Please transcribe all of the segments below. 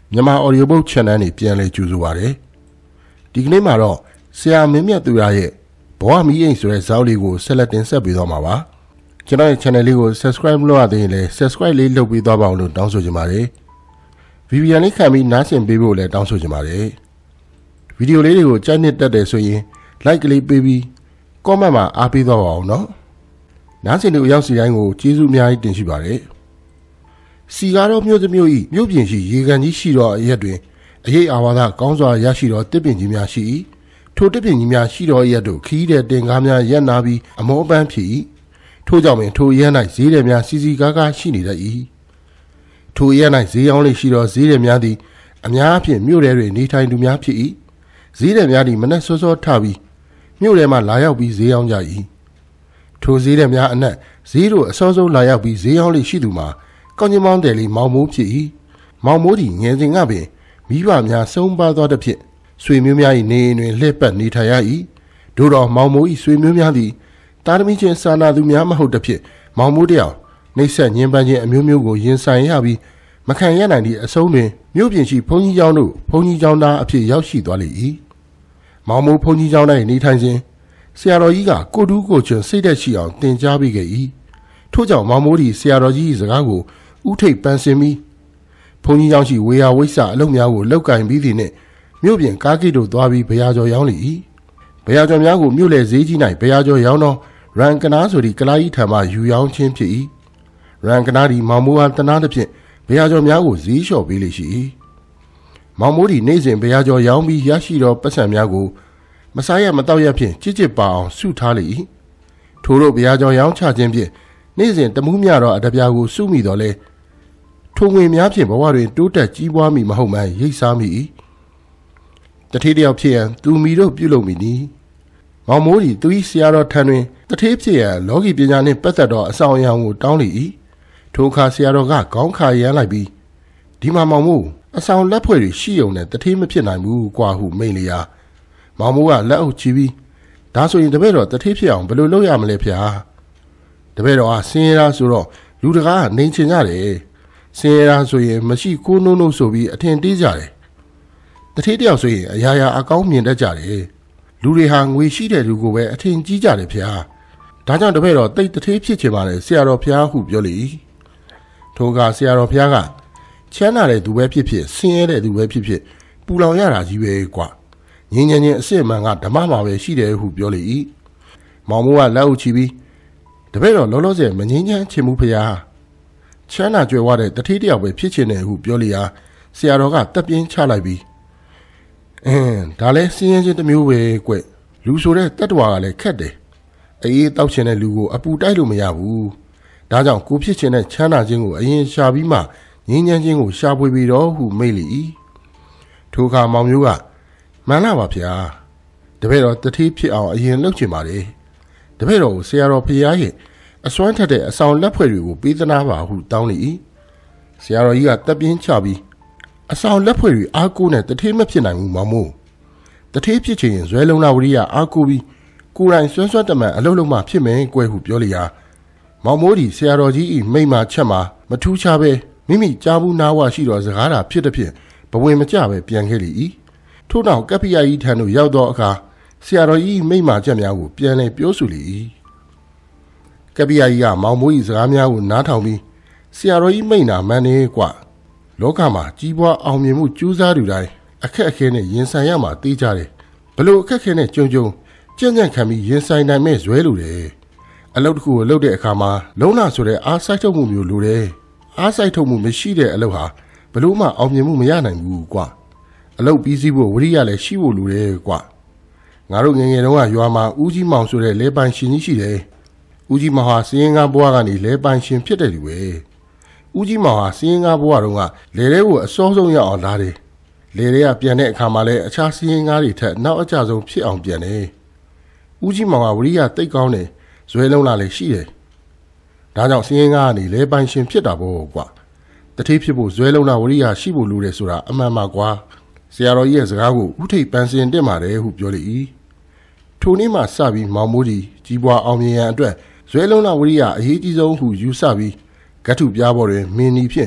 မြန်မာ Audiobook Channel နဲ့ပြန်လည်ကြိုဆိုပါရစေ။ဒီကနေ့မှာတော့ဆရာမင်းမြတ်သူရရဲ့ဘဝမီးအိမ်ဆိုတဲ့ဇာတ်လေးကိုဆက်လက်တင်ဆက်ပေးသွားမှာပါ။ကျွန်တော်ရဲ့ channel လေးကို subscribe လုပ်ရသေးရင်လည်း subscribe လေးလုပ်ပေးသွားပါအောင်လို့တောင်းဆိုချင်ပါတယ်။ VPN လေးခံပြီးနားဆင်ပေးဖို့လည်းတောင်းဆိုချင်ပါတယ်။ဗီဒီယိုလေးတွေကိုကြိုက်နှစ်တက်တယ်ဆိုရင် like ကလေးပေးပြီး comment မှာအားပေးသွားပါအောင်နော်။နားဆင်သူအရောက်စီတိုင်းကိုကျေးဇူးအများကြီးတင်ရှိပါတယ်။စီကားတော်မြို့သမီး၏မြို့ပြင်ရှိရေကန်ကြီးရှိသောအရက်တွင်အရေးအာဝါဒကောင်းစွာရရှိသောတစ်ပင်ကြီးများရှိ၏ထိုတစ်ပင်ကြီးများရှိသောအရက်တို့ခီးတဲ့တင်ကားများရပ်နာပြီးအမောပန်းဖြစ်၏ထို့ကြောင့်ပင်ထိုရဲ၌ဈေးတယ်များစီစီကားကားရှိနေတတ်၏ထိုရဲ၌ဈေးရောင်းလေးရှိသောဈေးတယ်များသည်အများအပြားမြို့ထဲတွင်နေထိုင်သူများဖြစ်၏ဈေးတယ်များသည်မနက်စောစောထပြီးမြို့ထဲမှလာရောက်ပြီးဈေးရောင်းကြ၏ထိုဈေးတယ်များအနက်ဈေးတို့အစောဆုံးလာရောက်ပြီးဈေးရောင်းလေးရှိသူမှာကောင်းကျမောင်းတယ်လေးမောင်မိုးဖြစ်၏မောင်မိုးသည်ငယ်စဉ်ကပင်မိဘများဆုံးပါသွားသည်ဖြင့်ဆွေမျိုးများ၏နေတွင်လှည့်ပတ်နေထိုင်ရ၏သို့တော်မောင်မိုး၏ဆွေမျိုးများသည်တာသမီချင်းစာနာသူများမဟုတ်သည်ဖြင့်မောင်မိုးတယောက်နှိပ်စက်ညှဉ်းပန်းခြင်းအမျိုးမျိုးကိုရင်ဆိုင်ရပြီးမခံရနိုင်သည့်အဆုံးတွင်မြို့ပြင်ရှိဘုန်းကြီးကျောင်းတို့ဘုန်းကြီးကျောင်းသားအဖြစ်ရောက်ရှိသွားလေ၏မောင်မိုးဘုန်းကြီးကျောင်း၌နေထိုင်စဉ်ဆရာတော်ကြီးကကိုတူးကိုချွန်စိတ်သက်ရှိအောင်သင်ကြားပေးခဲ့၏ထို့ကြောင့်မောင်မိုးသည်ဆရာတော်ကြီး၏စကားကိုဥထိပ်ပန်းစင်ပြီးဘုန်းကြီးကျောင်းရှိဝေယဝိဆအလုပ်များကိုလောက်ကင်ပြီးသည်နှင့်မြို့ပြင်ကားကိတ်တို့သွားပြီးဘုရားကျော်ရောင်းလေ၏ဘုရားကျော်များကိုမြို့လေဈေးကြီး၌ဘုရားကျော်ရောင်းသောရန်ကနာဆိုသည့်ကလာကြီးထံမှယူရောင်းခြင်းဖြစ်၏ရန်ကနာသည်မောင်မိုးအားတနာသဖြင့်ဘုရားကျော်များကိုဈေးလျှော့ပေးလေရှိ၏မောင်မိုးသည်နေ့စဉ်ဘုရားကျော်ရောင်းပြီးရရှိသောပတ်စံများကိုမစားရမတော့ရဖြင့်ကြစ်ကြစ်ပါအောင်စုထားလေ၏ထို့သောဘုရားကျော်ရောင်းချခြင်းဖြင့်နေ့စဉ်တမှုမြသောအတပြားကိုစုမိတော်လဲထိုငွေများဖြင့်ဘဝတွင်တိုးတက်ကြီးပွားမိမဟုတ်မှန်ရိပ်စားမိ၏တထေးတယောက်ဖြစ်ရန်သူမိတို့ပြုလုပ်မိနီမောင်မိုးသည်သူ၏ဆရာတော်ထံတွင်တထေးဖြစ်ရန်လောကီပညာနှင့်ပတ်သက်သောအဆောင်အရာကိုတောင်းလေ၏ထိုအခါဆရာတော်ကခေါင်းခါရမ်းလိုက်ပြီးဒီမှာမောင်မိုးအဆောင်လက်ဖွဲ့တွေရှိုံနဲ့တထေးမဖြစ်နိုင်ဘူးကွာဟုမိန်လျာမောင်မိုးကလက်အုပ်ချီပြီးဒါဆိုရင်တပည့်တော်တထေးဖြစ်အောင်ဘယ်လိုလုပ်ရမလဲဖေဟာတပည့်တော်ကဆင်းရဲလားဆိုတော့လူတကားကနေချင်ကြတယ်ဆင်းရဲလားဆိုရင်မရှိကိုနိုးနိုးဆိုပြီးအထင်သေးကြတယ်တထေးတယောက်ဆိုရင်အရာရာအကောင်းမြင်တတ်ကြတယ်လူတွေဟာငွေရှိတဲ့လူကိုပဲအထင်ကြီးကြတယ်ဖေဟာဒါကြောင့်တပည့်တော်တိတ်တထေးဖြစ်ချင်ပါတယ်ဆရာတော်ဖေဟာဟုပြောလေထိုကဆရာတော်ဖေဟာကချမ်းသာတဲ့သူပဲဖြစ်ဖြစ်ဆင်းရဲတဲ့သူပဲဖြစ်ဖြစ်ပူလောင်ရတာကြီးပဲကွာငင်းငင်းချင်းအစစ်အမှန်ကဓမ္မမှာပဲရှိတယ်ဟုပြောလေ၏မောင်မိုးကလက်အုပ်ချီပြီးတပည့်တော်လောလောဆယ်မငင်းချမ်းချင်မှုဖေဟာချမ်းသာကြွယ်ဝတဲ့တထေးတယောက်ပဲဖြစ်ချင်တယ်ဟုပြောလျာဆရာတော်ကတက်ပြင်းချလိုက်ပြီးဒါလဲစင်းရဲချင်းတစ်မျိုးပဲကွလူဆိုတဲ့တတ္တဝါကလည်းခက်တယ်အေးတောက်ချင်တဲ့လူကိုအပူတိုက်လို့မရဘူးဒါကြောင့်ကိုဖြစ်ချင်တဲ့ချမ်းသာခြင်းကိုအရင်ရှာပြီးမှငြင်းချမ်းခြင်းကိုရှာဖွေပြီးတော့ဟုမိတ်လေ၏ထိုအခါမောင်မျိုးကမှန်လားပါဗျာတပည့်တော်တထေးဖြစ်အောင်အရင်လုပ်ချင်ပါတယ်တပည့်တော်ကိုဆရာတော်ဖရာရဲ့အစွမ်းထက်တဲ့အဆောင်လက်ဖွဲ့တွေကိုပေးသနာပါဟုတောင်းလေ၏ဆရာတော်ကြီးကတက်ပြင်းချပြီးအဆောင်လက်ဖွဲ့တွေအားကိုးနဲ့တထေးမဖြစ်နိုင်ဘူးမောင်မို့တထေးဖြစ်ချင်ရင်ဇွဲလုံးလာဝရိယအားကိုးပြီးကိုယ်တိုင်စွမ်းစွမ်းတမန်အလုံးလုံးမှဖြစ်မယ်ကွယ်ဟုပြောလျာမောင်မိုးဒီဆရာတော်ကြီးဤမိမ့်မှချက်မှာမထူးခြားပဲမိမိကြားဘူးနားဝရှိတော်စကားတာဖြစ်တဲ့ဖြင့်ဘဝင်မကြပဲပြန်ခဲ့လေ၏ထို့နောက်ကပ္ပိယကြီးထံသို့ရောက်သောအခါဆရာတော်ကြီးမိမ့်မှချက်များကိုပြန်လည်ပြောဆိုလေ၏ကပ္ပိယကြီးကမောင်မိုး၏စကားများကိုနားထောင်ပြီးဆရာတော်ကြီးမိန့်တာမှန်နေကွလောကမှာကြီးပွားအောင်မြင်မှုကြိုးစားသူတိုင်းအခက်အခဲနဲ့ရင်ဆိုင်ရမှာသိကြတယ်ဘလို့အခက်အခဲနဲ့ကြုံကြံ့ခံပြီးရင်ဆိုင်နိုင်မဲ့ဇွဲလိုတယ်အလုပ်တစ်ခုကိုလုပ်တဲ့အခါမှာလုံးနာဆိုတဲ့အားစိုက်ထုတ်မှုမျိုးလိုတယ်အားစိုက်ထုတ်မှုမရှိတဲ့အလုပ်ဟာဘလို့မှအောင်မြင်မှုမရနိုင်ဘူးကွအလုပ်ပြီးစီးဖို့ဝရိယလည်းရှိဖို့လိုတယ်ကွငါတို့ငယ်ငယ်တုန်းကရွာမှာဦးကြီးမောင်ဆိုတဲ့လဲပိုင်ရှင်ကြီးရှိတယ်ဦးကြီးမောင်ဟာစရင်ကားဘွားကနေလဲပိုင်ရှင်ဖြစ်တဲ့လူပဲဦးကြီးမောင်ဟာစရင်ကားဘွားတုန်းကလဲထဲကိုအစောဆုံးရောက်အောင်လာတယ်လဲထဲကပြန်တဲ့အခါမှာလည်းအခြားစရင်ကားတွေထက်နောက်အကျဆုံးဖြစ်အောင်ပြန်တယ်ဦးကြီးမောင်ကဝရိယတိတ်ကောင်းတယ်ဇွဲလုံးလာလည်းရှိတယ်ဒါကြောင့်စရင်ကားကနေလဲပိုင်ရှင်ဖြစ်တာပေါ့ကွတထေးဖြစ်ဖို့ဇွဲလုံးလာဝရိယရှိဖို့လိုတယ်ဆိုတာအမှန်ပါကွာဆရာတော်ကြီးရဲ့စကားကိုဥထိပ်ပန်းစင်တက်ပါတယ်ဟုပြောလေ၏ထိုနေ့မှစပြီးမောင်မိုးကြီးကြီးပွားအောင်မြင်ရန်အတွက်ဇွဲလုံးလာဝရိယအရေးကြီးဆုံးဟုယူဆပြီးဂတ်ထုပြားပေါ်တွင်မင်းနီဖြင့်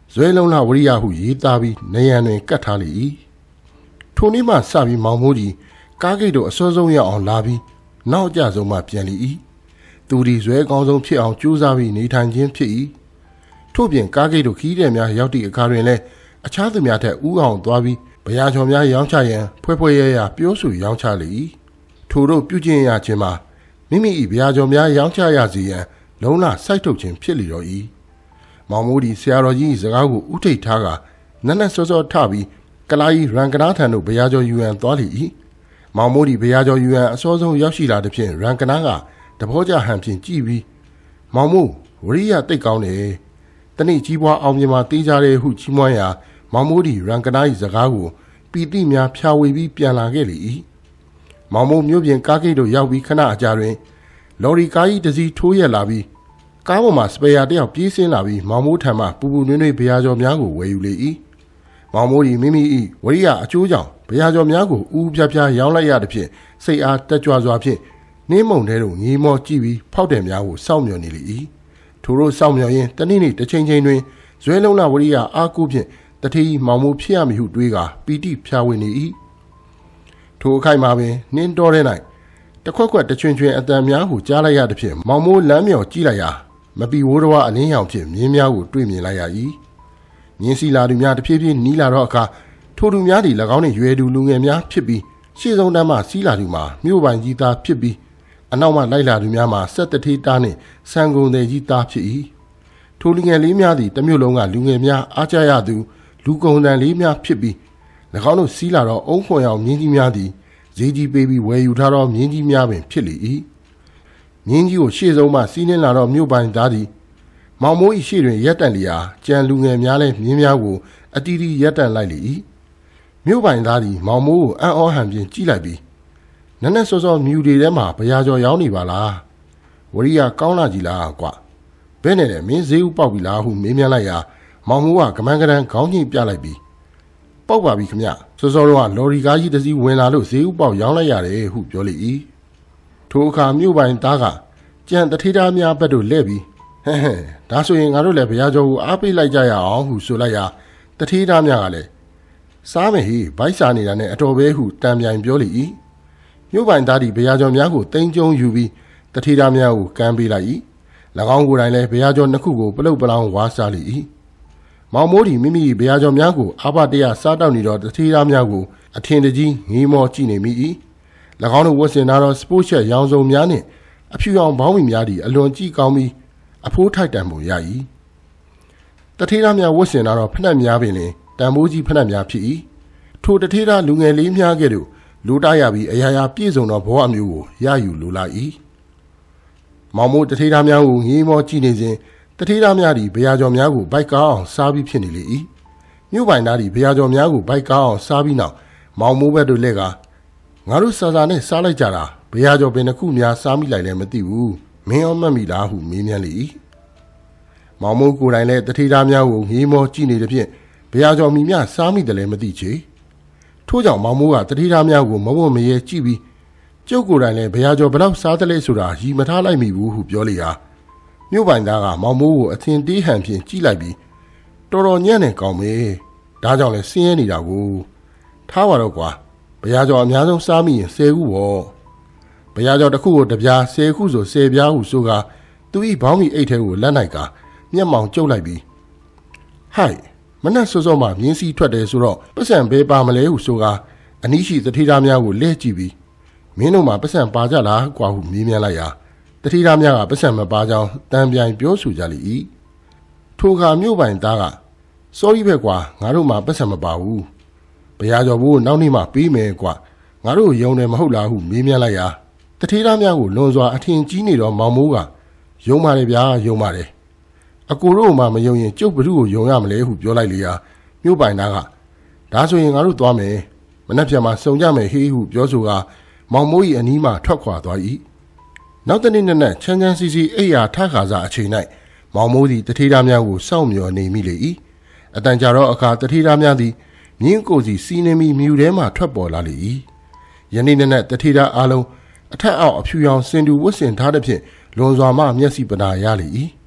ဇွဲလုံးလာဝရိယဟုရေးသားပြီးနေရန်တွင်ကတ်ထားလေ၏ထိုနေ့မှစပြီးမောင်မိုးကြီးကားဂိတ်တို့အစောဆုံးရောက်အောင်လာပြီးနောက်ကြဆုံးမှပြန်လေ၏သူဒီဇွဲကောင်းဆုံးဖြစ်အောင်ကြိုးစားပြီးနေထိုင်ခြင်းဖြစ်၏ထို့ပြင်ကားဂိတ်တို့ခီးတဲ့များရောက်သည့်အခါတွင်လည်းအခြားသူများထက်ဥအောင်သွားပြီးဗျာချော်များရောင်းချရန်ဖွဲရရပြောဆိုရောင်းချလေ၏ထိုတို့ပြုကျင့်ရခြင်းမှာမိမိ၏ဗျာချော်များရောင်းချရစေရန်လုံးလစိုက်ထုတ်ခြင်းဖြစ်လေတော့၏မောင်မိုးဒီဆရာတော်ကြီးစကားကိုဥထိတ်ထားကနက်နက်စောစောထပြီးကလာကြီးရန်ကနာထံသို့ဗျာချော်ယူရန်သွားလေ၏မောင်မိုးဒီဗျာချော်ယူရန်အစောဆုံးရောက်ရှိလာသည်ဖြင့်ရန်ကနာကတဘောကြဟန်ဖြင့်ကြည့်ပြီးမောင်မိုးဝရိယတိတ်ကောင်းတယ်တနေ့ကြီးပွားအောင်မြင်မှတေးကြတယ်ဟုကြီးမွမ်းရာမောင်မိုးဒီရန်ကနာ၏စကားကိုပီတိများဖြာဝေပြီးပြန်လာခဲ့လေ၏မောင်မိုးမြို့ပြင်ကားဂိတ်တို့ရောက်ပြီးခဏအကြာတွင်လော်ရီကားကြီးတစ်စီးထိုးရက်လာပြီးကားပေါ်မှာစပယ်ယာတယောက်ပြေးဆင်းလာပြီးမောင်မိုးထံမှပူပူနွေးနွေးဗျာချော်များကိုဝယ်ယူလေ၏မောင်မိုးဒီမိမိ၏ဝရိယအကျိုးကြောင့်ဗျာချော်များကိုဦးပြပြရောင်းလိုက်ရသည်ဖြင့်စိတ်အားတက်ကြွစွာဖြင့်နှင်းမုန်ထဲသို့ငေးမောကြည့်ပြီးဖောက်တယ်များကိုစောင့်မျှော်နေလေ၏ထိုတို့စောင့်မျှော်ရင်းတနေ့နေ့တစ်ချိန်ချိန်တွင်ဇွဲလုံးလာဝရိယအားကိုဖြင့်တထေးမောင်မိုးဖြစ်ရမည်ဟုတွေးကာပီတိဖြာဝေနေ၏ထိုအခိုက်မှာပင်နှင်းတော်ထဲ၌တခွက်ခွက်တချွင်ချွင်အတန်များကိုကြားလိုက်ရသည်ဖြင့်မောင်မိုးလမ်းမြော်ကြည့်လိုက်ရာမပီဝိုးတော်အလင်းရောင်ဖြင့်မြင်းများကိုတွေ့မြင်လိုက်ရ၏မြင်းစီလာသူများတဖြည်းဖြည်းနီးလာတော့အခါထိုသူများသည်၎င်းနှင့်ရွယ်သူလူငယ်များဖြစ်ပြီးရှေ့ဆုံးတန်းမှစီးလာသူမှာမြို့ပိုင်ကြီးသားဖြစ်ပြီးအနောက်မှလိုက်လာသူများမှာဆက်တထေးတားနှင့်ဆန်ကုန်တဲ့ကြီးသားဖြစ်၏ထိုလူငယ်လေးများသည်တမြို့လုံးကလူငယ်များအားကြရသူလူကုန်တန်လေးများဖြစ်ပြီး၎င်းတို့စီးလာတော့အုံခွန်ရောင်မြင်းကြီးများသည်ဈေးကြီးပေးပြီးဝယ်ယူထားသောမြင်းကြီးများပင်ဖြစ်လေ၏မြင်းကြီးကိုရှေ့ဆုံးမှစီးနှင်းလာတော့မြို့ပိုင်သားသည်မောင်မိုး၏ရှေ့တွင်ရက်တန့်လျာကြံလူငယ်များလည်းမြင်းများကိုအတီးတီးရက်တန့်လိုက်လေ၏မြို့ပိုင်သားသည်မောင်မိုးကိုအံ့ဩဟန်ဖြင့်ကြည့်လိုက်ပြီးနက်နက်စောစောမြူတွေထဲမှာဗျာချော်ရောင်းနေပါလားဝရိယကောင်းလာကြည်လားကွဘဲနဲ့လည်းမင်းဈေးဥပေါက်ပြီလားဟုမေးမြန်းလိုက်ရာမောင်မိုးကကမန်းကရန်ခေါင်းညှိပြလိုက်ပြီးပေါက်ပါပြီခမစောစောတော့လော်ရီကားကြီးတစ်စီးဝင်လာလို့ဈေးဥပေါက်ရောင်းလိုက်ရတယ်ဟုပြောလေ၏ထိုအခါမြို့ပိုင်သားကကြံတထေးသားများဘက်သို့လှည့်ပြီးဟဲ့ဒါဆိုရင်ငါတို့လည်းဗျာချော်ကိုအားပေးလိုက်ကြရအောင်ဟုဆိုလိုက်ရာတထေးသားများကလည်းစားမယ်ဟေးဘိုက်စားနေတာနဲ့အတော်ပဲဟုတံပြိုင်ပြောလေ၏မြို့ပိုင်သားသည်ဗျာချော်များကိုတိမ်ကျုံယူပြီးတထေးသားများကိုကမ်းပေးလိုက်၏၎င်းကိုယ်တိုင်လည်းဗျာချော်နှစ်ခုကိုပလုတ်ပလောင်ဝါစားလေ၏မောင်မိုးသည်မိမိဗျာချော်များကိုအာဘတရားစားတောက်နေသောတထေးသားများကိုအထင်တကြီးငေးမောကြည့်နေမိ၏၎င်းတို့ဝတ်ဆင်ထားသောစပို့ချက်ရောင်စုံများနှင့်အဖြူရောင်ဘောင်းမီများသည်အလွန်ကြည့်ကောင်းပြီးအဖိုးထိုက်တန်ပုံရ၏တထေးသားများဝတ်ဆင်ထားသောဖနက်များပင်လင်တန်မိုးကြီးဖနက်များဖြစ်၏ထိုတထေးသားလူငယ်လေးများကဲ့သို့လိုတားရပြီးအရာရာပြည့်စုံသောဘဝမျိုးကိုရယူလိုလာ၏မောင်မိုးတထေးသားများကိုငေးမောကြည့်နေစဉ်တထေးသားများသည်ဗျာချော်များကိုဘိုက်ကားအောင်စားပြီးဖြစ်နေလေ၏မြို့ပိုင်သားသည်ဗျာချော်များကိုဘိုက်ကားအောင်စားပြီးနောက်မောင်မိုးဘက်သို့လှည့်ကာငါတို့စာစာနဲ့စားလိုက်ကြတာဗျာချော်ပင်တစ်ခုများစားမိလိုက်လည်းမသိဘူးမင်းရောမှတ်မိလားဟုမေးမြန်းလေ၏မောင်မိုးကိုယ်တိုင်လည်းတထေးသားများကိုငေးမောကြည့်နေသည်ဖြင့်ဗျာချော်မိများစားမိတယ်လည်းမသိချေထို့ကြောင့်မောင်မိုးကတထေးသားများကိုမဝတ်မရဲကြည့်ပြီးကျုပ်ကိုယ်တိုင်လည်းဗျာချော်ဘယ်တော့စားတယ်လဲဆိုတာရီမထားလိုက်မိဘူးဟုပြောလေရာမြို့ပိုင်သားကမောင်မိုးကိုအထင်သေးဟန်ဖြင့်ကြည့်လိုက်ပြီးတော်တော်ညံ့နေကောင်းမေဒါကြောင့်လည်းဆင်းရဲနေတာကိုထားပါတော့ကွာဗျာချော်အများဆုံးစားမိရင်10ခုပေါ့ဗျာချော်တစ်ခုကိုတစ်ပြား10ခုဆို10ပြားဟုဆိုကာသူဤဘောင်းမီအိတ်ထဲကိုလက်နိုင်ကာမျက်မှောင်ကျုပ်လိုက်ပြီးဟိုက်မနှက်စောစောမှမြင်းစီထွက်တယ်ဆိုတော့ပတ်စံပဲပါမလဲဟုဆိုကာအနီးရှိတထေးသားများကိုလှည့်ကြည့်ပြီးမင်းတို့မှာပတ်စံပါကြလားကွာဟုမေးမြန်းလိုက်ရာတထေးသားများကပတ်စံမပါကြောင်းတန်ပြိုင်ပြောဆိုကြလေ၏ထိုအခါမြို့ပိုင်သားကစောကြီးပဲကွာငါတို့မှာပတ်စံမပါဘူးဗျာချော်ဘိုးနောက်နေ့မှပေးမယ်ကွာငါတို့ယုံတယ်မဟုတ်လားဟုမေးမြန်းလိုက်ရာတထေးသားများကိုလွန်စွာအထင်ကြီးနေတော့မောင်မိုးကယုံပါတယ်ဗျာယုံပါတယ်အကိုတို့မှမယုံရင်ကျုပ်ဘ누구ကိုယုံရမလဲဟုပြောလိုက်လေရာမြို့ပိုင်သားကဒါဆိုရင်ငါတို့သွားမယ်မနှက်ပြန်မှာစုံကြမယ်ဟေးဟုပြောဆိုကာမောင်မိုး၏အနီးမှထွက်ခွာသွား၏နောက်တနေ့နက်ချမ်းချမ်းစီစီအိယာထခါစားအချိန်၌မောင်မိုးသည်တထေးသားများကိုစောင့်မျှော်နေမိလေ၏အတန်ကြာတော့အခါတထေးသားများသည်မြင်းကိုစီစီးနှင်းပြီးမြူထဲမှထွက်ပေါ်လာလေ၏ယနေ့နက်တထေးသားအားလုံးအထက်အောက်အဖြူရောင်စင်တူဝတ်ဆင်ထားသည်ဖြင့်လွန်စွာမှမျက်စိပနာရလေ၏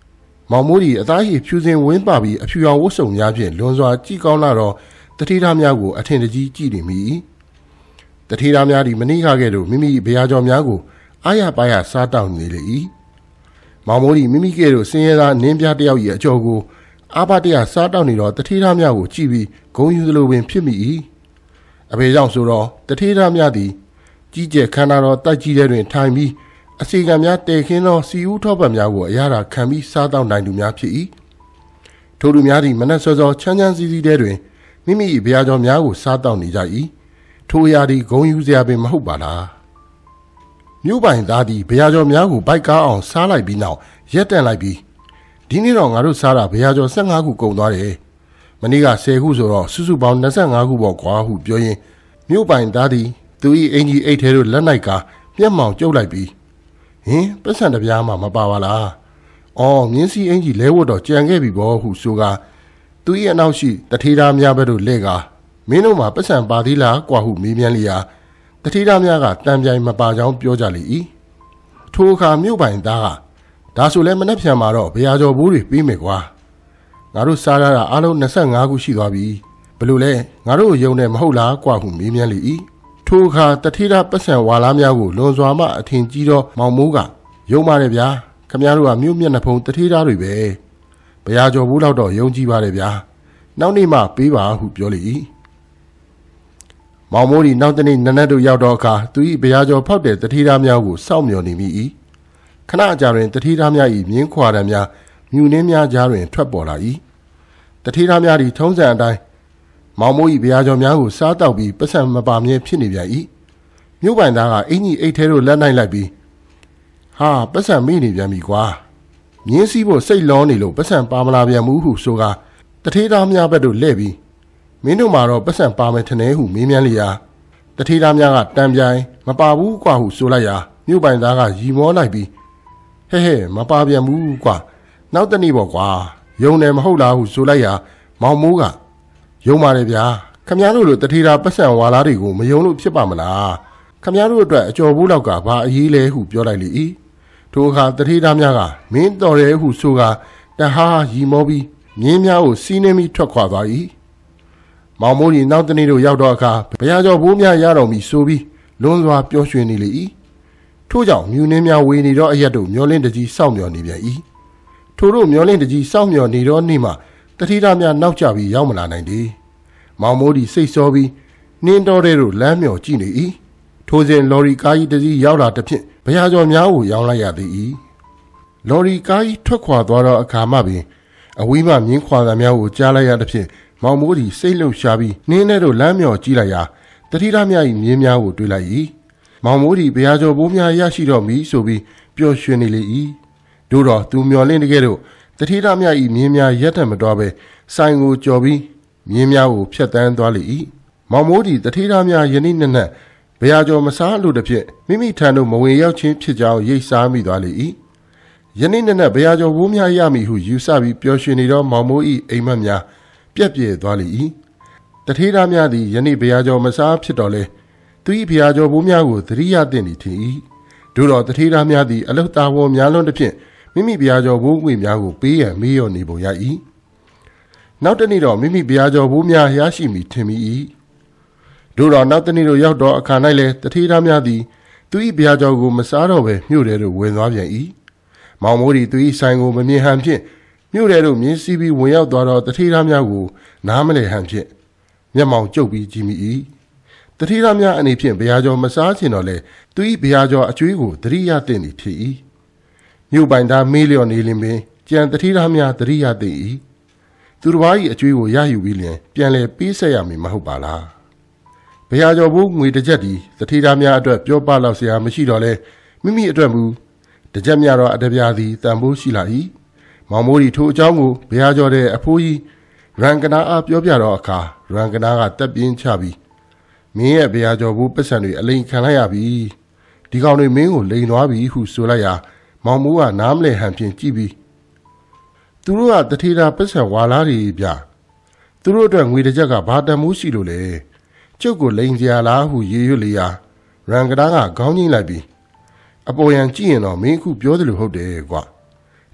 မောင်မိုးဒီအသားရည်ဖြူစင်ဝင်းပါပြီးအဖြူရောင်ဝတ်စုံများဖြင့်လွန်စွာကြည်ကောင်းလာတော့တထေးသားများကိုအထင်တကြီးကြည့်နေမိတထေးသားများသည်မနှိခခဲ့လို့မိမိဘုရားကျော်များကိုအားရပါးရစားတောင်းနေလေ၏မောင်မိုးဒီမိမိကဲ့သို့ဆင်းရဲသားနင်းပြတယောက်၏အကျော်ကိုအားပါတရစားတောင်းနေတော့တထေးသားများကိုကြည့်ပြီးဂုံယူသလိုပင်ဖြစ်မိ၏အဖေကြောင့်ဆိုတော့တထေးသားများသည်ကြီးကျယ်ခန္ဓာတော်တိုက်ကြီးတဲ့တွင်ထိုင်ပြီးအစီကံများတည်ခင်းသောစီဦးထောပတ်များကိုအရာရာခံပြီးစားတောင်းနိုင်သူများဖြစ်၏ထိုသူများသည်မနက်စောစောချမ်းချမ်းစည်းစည်းတဲ့တွင်မိမိ၏ဘုရားကျော်များကိုစားတောင်းနေကြ၏ထိုအရာသည်ဂုံယူစရာပင်မဟုတ်ပါလားမြို့ပိုင်သားသည်ဘုရားကျော်များကိုဘိုက်ကားအောင်စားလိုက်ပြီးနောက်ရက်တန့်လိုက်ပြီးဒီနေ့တော့ငါတို့စားတာဘုရားကျော်15ခုကုန်သွားတယ်မနေ့က10ခုဆိုတော့စုစုပေါင်း25ခုပေါ့ကွာဟုပြောရင်းမြို့ပိုင်သားသည်သူ၏အင်ကြီးအိတ်ထဲသို့လက်နိုင်ကာမျက်မှောင်ကျုပ်လိုက်ပြီးဟင်ပတ်စံတပြားမှမပါပါလားအော်မြင်းစီအင်ကြီးလဲဝတ်တော့ကြံခဲ့ပြီဘောဟုဆိုကာသူ၏အနောက်ရှိတထေးသားများဘက်သို့လှည့်ကာမင်းတို့မှာပတ်စံပါသေးလားကွာဟုမေးမြန်းလျာတထေးသားများကတံပြိုင်မပါကြောင်းပြောကြလေ၏ထိုအခါမြို့ပိုင်သားကဒါဆိုလဲမနှက်ဖြန်မှာတော့ဘုရားကျော်ဘိုးတွေပြီးမယ်ကွာငါတို့စားရတာအားလုံး25ခုရှိသွားပြီဘလို့လဲငါတို့ယုံတယ်မဟုတ်လားကွာဟုမေးမြန်းလေ၏ထိုအခါတထေးသားပတ်စံဝါလားများကိုလွန်စွာမှအထင်ကြီးသောမောင်မိုးကယုံပါတယ်ဗျာခမရတို့ကမြို့မျက်နှာဖုံးတထေးသားတွေပဲဘုရားကျော်ဘိုးလောက်တော့ယုံကြည်ပါတယ်ဗျာနောက်နေ့မှပေးပါဟုပြောလေ၏မောင်မိုးဒီနောက်တနေ့နနက်တို့ရောက်တော့အခါသူ၏ဘုရားကျော်ဖောက်တဲ့တထေးသားများကိုစောင့်မျှော်နေမိ၏ခဏကြာတွင်တထေးသားများ၏မြင်းခွာတံများမြူနှင်းများကြားတွင်ထွက်ပေါ်လာ၏တထေးသားများသည်ထုံးစံအတိုင်းမောင်မိုး၏ဘုရားကျော်များကိုစားတောက်ပြီးပတ်စံမပါမြဲဖြစ်နေပြန်၏မြို့ပိုင်သားကအင်ကြီးအိတ်ထဲသို့လက်နိုင်လိုက်ပြီးဟာပတ်စံမေ့နေပြန်ပြီကွာမြင်းစည်းဖို့စိတ်လောနေလို့ပတ်စံပါမလာပြန်ဘူးဟုဆိုကာတထေးသားများဘက်သို့လှည့်ပြီးမင်းတို့မှာတော့ပတ်စံပါမယ်ထင်တယ်ဟုမေးမြန်းလျာတထေးသားများကတံပြိုင်မပါဘူးကွာဟုဆိုလိုက်ရာမြို့ပိုင်သားကရီမောလိုက်ပြီးဟဲ့မပါပြန်ဘူးကွာနောက်တနေ့ပေါ့ကွာယုံတယ်မဟုတ်လားဟုဆိုလိုက်ရာမောင်မိုးကယုံပါတယ်ဗျာခမရတို့လိုတထေးသားပတ်စံဝါလားတွေကိုမယုံလို့ဖြစ်ပါမလားခမရတို့အတွက်အကျော်ဘိုးလောက်ကဘာအရေးလဲဟုပြောလိုက်လေ၏ထိုအခါတထေးသားများကမင်းတော်တယ်ဟုဆိုကာတဟာရီမောပြီးမြင်းများကိုစီးနှင်းပြီးထွက်ခွာသွား၏မောင်မိုးဒီနောက်တနေ့တို့ရောက်တော့အခါဘုရားကျော်ဘိုးများရတော်မူဆိုပြီးလွန်စွာပျော်ရွှင်နေလေ၏ထို့ကြောင့်မြူနှင်းများဝေနေတော့အရက်တို့မျောလင်းတကြီးစောင့်မျှော်နေပြန်၏ထိုတို့မျောလင်းတကြီးစောင့်မျှော်နေတော့နေ့မှတထေးသားများနောက်ကျပြီးရောက်မလာနိုင်သေးမောင်မိုးဒီစိတ်စောပြီးနှင်းတော်တဲ့တို့လမ်းမျှော်ကြည့်နေ၏ထိုစဉ်လော်ရီကားကြီးတကြီးရောက်လာသဖြင့်ဘုရားကျော်များကိုရောင်းလိုက်ရသေး၏လော်ရီကားကြီးထွက်ခွာသွားတော့အခါမှပင်အဝေးမှမြင်းခွာသံများကိုကြားလိုက်ရသဖြင့်မောင်မိုးဒီစိတ်လှုပ်ရှားပြီးနှင်းထဲသို့လမ်းမျှော်ကြည့်လိုက်ရာတထေးသားများ၏မြင်းများကိုတွေ့လိုက်၏မောင်မိုးဒီဘုရားကျော်ဘိုးများရရှိတော့မည်ဆိုပြီးပျော်ရွှင်နေလေ၏တို့တော့သူမျောလင်းတကယ်တော့တထေးသားများ၏မြင်းများရက်ထမတော်ပဲဆိုင်ကိုကြော်ပြီးမြင်းများကိုဖျက်ဆီးသွားလေ၏မောင်မိုးဒီတထေးသားများယနေ့နက်နက်ဘုရားကျော်မစားလို့တဖြစ်မိမိထံသို့မဝင်ရောက်ခြင်းဖြစ်ကြောင်းရိပ်စားမိသွားလေ၏ယနေ့နက်နက်ဘုရားကျော်ဘိုးများရမည်ဟုယူဆပြီးပျော်ရွှင်နေသောမောင်မိုး၏အိမ်မက်များပြက်ပြဲသွားလေ၏တထေးသားများသည်ယနေ့ဘုရားကျော်မစားဖြစ်တော်လဲသူ၏ဘုရားကျော်ဘိုးများကိုသတိရသင့်သည်ထင်၏တို့တော့တထေးသားများသည်အလုတ်သားဝန်များလွန်းသဖြင့်မိမိဘုရားကျော်ဘိုးငွေများကိုပေးရန်မေးလျော်နေပုံရ၏နောက်တနေ့တော့မိမိဘုရားကျော်ဘိုးများရရှိမည်ထင်မိ၏တို့တော့နောက်တနေ့တို့ရောက်တော့အခါ၌လည်းတထေးသားများသည်သူ၏ဘုရားကျော်ကိုမစားတော့ပဲမြို့ထဲသို့ဝင်သွားပြန်၏မောင်မိုးသည်သူ၏ဆိုင်ကိုမမြင်ဟန်ဖြင့်မြို့ထဲသို့မြင်းစီးပြီးဝင်ရောက်သွားတော့တထေးသားများကိုနားမလည်ဟန်ဖြင့်မျက်မှောင်ကျုပ်ပြီးကြည့်မိ၏တထေးသားများအနေဖြင့်ဘုရားကျော်မစားချင်တော့လေသူ၏ဘုရားကျော်အကျွေးကိုသတိရသင့်သည်ဖြစ်၏မြို့ပိုင်သားမေးလျော်နေလင်ပင်ကြံတထေးသားများသတိရသင့်၏သူတစ်ပါး၏အကျွေးကိုရယူပြီးလျင်ပြန်လဲပေးဆက်ရမည်မဟုတ်ပါလားဘုရားကျော်ဘိုးငွေတစ်ချက်သည်တထေးသားများအတွက်ပြောပလောက်เสียမရှိတော့လဲမိမိအတွက်မူတစ်ချက်များတော့အတပြားသည်တန်ဖိုးရှိလာ၏မောင်မိုးဒီထိုအကြောင်းကိုဘုရားကျော်တဲ့အဖိုးကြီးရန်ကနာအားပြောပြတော့အခါရန်ကနာကတက်ပြင်းချပြီးမင်းရဲ့ဘုရားကျော်ဘိုးပတ်စံတွေအလိန်ခံလိုက်ရပြီဒီကောင်တွေမင်းကိုလိန်သွားပြီဟုဆိုလိုက်ရာမောင်မိုးကနားမလဲဟန်ဖြင့်ကြည့်ပြီးသူတို့ကတထေးသားပတ်စံဝါလားတွေဗျသူတို့အတွက်ငွေတစ်ချက်ကဘာတန်မိုးရှိလို့လဲကျုပ်ကိုလိန်စရာလားဟုရေရွတ်လေရာရန်ကနာကခေါင်းငိမ့်လိုက်ပြီးအပေါ်ယံကြည့်ရင်တော့မင်းအခုပြောသလိုဟုတ်တယ်ကွာတ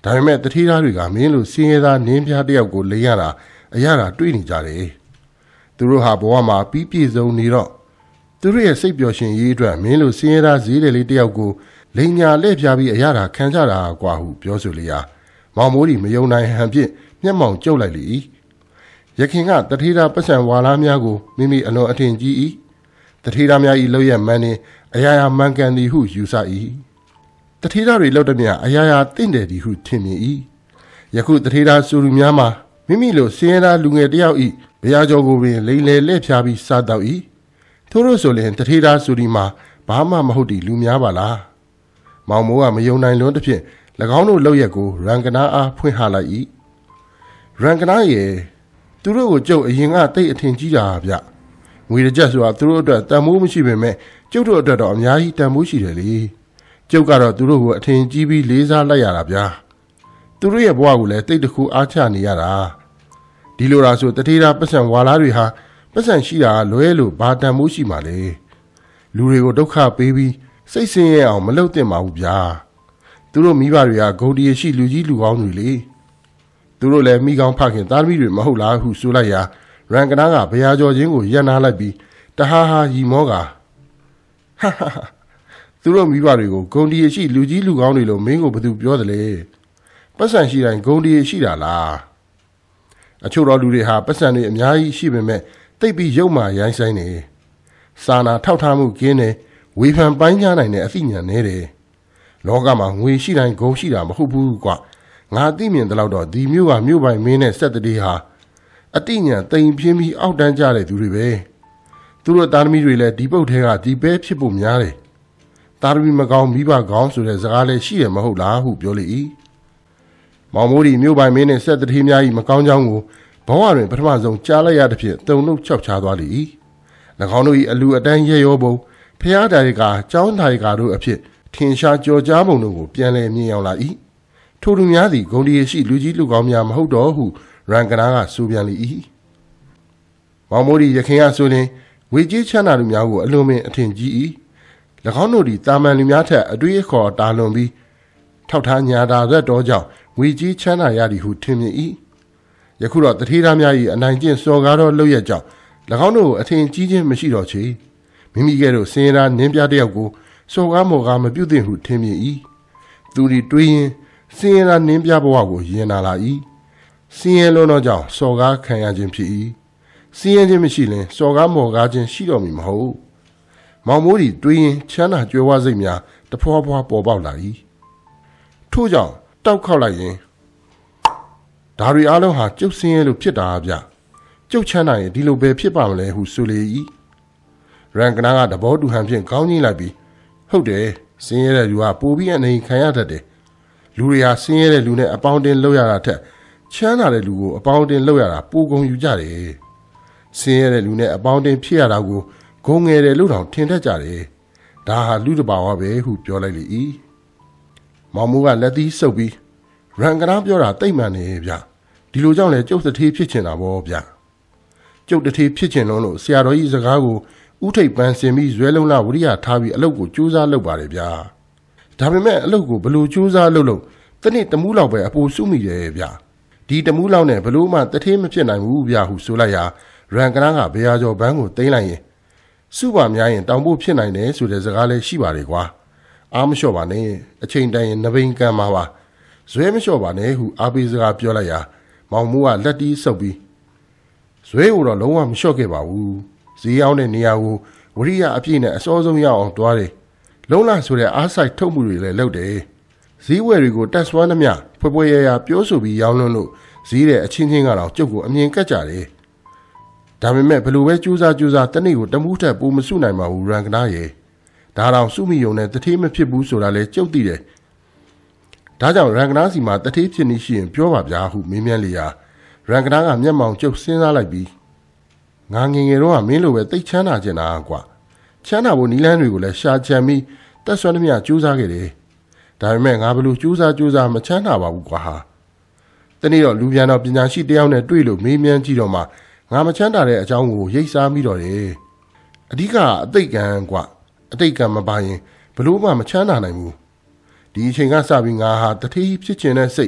ဒါပေမဲ့တတိသားတွေကမင်းလိုစင်းရဲသားနင်းပြားတယောက်ကိုလိမ်ရတာအရသာတွေးနေကြတယ်သူတို့ဟာဘဝမှာပြီးပြည့်စုံနေတော့သူတို့ရဲ့စိတ်ပျော်ရှင်ရေးအတွက်မင်းလိုစင်းရဲသားဈေးတယ်လေးတယောက်ကိုလိန်ညာလှည့်ပြားပြီးအရသာခံကြတာကွာဟုပြောဆိုလျာမောင်မိုးဒီမယုံနိုင်ဟန်ဖြင့်မျက်မှောင်ကျုပ်လိုက်လေ၏ရခင်ကတထေးသားပတ်စံဝါလားများကိုမိမိအလွန်အထင်ကြီး၏တထေးသားများ၏လောက်ရမှန်နေအရာရာမှန်ကန်သည်ဟုယူဆ၏တထေးသားတွေလောက်တည်းအရာရာတင့်တယ်သည်ဟုထင်မြင်၏ယခုတထေးသားဆိုလူများမှာမိမိလိုစင်းရဲသားလူငယ်တယောက်၏ဘုရားကျော်ကိုပင်လိန်လေလှည့်ဖြားပြီးစားတော့၏ထို့လို့ဆိုရင်တထေးသားဆိုဒီမှာဘာမှမဟုတ်ဒီလူများပါလားမောင်မိုးကမယုံနိုင်လွန်းတစ်ဖြင့်၎င်းတို့လောက်ရက်ကိုရန်ကနာအားဖွင့်ဟလိုက်၏ရန်ကနာရဲ့သူတို့ကိုကျုပ်အရင်ကတိတ်အထင်ကြီးတာဗျငွေတစ်ချက်ဆိုတာသူတို့အတွက်တန်မိုးမရှိပေမဲ့ကျုပ်တို့အတွက်တော့အများကြီးတန်မိုးရှိတယ်လေကျုပ်ကတော့သူတို့ကိုအထင်ကြီးပြီးလေးစားလိုက်ရတာဗျာသူတို့ရဲ့ဘဝကိုလည်းတိတ်တခုအားချနေရတာဒီလိုလားဆိုတထေးသားပတ်စံဝါလားတွေဟာပတ်စံရှိတာလွဲလို့ဘာတန်မိုးရှိမှလဲလူတွေကိုဒုက္ခပေးပြီးစိတ်ဆင်းရဲအောင်မလုပ်သင့်ပါဘူးဗျာသူတို့မိဘတွေကဂုဏ်တရားရှိလူကြီးလူကောင်းတွေလေသူတို့လည်းမိကောင်းဖခင်သားသမီးတွေမဟုတ်လားဟုဆိုလိုက်ရာရန်ကနာကဘုရားကျော်ချင်းကိုရက်နာလိုက်ပြီးတဟာဟာရီမောကဟာသူတို့မိဘတွေကိုဂုဏ်တရားရှိလူကြီးလူကောင်းတွေလို့မင်းကိုဘယ်သူပြောတယ်လဲပတ်စံရှိတိုင်းဂုဏ်တရားရှိတာလားအချို့တော်လူတွေဟာပတ်စံတွေအများကြီးရှိပေမဲ့တိတ်ပြီးရုပ်မာရိုင်းဆိုင်နေစာနာထောက်ထားမှုကင်းတယ်ဝေဖန်ပိုင်းခြားနိုင်တဲ့အသိဉာဏ်နဲ့တယ်လောကမှာငွေရှိတိုင်းဂုဏ်ရှိတာမဟုတ်ဘူးကွာငါသိမြင်တဲ့လောက်တော့ဒီမျိုးကမျိုးပိုင်မင်းနဲ့ဆက်တည်းဟာအတိညာတိမ်ပြင်းပြီးအောက်တန်းကြတဲ့သူတွေပဲသူတို့သားသမီးတွေလည်းဒီပုတ်ထဲကဒီပဲဖြစ်ဖို့များတယ်သားသမီးမကောင်းမိဘကောင်းဆိုတဲ့စကားလည်းရှိရမဟုတ်လားဟုပြောလေ၏မောင်မိုးဒီမျိုးပိုင်မင်းနဲ့ဆက်တည်းများကြီးမကောင်းကြောင်းကိုဘဝတွင်ပထမဆုံးကြားလိုက်ရတဲ့ဖြင့်တုံ့နှုတ်ချောက်ချသွားလေ၏၎င်းတို့၏အလူအတန်းရဲရောပုံဖျားတိုင်ကကျောင်းတိုင်ကတို့အဖြစ်ထင်ရှားကြော်ကြားပုံတို့ကိုပြန်လည်မြင်ရောက်လာ၏ထိုလူများသည်ဂုဏ်တရားရှိလူကြီးလူကောင်းများမဟုတ်တော့ဟုရန်ကနာကဆိုပြန်လေ၏မောင်မိုးဒီရခင်ကဆိုရင်ဝေကြီးချမ်းသာလူများကိုအလွန်ပင်အထင်ကြီး၏၎င်းတို့သည်တာမန်လူများထက်အတွေ့အခေါ်တာလွန်ပြီးထောက်ထားညာတာရက်တော်ကြောင့်ဝေကြီးချမ်းသာရသည်ဟုထင်မြင်၏ယခုတော့တထေးသားများ၏အနိုင်ကျင့်စော်ကားသောလုပ်ရကြောင်း၎င်းတို့ကိုအထင်ကြီးခြင်းမရှိတော့ချေမိမိကဲ့သို့စင်ရနင်းပြတယောက်ကိုစော်ကားမော်ကားမပြုတ်သင့်ဟုထင်မြင်၏သူသည်တွေးရင်စင်ရနင်းပြဘဝကိုရင်နာလာ၏စင်ရလုံးသောကြောင့်စော်ကားခံရခြင်းဖြစ်၏စင်ရခြင်းမရှိရင်စော်ကားမော်ကားခြင်းရှိတော်မူမဟုတ်မောင်မိုးသည်တွေးရင်ချမ်းသာကြွယ်ဝစိတ်များတဖွာဖွာပေါ်ပေါက်လာ၏ထို့ကြောင့်တောက်ခောက်လိုက်ရင်ဒါတွေအားလုံးဟာကျုပ်စင်ရလို့ဖြစ်တာဗျကျုပ်ချမ်းသာရင်ဒီလိုပဲဖြစ်ပါမလဲဟုဆိုလေ၏ရန်ကနာကတဘောတူဟန်ဖြင့်ခေါင်းကြီးလိုက်ပြီးဟုတ်တယ်စင်ရတဲ့လူကပိုပြီးအနေခံရတတ်တယ်လူတွေဟာဆင်းရဲတဲ့လူနဲ့အပေါင်းအသင်းလုပ်ရတာထက်ချမ်းသာတဲ့လူကိုအပေါင်းအသင်းလုပ်ရတာပိုကုန်ယူကြတယ်ဆင်းရဲတဲ့လူနဲ့အပေါင်းအသင်းဖြစ်ရတာကိုဂုံငယ်တယ်လို့တောင်ထင်တတ်ကြတယ်ဒါဟာလူတစ်ပါဝပဲဟုပြောလိုက်လေ၏မောင်မိုးကလက်သီးဆုပ်ပြီးရန်ကနာပြောတာတိတ်မှန်နေဗျဒီလိုကြောင့်လေကျုပ်တထေးဖြစ်ချင်တာပေါ့ဗျကျုပ်တထေးဖြစ်ချင်လို့ဆရာတော်ကြီးစကားကိုဥထိပ်ပန်းစင်ပြီးဇွဲလုံးလာဝရိယထားပြီးအလုပ်ကိုကြိုးစားလုပ်ပါတယ်ဗျဒါပေမဲ့အလုပ်ကိုဘလို့ကြိုးစားလုပ်တနေ့တမူးလောက်ပဲအပူစုမိတယ်ဗျဒီတမူးလောက်နဲ့ဘလို့မှတထေးမဖြစ်နိုင်ဘူးဗျဟုဆိုလိုက်ရာရန်ကနာကဘရာကျော်ဘန်းကိုသိမ်းလိုက်ရင်စုပါများရင်တောင်ဖို့ဖြစ်နိုင်တယ်ဆိုတဲ့စကားလည်းရှိပါတယ်ကွာအားမလျှော့ပါနဲ့အချိန်တိုင်းရင်နဘိန်ကံမှာပါဇွဲမလျှော့ပါနဲ့ဟုအားပေးစကားပြောလိုက်ရာမောင်မိုးကလက်တီးဆုပ်ပြီးဇွဲကိုတော့လုံးဝမလျှော့ခဲ့ပါဘူးဈေးရောက်တဲ့နေရာကိုဝရိယအပြည့်နဲ့အစောဆုံးရအောင်တွားတယ်လုံးလာဆိုတဲ့အားဆိုင်ထုတ်မှုတွေလည်းလုပ်တယ်ဈေးဝယ်တွေကိုတက်ဆွမ်းသမျှဖွယ်ဖွယ်ရရပြောဆိုပြီးရောင်းလွန်းလို့ဈေးတဲ့အချင်းချင်းကတော့ကျုပ်ကိုအမြင်ကတ်ကြတယ်ဒါပေမဲ့ဘလို့ပဲကြိုးစားတနေ့ကိုတမှုထက်ပိုမစုနိုင်ပါဘူးရန်ကနာရဲ့ဒါတောင်စုမိယုံနဲ့တထေးမဖြစ်ဘူးဆိုတာလည်းကျုပ်သိတယ်ဒါကြောင့်ရန်ကနာစီမှာတထေးဖြစ်နေရှိရင်ပြောပါဗျာဟုမေးမြန်းလေရာရန်ကနာကမျက်မှောင်ကျုပ်စဉ်းစားလိုက်ပြီးငါငယ်ငယ်တော့မင်းလိုပဲတိတ်ချမ်းသာကျင်တာကွာချမ်းသာဖို့နီလန်းတွေကိုလည်းရှာချန်ပြီးတက်ဆွမ်းသမျှကြိုးစားခဲ့တယ်ဒါပေမဲ့ငါဘလို့ကြိုးစားမချမ်းသာပါဘူးကွာဟာတနေ့တော့လူပြန်တော့ပညာရှိတယောက်နဲ့တွေ့လို့မေးမြန်းကြည့်တော့မှငါမချမ်းသာတဲ့အကြောင်းကိုရိပ်စားမိတော့တယ်အဓိကအတိတ်ကံကွာအတိတ်ကံမပါရင်ဘလို့မှမချမ်းသာနိုင်ဘူးဒီအချိန်ကစပြီးငါဟာတထေးဖြစ်ချင်တဲ့စိတ်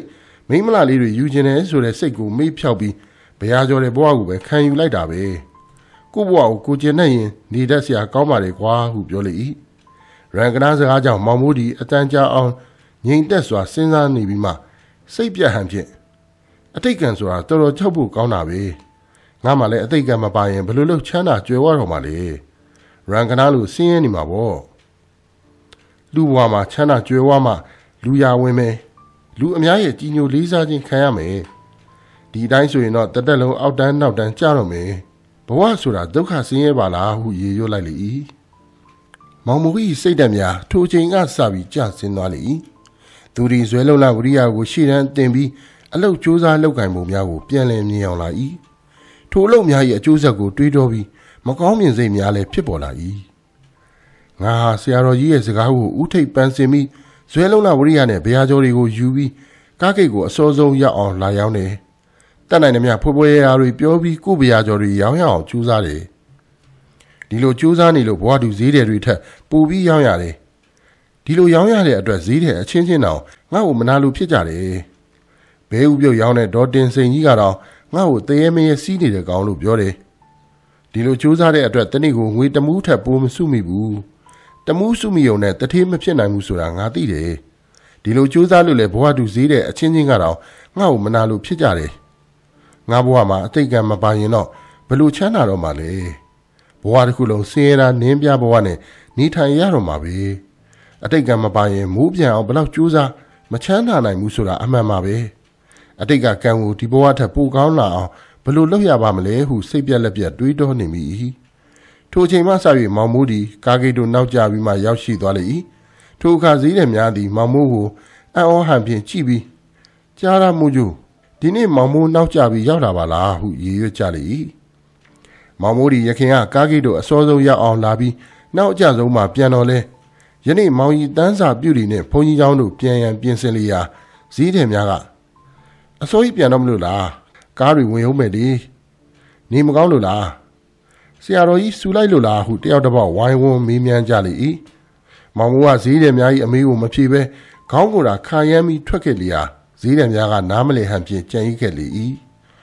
မိမလာလေးတွေယူကျင်တယ်ဆိုတဲ့စိတ်ကိုမေ့ဖြောက်ပြီးဘရာကျော်တဲ့ဘဝကိုပဲခံယူလိုက်တာပဲကိုဘဝကိုကိုကျင်နေရင်နေတတ်စရာကောင်းပါလေကွာဟုပြောလေ၏ရန်ကနာစကားကြောင့်မောင်မိုးဒီအတန်ကြာအောင်ငြိမ်သက်စွာစဉ်းစားနေပြီးမှစိတ်ပြတ်ဟန်ဖြင့်အတိတ်ကံဆိုတာတော်တော်ကြောက်ဖို့ကောင်းတာပဲငါမှလည်းအတိတ်ကံမပါရင်ဘယ်လိုလုပ်ချမ်းသာကြွယ်ဝတော့မှလဲရန်ကနာလိုဆင်းရဲနေမှာပေါ့လူဘဝမှာချမ်းသာကြွယ်ဝမှလူရဝင်မယ်လူအများရဲ့ကြီးညိုလေးစားခြင်းခံရမယ်ဒီအတိုင်းဆိုရင်တော့တသက်လုံးအောက်တန်းနောက်တန်းကြတော့မယ်ဘဝဆိုတာဒုက္ခဆင်းရဲပါလားဟုရေရွတ်လိုက်လေ၏မောင်မိုး၏စိတ်ဓာတ်များထိုအချိန်ကစပြီးကျဆင်းသွားလေ၏သူဒီဇွဲလုံလဝရိယကိုရှေ့တန်းတင်ပြီးအလုတ်ကြိုးစားလုပ်ကင်ပုံများကိုပြန်လည်မြင်အောင်လာ၏ထိုအလုတ်များ၏အကျိုးဆက်ကိုတွေးတောပြီးမကောင်းမြင်စိတ်များလည်းဖြစ်ပေါ်လာ၏ငါဟာဆရာတော်ကြီးရဲ့စကားကိုဥထိပ်ပန်းစင်ပြီးဇွဲလုံလဝရိယနဲ့ဘုရားကျော်တွေကိုယူပြီးကားဂိတ်ကိုအစောဆုံးရောက်အောင်လာရောက်တယ်တတ်နိုင်သမျှဖွယ်ဖွယ်ရာတွေပြောပြီးကိုဘုရားကျော်တွေရောင်းရအောင်ကြိုးစားတယ်ဒီလိုကြိုးစားနေလို့ဘဝတူဈေးတယ်တွေထက်ပိုပြီးရောင်းရတယ်ဒီလိုရောင်းရတဲ့အတွက်ဈေးတယ်အချင်းချင်းတောင်ငါ့ကိုမနာလိုဖြစ်ကြတယ်ဘဲဥပြုတ်ရောင်းတဲ့ဒေါ်တင်စိန်ကြီးကတော့ငါ့ကိုတရေမရေစီးနေတဲ့ကောင်လို့ပြောတယ်ဒီလိုကြိုးစားတဲ့အတွက်တနေ့ကိုငွေတမူးထက်ပိုမစုမိဘူးတမူးစုမိုံနဲ့တထေးမဖြစ်နိုင်ဘူးဆိုတာငါသိတယ်ဒီလိုကြိုးစားလို့လေဘဝတူဈေးတဲ့အချင်းချင်းကတော့ငါ့ကိုမနာလိုဖြစ်ကြတယ်ငါဘဝမှာအတိတ်ကံမပါရင်တော့ဘယ်လိုချမ်းသာတော့မှလဲဘဝတစ်ခုလုံးဆင်းရဲတာနင်းပြဘဝနဲ့နေထိုင်ရတော့မှာပဲအတိတ်ကံမပါရင်မိုးပြန်အောင်ဘယ်လောက်ကြိုးစားမချမ်းသာနိုင်ဘူးဆိုတာအမှန်ပါပဲအတိတ်ကကံကိုဒီဘဝထက်ပိုကောင်းလာအောင်ဘယ်လိုလုပ်ရပါမလဲဟုစိတ်ပြက်လက်ပြက်တွေးတောနေမိ၏ထိုအချိန်မှစ၍မောင်မိုးသည်ကားဂိတ်တို့နောက်ကျပြီးမှရောက်ရှိသွားလေ၏ထိုအခါဈေးတယ်များသည်မောင်မိုးကိုအံ့ဩဟန်ဖြင့်ကြည့်ပြီးကြားရမှုကြို့ဒီနေ့မောင်မိုးနောက်ကျပြီးရောက်လာပါလားဟုရေရွတ်ကြလေ၏မောင်မိုးဒီရခင်ကကားဂိတ်တို့အစောဆုံးရောက်အောင်လာပြီးနောက်အကျဆုံးမှပြန်တော်လဲယနေ့မောင်ကြီးတန်းစာပြုတ်လီနဲ့ဘုန်းကြီးเจ้าတို့ပြန်ရန်ပြင်ဆင်လျာဈေးတယ်များကအစိုးရပြန်တော့မလို့လားကားတွေဝင်အောင်မယ်လေနေမကောင်းလို့လားဆရာတော်ကြီးစူလိုက်လို့လားဟုတယောက်တစ်ပေါက်ဝိုင်းဝန်းမေးမြန်းကြလေ၏မောင်မိုးကဈေးတယ်များကြီးအမေးကိုမဖြေဘဲခေါင်းကိုယ်တာခါရမ်းပြီးထွက်ခဲ့လျာဈေးတယ်များကနားမလည်ဟန်ဖြင့်ကြံ့ရစ်ခဲ့လေ၏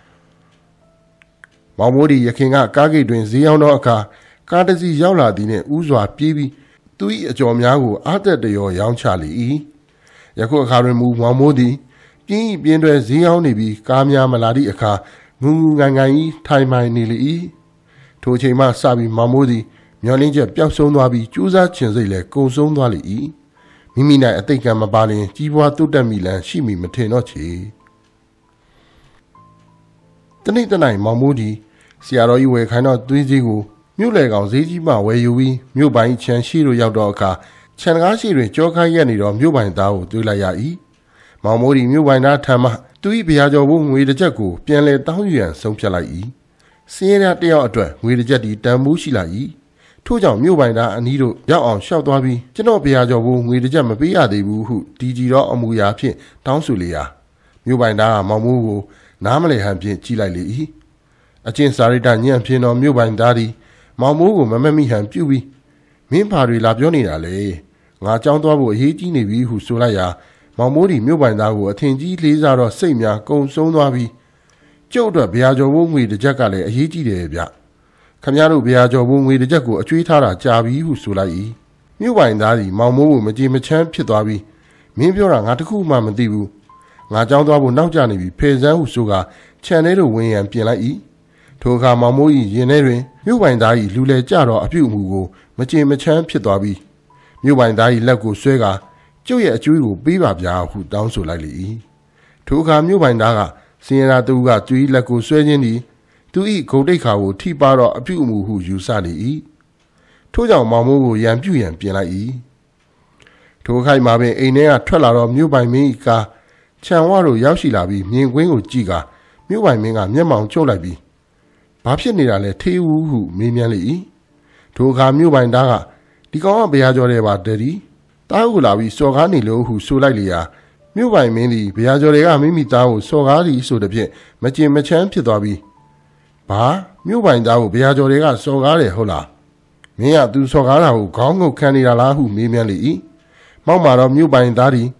မောင်မိုးဒီရခင်ကကားဂိတ်တွင်ဈေးရောက်သောအခါကားတစ်စီးရောက်လာသည်နှင့်ဥစွာပြေးပြီးသူ၏အကျော်များကိုအားတက်တရောရောင်းချလေ၏ယခုအခါတွင်မူမောင်မိုးသည်ပြင်းပြင်းတွဲဈေးရောက်နေပြီးကားများမလာသည့်အခါငူငူငိုင်ငိုင်ကြီးထိုင်မှန်နေလေ၏ထိုချိန်မှစပြီးမောင်မိုးသည်မျောလင်းချက်ပျောက်ဆုံးသွားပြီးကျူးစားခြင်းစိတ်လည်းကုံဆုံးသွားလေ၏မိမိ၌အတိတ်ကံမပါလျင်ကြီးပွားတိုးတက်မိလန်းရှိမိမထင်တော့ချေတနေ့တနိုင်မောင်မိုးသည်ဆရာတော်ကြီးဝယ်ခိုင်းတော့သွေးကြီးကိုမြို့လေကောင်ဈေးကြီးမှဝယ်ယူပြီးမြို့ပိုင်ခြံရှိတို့ရောက်တော့အခါခြံကားရှိတွင်ကြောခိုင်းရက်နေတော့မြို့ပိုင်သားကိုတွေ့လိုက်ရ၏မောင်မိုးဒီမြို့ပိုင်သားထံမှသူ၏ဗျာကျော်ဘုံငွေတစ်ချက်ကိုပြန်လဲတောင်းယူရန်ဆုံးဖြတ်လိုက်၏စင်းရဲတယောက်အတွက်ငွေတစ်ချက်ဒီတန်မိုးရှိလာ၏ထို့ကြောင့်မြို့ပိုင်သားအနီးတို့ရောက်အောင်ရှောက်သွားပြီးကျွန်တော်ဗျာကျော်ဘုံငွေတစ်ချက်မပေးရသေးဘူးဟုတီကြီးတော့အမူအရာဖြင့်တောင်းဆိုလေရာမြို့ပိုင်သားကမောင်မိုးကိုနားမလည်ဟန်ဖြင့်ကြည့်လိုက်လေ၏အချင်းစာရိတ္တညံ့ဖြင့်တော်မြို့ပိုင်သားသည်မောင်မိုးကိုမမက်မိဟန်ပြုပြီးမင်းဖာတွေလာပြောနေတာလေငါကြောင်းသွားဖို့အရေးကြီးနေပြီဟုဆိုလိုက်ရာမောင်မိုးဒီမြို့ပိုင်သားကိုအထင်ကြီးလေးစားတော့စိတ်များကုံဆုံးသွားပြီးကျုပ်အတွက်ဗျာကျော်ဘုံငွေတစ်ချက်ကလည်းအရေးကြီးတယ်ဗျခမရတို့ဗျာကျော်ဘုံငွေတစ်ချက်ကိုအကျွေးထားတာကြာပြီဟုဆိုလိုက်၏မြို့ပိုင်သားသည်မောင်မိုးကိုမကြေမချမ်းဖြစ်သွားပြီးမင်းပြောတာငါတခုမှမသိဘူးငါကြောင်းသွားဖို့နောက်ကျနေပြီဖေစန်းဟုဆိုကခြံထဲသို့ဝင်ရန်ပြင်လိုက်၏ထိုအခါမောင်မိုး၏ရင်ထဲတွင်မြို့ပိုင်သား၏လူလဲကြတော့အပြုတ်အမူကိုမကြေမချမ်းဖြစ်သွားပြီးမြို့ပိုင်သား၏လက်ကိုဆွဲကာကျုပ်ရဲ့အကျွေးကိုပေးပါဗျာဟုတောင်းဆိုလိုက်လေ၏ထိုအခါမြို့ပိုင်သားကစင်ရတာသူကကျွေးလက်ကိုဆွဲခြင်းသည်သူ၏ဂုတ်တိတ်ခါကိုထိပါတော့အပြုတ်အမူဟုယူဆလေ၏ထို့ကြောင့်မောင်မိုးကိုရန်ပြုတ်ရန်ပြင်လိုက်၏ထိုခိုက်မှာပင်အိမ်ထဲကထွက်လာတော့မြို့ပိုင်မင်း၏ကားခြံဝတို့ရောက်ရှိလာပြီးမြင်ကွင်းကိုကြည့်ကာမြို့ပိုင်မင်းကမျက်မှောင်ကျုပ်လိုက်ပြီးဘာဖြစ်နေတာလဲထေးဦးဟုမေးမြန်းလေ၏ထိုအခါမြို့ပိုင်သားကဒီကောင်ကဘုရားကျော်တယ်ပါတည်းတားကိုလာပြီးစော်ကားနေလို့ဟုဆိုလိုက်လေရာမြို့ပိုင်မင်းသည်ဘုရားကျော်တွေကမိမိသားကိုစော်ကားသည်ဆိုတဲ့ဖြင့်မကျင်မချမ်းဖြစ်သွားပြီးဘာမြို့ပိုင်သားကိုဘုရားကျော်တွေကစော်ကားတယ်ဟုတ်လားမင်းကသူစော်ကားတာကိုခေါင်းငုတ်ခံနေတာလားဟုမေးမြန်းလေ၏မောက်မှာတော့မြို့ပိုင်သားသည်ဘ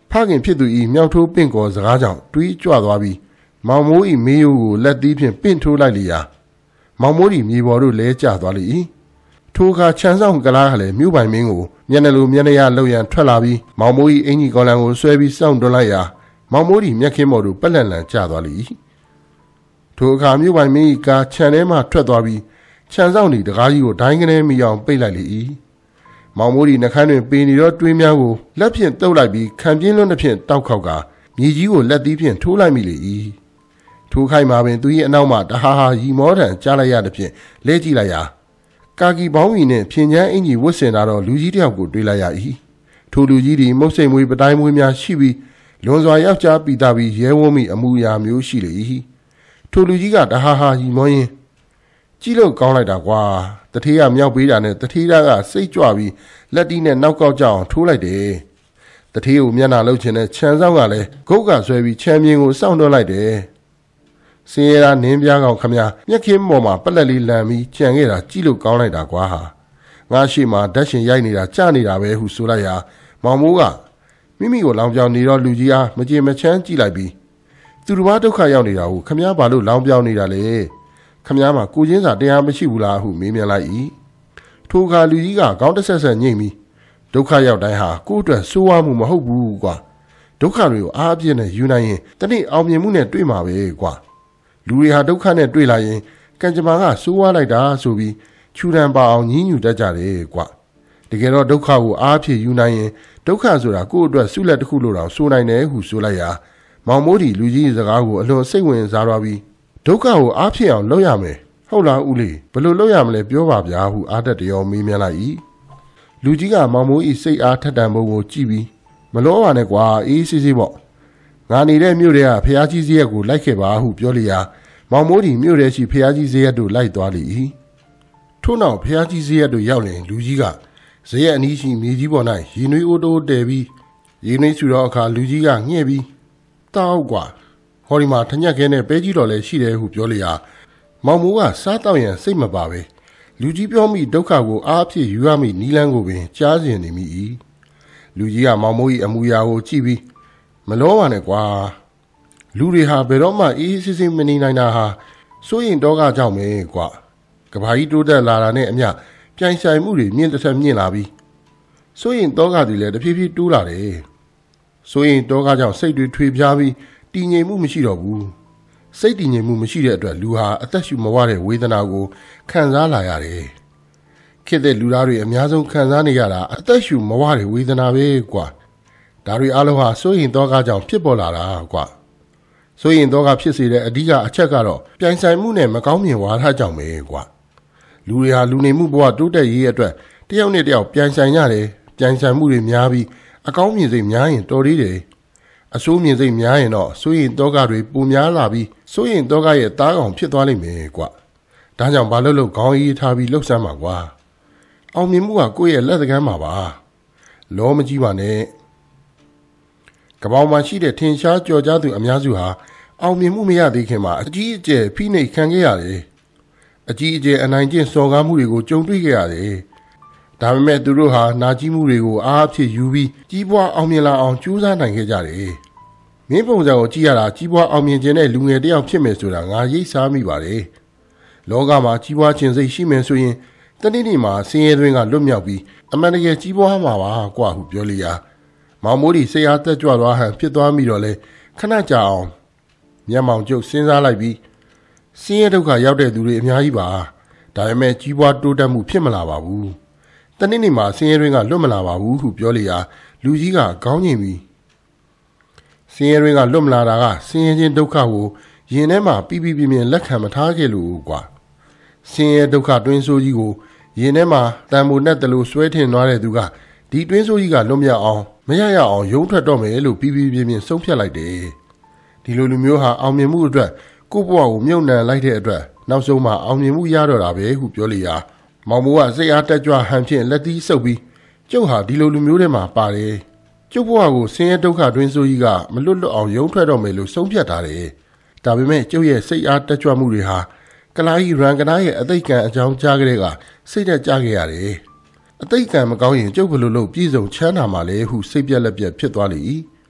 ဖခင်ဖြစ်သူဤမြောက်ထိုးပင့်ကောစကားကြောင့်တွေးကြွသွားပြီးမောင်မိုးဤမေးယိုးကိုလက်သီးဖြင့်ပင့်ထိုးလိုက်လျာမောင်မိုးဤမြေပေါ်သို့လဲကျသွားလေ၏ထိုအခါချမ်းဆောင်ကလားကလည်းမြို့ပိုင်မင်းကိုမျက်နှာလိုမျက်နှာရလှုပ်ရန်ထွက်လာပြီးမောင်မိုးဤအင်ကြီးကော်လံကိုဆွဲပြီးစောင့်တွန်းလိုက်ရာမောင်မိုးဤမျက်ခင်းပေါ်သို့ပက်လန့်လန့်ကျသွားလေ၏ထိုအခါမြို့ပိုင်မင်းဤကားခြံထဲမှထွက်သွားပြီးခြံဆောင်ဤတကားကြီးကိုဒိုင်းကနေမိအောင်ပိတ်လိုက်လေ၏မောင်မိုးဤနှခမ်းတွင်ပေနေသောတွေးများကိုလက်ဖြင့်တုပ်လိုက်ပြီးခံပြင်းလွန်းတစ်ဖြင့်တောက်ခေါက်ကမြေကြီးကိုလက်သီးဖြင့်ထိုးလိုက်မိလေ၏ထိုခိုက်မှာပင်သူ၏အနောက်မှတဟာဟာရီမောထံကြားလိုက်ရသဖြင့်လဲကြည့်လိုက်ရာကာကီဘောင်းကြီးနှင့်ဖြင်းချမ်းအင်ကြီးဝတ်ဆင်လာသောလူကြီးတစ်ယောက်ကိုတွေ့လိုက်ရ၏ထိုလူကြီးသည်မုတ်စိမ်မွေးပတိုင်းမွေးများရှိပြီးလွန်စွာယောက်ျားပီတာပြီးရဲဝံ့မိအမူအရာမျိုးရှိလေ၏ထိုလူကြီးကတဟာဟာရီမောရင်ကြည့်လို့ကောင်းလိုက်တာကွာတထေးကမြောက်ပေးတာနဲ့တထေးသားကစိတ်ကြွပြီးလက်တီးနဲ့နောက်ကောက်ကြအောင်ထိုးလိုက်တယ်တထေးကိုမျက်နှာလှုပ်ချင်တဲ့ခြံဆောင်ကလည်းဂုတ်ကဆွဲပြီးချမ်းမြင်ကိုစောင့်တွန်းလိုက်တယ်စင်ရတာနင်းပြားကောင်ခမမျက်ခင်းပေါ်မှာပက်လက်လေးလန်ပြီးကြံခဲ့တာကြည့်လို့ကောင်းလိုက်တာကွာဟာငါရှိမှဓာတ်ရှင်ရိုက်နေတာကြနေတာပဲဟုဆိုလိုက်ရာမောင်မိုးကမိမိကိုလောင်ပြောင်နေတော့လူကြီးအားမကြေမချမ်းကြည့်လိုက်ပြီးသူတစ်ပါးဒုက္ခရောက်နေတာကိုခမဘာလို့လောင်ပြောင်နေတာလဲခမမှာကိုချင်းစာတရားမရှိဘူးလားဟုမေးမြန်းလိုက်၏ထိုအခါလူကြီးကခေါင်းတဆက်ဆက်ညှိပြီးဒုက္ခရောက်တိုင်းဟာကိုယ့်အတွက်ဆိုးဝါးမှုမဟုတ်ဘူးကွာဒုက္ခတွေကိုအားအပြည့်နဲ့ယူနိုင်ရင်တနေ့အောင်မြင်မှုနဲ့တွေ့မှာပဲကွာလူတွေဟာဒုက္ခနဲ့တွေ့လာရင်ကံကြမ္မာကဆိုးဝါးလိုက်တာဆိုပြီးချူတံပါအောင်ညှဉ်းညူတတ်ကြတယ်ကွာတကယ်တော့ဒုက္ခကိုအားဖြည့်ယူနိုင်ရင်ဒုက္ခဆိုတာကိုယ့်အတွက်ဆုလက်တစ်ခုလို့တောင်ဆိုနိုင်တယ်ဟုဆိုလိုက်ရာမောင်မိုးဒီလူကြီးစကားကိုအလွန်စိတ်ဝင်စားသွားပြီးဒုက္ခကိုအားဖြည့်အောင်လုပ်ရမယ်ဟုတ်လားဦးလေးဘယ်လိုလုပ်ရမလဲပြောပါဗျာဟုအားတက်တရောမေးမြန်းလိုက်၏လူကြီးကမောင်မိုးဤစိတ်အားထက်တန်ပုံကိုကြည့်ပြီးမလောပါနဲ့ကွာအေးစစ်စစ်ပေါ့ငါနေတဲ့မြို့တွေကဖျားကြီးစရက်ကိုလိုက်ခဲ့ပါဟုပြောလျာမောင်မိုးဒီမြို့ထဲရှိဖျားကြီးစရက်တို့လိုက်သွားလေ၏ထို့နောက်ဖျားကြီးစရက်တို့ရောက်လင်လူကြီးကဇရက်အနီးရှိမြေကြီးပေါ်၌ရေနွေးအိုးတိုးတဲပြီးရေနွေးဆူသောအခါလူကြီးကငှဲ့ပြီးတောက်ကွာဟောဒီမှာထညက်ခဲနဲ့ပဲကြီးတော်လည်းရှိတယ်ဟုပြောလျာမောင်မိုးကစားတော့ရန်စိတ်မပါပဲလူကြီးပြောမိဒုက္ခကိုအားဖြည့်ယူရမိနီးလန်းကိုပင်ကြားစီနေမိ၏လူကြီးကမောင်မိုး၏အမူအရာကိုကြည့်ပြီးမလောပါနဲ့ကွာလူတွေဟာဘယ်တော့မှအေးစစ်စစ်မနေနိုင်တာဟာစိုးရင်တော့ကကြောင့်ပဲကွာကဘာကြီးတိုးတက်လာတာနဲ့အမျှပြိုင်ဆိုင်မှုတွေမြင့်တစ်ထက်မြင့်လာပြီးစိုးရင်တော့ကသည်လည်းတဖြည်းဖြည်းတိုးလာတယ်စိုးရင်တော့ကကြောင့်စိတ်တွေထွေပြားပြီးတည်ငြိမ်မှုမရှိတော့ဘူးစိတ်တည်ငြိမ်မှုမရှိတဲ့အတွက်လူဟာအသက်ရှူမဝတဲ့ဝေဒနာကိုခံစားလာရတယ်ခေတ်တဲ့လူသားတွေအများဆုံးခံစားနေရတာအသက်ရှူမဝတဲ့ဝေဒနာပဲကွာဒါတွေအလုံးဟာစိုးရင်တော့ကကြောင့်ဖြစ်ပေါ်လာတာကွာစိုးရင်တော့ကဖြစ်စေတဲ့အဓိကအချက်ကတော့ပြိုင်ဆိုင်မှုနဲ့မကောင်းမြင်ဝါဒကြောင့်ပဲကွာလူတွေဟာလူနေမှုဘဝတိုးတက်ရေးအတွက်တယောက်နဲ့တယောက်ပြိုင်ဆိုင်ရတယ်ပြိုင်ဆိုင်မှုတွေများပြီးအကောင်းမြင်စိတ်များရင်တော်သေးတယ်အဆိုးမြင်စိတ်များရင်တော့စိုးရင်တော့ကတွေပုံများလာပြီးစိုးရင်တော့ကရဲ့သားကောင်ဖြစ်သွားလိမ့်မယ်ကွာဒါကြောင့်ဘာလို့လို့ခေါင်းအေးထားပြီးလှုပ်ဆမ်းပါကွာအောင်မြင်မှုကကိုယ့်ရဲ့လက်သကမ်းမှာပါလောမကြီးပါနဲ့ကပောင်မှာရှိတဲ့ထင်ရှားကြော်ကြားသူအများစုဟာအောင်မြင်မှုမရသေးခင်မှာအကြီးအကျယ်ဖိနှိပ်ခံခဲ့ရတယ်အကြီးအကျယ်အနိုင်ကျင့်စော်ကားမှုတွေကိုကြုံတွေ့ခဲ့ရတယ်ဒါပေမဲ့သူတို့ဟာနာကျင်မှုတွေကိုအားဖြည့်ယူပြီးကြီးပွားအောင်မြင်လာအောင်ကြိုးစားနိုင်ခဲ့ကြတယ်မင်းပုံစံကိုကြည့်ရတာကြီးပွားအောင်မြင်ခြင်းတဲ့လူငယ်တစ်ယောက်ဖြစ်မယ်ဆိုတာငါရိပ်စားမိပါတယ်လောကမှာကြီးပွားခြင်းစိတ်ရှိမယ်ဆိုရင်တနေ့နေ့မှာဆင်းရဲတွင်းကလွတ်မြောက်ပြီးအမှန်တကယ်ကြီးပွားမှာပါကွာဟုပြောလျာမောင်မိုးဒီစိတ်အားတက်ကြွသွားဟန်ဖြစ်သွားမိတော့လေခဏကြာအောင်မျက်မှောင်ကျုပ်စဉ်းစားလိုက်ပြီးဆင်းရဲဒုက္ခရောက်တဲ့သူတွေအများကြီးပါဒါပေမဲ့ကြီးပွားတိုးတက်မှုဖြစ်မလာပါဘူးတနေ့နေ့မှာဆင်းရဲတွင်းကလွတ်မလာပါဘူးဟုပြောလျာလူကြီးကခေါင်းငိမ်ပြီးဆင်းရဲတွင်းကလွတ်မလာတာကဆင်းရဲခြင်းဒုက္ခကိုရင်ထဲမှာပြီးပြင်းလက်ခံမထားခဲ့လို့ကွာဆင်းရဲဒုက္ခတွင်းဆိုးကြီးကိုရင်ထဲမှာတန်မိုးနဲ့တလူဆွဲထင်သွားတဲ့သူကဒီတွင်းဆိုးကြီးကလွတ်မြောက်အောင်မရရအောင်ရုံးထွက်တော့မယ်လို့ပြီးပြင်းဆုံးဖြတ်လိုက်တယ်ဒီလိုလူမျိုးဟာအောင်မြင်မှုအတွက်ကိုယ့်ဘဝကိုမြုပ်နှံလိုက်တဲ့အတွက်နောက်ဆုံးမှာအောင်မြင်မှုရတော့တာပဲဟုပြောလျာမောင်မိုးကစိတ်အားတက်ကြွဟန်ဖြင့်လက်သီးဆုပ်ပြီးကျုပ်ဟာဒီလိုလူမျိုးတွေမှာပါတယ်ကျုပ်ဘဝကိုဆင်းရဲဒုက္ခတွင်းဆိုးကြီးကမလွတ်အောင်ရုံးထွက်တော့မယ်လို့ဆုံးဖြတ်ထားတယ်ဒါပေမဲ့ကျုပ်ရဲ့စိတ်အားတက်ကြွမှုတွေဟာကလာကြီးရန်ကနာရဲ့အသိကံအကြောင်းကြားကြတဲ့ကစိတ်တက်ကြခဲ့ရတယ်အသိကံမကောင်းရင်ကျုပ်ဘယ်လိုလုပ်ပြည်စုံချမ်းသာမှာလဲဟုစိတ်ပြက်လက်ပြက်ဖြစ်သွားလေ၏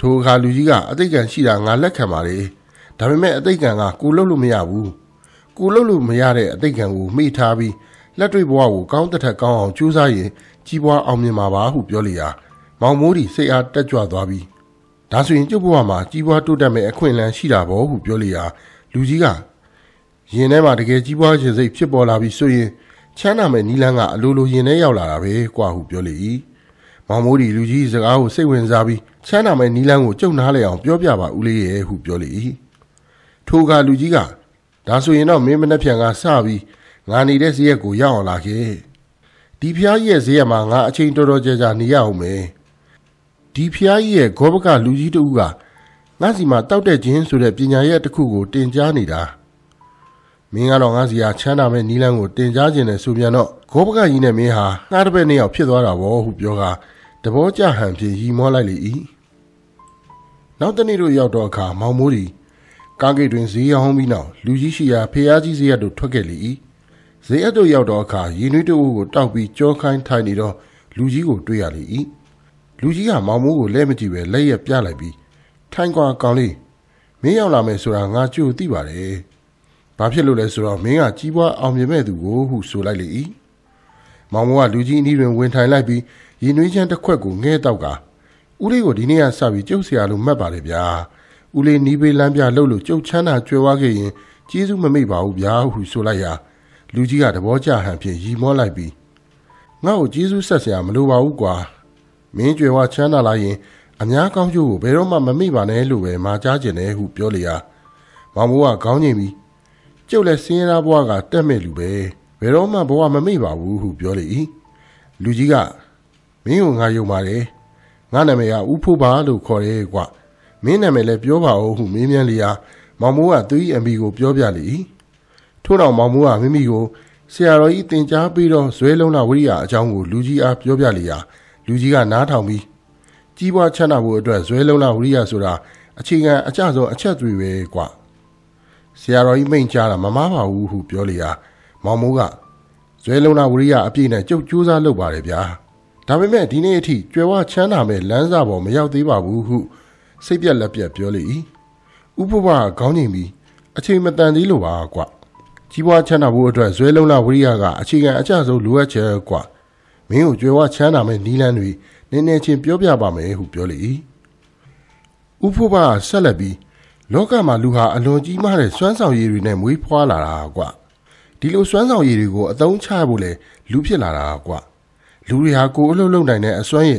ထိုအခါလူကြီးကအသိဉာဏ်ရှိတာငါလက်ခံပါလေဒါပေမဲ့အသိဉာဏ်ကကိုလှုပ်လို့မရဘူးကိုလှုပ်လို့မရတဲ့အသိဉာဏ်ကိုမိထားပြီးလက်တွေ့ဘဝကိုကောင်းတဲ့ထက်ကောင်းအောင်ကြိုးစားရင်ကြီးပွားအောင်မြင်မှာပါဟုပြောလေရာမောင်မိုးဒီစိတ်အားတက်ကြွသွားပြီးဒါဆိုရင်ကျုပ်ဘဝမှာကြီးပွားတိုးတက်မဲ့အခွင့်အလမ်းရှိတာပေါ့ဟုပြောလေရာလူကြီးကရင်ထဲမှာတကယ်ကြီးပွားခြင်းစိတ်ဖြစ်ပေါ်လာပြီးဆိုရင်ချမ်းသာမဲ့နီလန်းကအလိုလိုရင်ထဲရောက်လာတာပဲကွာဟုပြောလေ၏မောင်မိုးဒီလူကြီးစကားကိုစိတ်ဝင်စားပြီးချမ်းသာမဲ့နီလန်းကိုကြုံနားလေအောင်ပြောပြပါဦးလေးရဲ့ဟုပြောလေ၏ထိုကလူကြီးကဒါဆိုရင်တော့မင်းမနှက်ဖြန်ကစပြီးငါနေတဲ့ဈေးရက်ကိုရောက်အောင်လာခဲ့ဒီဖျားကြီးရဲ့ဈေးရက်မှာငါအချိန်တော်တော်ကြာနေရအောင်မယ်ဒီဖျားကြီးရဲ့ဂောဘကလူကြီးတူကငါစီမှာတောက်တဲ့ခြင်းဆိုတဲ့ပညာရက်တစ်ခုကိုတင်ကြားနေတာမင်းကတော့ငါစီဟာချမ်းသာမဲ့နီလန်းကိုတင်ကြားခြင်းနဲ့ဆိုပြန်တော့ဂောဘကကြီးနဲ့မင်းဟာငှားတစ်ပတ်နှစ်ယောက်ဖြစ်သွားတာပေါ့ဟုပြောကတဘောကြဟန်ဖြင့်ရီမောလိုက်လေ၏နောက်တနေ့တို့ရောက်တော့အခါမောင်မိုးဒီကားဂိတ်တွင်ဈေးရောင်းပြီးနောက်လူကြီးရှိရာဖျားကြီးဈေးရက်တို့ထွက်ခဲ့လေ၏ဈေးရက်တို့ရောက်တော့အခါရင်းနှွေးတို့ကိုတောက်ပြီးကြောခိုင်းထိုင်နေတော့လူကြီးကိုတွေ့ရလေ၏လူကြီးကမောင်မိုးကိုလဲမကြည့်ပဲလက်ရက်ပြလိုက်ပြီးထိုင်ကွာကောင်လေးမင်းရောက်လာမယ်ဆိုတာငါကြိုသိပါတယ်ဘာဖြစ်လို့လဲဆိုတော့မင်းကကြီးပွားအောင်မြင်မဲ့သူကိုဟုဆိုလိုက်လေ၏မောင်မိုးကလူကြီးအနီးတွင်ဝင်ထိုင်လိုက်ပြီးရင်းနှွေးချမ်းတစ်ခွက်ကိုငဲတောက်ကဦးလေးကိုဒီနေ့ကစပြီးကျုပ်ဆရာလိုမှတ်ပါတယ်ဗျာဦးလေးနီးပေးလမ်းပြလှုပ်လို့ကျုပ်ချမ်းသာကြွယ်ဝခဲ့ရင်ကျေးဇူးမမေ့ပါဘူးဗျာဟုဆိုလိုက်ရာလူကြီးကတဘောကြဟန်ဖြင့်ရီမောလိုက်ပြီးငါ့ကိုကျေးဇူးဆက်ဆရာမလိုပါဘူးကွာမင်းကြွယ်ဝချမ်းသာလာရင်အများကောင်းကျိုးကိုဘယ်တော့မှမမေ့ပါနဲ့လို့ပဲမှာကြားကျင်တယ်ဟုပြောလေရာမောင်မိုးကခေါင်းငိမ့်ပြီးကျုပ်လည်းစင်းရဘွားကတက်မဲ့လူပဲဘယ်တော့မှဘဝမမေ့ပါဘူးဟုပြောလေ၏လူကြီးကမင်းကိုငါယုံပါတယ်ငါနာမည်ကဦးဖို့ပါလို့ခေါ်တယ်ကွာမင်းနာမည်လည်းပြောပါဦးဟုမေးမြန်းလေရာမောင်မိုးကသူ့၏အမိကိုပြောပြလေ၏ထို့နောက်မောင်မိုးကမိမိကိုဆရာတော်ကြီးတင်ကြားပြီးတော့ဇွဲလုံးလာဝိရိယအကြောင်းကိုလူကြီးအားပြောပြလေရာလူကြီးကနားထောင်ပြီးကြီးပွားချမ်းသာဖို့အတွက်ဇွဲလုံးလာဝိရိယဆိုတာအခြေခံအကျဆုံးအချက်တွေပဲကွာဆရာတော်ကြီးမိန့်ကြားတာမမားပါဘူးဟုပြောလေရာမောင်မိုးကဇွဲလုံးလာဝိရိယအပြည့်နဲ့ကြုတ်ကြိုးစားလုပ်ပါတယ်ဗျာဒါပေမဲ့ဒီနေ့အထိကြွယ်ဝချမ်းသာမဲ့လမ်းစာပေါ်မရောက်သေးပါဘူးဟုစိတ်ပြက်လက်ပြက်ပြောလေ၏ဥပ္ပဝါခေါင်းငိမ့်ပြီးအချိန်မတန်သေးလို့ပါကွာကြီးပွားချမ်းသာဖို့အတွက်ဇွဲလုံးလာဝိရိယကအခြေခံအကျဆုံးလိုအပ်ချက်ကွာမင်းကိုကြွယ်ဝချမ်းသာမဲ့နီးလန်းတွေနည်းနည်းချင်းပြောပြပါမယ်ဟုပြောလေ၏ဥပ္ပဝါဆက်လက်ပြီးလောကမှာလူဟာအလွန်ကြီးမားတဲ့စွမ်းဆောင်ရည်တွေနဲ့မွေးဖွားလာတာကွာဒီလိုစွမ်းဆောင်ရည်တွေကိုအသုံးချဖို့လေလူဖြစ်လာတာကွာလူတွေဟာကိုယ်အလုပ်လုပ်နိုင်တဲ့အစွမ်းရည်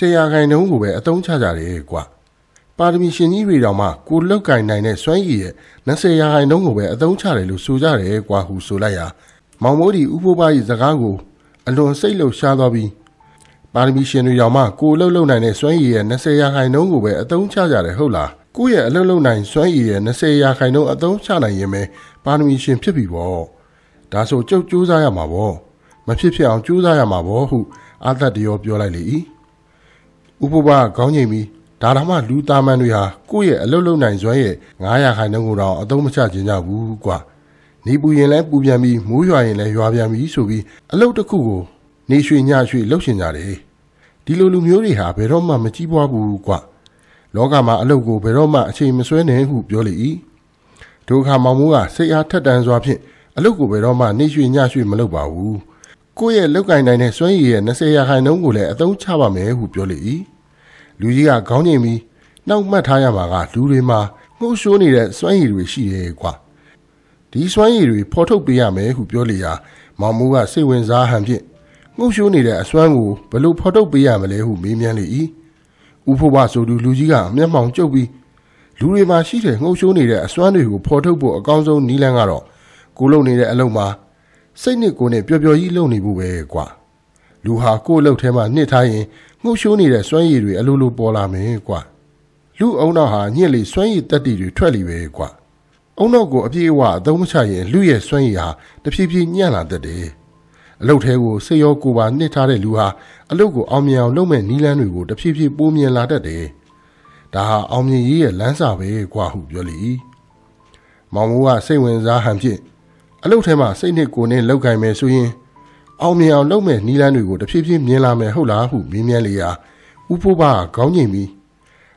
10%ကိုပဲအသုံးချကြတယ်ကွာပါရမီရှင်ကြီးတွေတောင်မှကိုလောက်ကင်နိုင်တဲ့စွမ်းရည်ရဲ့20%ကိုပဲအသုံးချတယ်လို့ဆိုကြတယ်ကွာဟုဆိုလိုက်ရာမောင်မိုးဒီဥပ္ပဝါ၏စကားကိုအလွန်စိတ်လှုပ်ရှားသွားပြီးပါရမီရှင်တွေတောင်မှကိုအလုပ်လုပ်နိုင်တဲ့စွမ်းရည်ရဲ့20%ကိုပဲအသုံးချကြတယ်ဟုတ်လားကိုယ့်ရဲ့အလုပ်လုပ်နိုင်စွမ်းရည်ရဲ့20%အသုံးချနိုင်ရင်ပဲပါရမီရှင်ဖြစ်ပြီပေါ့ဒါဆိုကြုတ်ကြိုးစားရမှာပေါ့မဖြစ်ဖြစ်အောင်ကြိုးစားရမှာပေါ့ဟုအာသတ်တရောပြောလိုက်လေ၏ဥပ္ပဝါခေါင်းငိမ့်ပြီးဒါမှလူသားမန်တွေဟာကိုယ့်ရဲ့အလုပ်လုပ်နိုင်စွမ်းရဲ့9%ကိုတော့အသုံးမချခြင်းကြဘူးကွာနေပူရင်လည်းပူပြန်ပြီးမိုးရွာရင်လည်းရွာပြန်ပြီးဆိုပြီးအလုပ်တစ်ခုကိုနေရွှေညရွှေလှုပ်ရှင်ကြတယ်ဒီလိုလူမျိုးတွေဟာဘယ်တော့မှမကြီးပွားဘူးကွာလောကမှာအလုပ်ကိုဘယ်တော့မှအချိန်မဆွဲနိုင်ဟုပြောလေ၏ဒုက္ခမောင်မိုးကစိတ်အားထက်တန်စွာဖြင့်အလုပ်ကိုဘယ်တော့မှနေရွှေညရွှေမလုပ်ပါဘူးကိုယ့်ရဲ့လောက်ကင်နိုင်တဲ့စွမ်းရည်ရဲ့20%ကိုလည်းအသုံးချပါမယ်ဟုပြောလေ၏လူကြီးကခေါင်းငိမ့်ပြီးနောက်မှတ်ထားရမှာကလူတွေမှာငှိုးရှိုးနေတဲ့စွမ်းရည်တွေရှိတယ်ကွာဒီစွမ်းရည်တွေဖော်ထုတ်ပေးရမယ်ဟုပြောလေရာမောင်မိုးကစိတ်ဝင်စားဟန်ဖြင့်ငှိုးရှိုးနေတဲ့အစွမ်းကိုဘယ်လိုဖော်ထုတ်ပေးရမလဲဟုမေးမြန်းလေ၏ဥဖို့ဘဆိုသူလူကြီးကမျက်မှောင်ကျုပ်ပြီးလူတွေမှာရှိတဲ့ငှိုးရှိုးနေတဲ့အစွမ်းတွေကိုဖော်ထုတ်ဖို့အကောင်းဆုံးနည်းလမ်းကတော့ကိုလုံနေတဲ့အလုပ်မှာစိတ်နဲ့ကိုယ်နဲ့ပျော်ပျော်ကြီးလုပ်နေဖို့ပဲကွာလူဟာကိုယ့်အလုပ်ထဲမှာနှစ်ထားရင်ငှိုးရှိုးနေတဲ့စွမ်းရည်တွေအလိုလိုပေါ်လာမယ်ကွာလူအုံနောက်ဟာညစ်လေစွမ်းရည်တက်တီတွေထွက်လိပဲကွာအုံနောက်ကိုအပြည့်အဝအသုံးမချရင်လူရဲ့စွမ်းရည်ဟာတဖြည်းဖြည်းညံ့လာတတ်တယ်အလုပ်ထဲကိုစိတ်ရောကိုယ်ပါနှစ်ထားတဲ့လူဟာအလုပ်ကိုအောင်မြင်အောင်လုပ်မဲ့နည်းလမ်းတွေကိုတဖြည်းဖြည်းပိုးမြင်လာတတ်တယ်ဒါဟာအောင်မြင်ရေးရဲ့လမ်းစာပဲကွာဟုပြောလေ၏မောင်မိုးကစိတ်ဝင်စားဟန်ဖြင့်အလုပ်ထဲမှာစိတ်နဲ့ကိုယ်နဲ့လောက်ကင်မယ်ဆိုရင်အောင်မြင်အောင်လုပ်မဲ့နည်းလမ်းတွေကိုတဖြည်းဖြည်းမြင်လာမယ်ဟုတ်လားဟုမေးမြန်းလေရာဥပုဘကခေါင်းငိမ့်ပြီး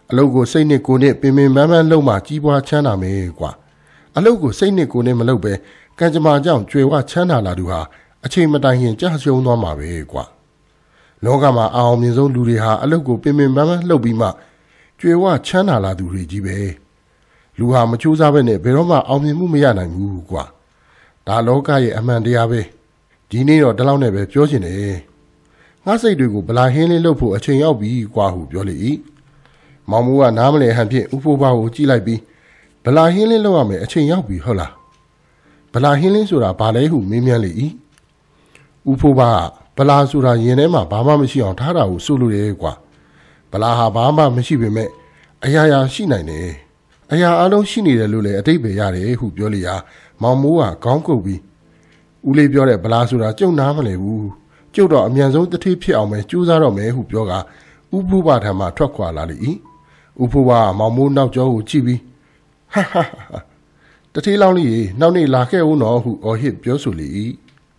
အလုပ်ကိုစိတ်နဲ့ကိုယ်နဲ့ပင်ပင်ပန်းပန်းလုပ်မှကြီးပွားချမ်းသာမယ်ကွာအလုပ်ကိုစိတ်နဲ့ကိုယ်နဲ့မလုပ်ပဲကံကြမ္မာကြောင့်ကြွယ်ဝချမ်းသာလာသူဟာအချိန်မတိုင်ခင်ကြာရှုံးသွားမှာပဲကွာလောကမှာအောင်မြင်ဆုံးလူတွေဟာအလုပ်ကိုပင်ပင်ပန်းပန်းလုပ်ပြီးမှကြွယ်ဝချမ်းသာလာသူတွေကြီးပဲလူဟာမချိုးစားပဲနဲ့ဘယ်တော့မှအောင်မြင်မှုမရနိုင်ဘူးကွာဒါလောကရဲ့အမှန်တရားပဲဒီနေ့တော့ဒီလောက်နဲ့ပဲပြောချင်တယ်ငါစိတ်တွေကိုဗလာဟင်းလေးလုပ်ဖို့အချိန်ရောက်ပြီကွာဟုပြောလေ၏မောင်မိုးကနားမလည်ဟန်ဖြင့်ဥဖိုးဘကိုကြည့်လိုက်ပြီးဗလာဟင်းလေးလုပ်ရမယ်အချိန်ရောက်ပြီဟုတ်လားဗလာဟင်းလေးဆိုတာဘာလဲဟုမေးမြန်းလေ၏ဥဖိုးဘကဗလာဆိုတာရင်ထဲမှာဘာမှမရှိအောင်ထားတာကိုဆိုလိုတယ်ကွာဗလာဟာဘာမှမရှိပေမဲ့အရာရာရှိနိုင်တယ်အရာအလုံးရှိနေတယ်လို့လည်းအတိတ်ပဲရတယ်ဟုပြောလေရာမောင်မိုးကခေါင်းကုပ်ပြီးဦးလေးပြောတဲ့ဗလာဆိုတာကျုပ်နားမလည်ဘူးကျုပ်တော့အမြန်ဆုံးတတိဖြစ်အောင်ပဲကြိုးစားတော့မယ်ဟုပြောကဥဖိုးဘထံမှထွက်ခွာလာလေ၏ဥဖိုးဘကမောင်မိုးနောက်ကျောကိုကြည့်ပြီးဟာဟာတတိလောင်းလေးနောက်နေ့လာခဲ့ဦးနော်ဟုအော်ဟစ်ပြောဆိုလေ၏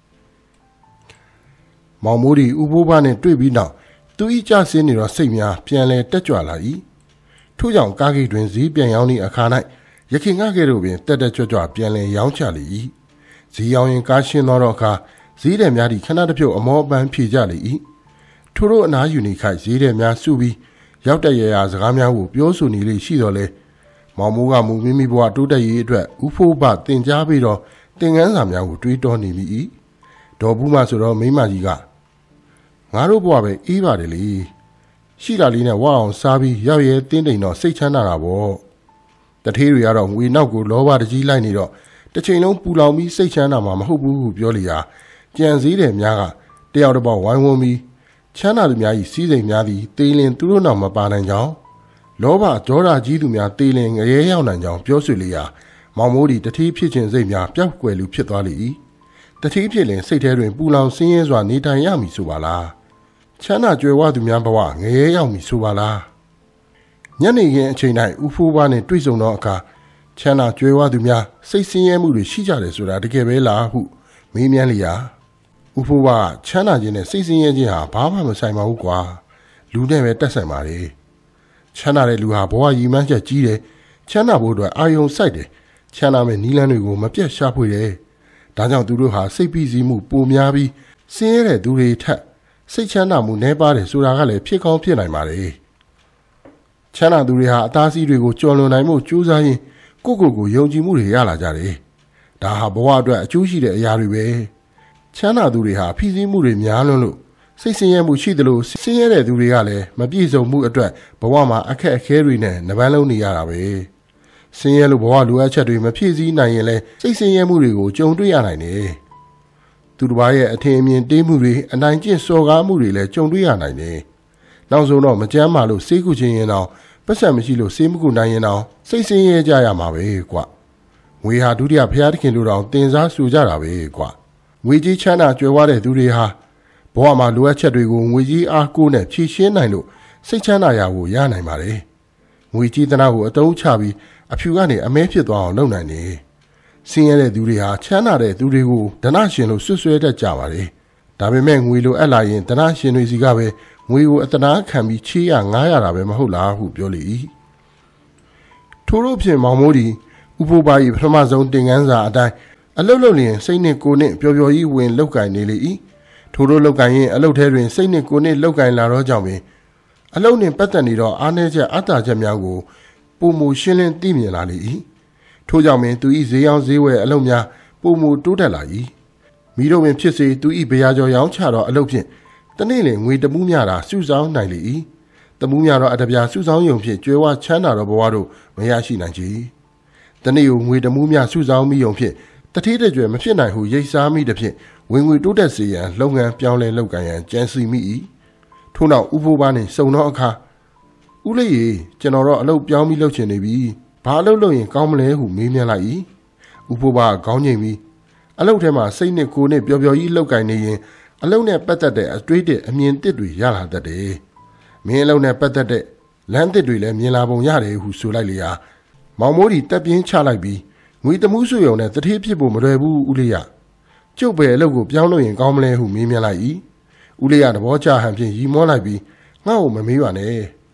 မောင်မိုးဒီဥဖိုးဘနဲ့တွေ့ပြီးနောက်သူဤကြဆင်းနေတော့စိတ်များပြန်လဲတက်ကြွလာ၏ထို့ကြောင့်ကားဂိတ်တွင်ဈေးပြန်ရောင်းသည့်အခါ၌ရခင်ငှကဲ့သို့ပင်တက်တက်ကြွကြွပြန်လဲရောင်းချလေ၏ဈေးရောင်းရင်ကားရှင်းသောအခါဈေးတယ်များသည့်ခဏတစ်ဖြုတ်အမောအပန်းဖြေကြလေ၏ထို့သောအနားယူနေခိုက်ဈေးတယ်များစုပြီးရောက်တဲ့ရရာစကားများကိုပြောဆိုနေလေရှိတော်လဲမောင်မိုးကမူမိမိဘဝတိုးတက်ရေးအတွက်ဥဖိုးဘတင်ကြားပြီးတော့သင်ခန်းစာများကိုတွေးတောနေမိ၏ဒေါ်ဘူးမဆိုတော့မိမကြီးကငါတို့ဘဝပဲအေးပါတယ်လေရှိလာလေးနဲ့ဝအောင်စားပြီးရောက်ရဲတင်းတိမ်တော့စိတ်ချမ်းသာတာပေါ့တထေးတွေကတော့ငွေနောက်ကိုလောဘတကြီးလိုက်နေတော့တစ်ချိန်လုံးပူလောင်ပြီးစိတ်ချမ်းသာမှာမဟုတ်ဘူးဟုပြောလေရာကြံစည်တယ်များကတယောက်တစ်ပေါက်ဝိုင်းဝန်းပြီးချမ်းသာသူများ၏စီးစိမ်များသည်တေးလင်သူတို့နောက်မပါနိုင်ကြောင်းလောဘဒေါသကြီးသူများတေးလင်ငရဲရောက်နိုင်ကြောင်းပြောဆိုလေရာမောင်မိုးဒီတထေးဖြစ်ခြင်းစိတ်များပျောက်ကွယ်လူဖြစ်သွားလေ၏တထေးဖြစ်လင်စိတ်ထဲတွင်ပူလောင်ဆင်းရဲစွာနေထိုင်ရမည်ဆိုပါလားချမ်းသာကြွယ်ဝသူများဘဝငရဲရောက်မည်ဆိုပါလားညနေခင်းအချိန်၌ဥဖိုးဘနှင့်တွေ့ဆုံသောအခါချမ်းသာကြွယ်ဝသူများစိတ်ဆင်းရဲမှုတွေရှိကြတယ်ဆိုတာတကယ်ပဲလားဟုမေးမြန်းလျာဥဖိုးဘကချမ်းသာခြင်းနဲ့စိတ်ဆင်းရဲခြင်းဟာဘာမှမဆိုင်ပါဘူးကွာလူနဲ့ပဲတက်ဆိုင်ပါလေချမ်းသာတဲ့လူဟာဘဝရည်မှန်းချက်ကြီးတယ်ချမ်းသာဖို့အတွက်အာယုံစိုက်တယ်ချမ်းသာမဲ့နည်းလမ်းတွေကိုမပြတ်ရှာဖွေတယ်ဒါကြောင့်သူတို့ဟာစိတ်ဖိစီးမှုပိုများပြီးဆင်းရဲတဲ့သူတွေထက်စိတ်ချမ်းသာမှုနည်းပါးတယ်ဆိုတာကလည်းဖြစ်ကောင်းဖြစ်နိုင်ပါလေချမ်းသာသူတွေဟာအသားစီးတွေကိုကျော်လွန်နိုင်မှုကြိုးစားရင်းကိုယုံကြည်မှုတွေရလာကြတယ်ဒါဟာဘဝအတွက်အကျိုးရှိတဲ့အရာတွေပဲချမ်းသာသူတွေဟာဖိစီးမှုတွေများလွန်းလို့စိတ်ဆင်းရဲမှုရှိသလိုဆင်းရဲတဲ့သူတွေကလည်းမပြည့်စုံမှုအတွက်ဘဝမှာအခက်အခဲတွေနဲ့နှပန်းလုံးနေရတာပဲဆင်းရဲလို့ဘဝလိုအပ်ချက်တွေမဖြည့်ဆည်းနိုင်ရင်လည်းစိတ်ဆင်းရဲမှုတွေကိုကြုံတွေ့ရနိုင်တယ်သူတစ်ပါးရဲ့အထင်အမြင်တေးမှုတွေအနိုင်ကျင့်စော်ကားမှုတွေလည်းကြုံတွေ့ရနိုင်တယ်နောက်ဆုံးတော့မကြမ်းမာလို့ဆေးကုခြင်းရင်တော့ပတ်စံမရှိလို့ဆေးမကုနိုင်ရင်တော့စိတ်ဆင်းရဲကြရမှာပဲကွာငွေဟာဒုတိယဖျားသခင်လိုတောင်တင်စားဆူကြတာပဲကွာငွေကြီးချမ်းသာကြွယ်ဝတဲ့သူတွေဟာဘဝမှာလိုအပ်ချက်တွေကိုငွေကြီးအားကိုးနဲ့ဖြည့်ရှင်းနိုင်လို့စိတ်ချမ်းသာရာကိုရနိုင်ပါတယ်ငွေကြီးသနာကိုအတုံးချပြီးအဖြူကနေအမဲဖြစ်သွားအောင်လုပ်နိုင်တယ်ဆင်းရဲတဲ့သူတွေဟာချမ်းသာတဲ့သူတွေကိုဓနရှင်လို့ဆွဆွဲတတ်ကြပါတယ်ဒါပေမဲ့ငွေလိုအပ်လာရင်ဓနရှင်တွေစီကပဲငွေကိုအတနာခံပြီးချေးရငားရတာပဲမဟုတ်လားဟုပြောလေ၏ထို့သောဖြင့်မောင်မိုးဒီဥဖိုးပါ၏ပထမဆုံးတင်ကန်းစာအတိုင်းအလုတ်လုတ်လျင်စိတ်နှင့်ကိုယ်နှင့်ပျော်ပျော်ကြီးဝင်လောက်ကင်နေလေ၏ထို့သောလောက်ကင်ရင်အလုတ်ထဲတွင်စိတ်နှင့်ကိုယ်နှင့်လောက်ကင်လာတော့ကြောင့်ပင်အလုတ်နှင့်ပတ်သက်နေသောအားနည်းချက်အတ္တချက်များကိုပုံမူရှင်းလင်းသိမြင်လာလေ၏ထို့ကြောင့်ပင်သူ၏ဈေးရောင်းဈေးဝယ်အလုပ်များပုံမူတိုးတက်လာ၏မိတို့ပင်ဖြစ်စေသူ၏ဗျာကျော်ရောင်းချသောအလုပ်ဖြင့်တနေ့လင်ငွေတမှုများသာစုဆောင်းနိုင်လေ၏တမှုများသောအတပြာစုဆောင်းယုံဖြင့်ကျွဲဝချမ်းသာသောဘဝတို့မရရှိနိုင်ကြတနေ့ကိုငွေတမှုများစုဆောင်းမိယုံဖြင့်တတိတကြွယ်မဖြစ်နိုင်ဟုရိတ်စားမိသည်ဖြင့်ဝင်ငွေတိုးတက်စေရန်လုပ်ငန်းပြောင်းလဲလုပ်ကိုင်ရန်ကြံစီမိ၏ထို့နောက်ဥဖိုးပါနှင့်စုံသောအခါဦးလေးရေကျွန်တော်တော့အလုပ်ပြောင်းပြီးလုပ်ချင်နေပြီဘာအလုပ်လုပ်ရင်ကောင်းမလဲဟုမေးမြန်းလိုက်၏ဥဖိုးပါခေါင်းငိမ့်ပြီးအလုပ်ထဲမှာစိတ်နဲ့ကိုယ်နဲ့ပျော်ပျော်ကြီးလုပ်ကိုင်နေရင်အလုပ်နဲ့ပတ်သက်တဲ့အတွေးတဲ့အမြင်သစ်တွေရလာတတ်တယ်မင်းအလုပ်နဲ့ပတ်သက်တဲ့လမ်းသစ်တွေလည်းမြင်လာပုံရတယ်ဟုဆိုလိုက်လေရာမောင်မိုးဒီတက်ပြင်းချလိုက်ပြီးငွေတမှုဆွေုံနဲ့တတိဖြစ်ဖို့မလွယ်ဘူးဦးလေးရကျုပ်ပဲအလုပ်ကိုပြောင်းလို့ရင်ကောင်းမလဲဟုမေးမြန်းလိုက်၏ဦးလေးရသဘောကျဟန်ဖြင့်ရီမောလိုက်ပြီးငါ့ကိုမမေးပါနဲ့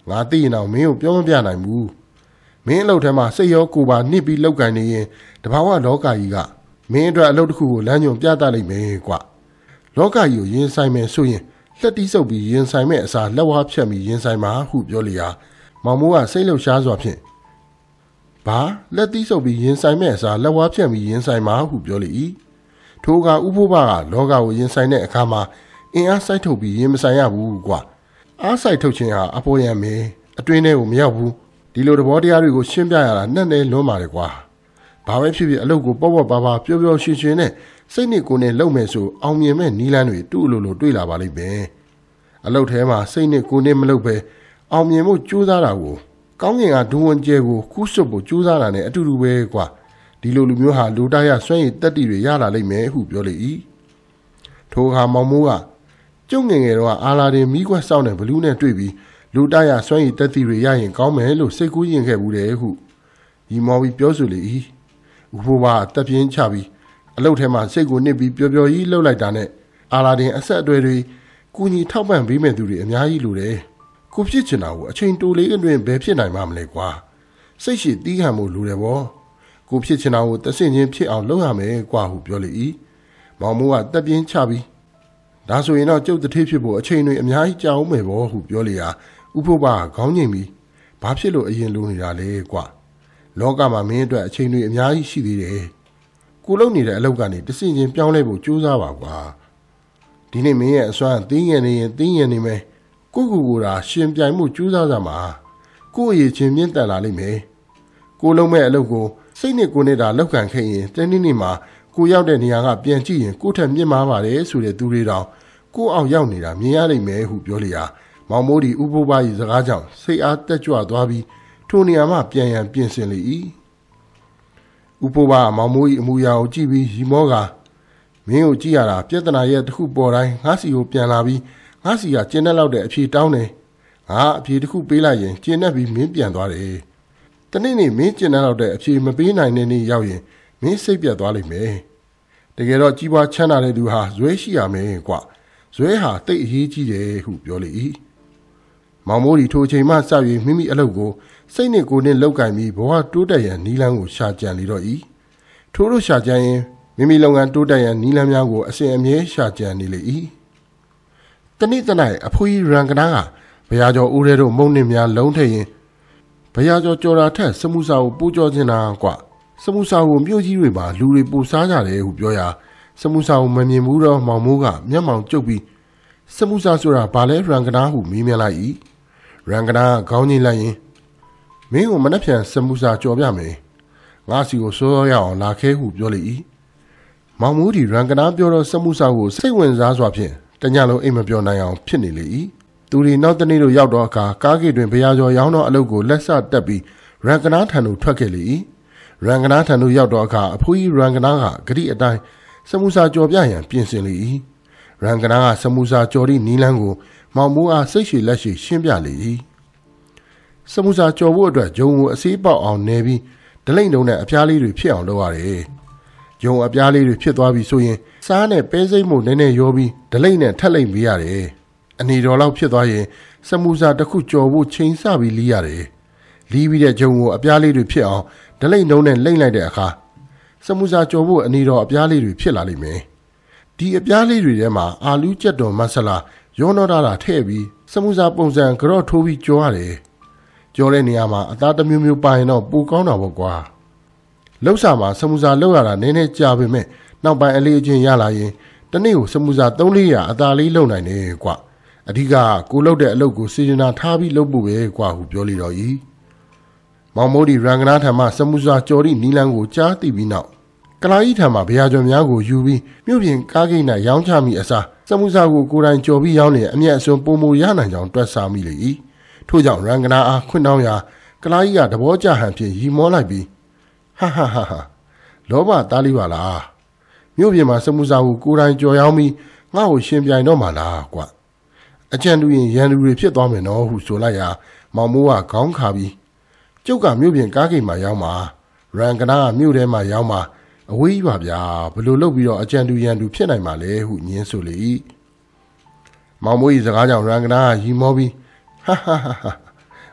ငါသိရင်တော့မင်းကိုပြောမပြနိုင်ဘူးမင်းအလုပ်ထဲမှာစိတ်ရောကိုယ်ပါနစ်ပြီးလောက်ကန်နေရင်တဘာဝလောကကြီးကမင်းအတွက်အလုပ်တစ်ခုကိုလမ်းညွှန်ပြသလိုက်မယ်ကွာလောကကြီးကိုရင်ဆိုင်မယ်ဆိုရင်လက်တီးဆုပ်ပြီးရင်ဆိုင်မဲ့အစားလက်ဝါးဖြတ်ပြီးရင်ဆိုင်မှာဟုပြောလျာမောင်မိုးကစိတ်လှုပ်ရှားစွာဖြင့်ဘာလက်တီးဆုပ်ပြီးရင်ဆိုင်မဲ့အစားလက်ဝါးဖြတ်ပြီးရင်ဆိုင်မှာဟုပြောလေ၏ထိုကဥဖို့ဘကလောကကိုရင်ဆိုင်တဲ့အခါမှာအင်အားစိုက်ထုတ်ပြီးရင်မဆိုင်ရဘူးကွာအားစိုက်ထုတ်ခြင်းဟာအပေါ်ရံမင်းအတွင်းထဲကိုမရောက်ဘူးဒီလိုသဘောတရားတွေကိုရှင်းပြရတာနဲ့နဲ့လွန်းပါတယ်ကွာဘာပဲဖြစ်ဖြစ်အလုပ်ကိုပေါ့ပေါ့ပါပါပျော်ပျော်ရွှင်ရွှင်နဲ့စိတ်နဲ့ကိုယ်နဲ့လုပ်မယ်ဆိုအောင်မြင်မဲ့နီးလန်းတွေတူအလိုလိုတွေ့လာပါလိမ့်မယ်အလုပ်ထဲမှာစိတ်နဲ့ကိုယ်နဲ့မလုပ်ပဲအောင်မြင်မှုကြိုးစားတာကိုကောင်းကင်ကဒူးဝန်ကျဲကိုကူးစွတ်ဖို့ကြိုးစားတာနဲ့အတူတူပဲကွာဒီလိုလူမျိုးဟာလူတရဆွမ်းရည်တက်တီတွေရလာလိမ့်မယ်ဟုပြောလေ၏ထိုအခါမောင်မိုးကကျုံငယ်ငယ်တော့အာလာတင်မိခွက်စောင်းတဲ့ဘလူးနဲ့တွေ့ပြီးလူတရဆွမ်းရည်တက်တီတွေရရင်ကောင်းမယ်လို့စိတ်ကူးရင်ခဲ့ဘူးတယ်ဟုရီမော်ပြီးပြောဆိုလေ၏ဥဖိုးပါတက်ပြင်းချပြီးအလုတ်ထဲမှာစိတ်ကိုနစ်ပြီးပျော်ပျော်ကြီးလှုပ်လိုက်တာနဲ့အာလာတင်အဆက်အသွယ်တွေကူညီထောက်ပံ့ပေးမဲ့သူတွေအများကြီးလိုတယ်ကိုဖြစ်ချင်တာကိုအချိန်တိုလေးအတွင်းဘယ်ဖြစ်နိုင်မှာမလဲကွာစိတ်ရှိတီးခံမှုလိုတယ်ဗောကိုဖြစ်ချင်တာကိုတဆင့်ချင်းဖြစ်အောင်လုပ်ရမယ်ကွာဟုပြောလေ၏မောင်မိုးကတက်ပြင်းချပြီးဒါဆိုရင်တော့ကျုပ်တထေးဖြစ်ဖို့အချိန်တွေအများကြီးကြာအောင်မယ်ဗောဟုပြောလျာဥဖို့ပါခေါင်းငိမ်ပြီးဘာဖြစ်လို့အရင်လိုနေတာလဲကွာလောကမှာမင်းအတွက်အချိန်တွေအများကြီးရှိသေးတယ်ကိုလုံနေတဲ့အလုပ်ကနေတဆင့်ချင်းပြောင်းလဲဖို့ကြိုးစားပါကွာဒီနေ့မင်းရဲ့အစွမ်းသိငယ်နေရင်သိငယ်နေမယ်ကိုကိုသာရှင်ပြိုင်မှုကြိုးစားကြမှာကိုအရေးချင်းမြင့်တက်လာလိမ့်မယ်ကိုလုံးမဲ့အလုပ်ကိုစိတ်နဲ့ကိုနဲ့သာလောက်ကန်ခဲ့ရင်တနေ့နေ့မှာကိုရောက်တဲ့နေရာကပြန်ကြည့်ရင်ကိုထက်မြင့်မားပါတယ်ဆိုတဲ့သူတွေတောင်ကိုအောင်ရောက်နေတာမြင်ရလိမ့်မယ်ဟုပြောလျာမောင်မိုးဒီဥပုပ်ပါ၏စကားကြောင့်စိတ်အားတက်ကြွသွားပြီးထိုနေရာမှပြန်ရန်ပြင်ဆင်လေ၏ဥပုပ်ပါမောင်မိုး၏အမူအရာကိုကြည့်ပြီးရီမောကမင်းကိုကြည့်ရတာပြဿနာရဲ့တစ်ခုပေါ်တိုင်းငါစီကိုပြန်လာပြီးငါစီကကျင်းတဲ့လောက်တဲ့အဖြေတောင်းတယ်ငါအဖြေတစ်ခုပေးလိုက်ရင်ကျင်းတဲ့ပြီးမင်းပြန်သွားတယ်တနေ့နေ့မင်းကျင်းတဲ့လောက်တဲ့အဖြေမပေးနိုင်တဲ့နေ့ရောက်ရင်မင်းစိတ်ပြတ်သွားလိမ့်မယ်တကယ်တော့ကြီးပွားချမ်းသာတဲ့သူဟာဇွဲရှိရမယ်ကွာဇွဲဟာတိတ်အရေးကြီးတယ်ဟုပြောလေ၏မောင်မိုးဒီထိုချိန်မှစ၍မိမိအလုပ်ကိုစိတ်နဲ့ကိုယ်နဲ့လောက်ကင်ပြီးဘဝတိုးတက်ရန်နီးလန်းကိုရှာကြံလေတော့၏ထို့လိုရှာကြံရင်မိမိလုပ်ငန်းတိုးတက်ရန်နီးလန်းများကိုအစဉ်အမြဲရှာကြံနေလေ၏တနေ့တနေ့အဖိုးကြီးရန်ကနာကဘရာကျော်ဦးရဲတို့မုံနှင်းများလုံးထည့်ရင်ဘရာကျော်ကြော်တာထက်စမှုစာကိုပူကြော်ချင်တာကွာစမှုစာကိုမြို့ကြီးတွေမှာလူတွေပူစားကြတယ်ဟုပြောရာစမှုစာကိုမမြင်ဘူးတော့မောင်မိုးကမျက်မှောင်ကျုပ်ပြီးစမှုစာဆိုတာဘာလဲရန်ကနာဟုမေးမြန်းလိုက်၏ရန်ကနာခေါင်းကြီးလိုက်ရင်မင်းကိုမနှက်ဖြန်စမှုစာကြော်ပြမယ်ငါစီကိုစောရအောင်လာခဲဟုပြောလေ၏မောင်မိုးဒီရန်ကနာပြောတော့စမှုစာကိုစိတ်ဝင်စားစွာဖြင့်တညလုံးအိမ်မပြောနိုင်အောင်ဖြစ်နေလေ၏သူတွေနောက်တနေ့တို့ရောက်တော့အခါကားဂိတ်တွင်ဘရာကျော်ရောင်းတော့အလုပ်ကိုလက်ဆတက်ပြီးရန်ကနာထံသို့ထွက်ခဲ့လေ၏ရန်ကနာထံသို့ရောက်တော့အခါအဖိုးကြီးရန်ကနာကဂတိအတိုင်းစမှုစာကြော်ပြရန်ပြင်ဆင်လေ၏ရန်ကနာကစမှုစာကြော်သည့်နီးလန်းကိုမောင်မိုးအားစိတ်ရှည်လက်ရှည်ရှင်းပြလေ၏စမှုစာကြော်ဖို့အတွက်ဂျုံကိုအစေးပေါက်အောင်နေပြီးဒလိမ့်တုံးနဲ့အပြားလေးတွေဖြစ်အောင်လုပ်ရတယ်ဂျုံအပြားလေးတွေဖြစ်သွားပြီဆိုရင်စားနဲ့ပဲစိမ့်မှုနည်းနည်းရောပြီးဒလိမ့်နဲ့ထက်လိုက်ပေးရတယ်အနေတော်လောက်ဖြစ်သွားရင်စမှုစာတစ်ခုကြော်ဖို့ချိန်ဆပြီးလီးရတယ်လီးပြီးတဲ့ဂျုံကိုအပြားလေးတွေဖြစ်အောင်ဒလိမ့်တုံးနဲ့လိမ့်လိုက်တဲ့အခါစမှုစာကြော်ဖို့အနေတော်အပြားလေးတွေဖြစ်လာလိမ့်မယ်ဒီအပြားလေးတွေထဲမှာအာလူးကြက်တော်မဆလာရောနောတာထည့်ပြီးစမှုစာပုံစံကြော့ထိုးပြီးကြော်ရတယ်ကြော်တဲ့နေရာမှာအသားတစ်မျိုးမျိုးပါရင်တော့ပိုကောင်းတာပေါ့ကွာလှုပ်စာမှာစမှုစာလှုပ်ရတာနည်းနည်းကြာပေမဲ့နောက်ပိုင်းအလေးအကျင့်ရလာရင်တနေ့ကိုစမှုစာ3-400အသားလေးလှုပ်နိုင်တယ်ကွာအဓိကကိုလှုပ်တဲ့အလုပ်ကိုစေချနာထားပြီးလှုပ်ဖို့ပဲကွာဟုပြောလိတော့၏မောင်မိုးဒီရန်ကနာထံမှစမှုစာကြော်သည့်နီးလန်းကိုကြားသိပြီးနောက်ကလာကြီးထံမှဘရာကျော်များကိုယူပြီးမြို့ပြင်ကားဂိတ်၌ရောင်းချမိအစားစမှုစာကိုကိုယ်တိုင်ကြော်ပြီးရောင်းနေအမျက်အစွန်းပုံမူရနိုင်ကြောင်းတွက်စားမိလေ၏ထို့ကြောင့်ရန်ကနာအားခွင့်တောင်းရာကလာကြီးကသဘောကျဟန်ဖြင့်ရီမောလိုက်ပြီးဟာလောဘတားလိပါလားမြို့ပြင်မှာစမှုစာကိုကိုယ်တိုင်ကြော်ရောင်းပြီးငါ့ကိုရှင်ပြိုင်တော့မှလားကွအကြံတူရင်ရန်သူတွေဖြစ်သွားမယ်နော်ဟုဆိုလိုက်ရာမောင်မိုးကခေါင်းခါပြီးကျုပ်ကမြို့ပြင်ကားဂိတ်မှာရောက်မှာရန်ကနာကမြို့ထဲမှာရောက်မှာအဝေးကြီးပါဗျာဘယ်လိုလုပ်ပြီးတော့အကြံတူရန်သူဖြစ်နိုင်မှာလဲဟုညင်းဆိုလေ၏မောင်မိုး၏စကားကြောင့်ရန်ကနာကရီမောပြီးဟာ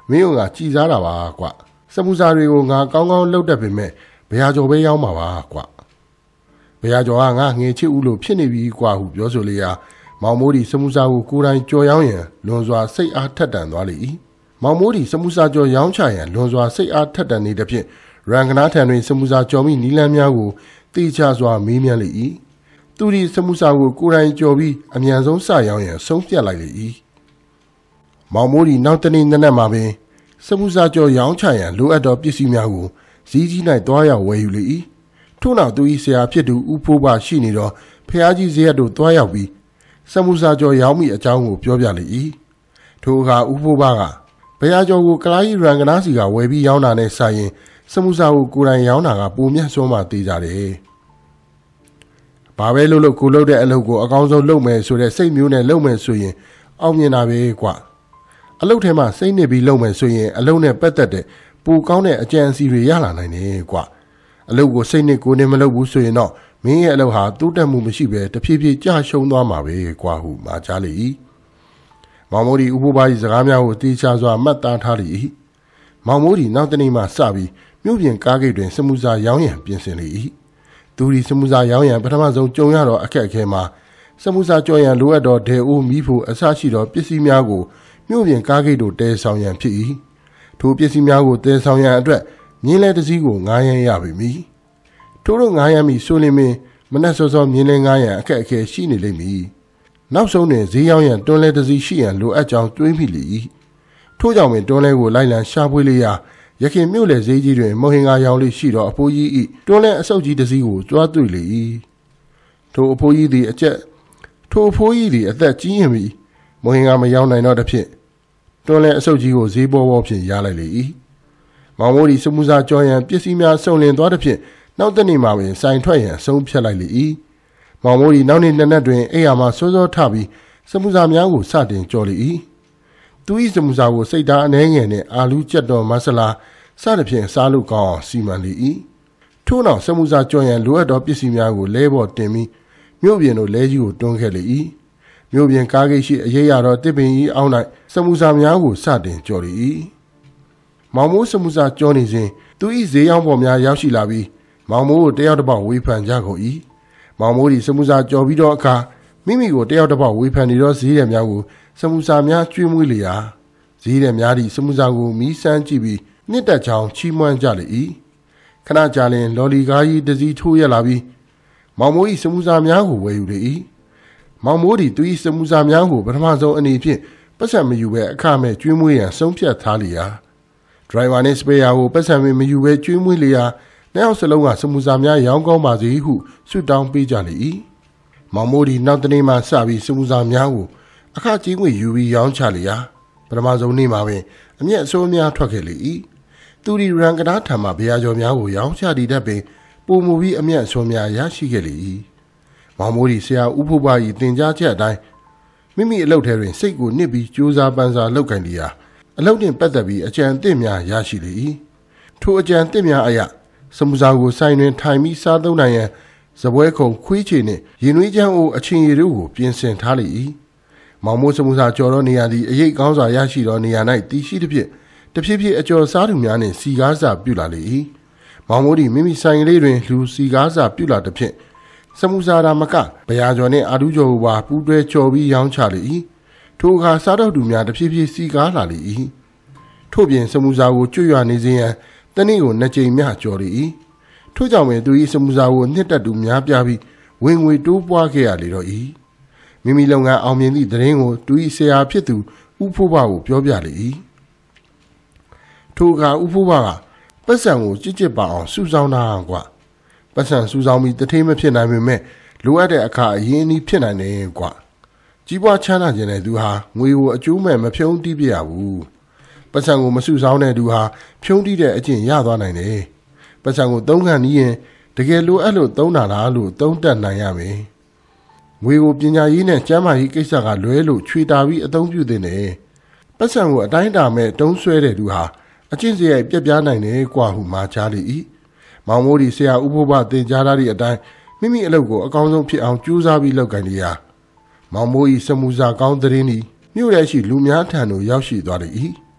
မင်းတို့ကကြည်စားတာပါကွစမှုစာတွေကိုငါကောင်းကောင်းလုပ်တတ်ပေမဲ့ဘယ်ဟာကျော်ပဲရောက်မှာပါကွဘယ်ဟာကျော်ကငါငွေချစ်ဦးလို့ဖြစ်နေပြီကွဟုပြောဆိုလေရာမောင်မိုးဒီစမှုစာကိုကိုယ်တိုင်ကြော်ရောင်းရန်လွန်စွာစိတ်အားထက်တန်သွားလေ၏မောင်မိုးဒီစမှုစာကြော်ရောင်းချရန်လွန်စွာစိတ်အားထက်တန်နေသဖြင့်ရန်ကနာထံတွင်စမှုစာကြော်မိနီလန်းများကိုတေချစွာမေးမြန်းလေ၏သူဒီစမှုစာကိုကိုယ်တိုင်ကြော်ပြီးအမြန်ဆုံးစရောင်းရန်ဆုံးဖြတ်လိုက်လေ၏မောင်မိုးဒီနောက်တနေ့နက်နက်မှာပင်စမှုစာကြော်ရောင်းချရန်လိုအပ်သောပစ္စည်းများကိုဇီးကြီး၌တွားရောက်ဝယ်ယူလေ၏ထို့နောက်သူ၏ဆရာဖြစ်သူဦးဖိုးဘရှိနေသောဖျားကြီးဇေယျတို့တွားရောက်ပြီးစမှုစာကြော်ရောင်းမိအကြောင်းကိုပြောပြလေ၏ထိုအခါဦးဖိုးဘကဘုရားကျော်ကိုကလားကြီးရန်ကနာစီကဝယ်ပြီးရောင်းတာနဲ့ဆိုင်ရင်စမှုစာကိုကိုယ်တိုင်ရောင်းတာကပိုမြတ်စွာမှသေးကြတယ်ဘာပဲလုပ်ကိုလုပ်တဲ့အလုပ်ကိုအကောင်းဆုံးလုပ်မယ်ဆိုတဲ့စိတ်မျိုးနဲ့လုပ်မယ်ဆိုရင်အောင်မြင်တာပဲကွာအလုပ်ထဲမှာစိတ်နစ်ပြီးလုပ်မယ်ဆိုရင်အလုပ်နဲ့ပတ်သက်တဲ့ပိုကောင်းတဲ့အကြံအစီတွေရလာနိုင်တယ်ကွာအလုပ်ကိုစိတ်နစ်ကိုယ်နဲ့မလုပ်ဘူးဆိုရင်တော့မင်းရဲ့အလုပ်ဟာတိုးတက်မှုမရှိဘဲတဖြည်းဖြည်းကျရှုံးသွားမှာပဲကွာဟုမှာကြားလေ၏မောင်မိုးဒီဥပ္ပဘာကြီးစကားများကိုတေချာစွာမှတ်သားထားလေ၏မောင်မိုးဒီနောက်တနေ့မှစပြီးမြို့ပြင်ကားဂိတ်တွင်စမှုစာရောင်းရန်ပြင်ဆင်လေ၏သူဒီစမှုစာရောင်းရန်ပထမဆုံးကြုံရတော့အခက်အခဲမှာစမှုစာကြော်ရန်လိုအပ်သောဒေအိုးမီးဖိုအစရှိသောပစ္စည်းများကိုမြို့ပြင်ကားဂိတ်တို့တဲဆောင်ရန်ဖြစ်၏ထိုပစ္စည်းများကိုတဲဆောင်ရန်အတွက်မြင်းလဲတစ်စီးကို900ရန်ရပြီမည်ထို့တို့900ရန်မီဆိုလင်မင်းမနက်စောစောမြင်းလဲ900ရန်အခက်အခဲရှိနေလိမ့်မည်နောက်ဆုံးတွင်ဈေးရောင်းရန်တွန်းလဲတစ်စီးရှိရန်လိုအပ်ကြောင်းတွေးမိလေ၏ထို့ကြောင့်ပင်တွန်းလဲကိုလိုက်လံရှာဖွေလေရာရခင်မြို့လေဈေးကြီးတွင်မုံဟင်္ကာရောင်လေးရှိသောအဖိုးကြီး၏တွန်းလဲအဆုပ်ကြီးတစ်စီးကိုကြွားတွေ့လေ၏ထိုအဖိုးကြီးသည်အသက်ကြီးရင်ပြီးမုံဟင်္ကာမရောင်းနိုင်တော့သဖြင့်တွန်းလဲအဆုပ်ကြီးကိုဈေးပေါ်ဖြင့်ရလိုက်လေ၏မောင်မိုးဒီစမှုစာကြော်ရန်ပစ္စည်းများစုံလင်သွားသဖြင့်နောက်တနေ့မှာပင်စိုင်ထွက်ရန်ဆုံးဖြတ်လိုက်လေ၏မောင်မိုးဒီနောက်နေ့နက်နက်တွင်အိယာမှစောစောထပြီးစမှုစာများကိုစတင်ကြော်လေ၏သူ၏စမှုစာကိုစိတ်ဓာတ်အနှဲငယ်နှင့်အာလူးကြက်တော်မဆလာစသဖြင့်စားလို့ကောင်းအောင်စီမံလေ၏ထို့နောက်စမှုစာကြော်ရန်လိုအပ်သောပစ္စည်းများကိုလဲပေါ်တင်ပြီးမြို့ပြင်တို့လဲကြီးကိုတွန်းခဲ့လေ၏မြို့ပြင်ကားဂိတ်ရှိအရေးရသောတစ်ပင်ကြီးအောက်၌စမှုစာများကိုစတင်ကြော်လေ၏မောင်မိုးစမှုစာကြော်နေစဉ်သူ၏ဈေးရောင်းပေါ်များရောက်ရှိလာပြီးမောင်မိုးကိုတယောက်တစ်ပေါက်ဝေဖန်ကြကုန်၏မောင်မိုးဒီစမှုစာကြော်ပြီးတော့အခါမိမိကိုတယောက်တစ်ပေါက်ဝေဖန်နေသောဈေးရည်များကိုစမှုစာများကျွေးမွေးလေရာဈေးရည်များသည့်စမှုစာကိုမီးစမ်းကြည့်ပြီးနှစ်တက်ချောင်းချီးမွမ်းကြလေ၏ခဏကြာလျင်လော်လီကားကြီးတစ်စီးထိုးရလာပြီးမောင်မိုး၏စမှုစာများကိုဝယ်ယူလေ၏မောင်မိုးဒီသူ၏စမှုစာများကိုပထမဆုံးအနေဖြင့်ပတ်စံမယူဘဲအခမဲ့ကျွေးမွေးရန်ဆုံးဖြတ်ထားလေရာဒရိုင်ဘာနှင့်စပယ်ယာကိုပတ်စံမယူဘဲကျွေးမွေးလေရာနောက်ယောက်စလုံးကစမှုစာများရောင်းကောင်းပါစေဟုဆုတောင်းပေးကြလေ၏မောင်မိုးဒီနောက်တနေ့မှစပြီးစမှုစာများကိုအခကြီးငွေယူပြီးရောင်းချလေရာပထမဆုံးနေ့မှာပင်အမျက်အစိုးများထွက်ခဲ့လေ၏သူဒီရန်ကနာထံမှဘုရားကျော်များကိုရောင်းချတည်တတ်ပင်ပုံမူပြီးအမျက်အစိုးများရရှိခဲ့လေ၏မောင်မိုးဒီဆရာဦးဖို့ပါ၏တင်ကြားချက်အတိုင်းမိမိအလုပ်ထဲတွင်စိတ်ကိုနစ်ပြီးကြိုးစားပန်းစားလုပ်ကင်လျာအလုပ်နှင့်ပတ်သက်ပြီးအကြံအသစ်များရရှိလေ၏ထိုအကြံအသစ်များအရစမှုစာကိုဆိုင်တွင်ထိုင်ပြီးစားသုံးနိုင်ရန်စပွဲခုံခွေးချေနှင့်ရင်နွေးချမ်းအိုအချင်းရည်တို့ကိုပြင်ဆင်ထားလေ၏မောင်မိုးစမှုစာကြော်သောနေရာသည်အရေးကောင်းစွာရရှိသောနေရာ၌တည်ရှိသဖြင့်တဖြည်းဖြည်းအကျော်စားသူများနှင့်စီကားစာပြုလာလေ၏မောင်မိုးသည်မိမိဆိုင်ကလေးတွင်လူစီကားစာပြုလာသဖြင့်စမှုစာရာမကဘုရားကျော်နှင့်အာတူးကျော်ကိုပါပူးတွဲကြော်ပြီးရောင်းချလေ၏ထိုအခါစားတော့သူများတဖြည်းဖြည်းစီကားလာလေ၏ထို့ပြင်စမှုစာကိုကျွတ်ရွနေစေရန်တနေ့ကိုနှစ်ကြိမ်မျှကြော်လေ၏ထို့ကြောင့်ပင်သူ၏စမှုစာကိုနှစ်တက်သူများပြပြီးဝင်ငွေတိုးပွားခဲ့ရလေတော့၏မိမိလုပ်ငန်းအောင်မြင်သည့်သတင်းကိုသူ၏ဆရာဖြစ်သူဦးဖိုးဘကိုပြောပြလေ၏ထိုအခါဦးဖိုးဘကပတ်စံကိုကြစ်ကြစ်ပါအောင်စုဆောင်းထားကွာပတ်စံစုဆောင်းပြီးတထေးမဖြစ်နိုင်ပေမဲ့လိုအပ်တဲ့အခါအရင်အနည်းဖြစ်နိုင်တယ်ကွာကြီးပွားချမ်းသာခြင်းတဲ့သူဟာငွေကိုအကျိုးမဲ့မဖြုံးတီးပြရဘူးပတ်စံကိုမစုဆောင်းတဲ့သူဟာဖြုံးတီးတဲ့အကျင့်ရသွားနိုင်တယ်ပတ်စံကိုသုံးခံနေရင်တကယ်လိုအပ်လို့သုံးတာလားလို့သုံးတတ်နိုင်ရမယ်ငွေကိုပညာရေးနဲ့ကျန်းမာရေးကိစ္စကလွဲလို့ချွေတာပြီးအသုံးပြုသင့်တယ်ပတ်စံကိုအတိုင်းအတာမဲ့တုံးဆွဲတဲ့သူဟာအကျင့်စရိုက်ပြက်ပြားနိုင်တယ်ကွာဟုမှာချလေ၏မောင်မိုးဒီဆရာဦးဖို့ဘတင်ကြားထားသည့်အတိုင်းမိမိအလုပ်ကိုအကောင်းဆုံးဖြစ်အောင်ကြိုးစားပြီးလုပ်ကိုင်နေရမောင်မိုး၏စမှုစာကောင်းသတင်းသည်မြို့ထဲရှိလူများထံသို့ရောက်ရှိသွားလေ၏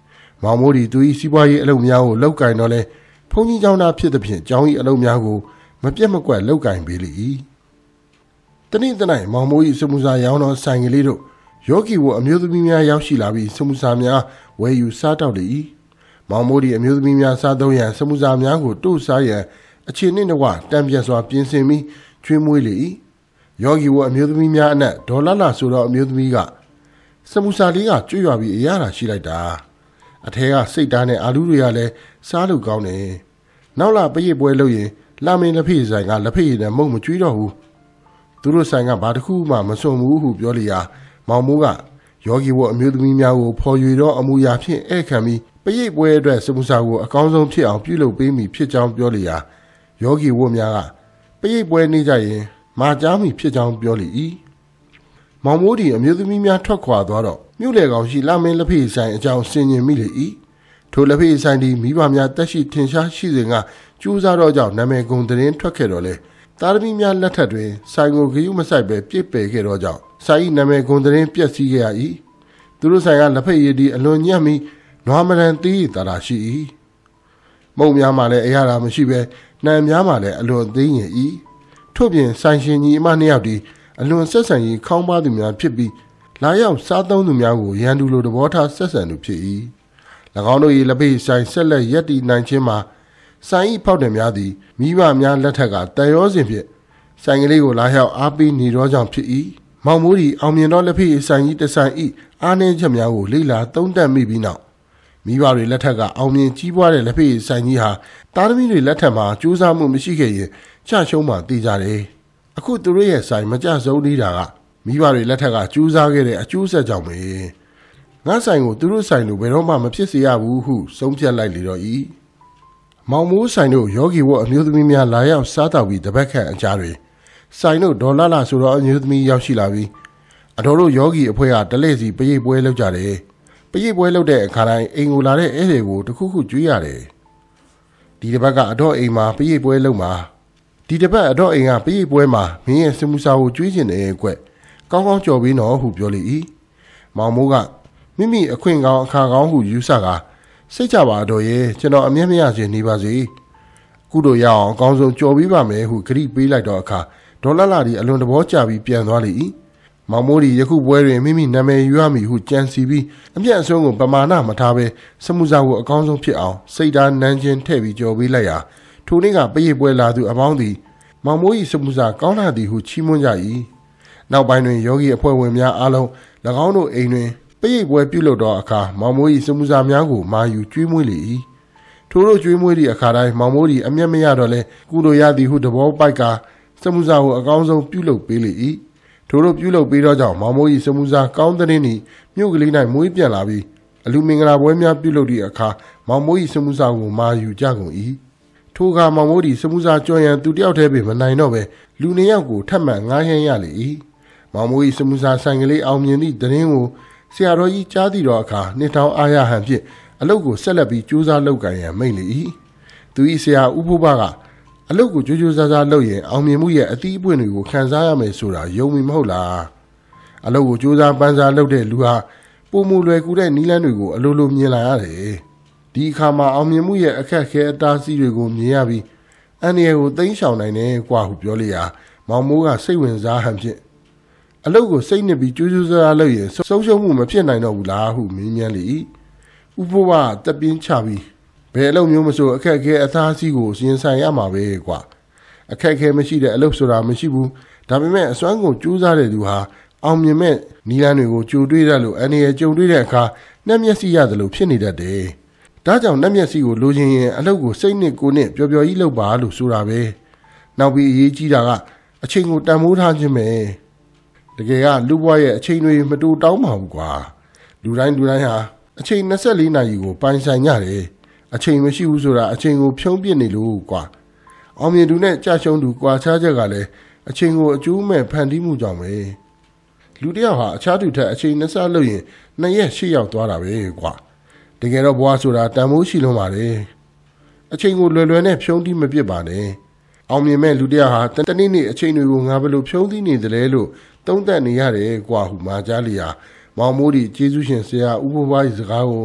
မောင်မိုးဒီသူ၏စီးပွားရေးအလုပ်များကိုလောက်ကင်တော့လဲဘုန်းကြီးကျောင်းသားဖြစ်သဖြင့်ကျောင်း၏အလုပ်များကိုမပြတ်မကွက်လောက်ကင်ပေးလေ၏တနေ့တနေ့မောင်မိုး၏စမှုစာရောင်းသောဆိုင်ကလေးတို့ယောဂီဝအမျိုးသမီးများရောက်ရှိလာပြီးစမှုစာများဝယ်ယူစားတောက်လေ၏မောင်မိုးဒီအမျိုးသမီးများစားသုံးရန်စမှုစာများကိုတို့စားရန်အခြေနှင့်တကွတံပြတ်စွာပြင်ဆင်ပြီးကျွေးမွေးလေ၏ယောဂီဝအမျိုးသမီးများအနက်ဒေါ်လာလာဆိုသောအမျိုးသမီးကစမှုစာလေးကကျွေးရွာပြီးအရသာရှိလိုက်တာအထဲကစိတ်ဓာတ်နဲ့အာလူတွေကလည်းစားလို့ကောင်းတယ်နောက်လာပရိတ်ပွဲလုပ်ရင်လာမင်းလက်ဖေးဆိုင်ကလက်ဖေးရည်နဲ့မုံမကျွေးတော့ဘူးသူတို့ဆိုင်ကဘာတစ်ခုမှမစွန့်ဘူးဟုပြောလျာမောင်မိုးကယောဂီဝအမျိုးသမီးများကိုဖော်ရွေတော့အမူအရာဖြင့်ဧည့်ခံပြီးပရိတ်ပွဲအတွက်စမှုစာကိုအကောင်းဆုံးဖြစ်အောင်ပြုလုပ်ပေးမိဖြစ်ကြောင်းပြောလျာယောဂီဝများကပရိတ်ပွဲနေကြရင်မာကြားမိဖြစ်ကြောင်းပြောလေ၏မောင်မိုးဒီအမျိုးသမီးများထွက်ခွာသွားတော့မြို့လေကောင်ရှိလာမင်းလက်ဖေးဆိုင်အကြောင်းဆင်ញင်မိလေ၏ထိုလက်ဖေးဆိုင်ဒီမိဘများတက်ရှိထင်ရှားရှိစဉ်ကကျူးစားတော့ကြောင့်နာမည်ကုန်သတင်းထွက်ခဲ့တော့လေသားသမီးများလက်ထက်တွင်ဆိုင်ကိုဂရုမစိုက်ပဲပြစ်ပယ်ခဲ့တော့ကြောင့်ဆိုင်၏နာမည်ကုန်သတင်းပျက်စီးခဲ့ရ၏သူတို့ဆိုင်ကလက်ဖက်ရည်ဒီအလွန်ညံ့ပြီးနွားမရန်သေးတာတာရှိ၏မုံများမှလည်းအရသာမရှိပဲနှံများမှလည်းအလွန်သေးရင်၏ထို့ပြင်ဆိုင်ရှင်ကြီးအမနှစ်ယောက်ဒီအလွန်ဆက်ဆံရေးခေါင်းပါသူများဖြစ်ပြီးလာရောက်စားသုံးသူများကိုရန်သူလိုသဘောထားဆက်ဆံသူဖြစ်၏၎င်းတို့၏လက်ဖေးဆိုင်ဆက်လက်ရက်တည်နိုင်ခြင်းမှာဆိုင်၏ဖောက်တယ်များသည်မိဘများလက်ထက်ကတန်ရောစဉ်ဖြင့်ဆိုင်ကလေးကိုလာရောက်အားပေးနေတော့ကြောင့်ဖြစ်၏မောင်မိုးဒီအောင်မြင်သောလက်ဖေးဆိုင်ကြီးတဆိုင်၏အားနည်းချက်များကိုလေ့လာသုံးသပ်မိပြီးနောက်မိဘတွေလက်ထက်ကအောင်မြင်ကြီးပွားတဲ့လက်ဖေးဆိုင်ကြီးဟာသားသမီးတွေလက်ထက်မှာကြိုးစားမှုမရှိခဲ့ရင်ချရှုံးမှသိကြတယ်အခုသူတို့ရဲ့ဆိုင်မကြဆုံးသေးတာကမိဘတွေလက်ထက်ကကြိုးစားခဲ့တဲ့အကျိုးဆက်ကြောင့်ပဲငါဆိုင်ကိုသူတို့ဆိုင်လိုဘယ်တော့မှမဖြစ်စေရဘူးဟုဆုံးဖြတ်လိုက်လေတော့၏မောင်မိုးဆိုင်တို့ယောဂီဝအမျိုးသမီးများလာရောက်စားတောက်ပြီးတပတ်ခန့်အကြာတွင်ဆိုင်တို့ဒေါ်လာလာဆိုတော့အမျိုးသမီးရောက်ရှိလာပြီးအတော်တို့ယောဂီအဖွဲ့ကတလဲစီပရိတ်ပွဲလုပ်ကြတယ်ပရိတ်ပွဲလုပ်တဲ့အခါတိုင်းအိမ်ကိုလာတဲ့ဧည့်သည်ကိုတခုခုကျွေးရတယ်ဒီတစ်ပတ်ကအတော့အိမ်မှာပရိတ်ပွဲလုပ်မှာဒီတစ်ပတ်အတော့အိမ်ကပရိတ်ပွဲမှာမင်းရဲ့စမှုစာကိုကျွေးကျင်တယ်ကွကောင်းကောင်းကြော်ပြီးနော်ဟုပြောလေ၏မောင်မိုးကမိမိအခွင့်ကောင်းအခါကောင်းဟုယူဆကစိတ်ကြပါတော့ရဲ့ကျွန်တော်အမျက်မရခြင်းနေပါစေကုတို့ရအောင်အကောင်းဆုံးကြော်ပြီးပါမယ်ဟုဂရိပေးလိုက်တော့အခါဒေါ်လာလာဒီအလွန်တဘောကျပြီးပြန်သွားလေ၏မောင်မိုးဒီယခုပွဲတွင်မိမိနာမည်ယူရမည်ဟုကြံစီပြီးအမျက်အစွန်းကိုပမာဏမထားဘဲစမှုစာကိုအကောင်းဆုံးဖြစ်အောင်စိတ်ဓာတ်နန်းချင်းထည့်ပြီးကြော်ပေးလိုက်ရာထိုနေ့ကပရိတ်ပွဲလာသူအပေါင်းသည်မောင်မိုး၏စမှုစာကောင်းလာသည်ဟုချီးမွမ်းကြ၏နောက်ပိုင်းတွင်ယောဂီအဖွဲ့ဝင်များအားလုံး၎င်းတို့အိမ်တွင်ပရိတ်ပွဲပြုလုပ်သောအခါမောင်မိုး၏စမှုစာများကိုမာယူကျွေးမွေးလေ၏ထိုတို့ကျွေးမွေးသည့်အခါတိုင်းမောင်မိုးသည်အမျက်မရတော့လဲကုလိုရသည်ဟုတဘောပိုက်ကစမှုစာကိုအကောင်းဆုံးပြုလုပ်ပေးလေ၏ထိုတို့ပြုလုပ်ပေးသောကြောင့်မောင်မိုး၏စမှုစာကောင်းတဲ့နေ့မြို့ကလေး၌မွေးပြန်လာပြီးအလူမင်္ဂလာပွဲများပြုလုပ်သည့်အခါမောင်မိုး၏စမှုစာကိုမာယူကြကုန်၏ထိုအခါမောင်မိုးသည်စမှုစာကြော်ရန်သူတယောက်တည်းပင်မနိုင်တော့ပဲလူနှစ်ယောက်ကိုထပ်မံငားရမ်းရလေ၏မောင်မိုး၏စမှုစာဆိုင်ကလေးအောင်မြင်သည့်သတင်းကိုဆရာတော်ကြီးကြားသိတော့အခါနှစ်ထောင်အားရဟန်ဖြင့်အလုတ်ကိုဆက်လက်ပြီးကြိုးစားလုပ်ကိုင်ရန်မိန့်လေ၏သူ၏ဆရာဥပုဘကအလုတ်ကိုကြိုးကြိုးစားစားလုပ်ရင်အောင်မြင်မှုရဲ့အသီးအပွင့်တွေကိုခံစားရမယ်ဆိုတာယုံမိမဟုတ်လားအလုတ်ကိုကြိုးစားပန်းစားလုပ်တဲ့လူဟာပုံမူလွယ်ကူတဲ့နီးလန်းတွေကိုအလိုလိုမြင်လာရတယ်ဒီအခါမှာအောင်မြင်မှုရဲ့အခက်အခဲအတားအဆီးတွေကိုမြင်ရပြီးအန္တရာယ်ကိုသိမ်းရှောင်နိုင်တယ်กว่าဟုပြောလေရာမောင်မိုးကစိတ်ဝင်စားဟန်ဖြင့်အလုတ်ကိုစိတ်နှစ်ပြီးကြိုးကြိုးစားစားလုပ်ရင်ဆုံးရှုံးမှုမဖြစ်နိုင်တော့ဘူးလားဟုမေးမြန်းလေ၏ဥပုဘကတက်ပြင်းချပြီးဘယ်အလုပ်မျိုးမဆိုအခက်အခဲအသားအဆီးကိုရင်ဆိုင်ရမှာပဲကွာအခက်အခဲမရှိတဲ့အလုပ်ဆိုတာမရှိဘူးဒါပေမဲ့အစွမ်းကုန်ကြိုးစားတဲ့သူဟာအောင်မြင်မဲ့နီလန်းတွေကိုကြိုတွေးရလို့အန္တရာယ်ကြုံတွေ့တဲ့အခါနှက်မျက်စိရတယ်လို့ဖြစ်နေတတ်တယ်ဒါကြောင့်နှက်မျက်စိကိုလိုချင်ရင်အလုပ်ကိုစိတ်နဲ့ကိုယ်နဲ့ပျော်ပျော်ကြီးလုပ်ပါလို့ဆိုတာပဲနောက်ပြီးအရေးကြီးတာကအချိန်ကိုတန်ဖိုးထားခြင်းပဲတကယ်ကလူဘွားရဲ့အချိန်တွေမတူတောင်းပါဘူးကွာလူတိုင်းဟာအချိန်24နာရီကိုပိုင်ဆိုင်ကြတယ်အချိန်မရှိဘူးဆိုတာအချိန်ကိုဖြုံးပစ်နေလို့ကွာအောင်မြင်သူနဲ့ကြာရှုံးသူကွာခြားချက်ကလည်းအချိန်ကိုအကျိုးမဲ့ဖန်တီးမှုကြောင့်ပဲလူတယောက်ဟာအခြားသူထက်အချိန်20လို့ရင်2ရက်8ရောက်သွားတာပဲကွာတကယ်တော့ဘွားဆိုတာတန်ဖိုးရှိလုံးပါတယ်အချိန်ကိုလွယ်လွယ်နဲ့ဖြုံးတီးမပစ်ပါနဲ့အောင်မြင်မဲ့လူတယောက်ဟာတနေ့နေ့အချိန်တွေကိုငါဘယ်လိုဖြုံးတီးနေသလဲလို့သုံးသပ်နေရတယ်ကွာဟုမှာကြားလျာမောင်မိုးဒီကျေးဇူးရှင်ဆရာဥပ္ပဝါးစကားကို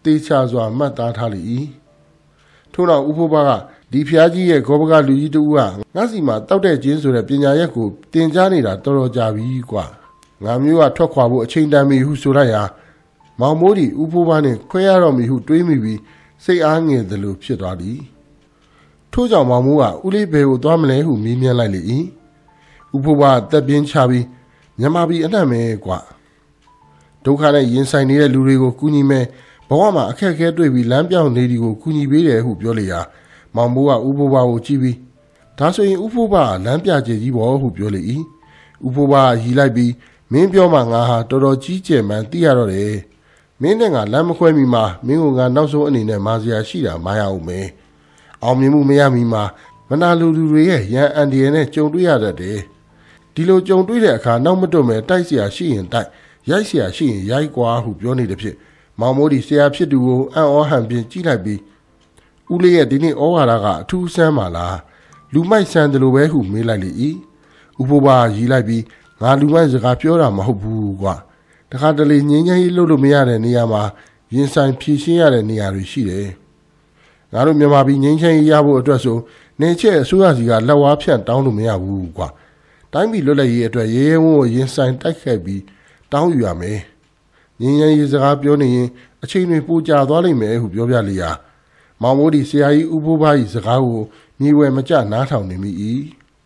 တေချာစွာမှတ်သားထားလေ၏ထို့နောက်ဥဖိုးဘကဒီဖျားကြီးရဲ့ဂောဘကလူကြီးတူကငါစီမှာတောက်တဲ့ကျင်းဆိုတဲ့ပညာရက်ကိုတင်ကြားနေတာတော်တော်ကြာပြီကွာငါမျိုးကထွက်ခွာဖို့အချိန်တန်ပြီဟုဆိုလိုက်ရာမောင်မိုးဒီဥဖိုးဘနဲ့ခွဲရတော့မည်ဟုတွေးမိပြီးစိတ်အားငယ်သလိုဖြစ်သွားသည်ထို့ကြောင့်မောင်မိုးကဦးလေးဘယ်ကိုသွားမလဲဟုမေးမြန်းလိုက်လေ၏ဥဖိုးဘတက်ပြင်းချပြီးမြန်မာပြည်အနှံ့မဲကွာဒုက္ခနဲ့ရင်ဆိုင်နေတဲ့လူတွေကိုကူညီမယ်ဘဝမှာအခက်အခဲတွေ့ပြီးလမ်းပြောင်းနေဒီကိုကူညီပေးတယ်ဟုပြောလေရာမောင်မိုးကဥဖိုးဘကိုကြည့်ပြီးဒါဆိုရင်ဥဖိုးဘလမ်းပြကျကြီးပေါ်ဟုပြောလေ၏ဥဖိုးဘရီလိုက်ပြီးမင်းပြောမှငါဟာတော်တော်ကြီးကျယ်မှန်သိရတော့တယ်မင်းနဲ့ငါလမ်းမခွဲမီမှာမင်းကငါနောက်ဆုံးအနေနဲ့မာစရာရှိတာမရအောင်မယ်အောင်မြင်မှုမရမီမှာမနာလူတွေရဲ့ရန်အန်ဒီရနဲ့ကြုံတွေ့ရတတ်တယ်ဒီလိုကြုံတွေ့တဲ့အခါနောက်မတွတ်မဲ့တိုက်เสียရှိရင်တိုက်ရိုက်เสียရှိရင်ရိုက်ကွာဟုပြောနေတဲ့ဖြစ်မောင်မိုးဒီဆရာဖြစ်သူကိုအံ့ဩဟန်ပြင်းကြည့်လိုက်ပြီးဦးလေးရဲ့ဒီနေ့ဩဝါဒကအထူးဆန်းပါလားလူမိုက်ဆန်းတယ်လို့ပဲဟုမေးလိုက်လေ၏ဥဖိုးဘရီလိုက်ပြီးငါလူမိုက်စကားပြောတာမဟုတ်ဘူးကွာတခါတလေငင်းငယ်ကြီးလှုပ်လို့မရတဲ့နေရာမှာရင်ဆိုင်ဖြည့်ရှင်းရတဲ့နေရာတွေရှိတယ်ငါတို့မြန်မာပြည်ငင်းချင်ရဖို့အတွက်ဆိုနေချက်အစိုးရစီကလက်ဝါးဖြန့်တောင်းလို့မရဘူးကွာတိုင်းပြည်လွတ်လပ်ရေးအတွက်ရဲရဲဝံ့ဝံ့ရင်ဆိုင်တိုက်ခိုက်ပြီးတောင်းယူရမယ်ငင်းငယ်ကြီးစကားပြောနေရင်အချိန်တွေပိုကြာသွားလိမ့်မယ်ဟုပြောပြလေရာမောင်မိုးဒီဆရာကြီးဥဖိုးဘကြီးစကားကိုမြေဝဲမကြနားထောင်နေမိ၏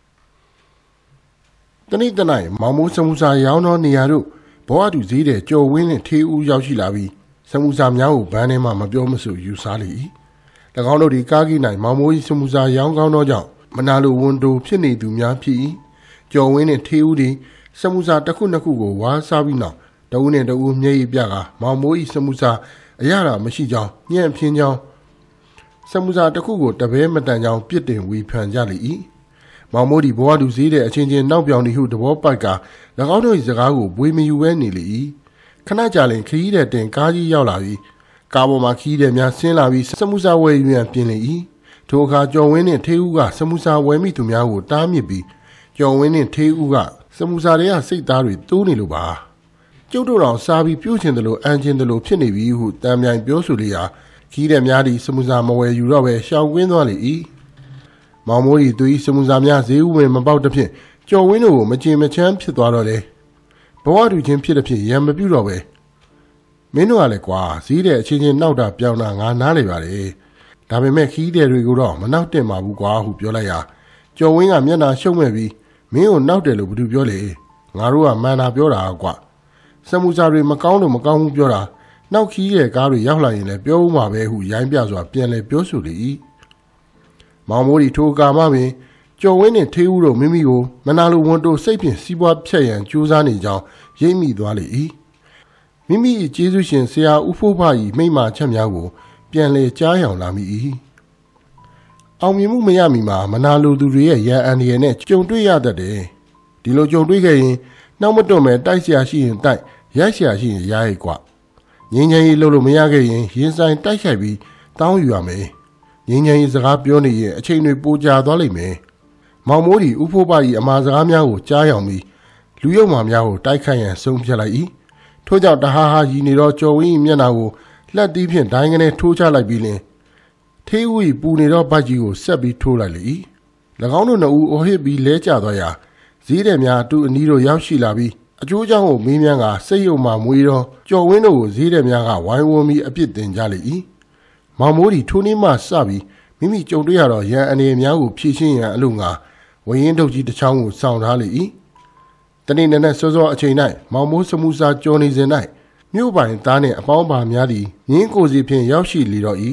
တနေ့တနိုင်မောင်မိုးစမှုစာရောင်းသောနေရာတို့ဘဝတူစည်းတဲ့ကြော်ဝင်းနဲ့ထေးဦးရောက်ရှိလာပြီးစမှုစာများကိုဘန်းထဲမှမပြောမဆိုယူစားလေ၏၎င်းတို့ဒီကားကြီးနိုင်မောင်မိုးကြီးစမှုစာရောင်းကောင်းသောကြောင့်မနာလိုဝန်တိုဖြစ်နေသူများဖြစ်၏ကြော်ဝင်းနဲ့ထေးဦးသည်စမှုစာတစ်ခုနှစ်ခုကိုဝါစားပြီးနောက်တဦးနဲ့တဦးမျက်ရည်ပြကမောင်မိုးကြီးစမှုစာအရသာမရှိကြောင်းညံ့ဖြင်းကြောင်းစမှုစာတစ်ခုကိုတပဲမတန်ကြောင်းပြစ်တင်ဝေဖန်ကြလေ၏မောင်မိုးဒီဘဝတူစည်းတဲ့အချင်းချင်းနောက်ပြောင်နေဟုသဘောပိုက်က၎င်းတို့၏စကားကိုဘွေမယူဘဲနေလေ၏ခဏကြာလင်ခရီးတဲ့တင်ကားကြီးရောက်လာပြီးကားပေါ်မှာခရီးတဲ့များဆင်းလာပြီးစမှုစာဝယ်ယူရန်ပြင်လေ၏ထိုအခါကျော်ဝင်းနှင့်ထေးဦးကစမှုစာဝယ်မိသူများကိုတားမြစ်ပြီးကျော်ဝင်းနှင့်ထေးဦးကစမှုစာတွေကစိတ်သားတွေတိုးနေလို့ပါကျုပ်တို့တော်စားပြီးပြုတ်ချင်တယ်လို့အန်ချင်တယ်လို့ဖြစ်နေပြီဟုတန်မြိုင်ပြောဆိုလေရာခရီးတဲ့များသည်စမှုစာမဝယ်ယူတော့ပဲရှောင်ကွင်းသွားလေ၏မောင်မိုးဒီသူ၏စမှုစာများဈေးဥဝင်မပေါက်သဖြင့်ကျော်ဝင်းတို့ကိုမချင်မချမ်းဖြစ်သွားတော့လေဘဝတူချင်းဖြစ်တဲ့ဖြစ်ရံမပြုတ်တော့ပဲမင်းတို့ကလည်းကွာဈေးတဲ့အချင်းချင်းနောက်တာပြောင်းတာငါနားလေပါလေဒါပေမဲ့ခီးတဲ့တွေကိုတော့မနောက်တင်ပါဘူးကွာဟုပြောလိုက်ရာကျော်ဝင်းကမျက်နှာရှုံ့မဲ့ပြီးမင်းကိုနောက်တယ်လို့ဘယ်သူပြောလေငါတို့ကမှန်တာပြောတာကွာစမှုစာတွေမကောင်းလို့မကောင်းဘူးပြောတာနောက်ခီးတဲ့ကားတွေရောက်လာရင်လည်းပြောဦးမှာပဲဟုရိုင်းပြစွာပြန်လဲပြောဆိုလေ၏မောင်မိုးဒီထိုကာမပင်ကျော်ဝင်းနှင့်ထေးဦးတို့မိမိကိုမနာလိုဝန်တိုစိတ်ဖြင့်စီးပွားဖြတ်ရန်ကြိုးစားနေကြောင်းရိပ်မိသွားလေ၏မိမိ၏ကျေးဇူးရှင်ဆရာဦးဖိုးဖ၏မိမ္မာချက်များကိုပြန်လဲကြားရောင်လာမိ၏အောင်မြင်မှုမရမီမှာမနာလိုသူတွေရဲ့ရန်အန်ဒီရနဲ့ကြုံတွေ့ရတတ်တယ်ဒီလိုကြုံတွေ့ခဲ့ရင်နောက်မတွန့်မဲ့တိုက်เสียရှိရင်တိုက်ရိုက်เสียရှိရင်ရိုက်ကွာငင်းငယ်ကြီးလှုပ်လို့မရခဲ့ရင်ရင်ဆိုင်တိုက်ခိုက်ပြီးတောင်းယူရမယ်ငင်းငယ်ကြီးစကားပြောနေရင်အချိန်တွေပိုကြာသွားလိမ့်မယ်မောင်မိုးဒီဥဖိုးပါကြီးအမှားစကားများကိုကြားရောင်ပြီးလူရုပ်မာများကိုတိုက်ခိုက်ရန်ဆုံးဖြတ်လိုက်၏ထို့ကြောင့်တဟားဟာရီနေတော့ကျော်ဝင်း၏မျက်နှာကိုလှက်သီးဖြင့်ဒိုင်းကနေထိုးချလိုက်ပြီးလင်ထေးဦး၏ပူနေတော့ဗတ်ကြီးကိုဆက်ပြီးထိုးလိုက်လေ၏၎င်းတို့နှစ်ဦးအော်ဟစ်ပြီးလဲကျသွားရာဈေးတဲ့များသူ့အနီးတို့ရောက်ရှိလာပြီးအကျိုးအကြောင်းကိုမေးမြန်းကစိတ်ယုံမှမွေးတော့ကျော်ဝင်းတို့ကိုဈေးတဲ့များကဝိုင်းဝန်းပြီးအပြစ်တင်ကြလေ၏မောင်မိုးဒီထိုးနှင်းမှစပြီးမိမိကြုံတွေ့ရတော့ရန်အနေများကိုဖြည့်ရှင်းရန်အလို့ငါဝရင်ထုတ်ကြီးတစ်ချောင်းကိုစောင့်ထားလေ၏တနေ့နဲ့စောစောအချိန်၌မောင်မိုးစမှုစာကြော်နေစဉ်၌မြို့ပိုင်သားနှင့်အပေါင်းပါများသည်ငင်းကိုစီဖြင့်ရောက်ရှိလေတော့၏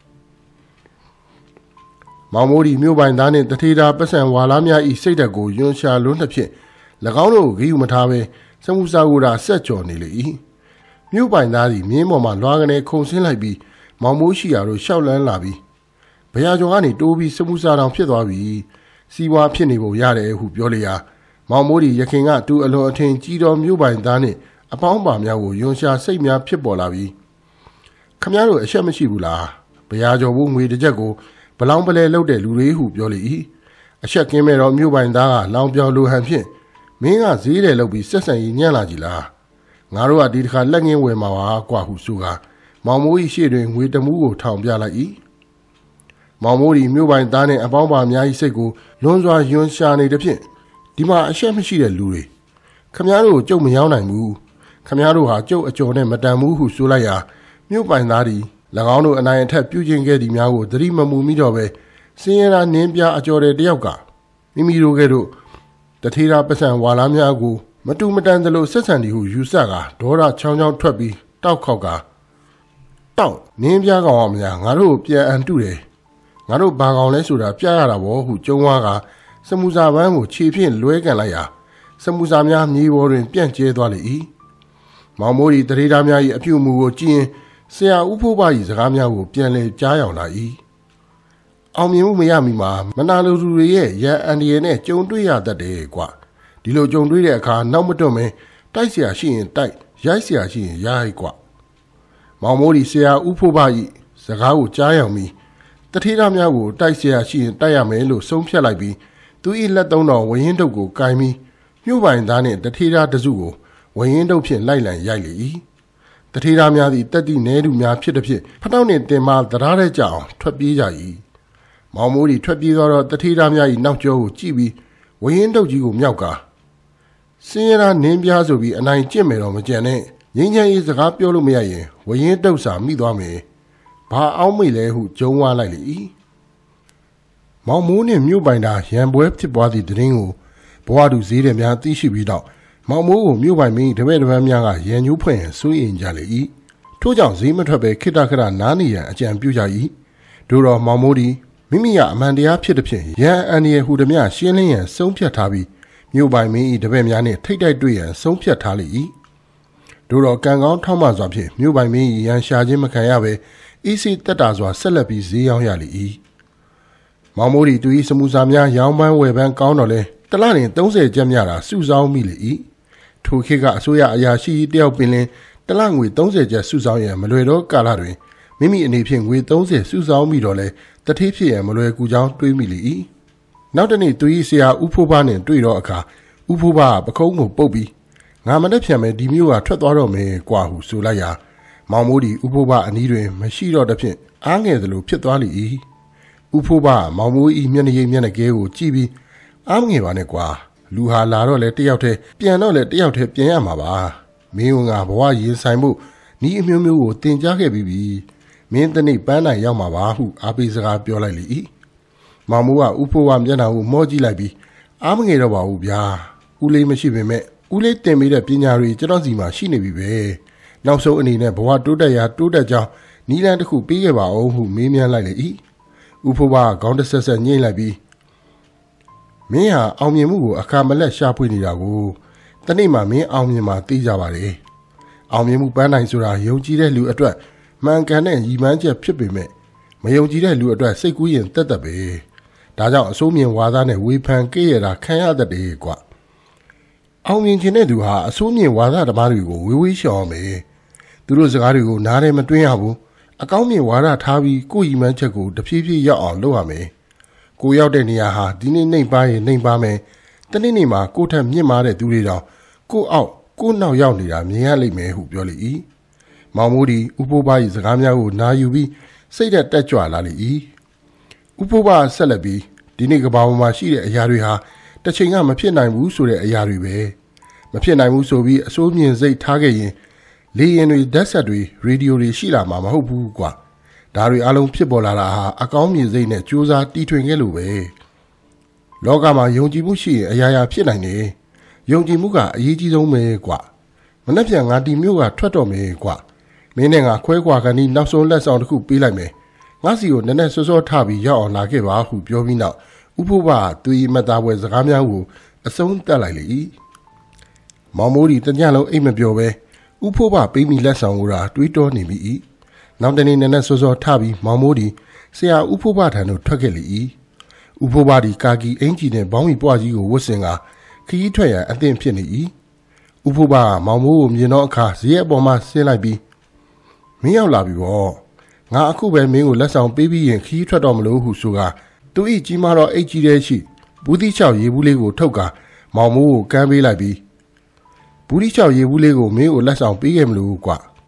မောင်မိုးဒီမြို့ပိုင်သားနှင့်တထေတာပတ်စံဝါလားများ၏စိတ်ဓာတ်ကိုယွန်းရှာလွန်းသဖြင့်၎င်းတို့ကိုဂိယူမထားဘဲစမှုစာကိုသာဆက်ကြော်နေလေ၏မြို့ပိုင်သားသည်မြင်းပေါ်မှလွှားကနေခုန်ဆင်းလိုက်ပြီးမောင်မိုးရှိရာတို့ရှောက်လန်းလာပြီးဘရာကျော်ကနေတိုးပြီးစမှုစာတောင်ဖြစ်သွားပြီစီးပွားဖြစ်နေပုံရတယ်ဟုပြောလေရာမောင်မိုးဒီရခင်ကတူအလွန်အထင်ကြီးတော်မြို့ပိုင်သားနှင့်အပေါင်းပါများကိုယွန်ရှာစိတ်များဖြစ်ပေါ်လာပြီးခမည်းတော်အရှက်မရှိဘူးလားဘရာကျော်ဘုံငွေတစ်ချက်ကိုဘလောင်ပလဲလှုပ်တဲ့လူတွေဟုပြောလေ၏အရှက်ကင်းမဲ့တော့မြို့ပိုင်သားကလောင်ပြောင်လိုဟန်ဖြင့်မင်းကဈေးတယ်လုပ်ပြီးဆက်ဆံရေးညံ့လာကြည်လားငါတို့ကဒီတစ်ခါလက်ငင်းဝယ်မှာပါကွာဟုဆိုကမောင်မိုး၏ရှေ့တွင်ငွေတမှုကိုထောင်ပြလိုက်၏မောင်မိုးသည်မြို့ပိုင်သားနှင့်အပေါင်းပါအများ၏စိတ်ကိုလွန်စွာယွန်းရှာနေသည်ဖြင့်ဒီမှာအရှက်မရှိတဲ့လူတွေခမည်းတော်ကိုကျုပ်မရောက်နိုင်ဘူးခမည်းတော်ဟာကျုပ်အကျော်နဲ့မတန်ဘူးဟုဆိုလိုက်ရာမြို့ပိုင်သားသည်၎င်းတို့အနိုင်အထက်ပြုကျင့်ခဲ့သည်များကိုသတိမမူမိတော့ပဲစင်းရတာနင်းပြအကျော်တဲ့တယောက်ကမိမိတို့ကဲ့သို့တထေရာပစံဝါလားများကိုမတူမတန်သလိုဆက်ဆံသည်ဟုယူဆကာဒေါရချောင်းချောင်းထွက်ပြီးတောက်ခောက်ကတောက်နင်းပြကောင်အောင်များငါတို့ပြန်အန်တုတယ်ငါတို့ဘာကောင်လဲဆိုတာပြရတာဘောဟုကျုံးဝါကစမူစာပန်းကိုခြေဖြင့်လွဲကန်လိုက်ရာစမူစာများမြေပေါ်တွင်ပြန့်ကျဲသွားလေ၏မောင်မိုး၏တထေရာများ၏အပြုအမူကိုကြည့်ရင်ဆရာဦးဖိုးဘ၏စကားများကိုပြန်လည်ကြားရောက်လာ၏အောင်မြင်မှုမရမီမှာမနာလိုသူတွေရဲ့ရန်အန်ဒီရဲ့နဲ့ကြုံတွေ့ရတတ်တယ်ကွာဒီလိုကြုံတွေ့တဲ့အခါနောက်မတွန့်မင်းတိုက်เสียရှိရင်တိုက်ရိုက်เสียရှိရင်ရိုက်ကွာမောင်မိုးဒီဆရာဦးဖိုးဘ၏စကားကိုကြားရောက်ပြီးတထေရာများကိုတိုက်เสียရှိရင်တိုက်ရမယ်လို့ဆုံးဖြတ်လိုက်ပြီးသူ၏လက်သုံးတော်ဝရင်တုပ်ကိုကိုင်ပြီးမြို့ပိုင်သားနှင့်တထေရာတစုကိုဝရင်တုပ်ဖြင့်လိုက်လံရိုက်လေ၏တထေရာများသည်တက်တိနဲသူများဖြစ်သည်ဖြင့်ဖတောက်နှင့်တင်မတရားတဲ့ကြအောင်ထွက်ပြေးကြ၏မောင်မိုးဒီထွက်ပြေးသောတထေရာများ၏နောက်ကျောကိုကြည့်ပြီးဝရင်တုပ်ကြီးကိုမြောက်ကာစင်းရတာနင်းပြားဆိုပြီးအနိုင်ကျင့်မယ်တော့မကြံနဲ့ငင်းချမ်းရေးစကားပြောလို့မရရင်ဝရင်တုပ်စာမိသွားမယ်ဘာအောင်မိလဲဟုကြုံဝါလိုက်လေ၏မောင်မိုးနှင့်မြို့ပိုင်တာရံပွဲဖြစ်ပွားသည့်တရင်ကိုဘဝတူဈေးတယ်များသိရှိပြီးတော့မောင်မိုးကိုမြို့ပိုင်မင်းတပည့်တပန်းများကရန်ညှိုးဖွင့်စိုးရင်ကြလေ၏ထို့ကြောင့်ဈေးမထွက်ပဲခိတခရနားနေရန်အကြံပြုကြ၏တို့တော့မောင်မိုးသည်မိမိကအမှန်တရားဖြစ်သည်ဖြင့်ရန်အန်ဒီရဲ့ဟူသည်များရှင်းလင်းရန်ဆုံးဖြတ်ထားပြီးမြို့ပိုင်မင်း၏တပည့်များနှင့်ထိတ်တိုက်တွေ့ရန်ဆုံးဖြတ်ထားလေ၏တို့တော့ကံကောင်းထောက်မှစွာဖြင့်မြို့ပိုင်မင်း၏ရန်ရှာခြင်းမခံရပဲအေးစိတက်တာစွာဆက်လက်ပြီးဈေးရောက်ရလေ၏မောင်မိုးဒီသူ၏စမူစာများရောင်းပန်းဝယ်ပန်းကောင်းတော့လဲတလတွင်30ကျပ်များတာစုဆောင်းမိလေ၏ထိုခေတ်ကအစိုးရအရာရှိတယောက်ပင်လင်တလငွေ30ကျပ်စုဆောင်းရန်မလွယ်တော့ကာလတွင်မိမိအနေဖြင့်ငွေ30စုဆောင်းမိတော့လဲတထေးဖြစ်ရန်မလွယ်ကူကြောင်းတွေးမိလေ၏နောက်တနေ့သူ၏ဆရာဦးဖိုးဘနှင့်တွေ့တော့အခါဦးဖိုးဘပခုံးကိုပုတ်ပြီးငါမနဲ့ဖြံမဲ့ဒီမျိုးကထွက်သွားတော့မယ်ကွာဟုဆိုလိုက်ရာမောင်မိုးဒီဦးဖိုးဘအနီးတွင်မရှိတော့တဲ့ဖြင့်အားငယ်သလိုဖြစ်သွားလေ၏ဦးဖိုးဘမောင်မိုး၏မျက်နှာရည်မျက်နှာကဲကိုကြည့်ပြီးအားငယ်ပါနဲ့ကွာလူဟာလာတော့လေတယောက်တည်းပြန်တော့လေတယောက်တည်းပြန်ရမှာပါမင်းကဘဝရင်ဆိုင်မှုနီးအမျိုးမျိုးကိုတင်ကြားခဲ့ပြီးပြီမင်းတနေ့ပန်းနိုင်ရောက်မှာပါဟုအားပေးစကားပြောလိုက်လေ၏မောင်မိုးကဦးဖိုးဘမျက်နှာကိုမော့ကြည့်လိုက်ပြီးအားမငယ်တော့ပါဘူးဗျာဦးလေးမရှိပေမဲ့ဦးလေးတင်ပေးတဲ့ပညာတွေကျွန်တော်စီမှာရှိနေပြီပဲနောက်ဆုံးအနေနဲ့ဘဝတိုးတက်ရာတိုးတက်ကြောင်းနီးလန်းတစ်ခုပေးခဲ့ပါအောင်ဟုမေးမြန်းလိုက်လေ၏ဦးဖိုးဘကခေါင်းတဆက်ဆက်ညှိလိုက်ပြီးမင်းဟာအောင်မြင်မှုကိုအခါမလက်ရှာဖွေနေတာကိုတနေ့မှမင်းအောင်မြင်မှာသိကြပါလေအောင်မြင်မှုပန်းနိုင်ဆိုတာယုံကြည်တဲ့လူအတွက်မှန်ကန်တဲ့ရည်မှန်းချက်ဖြစ်ပေမဲ့မယုံကြည်တဲ့လူအတွက်စိတ်ကူးရင်တက်တက်ပဲဒါကြောင့်အစိုးမြင်ဝါဒနဲ့ဝေဖန်ကြရတာခံရတတ်တယ်ကွာအောင်မြင်ခြင်းတဲ့သူဟာအစိုးမြင်ဝါဒဓမ္မတွေကိုဝေဝေးရှောင်မယ်သူတို့စကားတွေကိုနားထဲမတွင်းရဘူးအကောင်းမြင်ဝါဒထားပြီးကိုယ်ရည်မှန်းချက်ကိုတဖြည်းဖြည်းရောက်အောင်လုပ်ရမယ်ကိုရောက်တဲ့နေရာဟာဒီနေ့နှိမ့်ပါရင်နှိမ့်ပါမယ်တနေ့နေ့မှာကိုထက်မြင့်မားတဲ့သူတွေတောင်ကိုအောက်ကိုနောက်ရောက်နေတာမြင်ရလိမ့်မယ်ဟုပြောလေ၏မောင်မိုးဒီဥပိုးပါ၏စကားများကိုနားယူပြီးစိတ်တက်ကြွလာလေ၏ဥပိုးပါဆက်လက်ပြီးဒီနေ့ကဘာပေါ်မှာရှိတဲ့အရာတွေဟာတစ်ချိန်ကမဖြစ်နိုင်ဘူးဆိုတဲ့အရာတွေပဲမဖြစ်နိုင်ဘူးဆိုပြီးအစိုးမြင်စိတ်ထားခဲ့ရင်လေရင်တွေဓာတ်ဆက်တွေရေဒီယိုတွေရှိလာမှာမဟုတ်ဘူးကွာဒါတွေအလုံးဖြစ်ပေါ်လာတာဟာအကောင်းမြင်စိတ်နဲ့ကြိုးစားတီထွင်ခဲ့လို့ပဲလောကမှာယုံကြည်မှုရှိရင်အရာရာဖြစ်နိုင်တယ်ယုံကြည်မှုကအရေးကြီးဆုံးပဲကွာမနှက်ပြန်ငါဒီမျိုးကထွက်တော့မယ်ကွာမင်းနဲ့ငါခွဲကွာကန်ဒီနောက်ဆုံးလက်ဆောင်တစ်ခုပေးလိုက်မယ်ငါစီကိုနည်းနည်းစောစောထပြီးရောက်အောင်လာခဲ့ပါဟုပြောပြီးနောက်ဥပုဘ္ဘသူ၏မတ်သားပွဲစကားများကိုအဆုံးသတ်လိုက်လေ၏မောင်မိုးဒီတညလုံးအိတ်မပြောပဲဥပုဘ္ဘပေးမိလက်ဆောင်ကိုသာတွေးတောနေမိ၏နောက်တနေ့နည်းနည်းစောစောထပြီးမောင်မိုးဒီဆရာဥပုဘ္ဘထံသို့ထွက်ခဲ့လေ၏ဥပုဘ္ဘဒီကာကီအင်ကြီးနဲ့ဘောင်းမီပွားကြီးကိုဝတ်ဆင်ကခရီးထွက်ရန်အသင့်ဖြစ်နေ၏ဥပုဘ္ဘမောင်မိုးကိုမြင်တော့အခါဇီးရဲ့အပေါ်မှာဆင်းလိုက်ပြီးမင်းရောက်လာပြီပေါ့ငါအခုပဲမင်းကိုလက်ဆောင်ပေးပြီးရင်ခရီးထွက်တော့မလို့ဟုဆိုကသူ၏ကြီးမားတော့အိတ်ကြီးတဲ့ရှိဘူးသီးချောက်ရေဘူးလေးကိုထုတ်ကမောင်မိုးကိုကမ်းပေးလိုက်ပြီးဘူးသီးချောက်ရေဘူးလေးကိုမင်းကိုလက်ဆောင်ပေးခဲ့မလို့ကွာ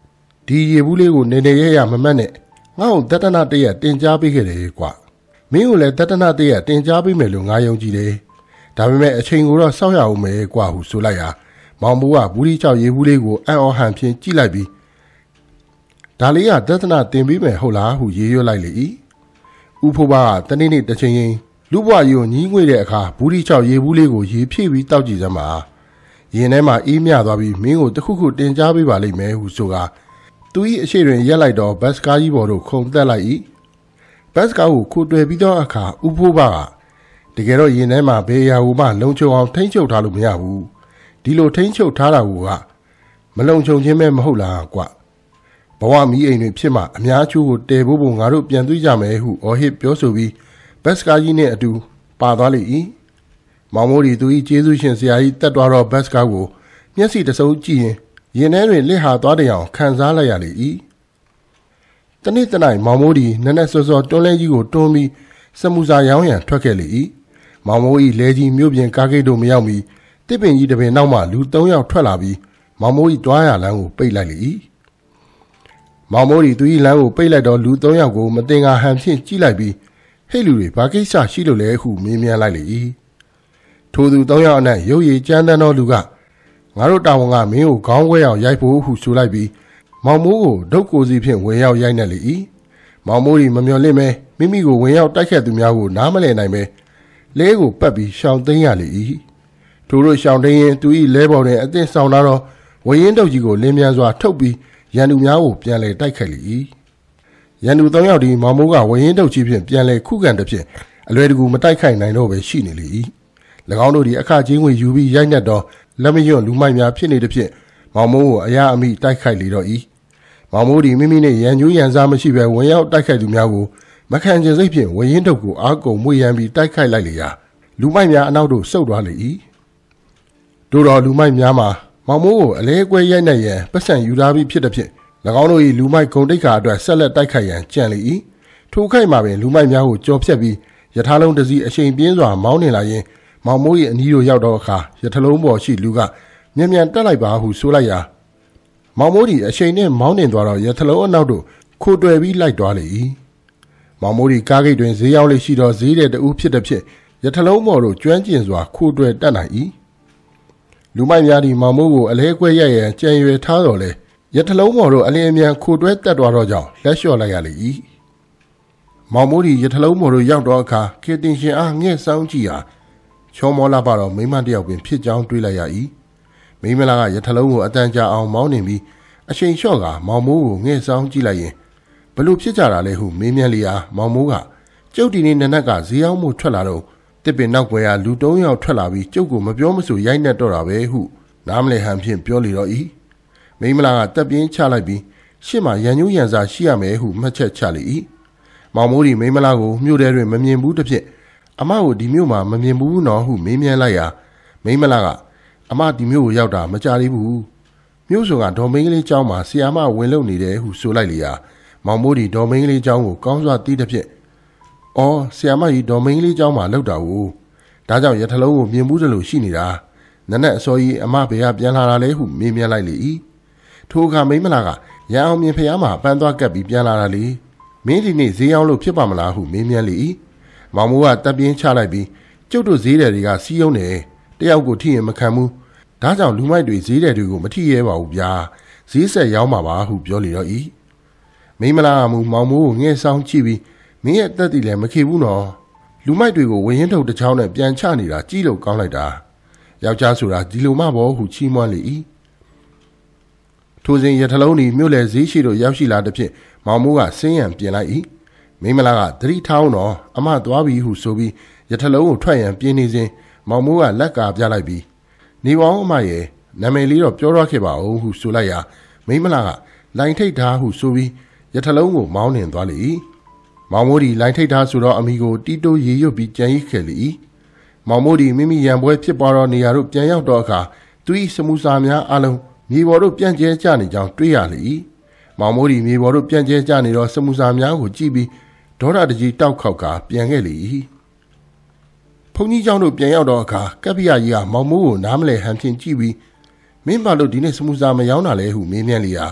ဒီရေဘူးလေးကိုနေနေရမမတ်နဲ့ငါ့ကိုတတနာတရက်တင်ကြားပေးခဲ့တယ်ကွာမင်းကိုလည်းတတနာတရက်တင်ကြားပေးမယ်လို့ငါယုံကြည်တယ်ဒါပေမဲ့အချိန်ကိုတော့စောင့်ရအောင်မယ်ကွာဟုဆိုလိုက်ရာမောင်မိုးကဘူးဒီချောက်ရေဘူးလေးကိုအံ့ဩဟန်ဖြင့်ကြည့်လိုက်ပြီးဒါလေးကတတနာတင်ပေးမယ်ဟုတ်လားဟုရေရွတ်လိုက်လေ၏ဦးဖိုးပါကတနေ့နေ့တစ်ချိန်ရင်လူ့ဘဝကြီးကိုညီးငွေတဲ့အခါဘူးဒီချောက်ရေဘူးလေးကိုရေဖြည့်ပြီးတောက်ကြည့်စမ်းပါရင်ထဲမှာအေးမြသွားပြီးမင်းကိုတခုခုတင်ကြားပေးပါလိမ့်မယ်ဟုဆိုကသူ၏အရှိတွင်ရက်လိုက်တော့ဘတ်စကားကြီးပေါ်သို့ခုန်တက်လိုက်၏ဘတ်စကားကိုခိုတွေ့ပြီးသောအခါဦးဖိုးပါကတကယ်တော့ရင်ထဲမှာဘေးရာဟူမှလုံချုံအောင်ထိမ့်ချုပ်ထားလို့မရဘူးဒီလိုထိမ့်ချုပ်ထားတာကမလုံချုံခြင်းပဲမဟုတ်လားကွဘဝမီးအိမ်တွေဖြစ်မှအများချိုးကိုတဲဖို့ငါတို့ပြန်သွေးကြမယ်ဟုအော်ဟစ်ပြောဆိုပြီးဘတ်စကားကြီးနှင့်အတူပါသွားလေ၏မောင်မိုးဒီသူ၏ကျေးဇူးရှင်ဆရာကြီးတက်သွားတော့ဘတ်စကားကိုမျက်စိတစုံကြည့်ရင်ထဲတွင်လက်ဟာသွားတဲ့အောင်ခံစားလိုက်ရလေ၏တနေ့တနိုင်မောင်မိုးဒီနက်နက်စောစောတွန်းလဲကြီးကိုတွန်းပြီးစမှုစာရောင်းရန်ထွက်ခဲ့လေ၏မောင်မိုး၏လဲကြီးမြို့ပြင်ကားဂိတ်တို့မရောက်မီတစ်ပင်ကြီးတစ်ပင်နောက်မှလူ3ယောက်ထွက်လာပြီးမောင်မိုး၏တွားရလမ်းကိုပိတ်လိုက်လေ၏မောင်မိုးဒီသူ၏လမ်းကိုပိတ်လိုက်တော့လူ3ယောက်ကိုမတင်ကားဟန်ဖြင့်ကြည့်လိုက်ပြီးဟဲ့လူတွေဘာကိစ္စရှိလို့လဲဟုမေးမြန်းလိုက်လေ၏ထိုသူ3ယောက်အနက်ရုပ်ရည်ကြမ်းတမ်းသောလူကငါတို့တာဝန်ကမင်းကိုခေါင်းခွဲအောင်ရိုက်ဖို့ဟုဆိုလိုက်ပြီးမောင်မိုးကိုဒုတ်ကိုစီဖြင့်ဝင်ရောက်ရိုက်နှက်လေ၏မောင်မိုးဒီမမျှော်လင့်မဲမိမိကိုဝင်ရောက်တိုက်ခတ်သူများကိုနားမလည်နိုင်ပဲလဲကိုပတ်ပြီးရှောင်သိမ်းရလေ၏ထိုတို့ရှောင်သိမ်းရင်သူ၏လဲပေါ်တွင်အသင့်ဆောင်လာသောဝရင်တုတ်ကြီးကိုလင်းမြန်စွာထုတ်ပြီးရန်သူများကိုပြန်လည်တိုက်ခတ်လေ၏ရန်သူ3ယောက်ဒီမောင်မိုးကဝရင်တုတ်ကြီးဖြင့်ပြန်လည်ခုခံတစ်ဖြင့်အလွယ်တကူမတိုက်ခိုက်နိုင်တော့ပဲရှိနေလေ၏၎င်းတို့သည်အခချင်းငွေယူပြီးရိုက်နှက်တော့လက်မရွံ့လူမိုက်များဖြစ်နေသည်ဖြင့်မောင်မိုးကိုအရာအမိတိုက်ခိုက်လေတော့၏မောင်မိုးဒီမိမိနှင့်ရန်ကျိုးရန်စားမရှိဘဲဝင်ရောက်တိုက်ခိုက်သူများကိုမခံချင်စိတ်ဖြင့်ဝရင်တုတ်ကိုအားကုန်မွေရန်ပြီးတိုက်ခိုက်လိုက်လေရာလူမိုက်များအနောက်သို့ဆုတ်သွားလေ၏တို့တော်လူမိုက်များမှာမောင်မိုးကိုအလဲကွဲရိုက်နှက်ရန်ပတ်စံယူထားပြီးဖြစ်သည်ဖြင့်၎င်းတို့၏လူမိုက်ဂုံတိတ်ခါအတွက်ဆက်လက်တိုက်ခိုက်ရန်ကြံလေ၏ထိုခိုက်မှာပင်လူမိုက်များကိုကြော်ဖြတ်ပြီးရထားလုံးတစ်စီးအချိန်ပြင်းစွာမောင်းနေလာရင်မောင်မိုး၏အနီးတို့ရောက်တော့အခါရထလုံးပေါ်ရှိလူကမြန်မြန်တက်လိုက်ပါဟုဆိုလိုက်ရာမောင်မိုးဒီအချိန်နဲ့မောင်းနေသွားတော့ရထလုံးအနောက်တို့ခိုတွယ်ပြီးလိုက်သွားလေ၏မောင်မိုးဒီကားဂိတ်တွင်ဈေးရောက်လေရှိတော့ဈေးတဲ့တူဖြစ်တဲ့ဖြစ်ရထလုံးပေါ်တို့ကျွမ်းကျင်စွာခိုတွယ်တက်နိုင်၏လူမိုက်များဒီမောင်မိုးကိုအလဲကွဲရရန်ကြံရွယ်ထားတော်လဲရထလုံးပေါ်တို့အလင်းအမြန်ခိုတွဲတက်သွားတော့ကြောင့်လက်လျှော့လိုက်ရလေ၏မောင်မိုးဒီရထလုံးပေါ်တို့ရောက်တော့အခါခေတင်ရှင်အားငှက်ဆောင်ကြည့်ရာချောမောလာပါတော့မိမတယောက်ပင်ဖြစ်ကြောင်းတွေးလိုက်ရ၏မိမလာကရထလုံးကိုအတန်ကြာအောင်မောင်းနေပြီးအချိန်လျှော့ကမောင်မိုးကိုငှက်ဆောင်ကြည့်လိုက်ရင်ဘလို့ဖြစ်ကြတာလဲဟုမေးမြန်းလျာမောင်မိုးကကျုပ်ဒီနေ့နနက်ကဈေးအောင်မှုထွက်လာတော့တစ်ပင်နောက်ွယ်ကလူ3ယောက်ထွက်လာပြီးကျုပ်ကိုမပြောမဆိုရိုက်နှက်တော့တာပဲဟုနားမလည်ဟန်ဖြင့်ပြောလေတော့၏မိမလာကတက်ပြင်းချလိုက်ပြီးရှေ့မှာရန်ညူးရန်စာရှိရမယ်ဟုမှတ်ချက်ချလေ၏မောင်မိုးဒီမိမလာကိုမြို့ထဲတွင်မမြင်ဘူးတစ်ဖြစ်အမကိုဒီမြို့မှာမမြင်ဘူးနော်ဟုမေးမြန်းလိုက်ရာမိမလာကအမဒီမြို့ကိုရောက်တာမကြသေးဘူးမြို့ဆိုကဒေါ်မင်းကလေးကျောင်းမှာဆီယာမဝင်လုံနေတယ်ဟုဆိုလိုက်လေရာမောင်မိုးဒီဒေါ်မင်းကလေးကျောင်းကိုကောင်းစွာသိတဲ့ဖြင့်အော်ဆီယာမကြီးဒေါ်မင်းကလေးကျောင်းမှာလောက်တာကိုဒါကြောင့်ရထလုံးကိုမြင်မှုတလို့ရှိနေတာနနက်အစောကြီးအမဘေကပြန်လာတာလေဟုမေးမြန်းလိုက်လေ၏ထိုအခါမိမလာကရန်အောင်မြင်ဖျားမှာပန်းသွားကပ်ပြီးပြန်လာတာလေမင်းဒီနေ့ဈေးအောင်လို့ဖြစ်ပါမလားဟုမေးမြန်းလေ၏မောင်မိုးကတပ်ပြင်းချလိုက်ပြီးကျုပ်တို့ဈေးတယ်တွေကစီးယုံတယ်တယောက်ကိုထိရင်မခံဘူးဒါကြောင့်လူမိုက်တွေဈေးတယ်တွေကိုမထိရဲပါဘူးဗျာဈေးဆက်ရောက်မှာပါဟုပြောလေတော့၏မိမလာကမူမောင်မိုးကိုငှက်ဆောင်ကြည့်ပြီးမင်းရဲ့တက်တီလည်းမခေဘူးနော်လူမိုက်တွေကိုဝရင်ထုတ်တစ်ချောင်းနဲ့ပြန်ချနေတာကြီးလို့ကောင်းလိုက်တာယောက်ျားဆိုတာဒီလိုမှဘောဟုချီးမွမ်းလေ၏ထိုစဉ်ရထလုံးဒီမြို့လေဈေးရှိတို့ရောက်ရှိလာတဲ့ဖြင့်မောင်မိုးကဆင်းရန်ပြင်လိုက်၏မိမလာကသတိထောင်းတော့အမသွားပြီဟုဆိုပြီးရထလုံးကိုထွက်ရန်ပြင်းနေစဉ်မောင်မိုးကလက်ကာပြလိုက်ပြီးနေပေါင်းအမရဲ့နာမည်လေးတော့ပြောရခဲ့ပါဦးဟုဆိုလိုက်ရာမိမလာကလိုင်ထိတ်ထားဟုဆိုပြီးရထလုံးကိုမောင်းနှင်သွားလေ၏မောင်မိုးဒီလိုင်ထိတ်ထားဆိုတော့အမိကိုတီးတိုးရေရွတ်ပြီးကြံရိတ်ခဲ့လေ၏မောင်မိုးဒီမိမိရန်ပွဲဖြစ်ပွားသောနေရာတို့ပြန်ရောက်တော့အခါသူ၏စမှုစာများအလုံးမြေပေါ်တို့ပြန့်ကျဲကျနေကြောင်းတွေးရလေ၏မောင်မိုးဒီမြေပေါ်တို့ပြန့်ကျဲကျနေသောစမှုစာများကိုကြည့်ပြီးဒေါသတကြီးတောက်ခေါက်ကပြန်ခဲ့လေ၏ဘုန်းကြီးကျောင်းတို့ပြန်ရောက်တော့အခါကပ္ပိယကြီးကမောင်မိုးကိုနားမလဲဟန်ဖြင့်ကြည့်ပြီးမင်းဘာလို့ဒီနေ့စမှုစာမရောက်တာလဲဟုမေးမြန်းလျာ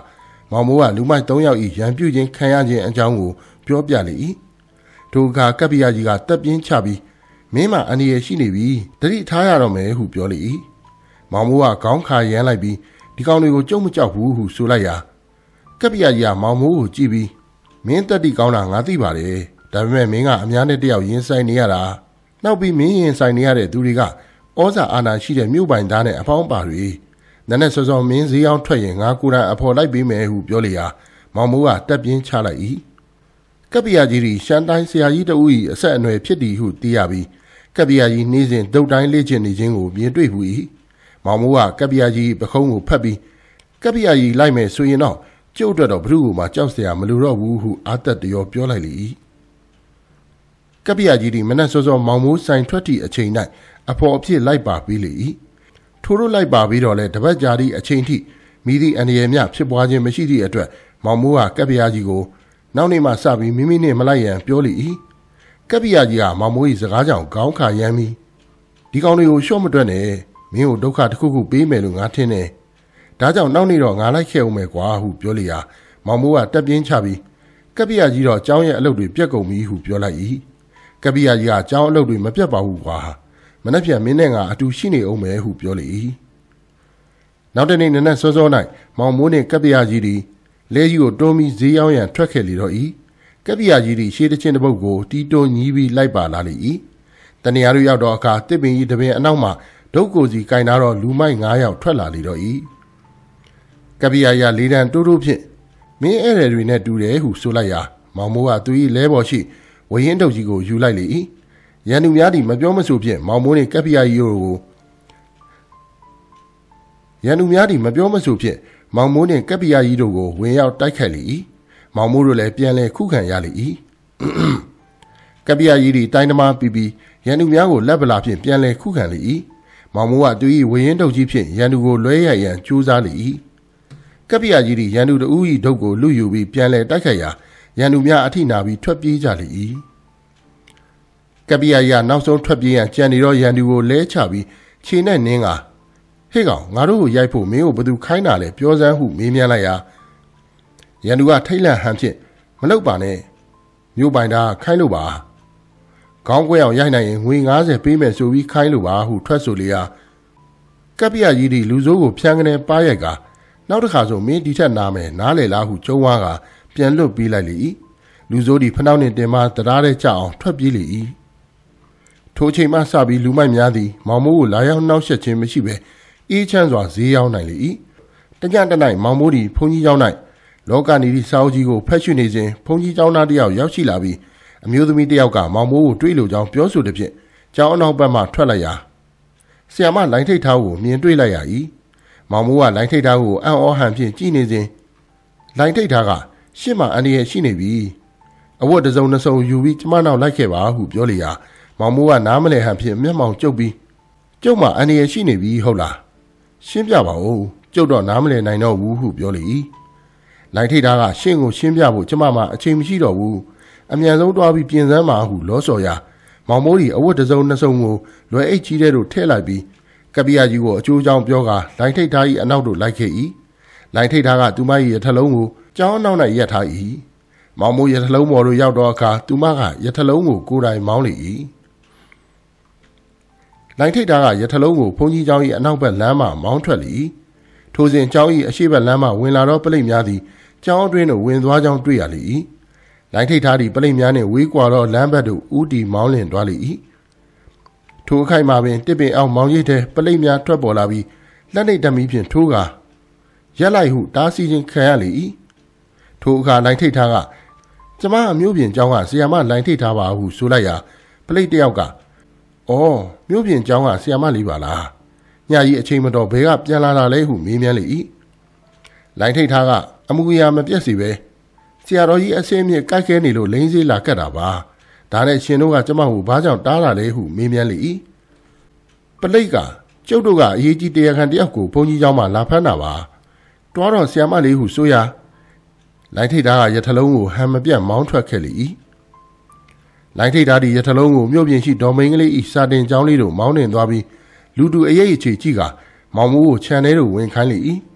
မောင်မိုးကလူမိုက်3ယောက်ဤရန်ပြုခြင်းခံရခြင်းအကြောင်းကိုပြောပြလေ၏ထိုအခါကပ္ပိယကြီးကတက်ပြင်းချပြီးမင်းမအန္တရာယ်ရှိနေပြီတတိထားရတော့မယ်ဟုပြောလေ၏မောင်မိုးကခေါင်းခါရမ်းလိုက်ပြီးဒီကောင်တွေကိုကြုံမကြောက်ဘူးဟုဆိုလိုက်ရာကပ္ပိယကြီးကမောင်မိုးကိုကြည့်ပြီးမင်းတက်တိကောင်းတာငါသိပါတယ်ဒါပေမဲ့မင်းကအများနဲ့တယောက်ရင်ဆိုင်နေရတာနောက်ပြီးမင်းရင်ဆိုင်နေရတဲ့သူတွေကဩဇာအာဏာရှိတဲ့မြို့ပိုင်သားနဲ့အပေါင်းပါတွေနည်းနည်းစောစောမင်းဈေးအောင်ထွက်ရင်ငါကိုယ်တိုင်အဖော်လိုက်ပေးမယ်ဟုပြောလေရာမောင်မိုးကတက်ပြင်းချလိုက်၏ကပ္ပိယကြီးသည်ရှမ်းတိုင်းဆရာကြီးတဦး၏အဆက်အနွယ်ဖြစ်သည်ဟုသိရပြီးကပ္ပိယကြီးနေ့စဉ်ဒုတ်တိုင်းလေ့ကျင့်နေခြင်းကိုမြင်တွေ့ဘူး၏မောင်မိုးကကပ္ပိယကြီးပခုံးကိုဖတ်ပြီးကပ္ပိယကြီးလိုက်မယ်ဆိုရင်တော့ကျုပ်အတွက်တော့ဘ누구မှကြောက်เสียမလိုတော့ဘူးဟုအာသက်တရောပြောလိုက်လေ၏ကပ္ပိယကြီးသည်မနက်စောစောမောင်မိုးဆိုင်ထွက်သည့်အချိန်၌အဖော်အဖြစ်လိုက်ပါပြီးလေ၏ထို့လိုလိုက်ပါပြီးတော့လဲတပတ်ကြာသည့်အချိန်ထိမိသည့်အန္တရာယ်များဖြစ်ပွားခြင်းမရှိသည့်အတွက်မောင်မိုးကကပ္ပိယကြီးကိုနောက်နေ့မှစပြီးမိမိနှင့်မလိုက်ရန်ပြောလေ၏ကပ္ပိယကြီးကမောင်မိုး၏စကားကြောင့်ခေါင်းခါရမ်းပြီးဒီကောင်တွေကိုရှော့မတွက်နဲ့မင်းကိုဒုက္ခတစ်ခုခုပေးမယ်လို့ငါထင်တယ်ဒါကြောင့်နောက်နေ့တော့ငါလိုက်ခဲ့ဦးမယ်ကွာဟုပြောလေရာမောင်မိုးကတက်ပြင်းချပြီးကပ္ပိယကြီးတော့ကျောင်းရဲ့အလုပ်တွေပြက်ကုန်ပြီဟုပြောလိုက်၏ကပ္ပိယကြီးကကျောင်းအလုပ်တွေမပြတ်ပါဘူးကွာမနှက်ပြန်မင်းနဲ့ငါအတူရှိနေအောင်မယ်ဟုပြောလေ၏နောက်တနေ့နနက်စောစော၌မောင်မိုးနှင့်ကပ္ပိယကြီးသည်လဲကြီးကိုတွန်းပြီးဈေးရောက်ရန်ထွက်ခဲ့လေတော့၏ကပ္ပိယကြီးသည်ရှေးတချင်းတစ်ပုတ်ကိုတီးတွန်းညီးပြီးလိုက်ပါလာလေ၏တနေရာတို့ရောက်တော့အခါတစ်ပင်ကြီးတပင်အနောက်မှဒုတ်ကိုစီကင်ထားတော့လူမိုက်9ယောက်ထွက်လာလေတော့၏ကပ္ပိယရလေးတန်းတိုးတိုးဖြင့်မင်းဧည့်သည်တွေနဲ့တူတယ်ဟုဆိုလိုက်ရာမောင်မိုးကသူ၏လဲပေါ်ရှိဝရင်တုပ်ကြီးကိုယူလိုက်လေ၏ရန်သူများသည်မပြောမဆိုဖြင့်မောင်မိုးနှင့်ကပ္ပိယကြီးတို့ကိုဝင်ရောက်တိုက်ခိုက်လေ၏မောင်မိုးတို့လည်းပြန်လဲခုခံရလေ၏ကပ္ပိယကြီးသည်တိုင်းသမားပြီးရန်သူများကိုလက်ပလာဖြင့်ပြန်လဲခုခံလေ၏မောင်မိုးကသူ၏ဝရင်တုပ်ကြီးဖြင့်ရန်သူကိုလွှဲရရန်ကြိုးစားလေ၏ကပ္ပိယကြီးသည်ရန်သူတဦး၏ဒုတ်ကိုလူယူပြီးပြန်လဲတိုက်ခိုက်ရာရန်သူများအထိနာပြီးထွက်ပြေးကြလေ၏ကပ္ပိယကြီးကနောက်ဆုံးထွက်ပြေးရန်ကြံနေတော့ရန်သူကိုလဲချပြီးခြေနဲ့နင်းကဟေ့ကောင်ငါတို့ကိုရိုက်ဖို့မင်းကိုဘယ်သူခိုင်းတာလဲပြောစမ်းဟုမေးမြန်းလိုက်ရာရန်သူကထိတ်လန့်ဟန်ဖြင့်မလုပ်ပါနဲ့မြို့ပိုင်သားခိုင်းလို့ပါခေါင်းကွဲအောင်ရိုက်နိုင်ရင်ငွေ90ပေးမယ်ဆိုပြီးခိုင်းလို့ပါဟုထွက်ဆိုလေရာကပ္ပိယကြီးသည်လူစိုးကိုဖြန်းကနေပါရိုက်ကနောက်တစ်ခါဆိုမင်းဒီထက်နာမယ်နားလေလားဟုကျုံးဝါကပြန်လွတ်ပေးလိုက်လေ၏လူစိုးသည်ဖနှောက်နှင့်တင်မတရားတဲ့ကြအောင်ထွက်ပြေးလေ၏ထိုအချိန်မှစပြီးလူမိုက်များသည်မောင်မိုးကိုလာရောက်နှောက်ယှက်ခြင်းမရှိဘဲအေးချမ်းစွာဈေးရောက်နိုင်လေ၏တညတနိုင်မောင်မိုးသည်ဘုန်းကြီးကျောင်း၌လောကနီဒီစာအုပ်ကြီးကိုဖတ်ရှုနေစဉ်ဘုန်းကြီးကျောင်းသားတယောက်ရောက်ရှိလာပြီးအမျိုးသမီးတယောက်ကမောင်မိုးကိုတွေးလိုကြောင်းပြောဆိုသည်ဖြင့်ကျောင်းအနောက်ဘက်မှထွက်လိုက်ရာဆရာမလိုင်းထိတ်ထားကိုမြင်တွေ့လိုက်ရ၏မောင်မိုးကလိုင်းထိတ်ထားကိုအံ့ဩဟန်ဖြင့်ကြည့်နေစဉ်လိုင်းထိတ်ထားကရှစ်မှအန္တရာယ်ရှိနေပြီအဝတ်တစ်စုံနှစ်စုံယူပြီးကျမနောက်လိုက်ခဲ့ပါဟုပြောလေရာမောင်မိုးကနားမလည်ဟန်ဖြင့်မျက်မှောင်ကျုပ်ပြီးကျုပ်မှအန္တရာယ်ရှိနေပြီဟုတ်လားရှင်းပြပါဦးကျုပ်တော့နားမလည်နိုင်တော့ဘူးဟုပြောလေ၏လိုင်းထိတ်သားကရှင်းကိုရှင်းပြဖို့ကျမမှအချိန်မရှိတော့ဘူးအမြန်ဆုံးတွားပြီးပြင်စမ်းပါဟုလောဆော်ရာမောင်မိုးကြီးအဝတ်တစ်စုံနှစ်စုံကိုလွယ်အိတ်ကြီးတဲ့တို့ထည့်လိုက်ပြီးကပ္ပိယကြီးကိုအကျိုးကြောင့်ပြောကာလိုင်းထိတ်သား၏အနောက်သို့လိုက်ခဲ့၏လိုင်းထိတ်သားကသူမ၏ရထလုံးကိုကျောင်းအနောက်၌ရပ်ထား၏မောင်မိုးရထလုံးပေါ်သို့ရောက်တော့အခါသူမကရထလုံးကိုကိုယ်တိုင်မောင်းလေ၏လိုင်းထိတ်သားကရထလုံးကိုဘုန်းကြီးကျောင်း၏အနောက်ဘက်လမ်းမှမောင်းထွက်လေ၏ထိုစဉ်ကျောင်း၏အရှေ့ဘက်လမ်းမှဝင်လာတော့ပလိတ်များသည်ကျောင်းအတွင်းသို့ဝင်သွားကြောင်းတွေ့ရလေ၏လိုင်းထိတ်သားသည်ပလိတ်များနှင့်ဝေးကွာတော့လမ်းဘက်သို့ဦးတီမောင်းလင်သွားလေ၏ထိုအခိုက်မှာပင်တစ်ပင်အောင်မောင်းရိပ်ထဲပလိတ်များထွက်ပေါ်လာပြီးလက်နှိပ်တက်မီဖြင့်ထိုးကာရက်လိုက်ဟုတားဆီးခြင်းခံရလေ၏ထိုအခါလိုင်းထိတ်သားကကျမအမျိုးပြင်ကျောင်းကဆီယာမလိုင်းထိတ်သားပါဟုဆိုလိုက်ရာပလိတ်တယောက်ကအော်မြို့ပြင်ကျောင်းကဆီယာမလေးပါလားညကြီးအချိန်မတော်ဘဲကပြန်လာလဲဟုမေးမြန်းလေ၏လိုင်းထိတ်သားကအမှုရာမပြက်စီပဲဆရာတော်ကြီးအစင်းမြင့်ကိုက်ခဲနေလို့လိမ့်စေးလာကတ်တာပါဒါနဲ့ရှင်တို့ကကျမကိုဘာကြောင့်တားတာလဲဟုမေးမြန်းလေ၏ပလိတ်ကကျုပ်တို့ကအရေးကြီးတရားခံတယောက်ကိုဘုန်းကြီးကျောင်းမှာလာဖမ်းတာပါတွားတော့ဆီယာမလေးဟုဆိုရာလိုင်းထိတ်သားကရထလုံးကိုဟန်မပြတ်မောင်းထွက်ခဲ့လေ၏လိုင်းထိတ်သားသည်ရထလုံးကိုမြို့ပြင်ရှိဒေါ်မိန်ကလေးဤစာတင်ကျောင်းလေးတို့မောင်းနှင်သွားပြီးလူတူအရေးအခြေကြည့်ကမောင်မိုးကိုခြံထဲသို့ဝင်ခိုင်းလေ၏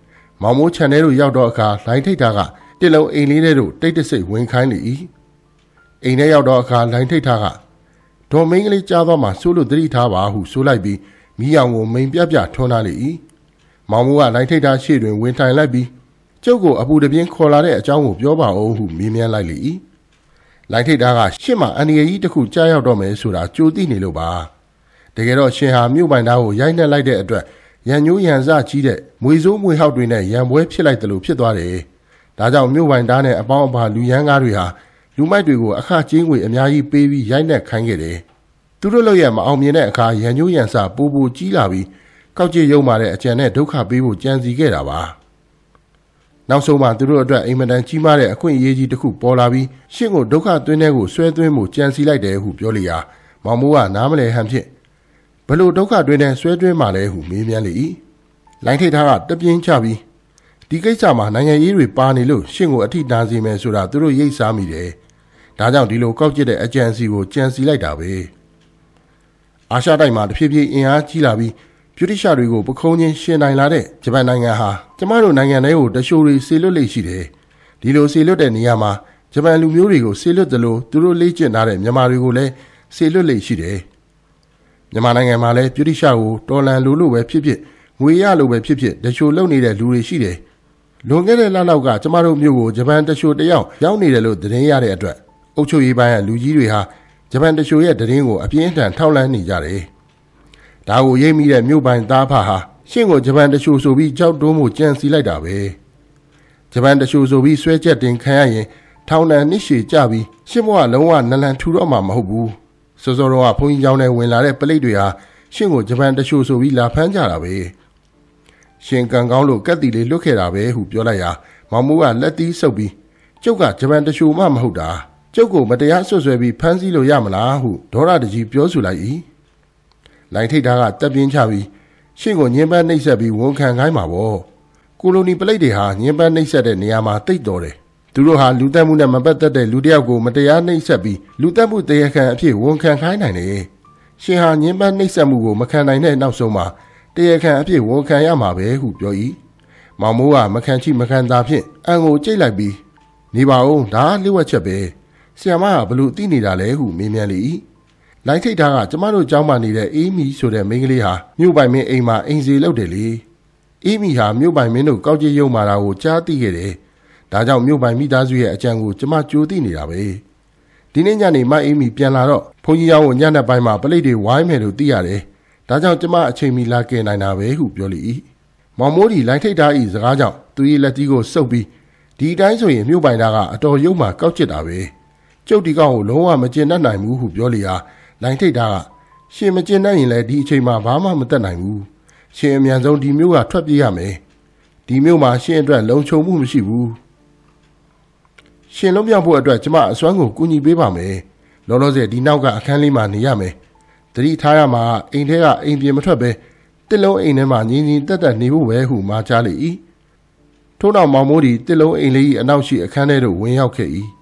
မောင်မိုးခြံထဲသို့ရောက်တော့အခါလိုင်းထိတ်တာကတစ်လုံးအိမ်လေးထဲသို့တိတ်တဆိတ်ဝင်ခိုင်းလေ၏အိမ်ထဲရောက်တော့အခါလိုင်းထိတ်တာကဒေါ်မင်းကလေးကြားသွားမှစိုးလို့သတိထားပါဟုဆိုလိုက်ပြီးမိအောင်ကိုမိန်ပြပြထွန်းလာလေ၏မောင်မိုးကလိုင်းထိတ်တာရှေ့တွင်ဝင်ထိုင်လိုက်ပြီးကျုပ်ကိုအပူတပြင်းခေါ်လာတဲ့အကြောင်းကိုပြောပါဦးဟုမေးမြန်းလိုက်လေ၏လိုင်းထိတ်တာကရှစ်မှအန်ဒီကြီးတစ်ခုကြားရောက်တော့မယ်ဆိုတာကြိုသိနေလို့ပါတကယ်တော့ရှင်ဟာမြို့ပိုင်သားကိုရိုက်နှက်လိုက်တဲ့အတွက်ရန်ညိုးရန်စကြီးတဲ့မွေစိုးမွေဟောက်တွေနဲ့ရန်ပွဲဖြစ်လိုက်တယ်လို့ဖြစ်သွားတယ်ဒါကြောင့်မြို့ပိုင်သားနဲ့အပေါင်းအပါလူရန်ကားတွေဟာလူမိုက်တွေကိုအခကြေးငွေအများကြီးပေးပြီးရိုက်နှက်ခိုင်းခဲ့တယ်သူတို့လောက်ရမအောင်မြင်တဲ့အခါရန်ညိုးရန်စပူပူကြီးလာပြီးကောက်ကျစ်ရုံမာတဲ့အကြံနဲ့ဒုက္ခပေးဖို့ကြံစီခဲ့တာပါနောက်ဆုံးမှသူတို့အတွက်အိမ်မတန်ကြီးမားတဲ့အခွင့်အရေးကြီးတစ်ခုပေါ်လာပြီးရှင့်ကိုဒုက္ခသွင်းတဲ့ကိုဆွဲသွင်းမှုကြံစီလိုက်တယ်ဟုပြောလျာမောင်မိုးကနားမလည်ဟန်ဖြင့်ဘလို့ဒုက္ခတွင်းနဲ့ဆွဲတွင်းမှလဲဟုမေးမြန်းလေ၏လိုင်းထိတ်ထားကတပြင်းချပြီးဒီကိစ္စမှာနိုင်ငံရေးတွေပါနေလို့ရှင့်ကိုအထိနာစေမယ်ဆိုတာသူတို့ရိပ်စားမိတယ်ဒါကြောင့်ဒီလိုကောက်ကျစ်တဲ့အကြံစီကိုကြံစီလိုက်တာပဲအာရှတိုက်မှာတဖြည်းဖြည်းအင်အားကြီးလာပြီးဗြိတိရှတွေကိုပခုံးချင်းရှင်နိုင်လာတဲ့ဂျပန်နိုင်ငံဟာကျမတို့နိုင်ငံထဲကိုတရှိုးတွေဆေလွတ်လိမ့်ရှိတယ်ဒီလိုဆေလွတ်တဲ့နေရာမှာဂျပန်လူမျိုးတွေကိုဆေလွတ်သလိုသူတို့လေ့ကျင့်ထားတဲ့မြန်မာတွေကိုလည်းဆေလွတ်လိမ့်ရှိတယ်မြန်မာနိုင်ငံမှာလည်းဗြိတိရှကိုတော်လန်လိုပဲဖြစ်ဖြစ်ငွေရလိုပဲဖြစ်ဖြစ်တရှိုးလုံနေတဲ့လူတွေရှိတယ်လွန်ခဲ့တဲ့လလောက်ကကျမတို့မြို့ကိုဂျပန်တရှိုးတယောက်ရောက်နေတယ်လို့သတင်းရတဲ့အတွက်အုပ်ချုပ်ရေးပိုင်းကလူကြီးတွေဟာဂျပန်တရှိုးရဲ့သတင်းကိုအပြင်းအထန်ထောက်လှမ်းနေကြတယ်ဒါကိုရိပ်မိတဲ့မြို့ပိုင်သားဖဟာရှင့်ကိုဂျပန်တရှိုးဆိုပြီးကြောက်တိုးမှုကြံစီလိုက်တာပဲဂျပန်တရှိုးဆိုပြီးဆွဲချက်တင်ခံရရင်ထောင်ဒဏ်နှစ်ရှည်ကြပြီးရှင့်ဘဝလုံးဝနလန်ထူတော့မှာမဟုတ်ဘူးစောစောတော့ဘုန်းကြီးကျောင်းထဲဝင်လာတဲ့ပလိတ်တွေဟာရှင့်ကိုဂျပန်တရှိုးဆိုပြီးလာဖမ်းကြတာပဲရှင်ကံကောင်းလို့ကက်တီလေးလွတ်ခဲ့တာပဲဟုပြောလိုက်ရာမောင်မိုးကလက်သီးဆုပ်ပြီးကျုပ်ကဂျပန်တရှိုးမှမဟုတ်တာကျုပ်ကိုမတရားဆွဆွဲပြီးဖမ်းဆီးလို့ရမလားဟုဒေါရတကြီးပြောဆိုလိုက်၏လိုင်းထိတ်သားကတက်ပြင်းချပြီးရှင့်ကိုညှဉ်းပန်းနှိပ်စက်ပြီးဝန်ခံခိုင်းမှာပေါ့ကိုလိုနီပလိတ်တွေဟာညှဉ်းပန်းနှိပ်စက်တဲ့နေရာမှာတိတ်တော်တယ်သူတို့ဟာလူတက်မှုနဲ့မပတ်သက်တဲ့လူတစ်ယောက်ကိုမတရားနှိပ်စက်ပြီးလူတက်မှုတရားခံအဖြစ်ဝန်ခံခိုင်းနိုင်တယ်ရှင်ဟာညှဉ်းပန်းနှိပ်စက်မှုကိုမခံနိုင်တဲ့နောက်ဆုံးမှာတရားခံအဖြစ်ဝန်ခံရမှာပဲဟုပြော၏မောင်မိုးကမခံချိမခံသာဖြင့်အန်ကိုကြိတ်လိုက်ပြီးနေပါဦးဒါလျှို့ဝှက်ချက်ပဲဆီယမကဘလို့သိနေတာလဲဟုမေးမြန်းလေ၏လိုင်းထိတ်သားကကျမတို့ကျောင်းမှာနေတဲ့အေးမီဆိုတဲ့မိန်းကလေးဟာမြို့ပိုင်မင်းအိမ်မှာအိမ်စီလုပ်တယ်လေအေးမီဟာမြို့ပိုင်မင်းတို့ကောက်ကျစ်ရုံမာတာကိုကြားသိခဲ့တယ်ဒါကြောင့်မြို့ပိုင်မိသားစုရဲ့အကြံကိုကျမကြိုသိနေတာပဲဒီနေ့ညနေမအေးမီပြန်လာတော့ဘုန်းကြီးကျောင်းကိုညနေပိုင်းမှာပလိတ်တွေဝိုင်းမယ်လို့သိရတယ်ဒါကြောင့်ကျမအချိန်မီလာကဲနိုင်တာပဲဟုပြောလေ၏မောင်မိုးဒီလိုင်းထိတ်သားဤစကားကြောင့်သူ၏လက်သီးကိုစုပ်ပြီးဒီတိုင်းဆိုရင်မြို့ပိုင်သားကအတော်ရုံမှာကောက်ကျစ်တာပဲကျုပ်ဒီကောင်ကိုလုံးဝမကျင်တတ်နိုင်ဘူးဟုပြောလျာလိုင်းထိတ်သားကရှင်မကျင်တတ်ရင်လည်းဒီအချိန်မှာဘာမှမတတ်နိုင်ဘူးရှင်အမြန်ဆုံးဒီမြို့ကထွက်ပြေးရမယ်ဒီမြို့မှာရှင်အတွက်လုံခြုံမှုမရှိဘူးရှင်လုံးပြောင်းဖို့အတွက်ကျမအစွမ်းကိုကူညီပေးပါမယ်လောလောဆယ်ဒီနောက်ကအခန်းလေးမှာနေရမယ်သတိထားရမှာအိမ်ထဲကအိမ်ပြင်မထွက်ပဲတစ်လုံးအိမ်ထဲမှာငြင်းငြင်းတက်တက်နေဖို့ပဲဟုမှာကြားလေ၏ထို့နောက်မောင်မိုးဒီတစ်လုံးအိမ်လေး၏အနောက်ရှိအခန်းထဲသို့ဝင်ရောက်ခဲ့၏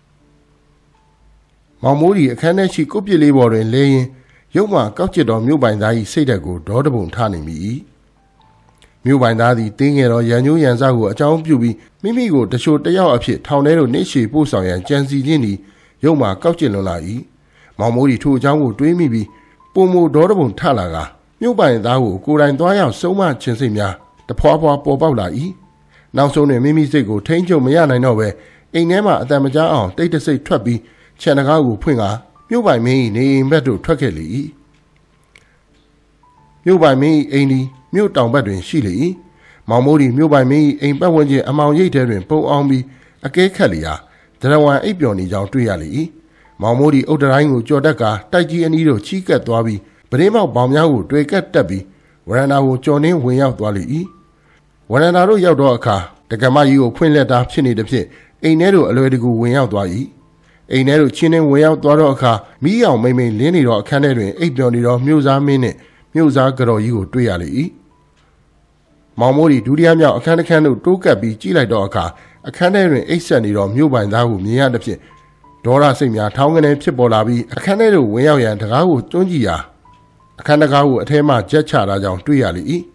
မောင်မိုးဒီအခန်းထဲရှိကုတ်ပစ်လေးပေါ်တွင်လဲရင်ရုပ်မှကောက်ကျစ်တော်မြို့ပိုင်သား၏စိတ်ဓာတ်ကိုဒေါတပုံထနေမိ၏မြို့ပိုင်သားသည်တင်းငယ်သောရန်ညိုးရန်စကိုအကြောင်းပြုပြီးမိမိကိုတချို့တယောက်အဖြစ်ထောင်ထဲသို့နှိပ်ရှေပို့ဆောင်ရန်ကြံစီခြင်းသည်ရုပ်မှကောက်ကျစ်လွန်လာ၏မောင်မိုးဒီထိုအကြောင်းကိုတွေးမိပြီးပုံမဒေါတပုံထလာကမြို့ပိုင်သားကိုကိုယ်တိုင်သွားရောက်စုံမခြင်းစိတ်များတဖွာဖွာပေါ်ပေါက်လာ၏နောက်ဆုံးတွင်မိမိစိတ်ကိုထိန်းချုပ်မရနိုင်တော့ပဲအိမ်ထဲမှအတန်မကြားအောင်တိတ်တဆိတ်ထွက်ပြီးခြံတကားကိုဖွင့်ကာမြို့ပိုင်မင်း၏နေအိမ်ဘက်သို့ထွက်ခဲ့လေ၏မြို့ပိုင်မင်း၏အိမ်သည်မြို့တောင်ဘက်တွင်ရှိလေ၏မောင်မိုးသည်မြို့ပိုင်မင်း၏အိမ်ပတ်ဝန်းကျင်အမောင်ရိပ်ထဲတွင်ပုံအောင်ပြီးအကဲခတ်လျာဒရဝံအိပ်ပျော်နေကြောင်းတွေ့ရလေ၏မောင်မိုးသည်အုတ်တိုင်းကိုကြော်တက်ကတိုက်ကြီးအနီးသို့ချီးကပ်သွားပြီးပရင်းမောက်ပေါင်များကိုတွေ့ကပ်တက်ပြီးဝရန်တာကိုကြော်နှင်းဝင်ရောက်သွားလေ၏ဝရန်တာတို့ရောက်တော့အခါတက္ကမကြီးကိုဖွင့်လက်တာဖြစ်နေသည်ဖြင့်အိမ်ထဲသို့အလွယ်တကူဝင်ရောက်သွား၏အိမ်ထဲသို့ချင်းနှင်းဝင်ရောက်သွားတော့အခါမိအောင်မိမ့်မိန်လင်းနေတော့အခန်းထဲတွင်အိပ်ပျော်နေတော့မြို့သားမင်းနှင့်မြို့သားကတော်ကြီးကိုတွေ့ရလေ၏မောင်မိုးဒီဒုတိယမြောက်အခန်းတစ်ခန်းသို့တိုးကပ်ပြီးကြည့်လိုက်တော့အခါအခန်းထဲတွင်အိပ်ဆက်နေတော့မြို့ပိုင်သားကိုမြင်ရသည်ဖြင့်ဒေါရစိတ်များထောင်းကနေဖြစ်ပေါ်လာပြီးအခန်းထဲသို့ဝင်ရောက်ရန်တကားကိုတွန်းကြည့်ရာအခန်းတကားကိုအထဲမှကြက်ချတာကြောင့်တွေ့ရလေ၏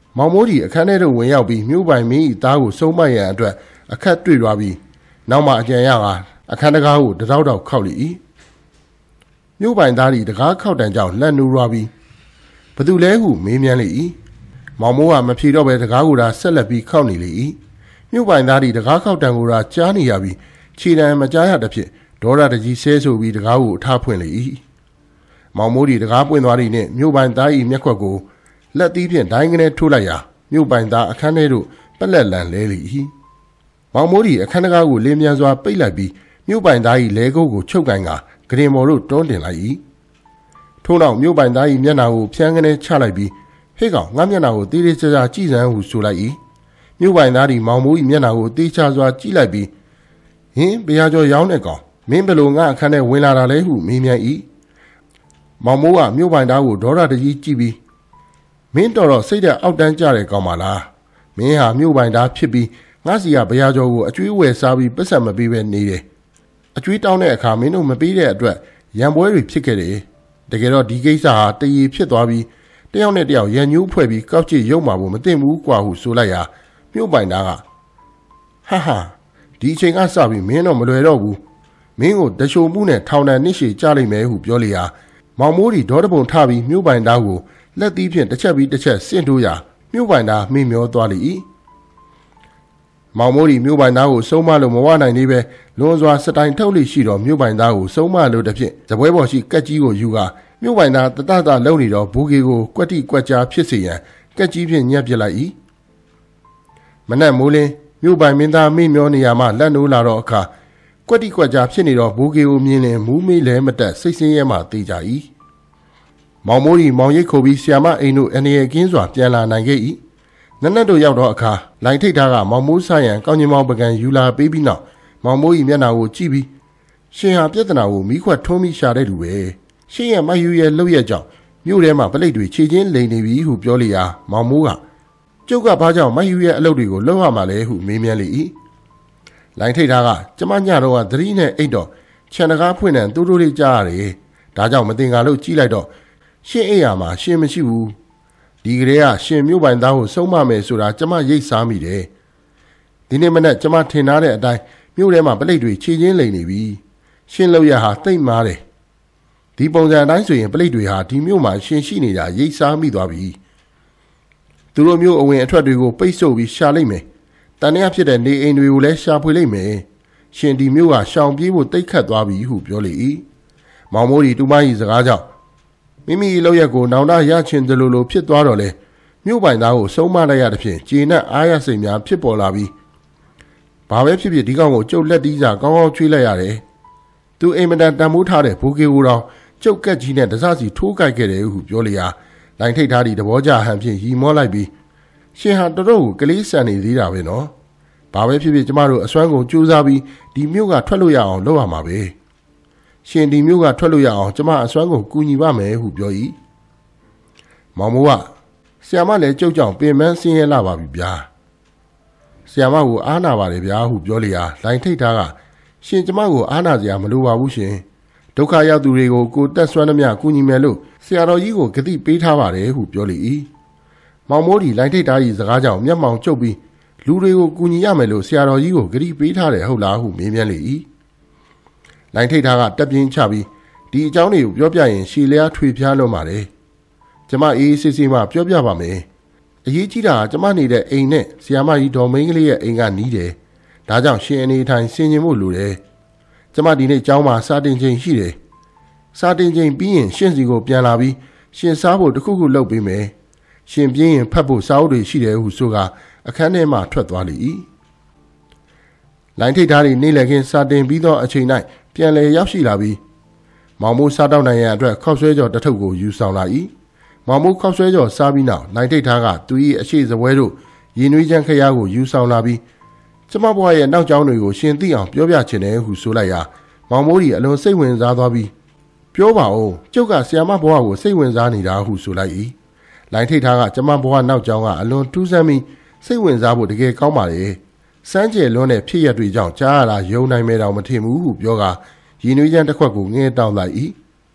မောင်မိုးဒီအခန်းထဲသို့ဝင်ရောက်ပြီးမြို့ပိုင်မင်း၏သားကိုစုံမရန်အတွက်အခက်တွေ့သွားပြီးနောက်မှအကြံရကအခန်းတကားကိုတတောက်တောက်ခောက်လေ၏မြို့ပိုင်သားသည်တကားခောက်တန်ကြောင့်လက်နူးသွားပြီးဘသူလဲဟုမေးမြန်းလေ၏မောင်မိုးကမဖြေတော့ဘဲတကားကိုသာဆက်လက်ပြီးခောက်နေလေ၏မြို့ပိုင်သားသည်တကားခောက်တန်ကိုသာကြားနေရပြီးခြေတံမကြားရတဲ့ဖြင့်ဒေါရတကြီးဆဲဆိုပြီးတကားကိုအထားဖွင့်လေ၏မောင်မိုးဒီတကားပွင့်သွားသည်နှင့်မြို့ပိုင်သား၏မျက်ခွက်ကိုလက်သီးဖြင့်ဒိုင်းကနေထိုးလိုက်ရာမြို့ပိုင်သားအခန်းထဲသို့ပက်လက်လန်လဲလေ၏မောင်မိုးဒီအခန်းတကားကိုလင်းမြန်စွာပိတ်လိုက်ပြီးမြို့ပိုင်သား၏လဲကုတ်ကိုချုပ်ကန်ကဂရင်မော်တို့တွန်းတင်လိုက်၏ထို့နောက်မြို့ပိုင်သား၏မျက်နှာကိုဖြန်းကနေချလိုက်ပြီးဟေ့ကောင်ငါမျက်နှာကိုတေးသေးချာချာကြည့်စမ်းဟုဆိုလိုက်၏မြို့ပိုင်သားသည်မောင်မိုး၏မျက်နှာကိုတေးချစွာကြည့်လိုက်ပြီးဟင်ဘုရားကျော်ရောင်းတဲ့ကောင်မင်းဘယ်လိုငါအခန်းထဲဝင်လာတာလဲဟုမေးမြန်း၏မောင်မိုးကမြို့ပိုင်သားကိုဒေါရတကြီးကြည့်ပြီးမင်းတော်စိတ်ဓာတ်အောက်တန်းကြတဲ့ကောင်ပါလားမင်းဟာမြို့ပိုင်သားဖြစ်ပြီးငါစီကဘုရားကျော်ကိုအကျွေးဝယ်စားပြီးပတ်စံမပေးဘဲနေတယ်အကျွေးတောင်းတဲ့အခါမင်းတို့မပေးတဲ့အတွက်ရံပွဲတွေဖြစ်ခဲ့တယ်တကယ်တော့ဒီကိစ္စဟာတရေဖြစ်သွားပြီးတယောက်နဲ့တယောက်ရန်ညူးဖွဲ့ပြီးကောက်ချစ်ရုံမှာဖို့မသိဘူးကွာဟုဆိုလိုက်ရာမြို့ပိုင်သားကဟာဒီအချိန်ကစပြီးမင်းတော့မလွယ်တော့ဘူးမင်းကိုတချိုမှုနဲ့ထောင်တန်းနှစ်ရှည်ကြလိမ့်မယ်ဟုပြောလေရာမောင်မိုးဒီဒေါ်တပုံထပြီးမြို့ပိုင်သားကိုလက်သီးဖြင့်တစ်ချက်ပြီးတစ်ချက်ဆင့်ထိုးရာမြို့ပိုင်သားမိမျောသွားလေ၏မောင်မိုးဒီမြို့ပိုင်သားကိုစုံမလို့မဝနိုင်သေးပဲလွန်စွာစတိုင်ထုတ်လိရှိတော့မြို့ပိုင်သားကိုစုံမလို့တစ်ဖြင့်ဇပွဲပေါ်ရှိကက်ကြီးကိုယူကာမြို့ပိုင်သားတတတလုံနေတော့ဘူဂီကိုကွက်တိကွက်ကြားဖြစ်စေရန်ကက်ကြီးဖြင့်ညှက်ပစ်လိုက်၏မနက်မိုးလင်းမြို့ပိုင်မင်းသားမိမျောနေရမှလက်နိုးလာတော့အခါကွက်တိကွက်ကြားဖြစ်နေတော့ဘူဂီကိုမြင်လင်မူးမေးလဲမတက်စိတ်ဆင်းရဲမှတေးကြ၏မောင်မိုးဒီမောင်ရိတ်ခိုပြီးဆီယာမအိမ်တို့အနေရကင်းစွာပြန်လာနိုင်ခဲ့၏နက်နက်တို့ရောက်တော့အခါလိုင်ထိတ်သားကမောင်မိုးဆိုင်ရန်ကောင်းကျင်မောင်ပကံယူလာပေးပြီးနောက်မောင်မိုး၏မျက်နှာကိုကြည့်ပြီးရှင်ဟာပြဿနာကိုမိခွက်ထုံးပြီးရှာတဲ့လူပဲရှင်ရဲ့မယူရဲ့လှုပ်ရက်ကြောင့်မြို့ထဲမှာပလိတ်တွေခြေချင်းလိန်နေပြီဟုပြောလေရာမောင်မိုးကကျုပ်ကဘာကြောင့်မယူရဲ့အလုပ်တွေကိုလှုပ်ရမှာလဲဟုမေးမြန်းလေ၏လိုင်ထိတ်သားကကျမညတော့ကသတိနဲ့အိတ်တော့ခြံတကားဖွင့်တဲ့တိုးတိုးလေးကြားရတယ်ဒါကြောင့်မတင်ကားလို့ကြည့်လိုက်တော့ရှင်အိတ်ရမှာရှင်မရှိဘူးဒီကလေးကရှင်မြို့ပိုင်သားကိုစုံမမယ်ဆိုတာကျမရိတ်စားမိတယ်ဒီနေ့မနေ့ကျမထင်ထားတဲ့အတိုင်းမြို့ထဲမှာပလိတ်တွေခြေချင်းလိန်နေပြီရှင်လောက်ရဟာတိတ်မားတယ်ဒီပုံစံအတိုင်းဆိုရင်ပလိတ်တွေဟာဒီမြို့မှာရှင်ရှိနေတာရိတ်စားမိသွားပြီသူတို့မြို့အဝင်အထွက်တွေကိုပိတ်ဆို့ပြီးရှာလိုက်မယ်တန်ရဖြစ်တဲ့နေအိမ်တွေကိုလည်းရှာဖွေလိုက်မယ်ရှင်ဒီမြို့ကရှောင်ပြေးဖို့တိတ်ခတ်သွားပြီဟုပြောလေ၏မောင်မိုးဒီတူမကြီးစကားကြောင့်မိမိလောက်ရက်ကိုနောင်တရချင်တယ်လို့ဖြစ်သွားတော့လေမြို့ပိုင်သားကိုစုံမလိုက်ရတဲ့ဖြင့်ကျေနပ်အားရစိတ်များဖြစ်ပေါ်လာပြီးဘာပဲဖြစ်ဖြစ်ဒီကောင်ကိုကျုပ်လက်တီးစာကောင်းကောင်းချွေးလိုက်ရတယ်သူအိမ်မတန်တန်မိုးထားတဲ့ဘူကေကိုတော့ကျုပ်ကက်ကြီးနဲ့တစစီထိုးကြိုက်ခဲ့တယ်ဟုပြောလေရာလိုင်ထိတ်ထားသည့်သဘောကျဟန်ဖြင့်ရီမောလိုက်ပြီးရှင်ဟာတော်တော်ကိုကလေးဆန်နေသေးတာပဲနော်ဘာပဲဖြစ်ဖြစ်ကျမတို့အစွမ်းကုန်ကြိုးစားပြီးဒီမြို့ကထွက်လို့ရအောင်လုပ်ရမှာပဲရှင်ဒီမြို့ကထွက်လို့ရအောင်ကျမအစွမ်းကုန်ကူညီပါမယ်ဟုပြော၏မောင်မိုးကဆီယာမလည်းကြုတ်ကြောင်ပင်ပန်းဆင်းရဲလာပါပြီဗျာဆီယာမကိုအားနာပါတယ်ဗျာဟုပြောလေရာလိုင်ထိတ်ထားကရှင်ကျမကိုအားနာစရာမလိုပါဘူးရှင်ဒုက္ခရောက်သူတွေကိုကိုတက်ဆွမ်းသမျှကူညီမယ်လို့ဆရာတော်ကြီးကိုဂတိပေးထားပါတယ်ဟုပြောလေ၏မောင်မိုးဒီလိုင်ထိတ်ထား၏စကားကြောင့်မျက်မှောင်ကျုပ်ပြီးလူတွေကိုကူညီရမယ်လို့ဆရာတော်ကြီးကိုဂတိပေးထားတယ်ဟုတ်လားဟုမေးမြန်းလေ၏လိုင်ထိတ်ထားကတက်ပြင်းချပြီးဒီအကြောင်းတွေကိုပြောပြရင်ရှည်လျားထွေဖျားလွန်ပါတယ်ကျမအေးစစ်စစ်မှပြောပြပါမယ်အရေးကြီးတာကကျမနေတဲ့အိမ်နဲ့ဆရာမကြီးဒေါ်မင်းကလေးရဲ့အိမ်ကနီးတယ်ဒါကြောင့်ရှင်အနေထိုင်ဆင်ခြင်ဖို့လိုတယ်ကျမဒီနေ့ကျောင်းမှာစာတင်ချိန်ရှိတယ်စာတင်ချိန်ပြီးရင်ရှင်စီကိုပြန်လာပြီးရှင်စားဖို့တခုခုလုပ်ပေးမယ်ရှင်ပြင်းရင်ဖတ်ဖို့စာအုပ်တွေရှိတယ်ဟုဆိုကအခန်းထဲမှထွက်သွားလေ၏လိုင်ထိတ်သားတွေနေလည်ခင်းစာတင်ပြီးသောအချိန်၌ပြန်လည်ရောက်ရှိလာပြီးမောင်မိုးစားတောက်နိုင်ရန်အတွက်ခောက်ဆွဲကြော်တစ်ထုပ်ကိုယူဆောင်လာ၏မောင်မိုးခောက်ဆွဲကြော်စားပြီးနောက်လိုင်ထိတ်သားကသူ၏အရှိစပွဲတို့ရည်နွေးချမ်းခရားကိုယူဆောင်လာပြီးကျမဘွားရဲ့နောက်ကျောင်းတွေကိုရှင်သိအောင်ပြောပြချင်တယ်ဟုဆိုလိုက်ရာမောင်မိုးဒီအလွန်စိတ်ဝင်စားသွားပြီးပြောပါဦးကျုပ်ကဆီယာမဘွားကိုစိတ်ဝင်စားနေတာဟုဆိုလိုက်၏လိုင်ထိတ်သားကကျမဘွားနောက်ကျောင်းကအလွန်ထူးဆန်းပြီးစိတ်ဝင်စားဖို့တကယ်ကောင်းပါလေစမ်းကြယ်လွန်းတဲ့ဖြစ်ရတွေကြောင့်ကြားရတာယုံနိုင်မဲတောင်မထင်ဘူးဟုပြောကရည်နွေးချမ်းတစ်ခွက်ကိုငဲတောင်းလိုက်၏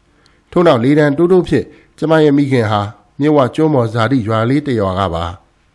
ထို့နောက်လေတံတိုးတိုးဖြစ်ကျမရဲ့မိခင်ဟာမြစ်ဝကျွန်းမော်ဇာတိရွာလေးတရွာကပါ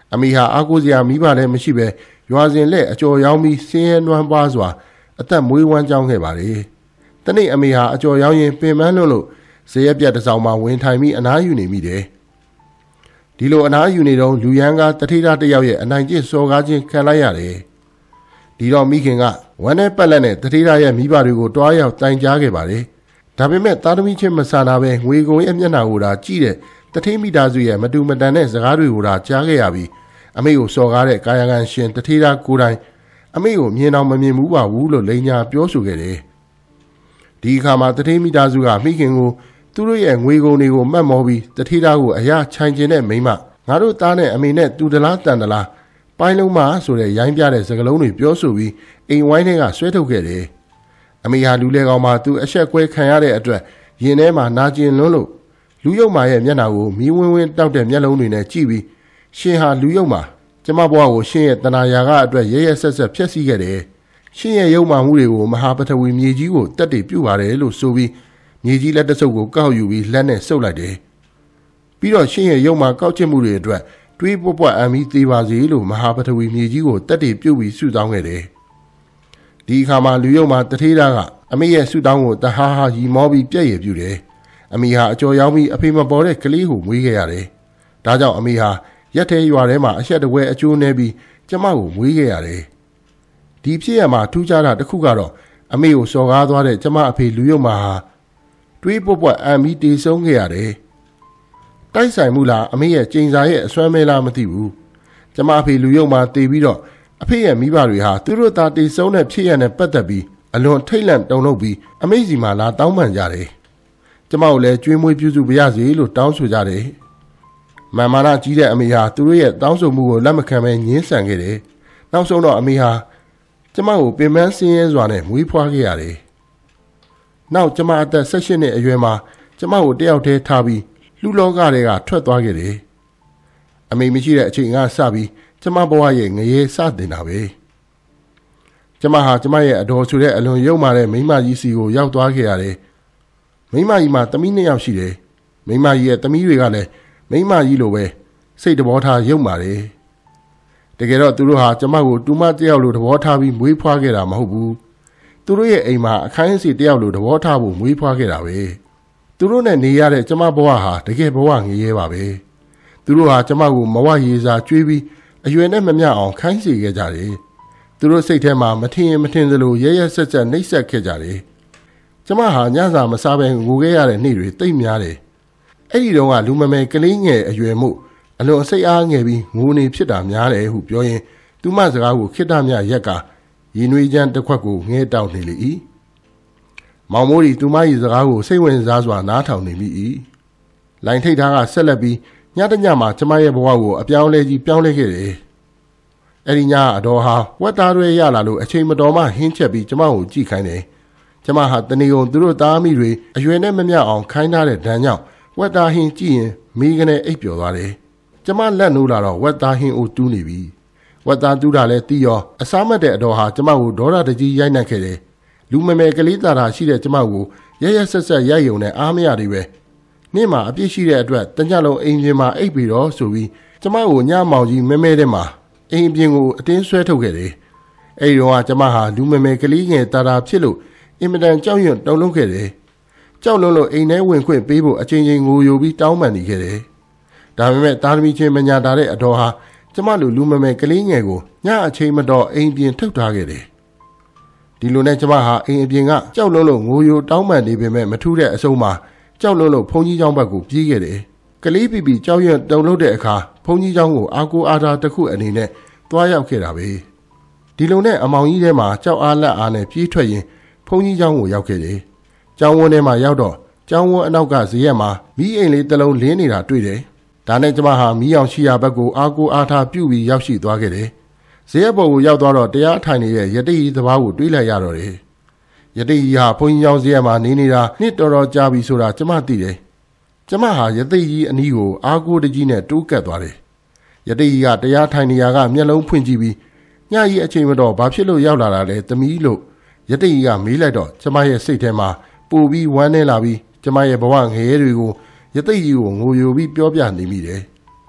အမေဟာအားကိုးစရာမိဘလည်းမရှိပဲရွာစဉ်လက်အကျော်ရောင်းပြီးဆင်းရဲနွမ်းပါးစွာအသက်မွေးဝမ်းကြောင်းခဲ့ပါလေ။တနေ့အမေဟာအကျော်ရောင်းရင်ပင်ပန်းလွန်းလို့ဇေယျပြတ်တစ်ဆောင်မှာဝင်ထိုင်ပြီးအနားယူနေမိတယ်။ဒီလိုအနားယူနေတော့လူရန်ကတထေးသားတစ်ယောက်ရဲ့အနိုင်ကျင့်စော်ကားခြင်းခံလိုက်ရတယ်။ဒီတော့မိခင်ကဝမ်းနဲ့ပက်လက်နဲ့တထေးသားရဲ့မိဘတွေကိုတွားရောက်တိုင်ကြားခဲ့ပါလေ။ဒါပေမဲ့သားသမီးချင်းမဆာနာပဲငွေကုန်ရဲ့မျက်နှာကိုသာကြည့်တဲ့တထေးမိသားစုရဲ့မတူမတန်တဲ့စကားတွေကိုသာကြားခဲ့ရပြီးအမေကိုစော်ကားတဲ့ကာယကံရှင်တထေးသားကိုယ်တိုင်အမေကိုမြင်တော့မမြင်ဘူးပါဘူးလို့လိန်ညာပြောဆိုခဲ့တယ်။ဒီအခါမှာတထေးမိသားစုကမိခင်ကိုသူတို့ရဲ့ငွေကုန်တွေကိုမှတ်မောပြီးတထေးသားကိုအရာခြိုင်ကျင်တဲ့မိမငါတို့သားနဲ့အမေနဲ့တူတလားတန်တလားပိုင်းလုံးမဆိုတဲ့ရိုင်းပြတဲ့စကားလုံးတွေပြောဆိုပြီးအိမ်ဝိုင်းထဲကဆွဲထုတ်ခဲ့တယ်။အမေဟာလူလေကောင်မှာသူအဆက်ကွဲခံရတဲ့အတွက်ရင်ထဲမှာနာကျင်လွန်းလို့လူယုံမာရဲ့မျက်နှာကိုမီးဝင်းဝင်းတောက်တဲ့မျက်လုံးတွေနဲ့ကြည့်ပြီးရှင်ဟာလူယုံမာကျမဘွားကိုရှင်ရဲ့တဏှာရာကအတွက်ရဲရဲဆက်ဆက်ဖျက်ဆီးခဲ့တယ်။ရှင်ရဲ့ယုံမာမှုတွေကိုမဟာပထဝီမြေကြီးကိုတက်တည်ပြုပါတယ်လို့ဆိုပြီးမြေကြီးလက်တဆုပ်ကိုကောက်ယူပြီးလက်နဲ့ဆုပ်လိုက်တယ်။ပြီးတော့ရှင်ရဲ့ယုံမာကောက်ချစ်မှုတွေအတွက်တွေးပွက်ပွက်အံပြီးသေးပါစေလို့မဟာပထဝီမြေကြီးကိုတက်တည်ပြုပြီးဆုတောင်းခဲ့တယ်။ဒီအခါမှာလူယုံမာတထေးသားကအမေရဲ့ဆုတောင်းကိုတဟားဟာရီမောပြီးပြည့်ရည်ပြုတယ်။အမေဟာအကျော်ရောင်းပြီးအဖေမပေါ်တဲ့ကလေးကိုမွေးခဲ့ရတယ်။ဒါကြောင့်အမေဟာရက်ထဲရွာထဲမှာအဆက်တကွဲအကျိုးနေပြီးကျမကိုမွေးခဲ့ရတယ်။ဒီဖြစ်ရမှာထူးခြားတာတစ်ခုကတော့အမေကိုစော်ကားသွားတဲ့ကျမအဖေလူယုံမာဟာတွေးပွက်ပွက်အံပြီးတေဆုံးခဲ့ရတယ်။တိုက်ဆိုင်မှုလားအမေရဲ့ကျိန်စာရဲ့အစွမ်းမဲလားမသိဘူး။ကျမအဖေလူယုံမာတေပြီးတော့အဖေရဲ့မိဘတွေဟာသူတို့သားတေဆုံးတဲ့ဖြစ်ရနဲ့ပတ်သက်ပြီးအလွန်ထိတ်လန့်တုန်လှုပ်ပြီးအမေစီမှာလာတောင်းပန်ကြတယ်။ကျမကိုလည်းကျွေးမွေးပြုစုပါရစေလို့တောင်းဆိုကြတယ်။မာနကြီးတဲ့အမေဟာသူတို့ရဲ့တောင်းဆိုမှုကိုလက်မခံဘဲငြင်းဆန်ခဲ့တယ်။နောက်ဆုံးတော့အမေဟာကျမကိုပင်ပန်းဆင်းရဲစွာနဲ့မွေးဖွားခဲ့ရတယ်။နောက်ကျမအသက်18နှစ်အရွယ်မှာကျမကိုတယောက်တည်းထားပြီးလူလောကတွေကထွက်သွားခဲ့တယ်။အမေမရှိတဲ့အချိန်ကစပြီးကျမဘဝရဲ့ငရေစတင်တာပဲ။ကျမဟာကျမရဲ့အတော်ဆိုတဲ့အလွန်ယုံမာတဲ့မိမကြီးစီကိုရောက်သွားခဲ့ရတယ်။မိမကြီးမှာသမီး2ယောက်ရှိတယ်။မိမကြီးရဲ့သမီးတွေကလည်းမိမကြီးလိုပဲစိတ်တဘောထားယုံပါတယ်။တကယ်တော့သူတို့ဟာကျမကိုတူမတယောက်လိုသဘောထားပြီးမွေးဖွားခဲ့တာမဟုတ်ဘူး။သူတို့ရဲ့အိမ်မှာအခန်းစီတယောက်လိုသဘောထားဖို့မွေးဖွားခဲ့တာပဲ။သူတို့နဲ့နေရတဲ့ကျမဘဝဟာတကယ်ဘဝငရဲပါပဲ။သူတို့ဟာကျမကိုမဝရေစာကျွေးပြီးအရွယ်နဲ့မမျှအောင်ခိုင်းစေခဲ့ကြတယ်။သူတို့စိတ်ထဲမှာမထင်ရင်မထင်သလိုရဲရဲဆက်ဆက်နှိပ်စက်ခဲ့ကြတယ်။ကျမဟာညစာမစားဘဲငိုခဲ့ရတဲ့နေ့တွေတိတ်များတယ်။အဲ့ဒီတော့ကလူမမယ်ကလေးငယ်အရွယ်မှုအလွန်စိတ်အားငယ်ပြီးငိုနေဖြစ်တာများတယ်ဟုပြောရင်သူမစကားကိုခိတ္တမြရက်ကရင်နွေးချမ်းတစ်ခွက်ကိုငဲတောင်းနေလေ၏။မောင်မိုးဒီသူမ၏စကားကိုစိတ်ဝင်စားစွာနားထောင်နေမိ၏။လိုင်ထိတ်သားကဆက်လက်ပြီးညတညမှာကျမရဲ့ဘဝကိုအပြောင်းလဲကြီးပြောင်းလဲခဲ့တယ်။အဲ့ဒီညအတော်ဟာဝက်သားတွေရလာလို့အချိန်မတော်မှဟင်းချက်ပြီးကျမကိုကြည့်ခိုင်းတယ်။ကျမဟာတနေုံသူတို့သားမိတွေအရွယ်နဲ့မမျှအောင်ခိုင်းထားတဲ့ဒဏ်ကြောင့်ဝက်သားဟင်းကြည့်ရင်မိကနေအိပ်ပျော်သွားတယ်။ကျမလက်နိုးလာတော့ဝက်သားဟင်းအိုတူးနေပြီ။ဝက်သားတူးတာလည်းတီးရောအစားမတ်တဲ့အတော်ဟာကျမကိုဒေါသတကြီးရိုက်နှက်ခဲ့တယ်။လူမမယ်ကလေးသားသာရှိတဲ့ကျမကိုရဲရဲဆက်ဆက်ရိုက်ယုံနဲ့အားမရတွေပဲ။နေ့မှာအပြစ်ရှိတဲ့အတွက်တညလုံးအိမ်ပြင်မှာအိပ်ပြီးတော့ဆိုပြီးကျမကိုညမောင်ကြီးမဲမဲတဲ့မှာအိမ်ပြင်ကိုအတင်းဆွဲထုတ်ခဲ့တယ်။အဲဒီတော့ကျမဟာလူမမယ်ကလေးငယ်တာဖြစ်လို့အင်မတန်ကြောက်ရွံ့တုန်လှုပ်ခဲ့တယ်။ကြောက်လွန်းလို့အိမ်ထဲဝင်ခွင့်ပေးဖို့အချိန်ချင်းငိုယိုပြီးတောင်းပန်နေခဲ့တယ်။ဒါပေမဲ့သားသမီးချင်းမညာတာတဲ့အတော်ဟာကျမလူမမယ်ကလေးငယ်ကိုညအချိန်မတော်အိမ်ပြင်ထုတ်ထားခဲ့တယ်။ဒီလိုနဲ့ကျမဟာအိမ်အပြင်ကကြောက်လွန်းလို့ငိုယိုတောင်းပန်နေပေမဲ့မထူးတဲ့အဆုံးမှာကြောက်လွန်းလို့ဘုန်းကြီးကျောင်းဘက်ကိုပြေးခဲ့တယ်။ကလေးပီပီကြောက်ရွံ့တုန်လှုပ်တဲ့အခါဘုန်းကြီးကျောင်းကိုအားကိုးအားထားတစ်ခုအနေနဲ့သွားရောက်ခဲ့တာပဲ။ဒီလိုနဲ့အမောင်ကြီးထဲမှာကြောက်အားလက်အားနဲ့ပြေးထွက်ရင်ဘုန်းကြီးကျောင်းကိုရောက်ခဲ့တယ်။ကျောင်းဝန်းထဲမှာရောက်တော့ကျောင်းဝန်းအနောက်ကဇေယျမှာမီးအိမ်လေးတစ်လုံးလင်းနေတာတွေ့တယ်။ဒါနဲ့ကျမဟာမီးအောင်ရှိရာဘက်ကိုအားကိုးအားထားပြုပြီးရောက်ရှိသွားခဲ့တယ်။ဇေယျပေါ်ကိုရောက်သွားတော့တရားထိုင်နေတဲ့ယတိကြီးတစ်ပါးကိုတွေးလိုက်ရတော့တယ်။ယတိကြီးဟာဘုန်းကြီးကျောင်းဇေယျမှာနေနေတာနှစ်တော်တော်ကြာပြီဆိုတာကျမသိတယ်။ကျမဟာယတိကြီးအနီးကိုအားကိုးတကြီးနဲ့တိုးကပ်သွားတယ်။ယတိကြီးကတရားထိုင်နေရာကမျက်လုံးဖွင့်ကြည့်ပြီးညကြီးအချိန်မတော်ဘာဖြစ်လို့ရောက်လာတာလဲသမီးလို့ယတိကြီးကမေးလိုက်တော့ကျမရဲ့စိတ်ထဲမှာပူပြီးဝမ်းနေလာပြီးကျမရဲ့ဘဝငရဲတွေကိုယတိကြီးကိုငိုယိုပြီးပြောပြနေမိတယ်။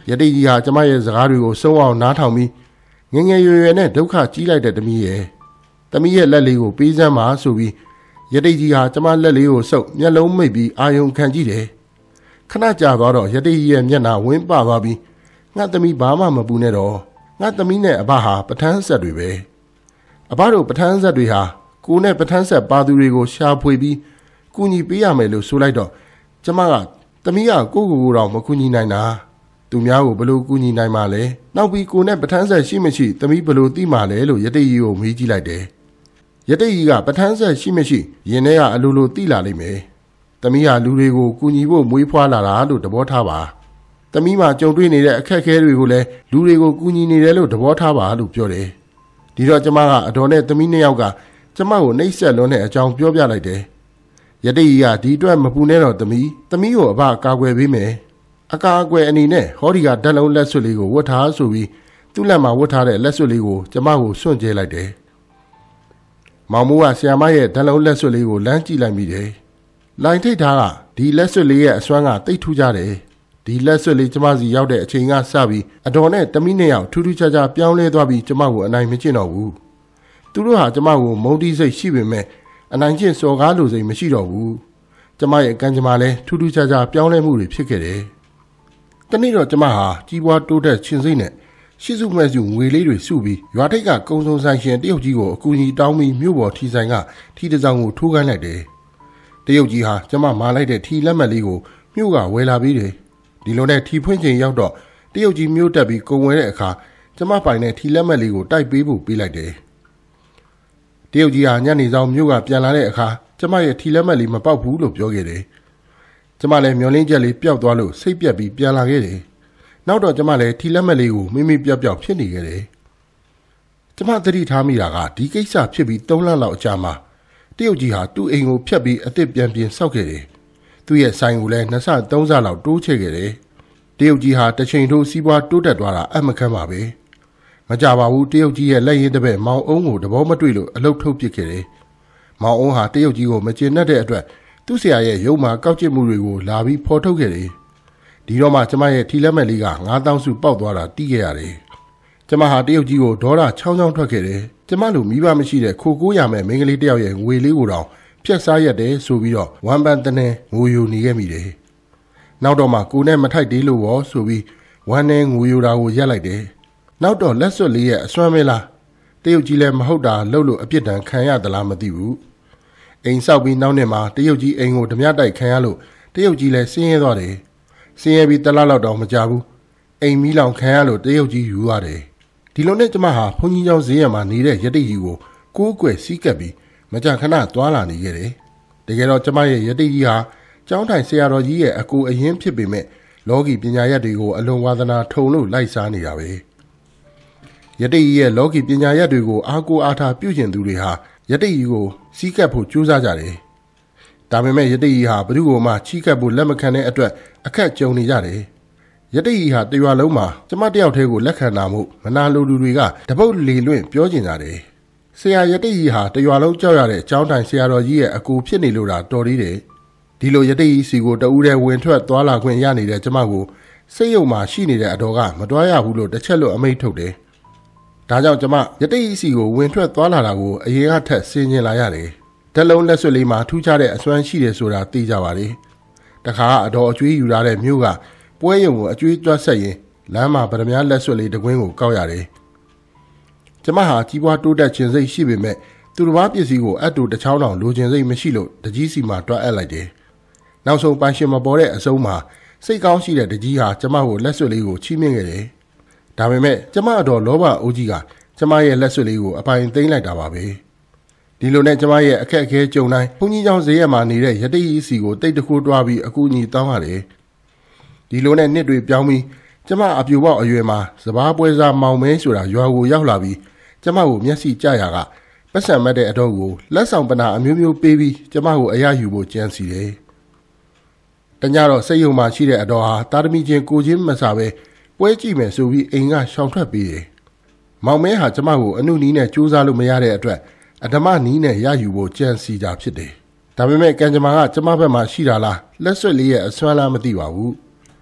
ယတိကြီးဟာကျမရဲ့စကားတွေကိုစုံအောင်နားထောင်ပြီးငငယ်ရွယ်ရွယ်နဲ့ဒုက္ခကြီးလိုက်တဲ့သမီးရဲ့လက်လေးကိုပေးစမ်းပါဆိုပြီးယတိကြီးဟာကျမလက်လေးကိုဆုပ်မျက်လုံးမိတ်ပြီးအာယုံခံကြည့်တယ်ခဏကြာသွားတော့ယတိကြီးရဲ့မျက်နှာဝင်းပသွားပြီးငါသမီးဘာမှမပူနဲ့တော့ငါသမီးနဲ့အဘဟာပဋ္ဌာန်းဆက်တွေပဲအဘတို့ပဋ္ဌာန်းဆက်တွေဟာကိုနဲ့ပဋ္ဌာန်းဆက်ပါသူတွေကိုရှာဖွေပြီးကူညီပေးရမယ်လို့ဆိုလိုက်တော့ကျမကသမီးကကိုတော့မကူညီနိုင်တာသူများကိုဘလို့ကူညီနိုင်မှာလဲနောက်ပြီးကိုနဲ့ပဋ္ဌာန်းဆက်ရှိမရှိသမီးဘလို့သိမှာလဲလို့ယတိကြီးကိုမေးကြည့်လိုက်တယ်ယတိကြီးကပဋ္ဌာန်းဆက်ရှိမရှိရင်ထဲကအလိုလိုသိလာလိမ့်မယ်သမီးဟာလူတွေကိုကူညီဖို့မွေးဖွားလာတာလို့သဘောထားပါသမီးမှာကြုံတွေ့နေတဲ့အခက်အခဲတွေကိုလည်းလူတွေကိုကူညီနေတယ်လို့သဘောထားပါလို့ပြောတယ်ဒီတော့ကျမကအတော်နဲ့သမီးနှစ်ယောက်ကကျမကိုနှိပ်စက်လွန်းတဲ့အကြောင်းပြောပြလိုက်တယ်ယတိကြီးကဒီအတွက်မပူနဲ့တော့သမီးကိုအဘကာကွယ်ပေးမယ်အကာအကွယ်အနေနဲ့ဟောဒီကဓာတ်လုံးလက်စွပ်လေးကိုဝတ်ထားဆိုပြီးသူ့လက်မှာဝတ်ထားတဲ့လက်စွပ်လေးကိုကျမကိုစွန့်ကျဲလိုက်တယ်မောင်မိုးကဆရာမရဲ့ဓာတ်လုံးလက်စွပ်လေးကိုလမ်းကြည့်လိုက်မိတယ်လိုင်ထိတ်ထားကဒီလက်စွပ်လေးရဲ့အစွမ်းကတိတ်ထူးကြတယ်ဒီလက်စွပ်လေးကျမစီရောက်တဲ့အချိန်ကစပြီးအတော်နဲ့သမီးနှစ်ယောက်ထူးထူးခြားခြားပြောင်းလဲသွားပြီးကျမကိုအနိုင်မကျင့်တော့ဘူးသူတို့ဟာကျမကိုမုန်းတီးစိတ်ရှိပေမဲ့အနိုင်ကျင့်စော်ကားလိုစိတ်မရှိတော့ဘူးကျမရဲ့ကံကြမ္မာလည်းထူးထူးခြားခြားပြောင်းလဲမှုတွေဖြစ်ခဲ့တယ်တနေ့တော့ကျမဟာကြီးပွားတိုးတက်ခြင်းစိတ်နဲ့ရှိစုမဲ့စုငွေလေးတွေစုပြီးရွာထိပ်ကကုံစုံဆိုင်ရှင်တရုတ်ကြီးကိုအကူအညီတောင်းပြီးမြို့ပေါ်ထီဆိုင်ကထီတစ်စောင်ကိုထိုးခိုင်းလိုက်တယ်တရုတ်ကြီးဟာကျမမာလိုက်တဲ့ထီလက်မှတ်လေးကိုမြို့ကဝယ်လာပြီးတယ်ဒီလိုနဲ့ထီဖွင့်ချိန်ရောက်တော့တရုတ်ကြီးမြို့တက်ပြီးကုံဝယ်တဲ့အခါကျမပိုင်တဲ့ထီလက်မှတ်လေးကိုတိုက်ပေးဖို့ပေးလိုက်တယ်တရုတ်ကြီးဟာညနေဆောင်မြို့ကပြန်လာတဲ့အခါကျမရဲ့ထီလက်မှတ်လေးမပေါက်ဘူးလို့ပြောခဲ့တယ်ကျမလည်းမျောလင်းချက်လေးပျောက်သွားလို့စိတ်ပြက်ပြီးပြန်လာခဲ့တယ်နောက်တော့ကျမလည်းထီလက်မှတ်လေးကိုမိပျောက်ဖြစ်နေခဲ့တယ်ကျမသတိထားမိတာကဒီကိစ္စဖြစ်ပြီး3လလောက်အကြာမှာတရုတ်ကြီးဟာသူ့အိမ်ကိုဖျက်ပြီးအသစ်ပြန်ပြင်ဆောက်ခဲ့တယ်သူ့ရဲ့ဆိုင်ကိုလည်း2ဆ3ဆလောက်တိုးချဲ့ခဲ့တယ်တရုတ်ကြီးဟာတစ်ချိန်ထိုးစီးပွားတိုးတက်သွားတာအမခန့်ပါပဲမကြပါဘူးတရုတ်ကြီးရဲ့လက်ရင်းတစ်ပည့်မောင်အုံးကိုတဘောမတွေ့လို့အလုတ်ထုတ်ပစ်ခဲ့တယ်မောင်အုံးဟာတရုတ်ကြီးကိုမကျေနပ်တဲ့အတွက်သူ့ဆရာရဲ့ရုံးမှာကောက်ကျစ်မှုတွေကိုလာပြီးဖော်ထုတ်ခဲ့တယ်ဒီတော့မှကျမရဲ့ထီလက်မဲ့လေးက9000စုပေါက်သွားတာတီးခဲ့ရတယ်ကျမဟာတရုတ်ကြီးကိုဒေါသချောင်းထွက်ခဲ့တယ်ကျမလိုမိဘမရှိတဲ့ခိုကိုးရမဲ့မိန်းကလေးတယောက်ရဲ့ငွေလေးကိုတောင်ဖြတ်စားရတယ်ဆိုပြီးတော့ဝမ်ပန်တနေငိုယိုနေခဲ့မိတယ်နောက်တော့မှကိုနဲ့မထိုက်သေးလို့ရောဆိုပြီးဝမ်းနဲ့ငိုယိုတာကိုရက်လိုက်တယ်နောက်တော့လက်စွပ်လေးရဲ့အစွမ်းမဲလားတရုတ်ကြီးလည်းမဟုတ်တာလှုပ်လို့အပြစ်ဒဏ်ခံရသလားမသိဘူးအိမ်ဆောက်ပြီးနောက်နှစ်မှာတရုတ်ကြီးအိမ်ကိုဓမြတိုက်ခံရလို့တရုတ်ကြီးလည်းဆင်းရဲသွားတယ်ဆင်းရဲပြီးတလားလောက်တော့မကြဘူးအိမ်မီးလောင်ခံရလို့တရုတ်ကြီးယူရတယ်ဒီလိုနဲ့ကျမဟာဘုန်းကြီးကျောင်းဈေးရမှာနေတဲ့ယတိကြီးကိုကိုးကွယ်စီးကပ်ပြီးမကြခဏသွားလာနေခဲ့တယ်တကယ်တော့ကျမရဲ့ယတိကြီးဟာကျောင်းထိုင်ဆရာတော်ကြီးရဲ့အကူအရင်ဖြစ်ပေမဲ့လောကီပညာရပ်တွေကိုအလွန်ဝါသနာထုံလို့လိုက်စားနေတာပဲယတိကြီးရဲ့လောကီပညာရပ်တွေကိုအားကိုးအားထားပြုကျင်သူတွေဟာယတိကြီးကိုစီးကပ်ဖို့ကြိုးစားကြတယ်ဒါပေမဲ့ယတိကြီးဟာဘယ်သူ့ကိုမှချီးကပ်ဖို့လက်မခံတဲ့အတွက်အခက်ကြုံနေကြတယ်ယတိကြီးဟာတရွာလုံးမှာကျမတယောက်တည်းကိုလက်ခံတာမို့မနာလိုသူတွေကတပုတ်လေလွင့်ပြောကျင်ကြတယ်ဆရာယတိကြီးဟာတရွာလုံးကြောက်ရတဲ့အကြောင်းတိုင်ဆရာတော်ကြီးရဲ့အကူဖြစ်နေလို့တာတော်သေးတယ်ဒီလိုယတိကြီးစီကိုတဦးတည်းဝင်ထွက်သွားလာခွင့်ရနေတဲ့ကျမကိုစိတ်ယုံမှာရှိနေတဲ့အတော်ကမတွားရဘူးလို့တစ်ချက်လို့အမိန့်ထုတ်တယ်ဒါကြောင့်ကျမယတိကြီးစီကိုဝင်ထွက်သွားလာတာကိုအရင်ကထက်ဆင်ခြင်လာရတယ်ဓာတ်လုံးလက်စွပ်လေးမှာထူးခြားတဲ့အစွမ်းရှိတယ်ဆိုတာသိကြပါလေတခါအတော်အကျွေးယူလာတဲ့မြို့ကပွဲရုံကိုအကျွေးတွတ်ဆက်ရင်လမ်းမှာဗရမ ्या လက်စွပ်လေးတကွင်းကိုကောက်ရတယ်ကျမဟာကြီးပွားတိုးတက်ခြင်းစိတ်ရှိပေမဲ့သူတစ်ပါးပစ္စည်းကိုအတူတစ်ချောင်းတောင်လိုချင်စိတ်မရှိလို့တကြီးစီမှာတွတ်အပ်လိုက်တယ်နောက်ဆုံးပိုင်ရှင်မပေါ်တဲ့အဆုံးမှာစိတ်ကောင်းရှိတဲ့တကြီးဟာကျမကိုလက်စွပ်လေးကိုချီးမြှင့်ခဲ့တယ်ဒါပေမဲ့ကျမအတော်လောဘအိုးကြီးကကျမရဲ့လက်စွပ်လေးကိုအပိုင်သိမ်းလိုက်တာပါပဲဒီလိုနဲ့ကျမရဲ့အခက်အခဲကြုံတိုင်းဘုန်းကြီးကျောင်းဈေးရမှာနေတဲ့ယတိကြီးစီကိုတိတ်တခိုးတွားပြီးအကူအညီတောင်းရတယ်ဒီလိုနဲ့နှစ်တွေပြောင်းပြီးကျမအပြူပေါက်အရွယ်မှာစပားပွဲစားမောင်မဲဆိုတာရွာကိုရောက်လာပြီးကျမကိုမျက်စိကြရကပတ်စံမတ်တဲ့အတော့ကိုလက်ဆောင်ပနာအမျိုးမျိုးပေးပြီးကျမကိုအရယူဖို့ကြံစီတယ်တညတော့စိတ်ယုံမှရှိတဲ့အတော့ဟာတာသမီချင်းကိုချင်းမစားပဲပွဲကြည့်မယ်ဆိုပြီးအိမ်ကရှောင်ထွက်ပြီးတယ်မောင်မဲဟာကျမကိုအနုနီးနဲ့ကြိုးစားလို့မရတဲ့အတွက်အဓမ္မနီးနဲ့ရယူဖို့ကြံစီတာဖြစ်တယ်ဒါပေမဲ့ကံကြမ္မာကကျမဘက်မှာရှိတာလားလက်စွပ်လေးရဲ့အစွမ်းလားမသိပါဘူး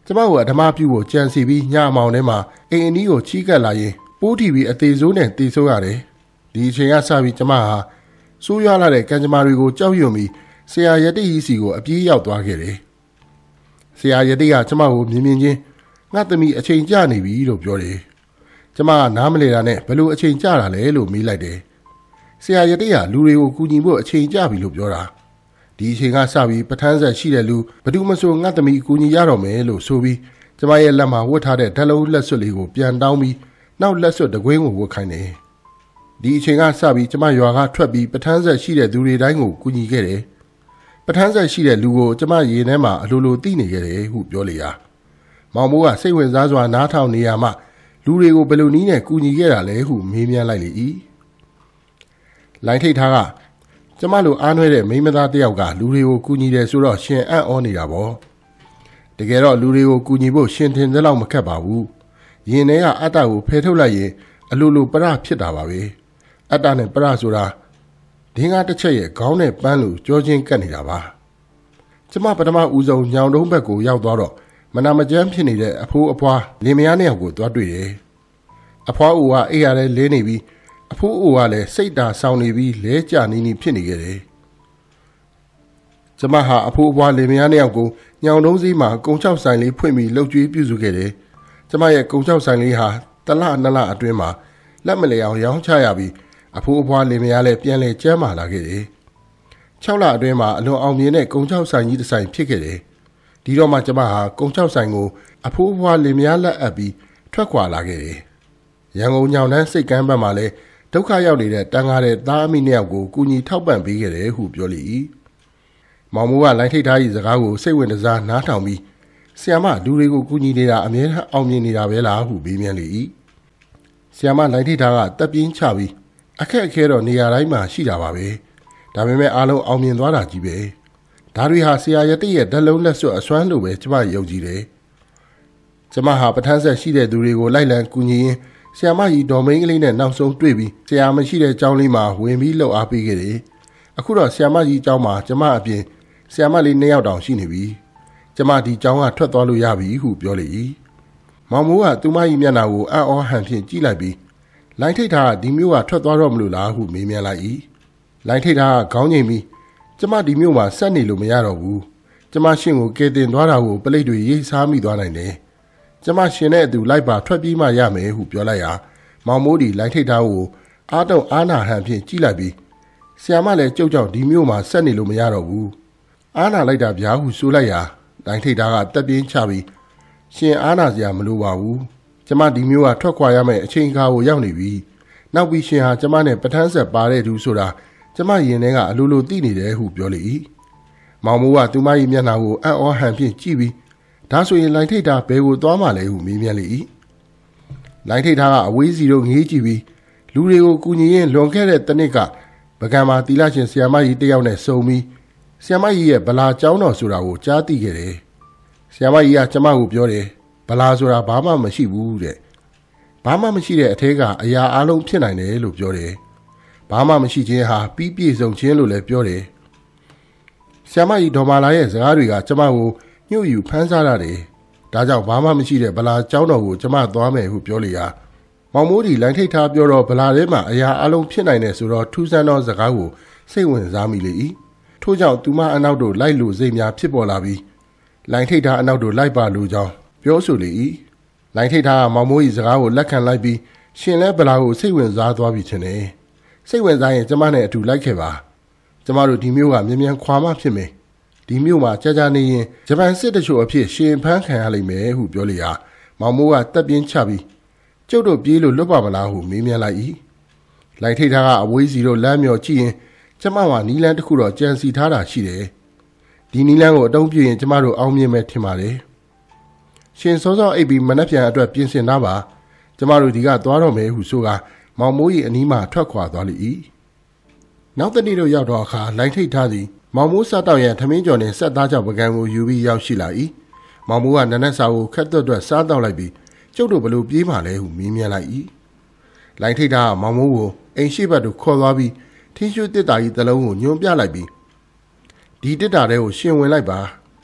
ကျမကိုဓမ္မပြုကိုကြံစီပြီးညအမောင်ထဲမှာအိမ်အနီးကိုချီးကပ်လာရင်ပိုးတီပြီးအသေးစိုးနဲ့တေဆိုးရတယ်ဒီအချိန်ကစပြီးကျမဟာဆိုးရွားလာတဲ့ကံကြမ္မာတွေကိုကြောက်ရွံ့ပြီးဆရာရတိကြီးစီကိုအပြေးရောက်သွားခဲ့တယ်ဆရာရတိကကျမကိုမြင်မြင်ချင်းငါသမီးအချိန်ကျနေပြီလို့ပြောတယ်ကျမကနားမလဲတာနဲ့ဘလို့အချိန်ကျတာလဲလို့မေးလိုက်တယ်ဆရာရတိကလူတွေကိုကူညီဖို့အချိန်ကျပြီလို့ပြောတာဒီအချိန်ကစပြီးပထန်းဆက်ရှိတဲ့လူဘယ်သူမှဆိုငါသမီးကူညီရတော့မယ်လို့ဆိုပြီးကျမရဲ့လက်မှာဝတ်ထားတဲ့ဓာတ်လုံးလက်စွပ်လေးကိုပြန်တောင်းပြီးနောက်လက်စွပ်တကွင်းကိုဝတ်ခိုင်းတယ်ဒီအချိန်ကစပြီးကျမရွာကထွက်ပြီးပထန်းဆက်ရှိတဲ့သူတွေတိုင်းကိုကူညီခဲ့တယ်ပထန်းဆက်ရှိတဲ့လူကိုကျမရေထဲမှာအလိုလိုသိနေခဲ့တယ်ဟုပြောလေရာမောင်မိုးကစိတ်ဝင်စားစွာနားထောင်နေရမှလူတွေကိုဘယ်လိုနည်းနဲ့ကူညီခဲ့တာလဲဟုမေးမြန်းလိုက်လေ၏လိုင်းထိတ်ထားကကျမလိုအားနွဲတဲ့မိန်းမသားတစ်ယောက်ကလူတွေကိုကူညီတယ်ဆိုတော့ရှင်အံ့ဩနေတာပေါ့တကယ်တော့လူတွေကိုကူညီဖို့ရှင်ထင်သလောက်မခက်ပါဘူးရင်ထဲကအတ္တကိုဖယ်ထုတ်လိုက်ရင်အလိုလိုပရဖြစ်တာပါပဲအတ္တနဲ့ပရဆိုတာဒင်းကားတစ်ချက်ရဲ့ခေါင်းနဲ့ပန်းလိုကြောချင်းကပ်နေတာပါကျမပထမဦးဆုံးညောင်တုံးဘက်ကိုရောက်သွားတော့မနာမကျန်းဖြစ်နေတဲ့အဖိုးအဖွားလင်မယားနှစ်ယောက်ကိုသွားတွေ့တယ်အဖွားအိုကအိမ်ရလဲလဲနေပြီးအဖိုးအိုကလည်းစိတ်ဓာတ်ဆောင်နေပြီးလဲကျနီးနီးဖြစ်နေခဲ့တယ်ကျမဟာအဖိုးအဖွားလင်မယားနှစ်ယောက်ကိုညောင်တုံးစည်းမှာကုံချောက်ဆိုင်လေးဖွင့်ပြီးလှုပ်ကြွေးပြုစုခဲ့တယ်ကျမရဲ့ကုံချောက်ဆိုင်လေးဟာတလနှစ်လအတွင်းမှာလက်မလဲအောင်ရောင်းချရပြီးအဖိုးအဖွားလင်မယားလည်းပြန်လဲကျမ်းမာလာခဲ့တယ်6လအတွင်းမှာအလွန်အောင်မြင်တဲ့ကုံချောက်ဆိုင်ကြီးတစ်ဆိုင်ဖြစ်ခဲ့တယ်ဒီတော့မှကျမဟာကုံချောက်ဆိုင်ကိုအဖိုးအဖွားလင်မယားလက်အပ်ပြီးထွက်ခွာလာခဲ့တယ်ရန်ကုန်ညောင်တန်းစိတ်ကမ်းဘက်မှာလည်းဒုက္ခရောက်နေတဲ့တန်ကားတဲ့သားအမိနှစ်ယောက်ကိုကူညီထောက်ပံ့ပေးခဲ့တယ်ဟုပြောလေ၏မောင်မိုးကလိုင်းထိတ်ထား၏စကားကိုစိတ်ဝင်စားနားထောင်ပြီးဆီယမလူတွေကိုကူညီနေတာအမြဲတမ်းအောင်မြင်နေတာပဲလားဟုမေးမြန်းလေ၏ဆီယမလိုင်းထိတ်ထားကတက်ပြင်းချပြီးအခက်အခဲတော့နေရာတိုင်းမှာရှိတာပါပဲဒါပေမဲ့အားလုံးအောင်မြင်သွားတာကြီးပဲဒါတွေဟာဆရာရတိရဲ့ဓာတ်လုံးလက်စွပ်အစွမ်းလို့ပဲကျမယုံကြည်တယ်ကျမဟာပထန်းဆက်ရှိတဲ့သူတွေကိုလိုက်လံကူညီရင်းဆရာမကြီးဒေါ်မင်းကလေးနဲ့နောက်ဆုံးတွေ့ပြီးဆရာမရှိတဲ့ကျောင်းလေးမှာဝင်ပြီးလှုပ်အားပေးခဲ့တယ်အခုတော့ဆရာမကြီးကျောင်းမှာကျမအပြင်ဆရာမလေး2ယောက်တောင်ရှိနေပြီကျမဒီကျောင်းကထွက်သွားလို့ရပြီဟုပြောလေ၏မောင်မိုးကသူမကြီးမျက်နှာကိုအံ့ဩဟန်ဖြင့်ကြည့်လိုက်ပြီးလိုင်းထိတ်ထားဒီမျိုးကထွက်သွားတော့မလို့လားဟုမေးမြန်းလိုက်၏လိုင်းထိတ်ထားကခေါင်းငိမ်ပြီးကျမဒီမျိုးမှာဆက်နေလို့မရတော့ဘူးကျမရှင်ကိုကယ်တင်သွားတာကိုပလိတ်တွေရေးစားမိသွားနိုင်တယ်ကျမရှင်နဲ့အတူလိုက်ပါထွက်ပြေးမှရမယ်ဟုပြောလိုက်ရာမောင်မိုးဒီလိုင်းထိတ်ထားကိုအားတုံအားနာဟန်ဖြင့်ကြည့်လိုက်ပြီးဆရာမလည်းကြုတ်ကြောက်ဒီမျိုးမှာဆက်နေလို့မရတော့ဘူးအားနာလိုက်တာဗျာဟုဆိုလိုက်ရာလိုင်းထိတ်ထားကတက်ပြင်းချပြီးရှင်အားနာစရာမလိုပါဘူးကျမဒီမျိုးကထွက်ခွာရမယ့်အချိန်အခါကိုရောက်နေပြီနောက်ပြီးရှင်ဟာကျမနဲ့ပထန်းဆက်ပါတဲ့သူဆိုတာကျမရင်ထဲကအလိုလိုသိနေတယ်ဟုပြောလေ၏မောင်မိုးကသူမ၏မျက်နှာကိုအံ့ဩဟန်ဖြင့်ကြည့်ပြီးဒါဆိုရင်လိုင်းထိတ်ထားဘယ်ကိုသွားမှလဲဟုမေးမြန်းလေ၏လိုင်းထိတ်ထားကအဝေးစီတို့ငေးကြည့်ပြီးလူတွေကိုကူညီရင်းလွန်ခဲ့တဲ့တနစ်ကပကံမှာတီလာရှင်ဆရာမကြီးတယောက်နဲ့စုံပြီးဆရာမကြီးရဲ့ဗလာကျောင်းတော်ဆိုတာကိုကြားသိခဲ့တယ်ဆရာမကြီးကကျမကိုပြောတယ်ဗလာဆိုတာဘာမှမရှိဘူးတဲ့ဘာမှမရှိတဲ့အထဲကအရာအလုံးဖြစ်နိုင်တယ်လို့ပြောတယ်ဘာမှမရှိခြင်းဟာပြီးပြည့်စုံခြင်းလို့လည်းပြောတယ်ဆရာမကြီးဒေါ်မာလာရဲ့စကားတွေကကျမကိုညှို့ယူဖမ်းစားရတယ်ဒါကြောင့်ဘာမှမရှိတဲ့ဗလာကျောင်းတော်ကိုကျမသွားမယ်ဟုပြောလေရာမောင်မိုးဒီလိုင်းထိတ်ထားပြောတော့ဗလာထဲမှာအရာအလုံးဖြစ်နိုင်တယ်ဆိုတော့ထူးဆန်းသောစကားကိုစိတ်ဝင်စားမိလေ၏ထို့ကြောင့်သူမအနောက်တို့လိုက်လို့စိတ်များဖြစ်ပေါ်လာပြီးလိုင်းထိတ်ထားအနောက်တို့လိုက်ပါလို့ကြောင်းပြောဆိုလေ၏လိုင်းထိတ်ထားကမောင်မိုး၏စကားကိုလက်ခံလိုက်ပြီးရှင်လဲဗလာကိုစိတ်ဝင်စားသွားပြီထင်တယ်စိတ်ဝင်စားရင်ကျမနဲ့အတူလိုက်ခဲ့ပါကျမတို့ဒီမျိုးကမြ мян ခွာမှဖြစ်မယ်ဒီမျိုးမှာကြာနေရင်ဂျပန်စစ်တချို့အဖြစ်ရှင်ဖန်းခံရလိမ့်မယ်ဟုပြောလေရာမောင်မိုးကတက်ပြင်းချပြီးကျုပ်တို့ပြေးလို့လွတ်ပါမလားဟုမေးမြန်းလိုက်၏လိုင်းထိတ်ထားကအဝေးစီတို့လမ်းမြော်ကြည့်ရင်ကျမကနီလန်းတစ်ခုတော့ကြံစီထားတာရှိတယ်ဒီနီလန်းကိုအတုံးပြရင်ကျမတို့အောင်မြင်မယ်ထင်ပါတယ်ရှင်စောစောအိပ်ပြီးမနှက်ပြန်အတွက်ပြင်ဆင်သားပါကျမတို့ဒီကသွားတော့မယ်ဟုဆိုကမောင်မိုး၏အနီးမှထွက်ခွာသွားလေ၏နောက်တနေ့တို့ရောက်တော့အခါလိုင်းထိတ်ထားသည်မောင်မိုးစားတောက်ရန်ထမင်းကျော်နှင့်ဆက်သားကြောင့်ပကံကိုယူပြီးရောက်ရှိလာ၏မောင်မိုးကနနက်စာကိုခက်တွတ်စားတောက်လိုက်ပြီးကျုပ်တို့ဘလို့ပြေးမှလဲဟုမေးမြန်းလိုက်၏လိုင်းထိတ်ထားကမောင်မိုးကိုအိမ်ရှိဘက်သို့ခေါ်သွားပြီးထင်းရွှေတစ်တာကြီးတစ်လုံးကိုညွှန်ပြလိုက်ပြီးဒီတစ်တာတဲကိုရှင်ဝင်လိုက်ပါ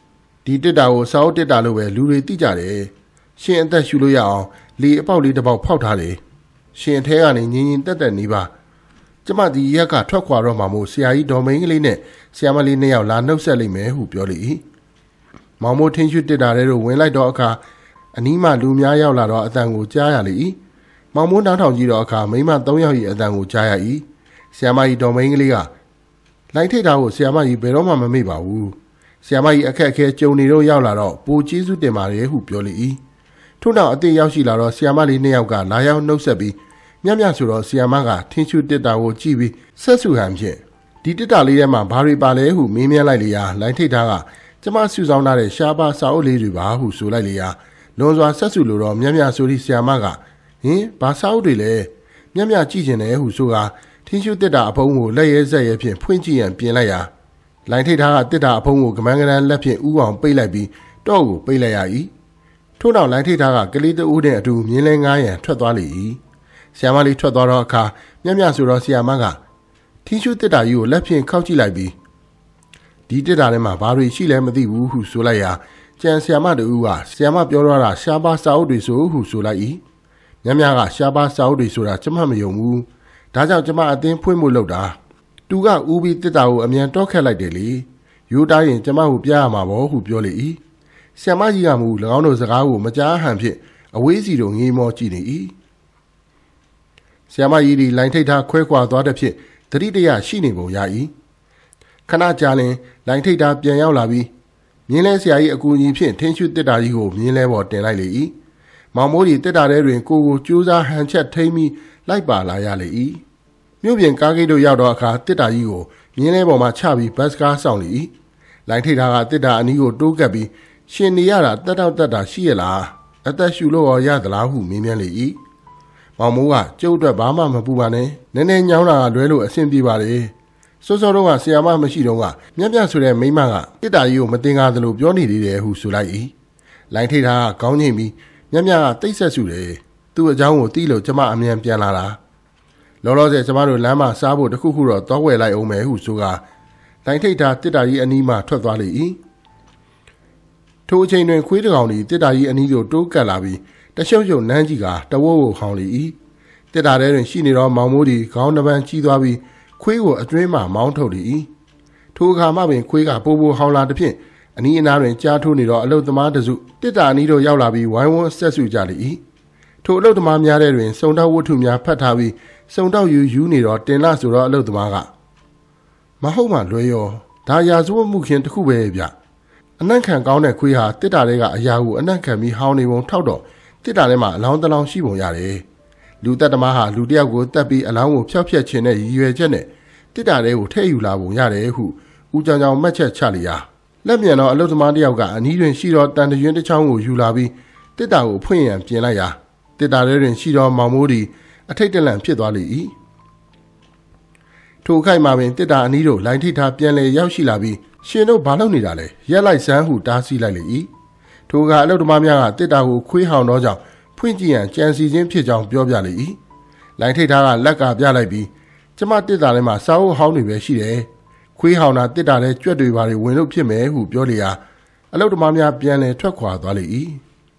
ဒီတစ်တာကိုစာအုပ်တစ်တာလို့ပဲလူတွေသိကြတယ်ရှင်အသက်ရှူလို့ရအောင်လေအပေါက်လေးတစ်ပေါက်ဖောက်ထားတယ်ရှင်အထဲကနေငင်းငင်းတက်တက်နေပါကျမဒီရက်ကထွက်ခွာတော့မှမို့ဆရာကြီးဒေါ်မိန်ကလေးနဲ့ဆရာမလေးနှစ်ယောက်လာနှုတ်ဆက်လိမ့်မယ်ဟုပြောလေ၏မောင်မိုးထင်းရွှတ်တစ်တာတဲ့တို့ဝင်လိုက်တော့အခါအနီးမှလူများရောက်လာတော့အတန်ကိုကြားရလေ၏မောင်မိုးနားထောင်ကြည့်တော့အခါမိန်းမ3ယောက်၏အတန်ကိုကြားရ၏ဆရာမကြီးဒေါ်မိန်ကလေးကလိုင်းထိတ်တာကိုဆရာမကြီးဘယ်တော့မှမမေ့ပါဘူးဆရာမကြီးအခက်အခဲကြုံနေတော့ရောက်လာတော့ပိုကျေးဇူးတင်ပါတယ်ဟုပြောလေ၏ထို့နောက်အသေးရောက်ရှိလာတော့ဆရာမလေးနှစ်ယောက်ကလာရောက်နှုတ်ဆက်ပြီးမြတ်မြတ်ဆိုတော့ဆရာမကထင်းရှူတစ်တာကိုကြည့်ပြီးဆက်ဆူဟန်ဖြင့်ဒီတစ်တာလေးထဲမှာဘာတွေပါလဲဟုမေးမြန်းလိုက်လေရာလိုင်းထိတ်တာကကျမစုဆောင်ထားတဲ့ရှားပါစာအုပ်လေးတွေပါဟုဆိုလိုက်လေရာလွန်စွာဆက်ဆူလို့တော့မြတ်မြတ်ဆိုသည့်ဆရာမကဟင်ဘာစာအုပ်တွေလဲမြတ်မြတ်ကြည့်ကျင်တယ်ဟုဆိုကထင်းရှူတစ်တာအဖုံးကိုလက်ရဲဆက်ရဲဖြင့်ဖွင့်ကြည့်ရန်ပြင်လိုက်ရာလိုင်းထိတ်တာကတစ်တာအဖုံးကိုကမန်းကရန်လက်ဖြင့်ဥအောင်ပိတ်လိုက်ပြီးတော့ကိုပိတ်လိုက်ရ၏ထို့နောက်လိုင်းထိတ်တာကကလေးတဦးနဲ့အတူမြင်းလဲငားရန်ထွက်သွားလေ၏ဆရာမလေးထွက်သွားတော့အခါမြတ်မြတ်ဆိုတော့ဆရာမကထင်းရှူတစ်တာကြီးကိုလက်ဖြင့်ခောက်ကြည့်လိုက်ပြီးဒီတစ်တာထဲမှာဘာတွေရှိလဲမသိဘူးဟုဆိုလိုက်ရာကျန်ဆရာမတူကဆရာမပြောတော့တာရှားပါစာအုပ်တွေဆိုဟုဆိုလိုက်၏မြတ်မြတ်ကရှားပါစာအုပ်တွေဆိုတာကျမမယုံဘူးဒါကြောင့်ကျမအတင်းဖွင့်ဖို့လုပ်တာသူကဦးပြီးတစ်တာကိုအမြန်တော့ခက်လိုက်တယ်လေယူတိုင်းရင်ကျမကိုပြရမှာပေါ့ဟုပြောလေ၏ဆရာမကြီးကမူ၎င်းတို့စကားကိုမကြားဟန်ဖြင့်အဝေးစီတို့ငေးမောကြည့်နေ၏ဆရာမကြီးဒီလိုင်းထိတ်ထားခွဲခွာသွားတဲ့ဖြင့်တတိတရရှိနေပုံရ၏ခဏကြာလင်လိုင်းထိတ်ထားပြန်ရောက်လာပြီးမြင်းလဲဆရာကြီးအကူအညီဖြင့်ထင်းရှုတစ်တာကြီးကိုမြင်းလဲပေါ်တင်လိုက်လေ၏မောင်မိုးဒီတစ်တာထဲတွင်ကိုကြိုးစားဟန်ချက်ထိမ့်ပြီးလိုက်ပါလာရလေ၏မြို့ပြင်ကားဂိတ်တို့ရောက်တော့အခါတစ်တာကြီးကိုမြင်းလဲပေါ်မှာချပြီးဘတ်စကားဆောင်လေ၏လိုင်းထိတ်ထားကတစ်တာအနီးကိုတိုးကပ်ပြီးရှင်နေရတာတက်တော့တက်တာရှိရလားအသက်ရှူလို့ရောရသလားဟုမေးမြန်းလေ၏မောင်မိုးကကျုပ်အတွက်ဘာမှမပူပါနဲ့နည်းနည်းညောင်းတာလွဲလို့အဆင်ပြေပါလေစောစောတော့ကဆရာမမရှိတော့ကမြတ်မြတ်ဆိုတဲ့မိန်းမကတစ်တာကြီးကိုမတင်ကားသလိုပြောနေသေးတယ်ဟုဆိုလိုက်၏လိုင်းထိတ်ထားကခေါင်းငိမ့်ပြီးမြတ်မြတ်ကတိတ်ဆက်ဆူတယ်သူ့အကြောင်းကိုသိလို့ကျမအမြန်ပြန်လာတာလောလောဆယ်ကျမတို့လမ်းမှာစားဖို့တခုခုတော့တောဝယ်လိုက်အောင်မယ်ဟုဆိုကလိုင်းထိတ်ထားတစ်တာကြီးအနီးမှထွက်သွားလေ၏ထိုအချိန်တွင်ခွေးတကောင်သည်တစ်တာကြီးအနီးကိုတိုးကပ်လာပြီးတရှုပ်ရှုပ်နန်းကြီးကတဝိုးကိုဟောင်းလေ၏တစ်တာထဲတွင်ရှိနေတော့မောင်မိုးသည်ခေါင်းနှပန်းကြီးသွားပြီးခွေးကိုအတွင်းမှမောင်းထုတ်လေ၏ထိုအခါမှပင်ခွေးကပိုဟောင်းလာသည်ဖြင့်အနီးအနားတွင်ကြားထိုးနေတော့အလုတ်သမားတစုတစ်တာအနီးတို့ရောက်လာပြီးဝိုင်းဝန်းဆက်ဆူကြလေ၏ထိုအလုတ်သမားများတဲ့တွင်စုံတောက်ဝတ္ထုများဖတ်ထားပြီးစုံတောက်ယူနေတော့တင်လာဆိုတော့အလုတ်သမားကမဟုတ်မှလွဲရောဒါရာဇဝတ်မှုခင်တစ်ခုပဲဗျအနံ့ခံကောင်းတဲ့ခွေးဟာတစ်တာထဲကအရာကိုအနံ့ခံပြီးဟောင်းနေပုံထောက်တော့တစ်တာထဲမှာအလောင်းတလောင်းရှိပုံရတယ်လူသက်သမားဟာလူတယောက်ကိုတတ်ပြီးအလောင်းကိုဖျောက်ဖျက်ခြင်းနဲ့ရည်ရွယ်ချက်နဲ့တစ်တာထဲကိုထည့်ယူလာပုံရတယ်ဟုဦးကြောင်ကြောင်မှတ်ချက်ချလျာလက်မြန်တော့အလုသမားတယောက်ကအနီးတွင်ရှိတော့တန်တရွင်းတစ်ချောင်းကိုယူလာပြီးတစ်တာကိုဖွင့်ရန်ပြင်လိုက်ရာတစ်တာထဲတွင်ရှိတော့မောင်မိုးသည်အထိတ်တလန့်ဖြစ်သွားလေ၏ထိုခိုက်မှာပင်တစ်တာအနီးတို့လိုင်းထိတ်ထားပြန်လဲရောက်ရှိလာပြီးရှင်တို့ဘာလုပ်နေတာလဲရက်လိုက်စမ်းဟုတားဆီးလိုက်လေ၏ထိုကအလုသမားများကတစ်တာကိုခွေးဟောင်တော့ကြောင့်ဖွင့်ကြည့်ရန်ကြံစီခြင်းဖြစ်ကြောင်းပြောပြလေ၏လိုင်းထိတ်ထားကလက်ကပြလိုက်ပြီးကျမတစ်တာထဲမှာစာအုပ်ဟောင်းတွေပဲရှိတယ်ခွေးဟောင်တာတစ်တာထဲကြွက်တွေပါတွေဝင်လို့ဖြစ်မယ်ဟုပြောလေရာအလုသမားများပြန်လဲထွက်ခွာသွားလေ၏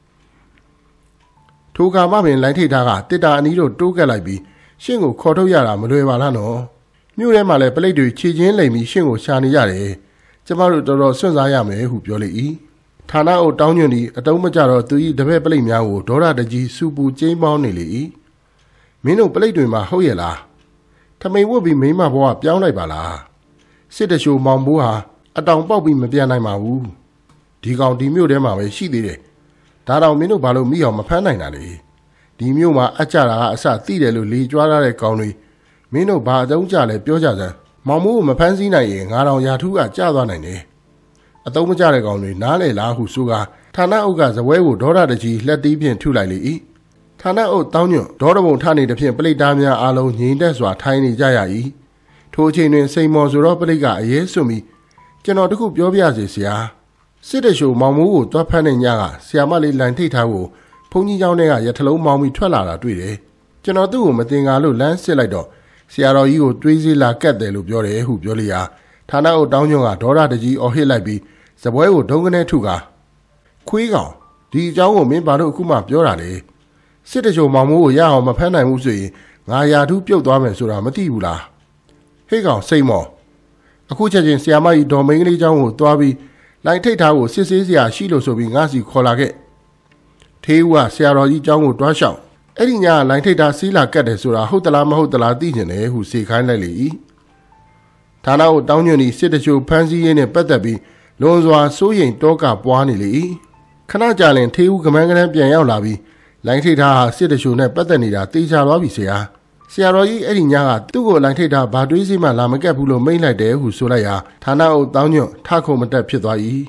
ထိုကမှပင်လိုင်းထိတ်ထားကတစ်တာအနီးတို့တိုးကပ်လိုက်ပြီးရှင့်ကိုခေါ်ထုတ်ရတာမလွယ်ပါလားနော်မြို့ထဲမှာလည်းပလိတ်တွေခြေချင်းလိမ်ပြီးရှင့်ကိုရှာနေရတယ်ကျမတို့တော်တော်စွန့်စားရမယ်ဟုပြောလေ၏ဌာနအုပ်တောင်းညွန့်သည်အတုံးမကြတော့သူ၏တပည့်ပလိတ်များကိုဒေါရတကြီးစူပူကျိန်းပေါင်းနေလေ၏မင်းတို့ပလိတ်တွေမှာဟုတ်ရဲ့လားထမိန်ဝတ်ပြီးမိမဘဝပြောင်းလိုက်ပါလားစစ်တရှိုးမောင်ဘိုးဟာအတောင်ပေါက်ပြီးမပြန်နိုင်ပါဘူးဒီကောင်ဒီမြို့ထဲမှာပဲရှိသေးတယ်ဒါတော့မင်းတို့ဘာလို့မိအောင်မဖမ်းနိုင်တာလဲဒီမြို့မှာအကြတာကအစသိတယ်လို့လေကြွားရတဲ့ကောင်တွေမင်းတို့ဘာအတုံးကြလဲပြောကြစမ်းမောင်မိုးကိုမဖမ်းဆီးနိုင်ရင်ငါတော်ရာထူးကကျသွားနိုင်တယ်အတုံးမကျတဲ့ကောင်တွေနားလေလားဟုဆိုကဌာနအုပ်ကဇပွဲကိုဒေါရတကြီးလက်တီးဖြင့်ထုလိုက်လေ၏ဌာနအုပ်တောင်းညွန့်ဒေါရဘုံထနေသည်ဖြင့်ပလိတ်သားများအားလုံးငြိမ်သက်စွာထိုင်နေကြရ၏ထိုအချိန်တွင်စိန်မော်ဆိုတော့ပလိတ်ကအရေးစွန့်ပြီးကျွန်တော်တခုပြောပြစီဆရာစစ်တရှိုးမောင်မိုးကိုတွားဖမ်းနေညကဆရာမလေးလန်ထိတ်ထားကိုဘုန်းကြီးเจ้าနဲ့ကရထလုံးမောင်းပြီးထွက်လာတာတွေ့တယ်ကျွန်တော်သူ့ကိုမတင်ကားလို့လမ်းစစ်လိုက်တော့ဆရာတော်ကြီးကိုတွေးစေးလာကတ်တယ်လို့ပြောတယ်ဟုပြောလေရာဌာနအုပ်တောင်းညွန့်ကဒေါရတကြီးအော်ဟစ်လိုက်ပြီးစပွဲကိုဒုံကနေထုကာခွေးကောင်ဒီအကြောင်းကိုမင်းဘာလို့အခုမှပြောတာလဲစစ်တချိုမောင်မိုးကိုရအောင်မဖမ်းနိုင်ဘူးဆိုရင်ငါယာထူးပြုတ်သွားမယ်ဆိုတာမသိဘူးလားဟေးကောင်စိတ်မော်အခုချက်ချင်းဆီယာမကြီးဒေါ်မင်းကလေးเจ้าကိုတွားပြီးလိုင်ထိတ်ထားကိုစစ်ဆေးစရာရှိလို့ဆိုပြီးငါစီခေါ်လာခဲ့ထေးဦးကဆရာတော်ကြီးเจ้าကိုတွားလျှောက်အဲ့ဒီညလိုင်ထိတ်ထားစီးလာကတ်တယ်ဆိုတာဟုတ်သလားမဟုတ်သလားသိကျင်တယ်ဟုစေခိုင်းလိုက်လေ၏ဌာနကိုတောင်းညွန့်ပြီးစစ်တချိုဖမ်းဆီးရေးနဲ့ပတ်သက်ပြီးလွန်စွာစိုးရိမ်တောကပွားနေလေ၏ခဏကြာလင်ထေးဦးကမန်းကန်းပြန်ရောက်လာပြီးလိုင်ထိတ်ထားဟာစစ်တချိုနဲ့ပတ်သက်နေတာသိချသွားပြီဆရာတော်ကြီးအဲ့ဒီညကသူ့ကိုလိုင်ထိတ်ထားဘာတွေးစီမှလာမကက်ဘူးလို့မိန့်လိုက်တယ်ဟုဆိုလိုက်ရာဌာနအုပ်တောင်းညွန့်ထခုံမတက်ဖြစ်သွား၏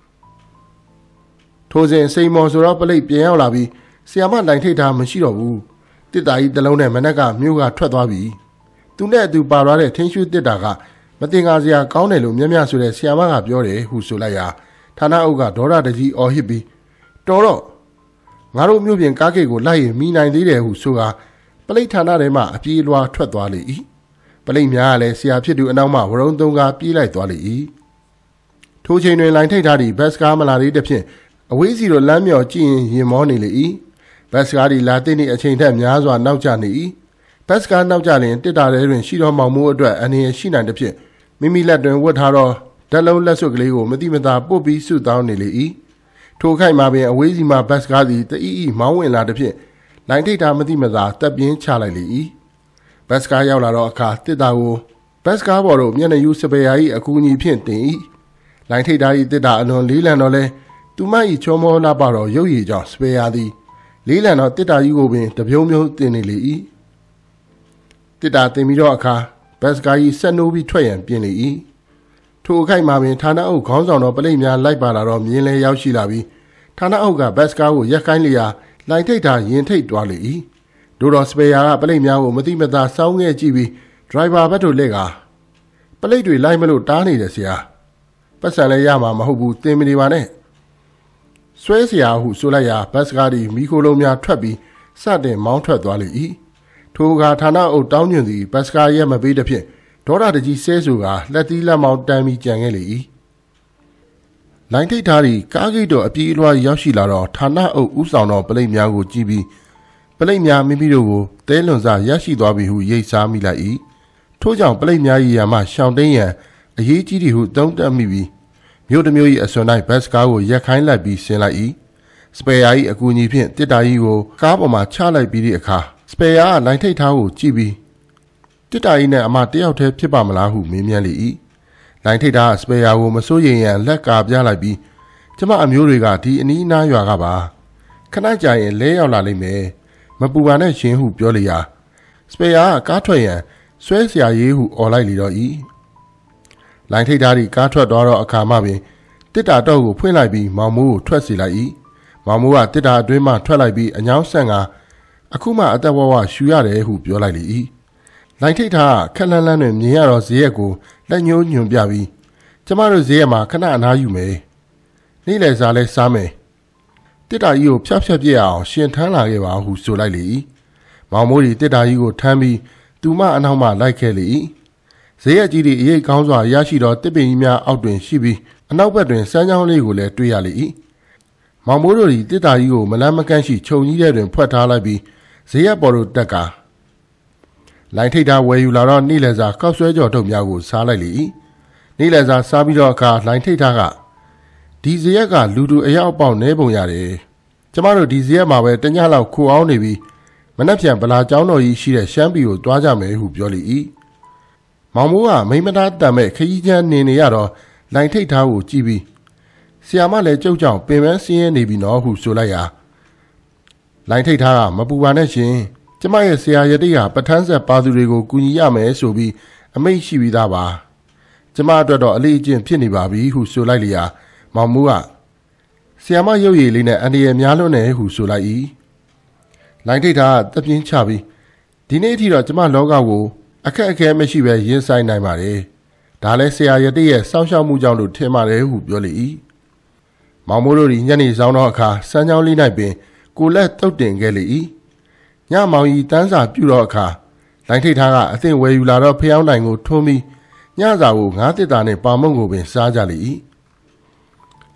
ထိုစဉ်စိန်မော်ဆိုတော့ပလိတ်ပြန်ရောက်လာပြီးဆီယာမလိုင်ထိတ်ထားမရှိတော့ဘူးတစ်တာကြီးတလုံးနဲ့မနက်ကမြို့ကထွက်သွားပြီသူနဲ့အတူပါသွားတဲ့ထင်းရှူးတစ်တာကမတင်ကားစရာကောင်းတယ်လို့မြတ်မြတ်ဆိုတဲ့ဆီယာမကပြောတယ်ဟုဆိုလိုက်ရာဌာနအုပ်ကဒေါရတကြီးအော်ဟစ်ပြီးတော်တော့ငါတို့မြို့ပြင်ကားကိတ်ကိုလိုက်ရင်မိနိုင်သေးတယ်ဟုဆိုကာပလိတ်ဌာနထဲမှာအပြေးလွှာထွက်သွားလေ၏ပလိတ်များကလည်းဆရာဖြစ်သူအနောက်မှဝရုံသုံးကားပြေးလိုက်သွားလေ၏ထိုချိန်တွင်လိုင်ထိတ်ထားသည့်ဘတ်စကားမလာသေးတဲ့ဖြင့်အဝေးစီတို့လမ်းမြော်ကြည့်ရင်ရင်မောနေလေ၏ဘတ်စကားဒီလာတဲ့နေ့အချိန်ထက်များစွာနောက်ကျနေ၏ဘတ်စကားနောက်ကျလျင်တစ်တာထဲတွင်ရှိသောမောင်မိုးအတွက်အနေရရှိနိုင်တဲ့ဖြင့်မိမိလက်တွင်ဝတ်ထားသောဓာတ်လုံးလက်စွပ်ကလေးကိုမတိမတာပုတ်ပြီးဆုတောင်းနေလေ၏ထိုခိုက်မှာပင်အဝေးစီမှဘတ်စကားသည်တအီးမောင်းဝင်လာတဲ့ဖြင့်လိုင်ထိတ်ထားမတိမတာတပ်ပြင်းချလိုက်လေ၏ဘတ်စကားရောက်လာတော့အခါတစ်တာကိုဘတ်စကားပေါ်သို့မျက်နှာယူစပယ်ယာ၏အကူအညီဖြင့်တင်၏လိုင်ထိတ်ထား၏တစ်တာအလွန်လေးလံတော့လဲသူမ၏ချောမောလာပါတော့ရုပ်ရည်ကြောင့်စပယ်ယာသည်လေးလံတော့တစ်တာကြီးကိုပင်တပြုံးပြုံးတင်နေလေ၏တစ်တာတင်ပြီးတော့အခါဘတ်စကားကြီးဆက်နိုးပြီးထွက်ရန်ပြင်လေ၏ထိုအခိုက်မှာပင်ဌာနအုပ်ခေါင်းဆောင်တော်ပလိတ်များလိုက်ပါလာတော့မြင်းလဲရောက်ရှိလာပြီးဌာနအုပ်ကဘတ်စကားကိုရက်ခိုင်းလျာလိုင်ထိတ်ထားရင်ထိတ်သွားလေ၏ဒိုတော်စပယ်ယာကပလိတ်များကိုမတိမတာစောင်းခဲ့ကြည့်ပြီးဒရိုင်ဘာဘတ်တို့လက်ကပလိတ်တွေလိုက်မလို့တားနေတယ်ဆရာပတ်စံလဲရမှာမဟုတ်ဘူးတင်မနေပါနဲ့ဆွဲဆရာဟုဆိုလိုက်ရာဘတ်စကားသည်မီခိုလုံးများထွက်ပြီးစတင်မောင်းထွက်သွားလေ၏ထိုအခါဌာနအုပ်တောင်းညွန့်သည်ဘတ်စကားရဲ့မပေးတဲ့ဖြင့်ဒေါရတကြီးဆဲဆူကလက်သီးလက်မောင်းတန်းပြီးကြံခဲ့လေ၏လိုင်ထိတ်ထားသည့်ကားဂိတ်တော်အပြေးအလွှားရောက်ရှိလာတော့ဌာနအုပ်ဦးဆောင်တော်ပလိတ်များကိုကြည့်ပြီးပလိတ်များမိမိတို့ကိုသဲလွန်စားရရှိသွားပြီဟုရိတ်စားမိလိုက်၏ထို့ကြောင့်ပလိတ်များရည်ရမှရှောင်တိန်ရန်အရေးကြီးသည်ဟုသုံးသပ်မိပြီးမြို့တစ်မြို့၏အစွန်၌ဘတ်စကားကိုရက်ခိုင်းလိုက်ပြီးဆင်းလိုက်၏စပယ်ယာ၏အကူအညီဖြင့်တစ်တာကြီးကိုကားပေါ်မှချလိုက်ပြီးသည့်အခါစပယ်ယာကလိုင်ထိတ်ထားကိုကြည့်ပြီးတစ်တာကြီးနဲ့အမတယောက်တည်းဖြစ်ပါမလားဟုမေးမြန်းလေ၏လိုင်ထိတ်ထားစပယ်ယာကိုမစိုးရိမ်ရန်လက်ကာပြလိုက်ပြီးကျမအမျိုးတွေကဒီအနီးအနားရွာကပါခဏကြာရင်လဲရောက်လာလိမ့်မယ်မပူပါနဲ့ရှင်ဟုပြောလေရာစပယ်ယာကကားထွက်ရန်ဆွဲဆရာရေးဟုអော်လိုက်လေတော့၏လိုင်ထိတ်ထားသည့်ကားထွက်သွားတော့အခါမှပင်တစ်တာတော့ကိုဖွင့်လိုက်ပြီးမောင်မိုးကိုထွက်စေလိုက်၏မောင်မိုးကတစ်တာအတွင်းမှထွက်လိုက်ပြီးအညောင်းဆန့်ကအခုမှအသက်ဝဝရှူရတယ်ဟုပြောလိုက်လေ၏လိုင်ထိတ်ထားခက်လန်းလန်းတွင်မြင်ရတော့ဇေယက်ကိုလက်ညှိုးညွန်ပြပြီးကျမတို့ဇေယက်မှာခဏအနားယူမယ်နေ့လည်စားလဲစားမယ်တစ်တာကြီးကိုဖြတ်ပြစ်အောင်ရှင်ထမ်းလာခဲ့ပါဟုဆိုလိုက်လေ၏မောင်မိုးဒီတစ်တာကြီးကိုထမ်းပြီးသူမအနောက်မှလိုက်ခဲ့လေ၏ဇေယက်ကြီးသည်အရေးကောင်းစွာရရှိသောတစ်ပင်ကြီးများအောက်တွင်ရှိပြီးအနောက်ဘက်တွင်စမ်းချောင်းလေးကိုလည်းတွေ့ရလေ၏မောင်မိုးတို့သည်တစ်တာကြီးကိုမလန်းမကန့်ရှိခြုံကြီးထဲတွင်ဖွက်ထားလိုက်ပြီးဇေယက်ပေါ်သို့တက်ကာလိုင်ထိတ်ထားဝယ်ယူလာတော့နေ့လည်စာကောက်ဆွဲကြော်ထုတ်များကိုစားလိုက်လေ၏နေ့လည်စာစားပြီးတော့အခါလိုင်ထိတ်ထားကဒီဇေယက်ကလူတူအရောက်ပေါက်နေပုံရတယ်ကျမတို့ဒီဇေယက်မှာပဲတညလောက်ခိုအောင်နေပြီးမနှက်ပြန်ဗလာကျောင်းတော်ကြီးရှိတဲ့ရှမ်းပြည်ကိုတွားကြမယ်ဟုပြောလေ၏မောင်မိုးကမိမသားတန်မဲ့ခကြီးချမ်းနေရတော့လိုင်ထိတ်ထားကိုကြည့်ပြီးဆီယာမလည်းကြုတ်ကြောင်ပင်ပန်းစင်းရဲနေပြီနော်ဟုဆိုလိုက်ရာလိုင်ထိတ်ထားကမပူပါနဲ့ရှင်ကျမရဲ့ဆရာရတိဟာပဋ္ဌာန်းဆက်ပါသူတွေကိုကူညီရမယ်ဆိုပြီးအမိန့်ရှိပြီးသားပါကျမအတွက်တော့အလေးအကျင့်ဖြစ်နေပါပြီဟုဆိုလိုက်လျာမောင်မိုးကဆီယာမရုပ်ရည်လေးနဲ့အန်ဒီရဲ့များလွန်းတယ်ဟုဆိုလိုက်၏လိုင်ထိတ်ထားကတပြင်းချပြီးဒီနေ့အထိတော့ကျမလောကကိုအခက်အခဲမရှိပဲရင်ဆိုင်နိုင်ပါတယ်ဒါလည်းဆရာရတိရဲ့စောင့်ရှောက်မှုကြောင့်လို့ထင်ပါတယ်ဟုပြောလေ၏မောင်မိုးတို့ဒီညနေဆောင်တော့အခါစမ်းချောင်းလေး၌ပင်ကိုလက်တုတ်တင်ခဲ့လေ၏ညမောင်ကြီးတန်းစာပြုတော့အခါလိုင်ထိတ်ထားကအသင့်ဝယ်ယူလာတော့ဖျောင်းတိုင်ကိုထုံးပြီးညစာကိုငါးတစ်တာနှင့်ပါမုံကိုပင်စားကြလေ၏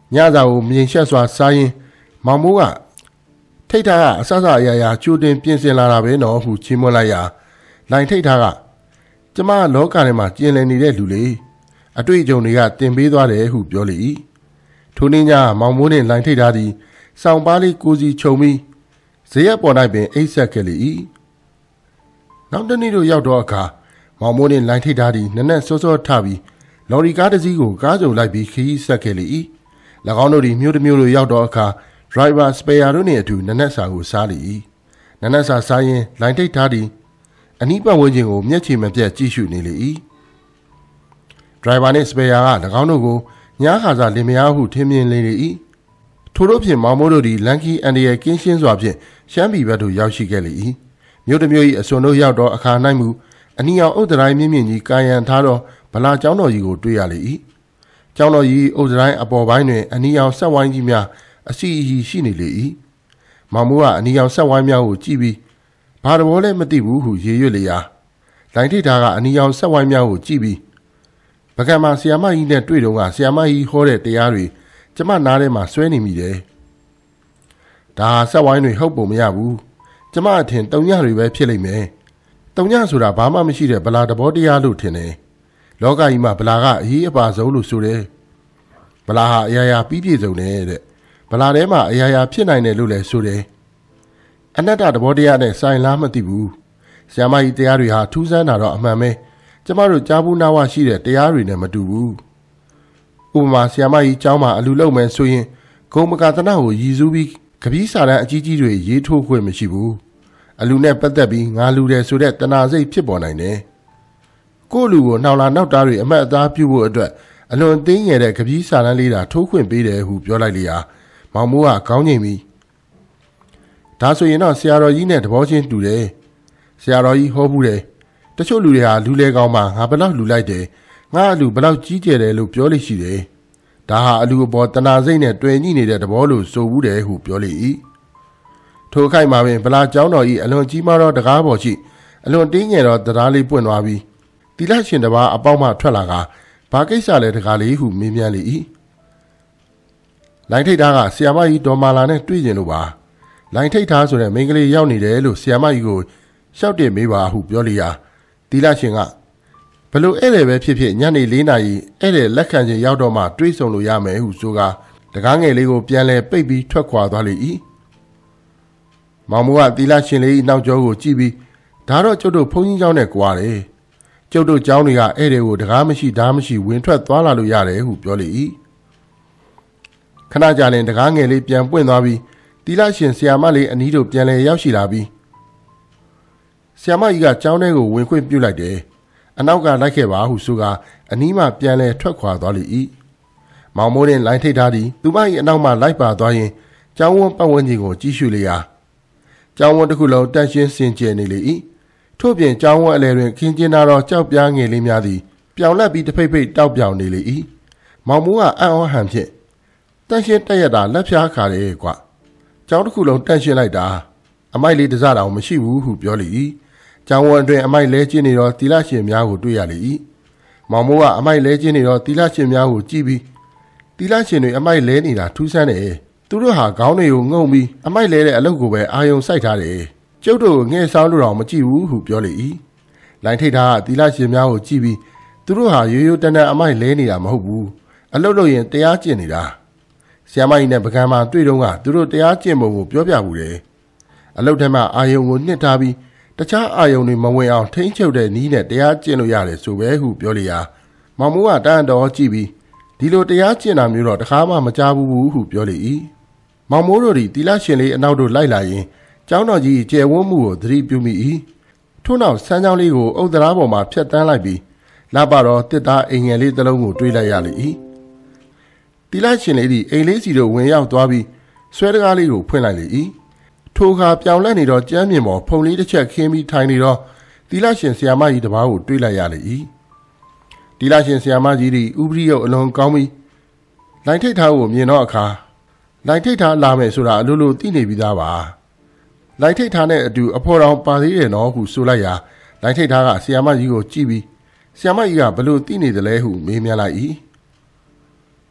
ညစာကိုမြင်ရှက်စွာစားရင်မောင်မိုးကထိတ်ထားကအဆအရာရာကြိုတင်ပြင်ဆင်လာတာပဲနော်ဟုချီးမွမ်းလိုက်ရာလိုင်ထိတ်ထားကကျမလောကထဲမှာကျင်လည်နေတဲ့လူလေအတွေ့အကြုံတွေကတင်ပေးသွားတယ်ဟုပြောလေ၏ထိုနေ့ညမောင်မိုးနှင့်လိုင်ထိတ်ထားသည်စောင်ပါးလေးကိုစီခြုံပြီးဇရက်ပေါ်၌ပင်အိပ်ဆက်ခဲ့လေ၏နောက်တနေ့တို့ရောက်တော့အခါမောင်မိုးနှင့်လိုင်ထိတ်ထားသည်နက်နက်စောစောထပြီးလော်ရီကားတစ်စီးကိုကားကြုံလိုက်ပြီးခရီးဆက်ခဲ့လေ၏၎င်းတို့သည်မြို့တစ်မြို့တို့ရောက်တော့အခါဒရိုင်ဘာစပယ်ယာတို့နှင့်အတူနက်နက်စာကိုစားလေ၏နက်နက်စာစားရင်လိုင်ထိတ်ထားသည်အနီးပတ်ဝန်းကျင်ကိုမျက်ခြေမပြတ်ကြည့်ရှုနေလေ၏ဒရိုင်ဘာနှင့်စပယ်ယာက၎င်းတို့ကိုညားခါစားလင်မယားဟုထင်မြင်လေ၏ထို့သောဖြင့်မောင်မိုးတို့သည်လန်ကီအန်ဒီရဲ့ကင်းရှင်းစွာဖြင့်ရှမ်းပြည်ဘက်သို့ရောက်ရှိခဲ့လေ၏မြို့တစ်မြို့၏အစွန်တို့ရောက်တော့အခါ၌မူအနီအောင်အုတ်တိုင်းမြင့်မြင့်ကြီးကာယံထားသောဗလာကျောင်းတော်ကြီးကိုတွေ့ရလေ၏ကျောင်းတော်ကြီးအုတ်တိုင်းအပေါ်ပိုင်းတွင်အနီအောင်ဆက်ဝိုင်းကြီးများအစီအီရှိနေလေ၏မောင်မိုးကအနီအောင်ဆက်ဝိုင်းများကိုကြည့်ပြီးဘာတော်လဲမသိဘူးဟုရေရွတ်လေရာလိုင်ထိတ်ထားကအနီအောင်ဆက်ဝိုင်းများကိုကြည့်ပြီးပကံမှာဆီယာမကြီးနဲ့တွေ့တော့ကဆီယာမကြီးဟောတဲ့တရားတွေကျမနားထဲမှာဆွဲနေမိတယ်ဒါဆက်ဝိုင်းတွေဟုတ်ပုံမရဘူးကျမအထင်တုံညတွေပဲဖြစ်လိမ့်မယ်တုံညဆိုတာဘာမှမရှိတဲ့ဗလာတဘောတရားလို့ထင်တယ်လောကကြီးမှာဗလာကအရေးအပါဆုံးလို့ဆိုတယ်ဗလာဟာအရာရာပြီးပြည့်စုံတယ်တဲ့ဗလာထဲမှာအရာရာဖြစ်နိုင်တယ်လို့လည်းဆိုတယ်အနတ္တတဘောတရားနဲ့ဆိုင်လားမသိဘူးဆရာမကြီးတရားတွေဟာထူးဆန်းတာတော့အမှန်ပဲကျမတို့ကြားဘူးနာဝရှိတဲ့တရားတွေနဲ့မတူဘူးဥပမာဆရာမကြီးကျောင်းမှာအလူလုံမယ်ဆိုရင်ဂုံမကသနာကိုရည်စူးပြီးကပီးစာတန်းအကြီးကြီးတွေရေးထိုးခွင့်မရှိဘူးအလူနဲ့ပတ်သက်ပြီးငါလူတယ်ဆိုတဲ့တဏှာစိတ်ဖြစ်ပေါ်နိုင်တယ်ကိုယ့်လူကိုနှောင်လာနောက်သားတွေအမတ်အသားပြုဖို့အတွက်အလွန်သိငယ်တဲ့ကပီးစာတန်းလေးတာထိုးခွင့်ပေးတယ်ဟုပြောလိုက်လေရာမောင်မိုးကခေါင်းငိမ့်ပြီးဒါဆိုရင်တော့ဆရာတော်ကြီးနဲ့တဘောချင်းတူတယ်ဆရာတော်ကြီးဟောဘူးတယ်တချို့လူတွေဟာလူလေကောင်းမှငါဘလောက်လူလိုက်တယ်ငါအလူဘလောက်ကြီးကျယ်တယ်လို့ပြောလိမ့်ရှိတယ်ဒါဟာအလူအပေါ်တဏှာစိတ်နဲ့တွေ့ညှိနေတဲ့တဘောလို့ဆိုဘူးတယ်ဟုပြောလေ၏ထိုအခိုက်မှာပင်ဗလာကျောင်းတော်၏အလွန်ကြီးမားသောတကားပေါ်ရှိအလွန်တင်းငယ်သောတရားလေးပွင့်သွားပြီးတိလရှင်တစ်ပါးအပေါက်မှထွက်လာကဘာကိစ္စလဲတကားလေးဟုမေးမြန်းလေ၏လိုင်ထိတ်သားကဆီယာမကြီးဒေါ်မာလာနဲ့တွေ့ကျင်လို့ပါလိုင်ထိတ်သားဆိုတဲ့မိန်းကလေးရောက်နေတယ်လို့ဆီယာမကြီးကိုရှောက်တင်မေးပါဟုပြောလေရာတိလရှင်ကဘလို့ဧည့်သည်ပဲဖြစ်ဖြစ်ညနေ4 နာရီဧည့်သည်လက်ခံခြင်းရောက်တော့မှတွေးဆုံလို့ရမယ်ဟုဆိုကာတကားငယ်လေးကိုပြန်လဲပိတ်ပြီးထွက်ခွာသွားလေ၏မောင်မိုးကတိလရှင်လေးနောက်ကျောကိုကြည့်ပြီးဒါတော့ကျုပ်တို့ဘုန်းကြီးကျောင်းနဲ့ကြွားတယ်ကျုပ်တို့ကျောင်းတွေကဧည့်သည်ကိုတကားမရှိဓာမရှိဝင်ထွက်သွားလာလို့ရတယ်ဟုပြောလေ၏ခဏကြာရင်တကားငယ်လေးပြန်ပွင့်သွားပြီးတိလရှင်ဆရာမလေးအနီးတို့ပြန်လဲရောက်ရှိလာပြီးဆရာမကြီးကကျောင်းထဲကိုဝင်ခွင့်ပြုလိုက်တယ်အနောက်ကလိုက်ခဲ့ပါဟုဆိုကာအနီးမှပြန်လဲထွက်ခွာသွားလေ၏မောင်မိုးနှင့်လိုင်ထိတ်ထားသည်သူမ၏အနောက်မှလိုက်ပါသွားရင်ကျောင်းဝန်းပတ်ဝန်းကျင်ကိုကြည့်ရှုလေရာကျောင်းဝန်းတစ်ခုလုံးတန့်ရှင်းစင်ကြယ်နေလေ၏ထို့ပြင်ကျောင်းဝန်းအလယ်တွင်ခင်းကျင်းသောကြောက်ပြားငယ်လေးများသည်ပြောင်လက်ပြီးတဖိတ်ဖိတ်တောက်ပြောင်နေလေ၏မောင်မိုးကအံ့ဩဟန်ဖြင့်တန့်ရှင်းတက်ရတာလက်ဖြားခါတယ်ကွကျောင်းတစ်ခုလုံးတန့်ရှင်းလိုက်တာအမိုက်လေးတစ်စတောင်မရှိဘူးဟုပြောလေ၏ကျောင်းဝန်းအတွင်းအမိုက်လဲကျင်းနေသောတီလရှင်များကိုတွေ့ရလေ၏မောင်မိုးကအမိုက်လဲကျင်းနေသောတီလရှင်များကိုကြည့်ပြီးတီလရှင်တွေအမိုက်လဲနေတာထူးဆန်းတယ်သူတို့ဟာခေါင်းတွေကိုငုံပြီးအမိုက်လဲတဲ့အလုပ်ကိုပဲအာယုံစိုက်ထားတယ်ကျုပ်တို့ငှဲ့ဆောင်လို့တော့မကြည့်ဘူးဟုပြောလေ၏လိုင်ထိတ်ထားကတီလရှင်များကိုကြည့်ပြီးသူတို့ဟာရိုးရိုးတန်းတန်းအမိုက်လဲနေတာမဟုတ်ဘူးအလုပ်လုပ်ရင်တရားကျင့်နေတာဆရာမကြီးနဲ့ပကံမှာတွေ့တော့ကသူတို့တရားကျင့်ပုံကိုပြောပြဘူးတယ်အလုပ်ထဲမှာအာယုံကိုနှစ်ထားပြီးတခြားအာယုံတွေမဝင်အောင်ထိန်းချုပ်တဲ့နည်းနဲ့တရားကျင့်လို့ရတယ်ဆိုပဲဟုပြောလေရာမောင်မိုးကတန်တော်ကြည့်ပြီးဒီလိုတရားကျင့်တာမျိုးတော့တခါမှမကြားဘူးဟုပြောလေ၏မောင်မိုးတို့သည်တီလရှင်လေးအနောက်တို့လိုက်လာရင်ကျောင်းတော်ကြီးကျယ်ဝန်းမှုကိုသတိပြုမိ၏ထို့နောက်ဆန်းချောင်းလေးကိုအုတ်တရားပေါ်မှာဖြတ်တန်းလိုက်ပြီးလပ်ပါတော့တစ်သားအိမ်ငယ်လေးတစ်လုံးကိုတွေးလိုက်ရလေ၏တီလရှင်လေးသည်အိမ်လေးစီတို့ဝင်ရောက်သွားပြီးဆွဲတကားလေးကိုဖွင့်လိုက်လေ၏ထိုအခါပြောင်လဲနေတော့ကျမ်းမြေပေါ်ဖုန်လေးတစ်ချက်ခင်းပြီးထိုင်နေတော့တီလရှင်ဆရာမကြီးတစ်ပါးကိုတွေးလိုက်ရလေ၏တီလရှင်ဆရာမကြီးသည်ဥပရိယုတ်အလွန်ကောင်းပြီးလိုင်ထိတ်ထားကိုမြင်တော့အခါလိုင်ထိတ်ထားလာမယ်ဆိုတာအလိုလိုသိနေပြီးသားပါလိုင်ထိတ်ထားနဲ့အတူအဖော်တော်ပါသေးတယ်နော်ဟုဆိုလိုက်ရာလိုင်ထိတ်ထားကဆရာမကြီးကိုကြည့်ပြီးဆရာမကြီးကဘလို့သိနေသလဲဟုမေးမြန်းလိုက်၏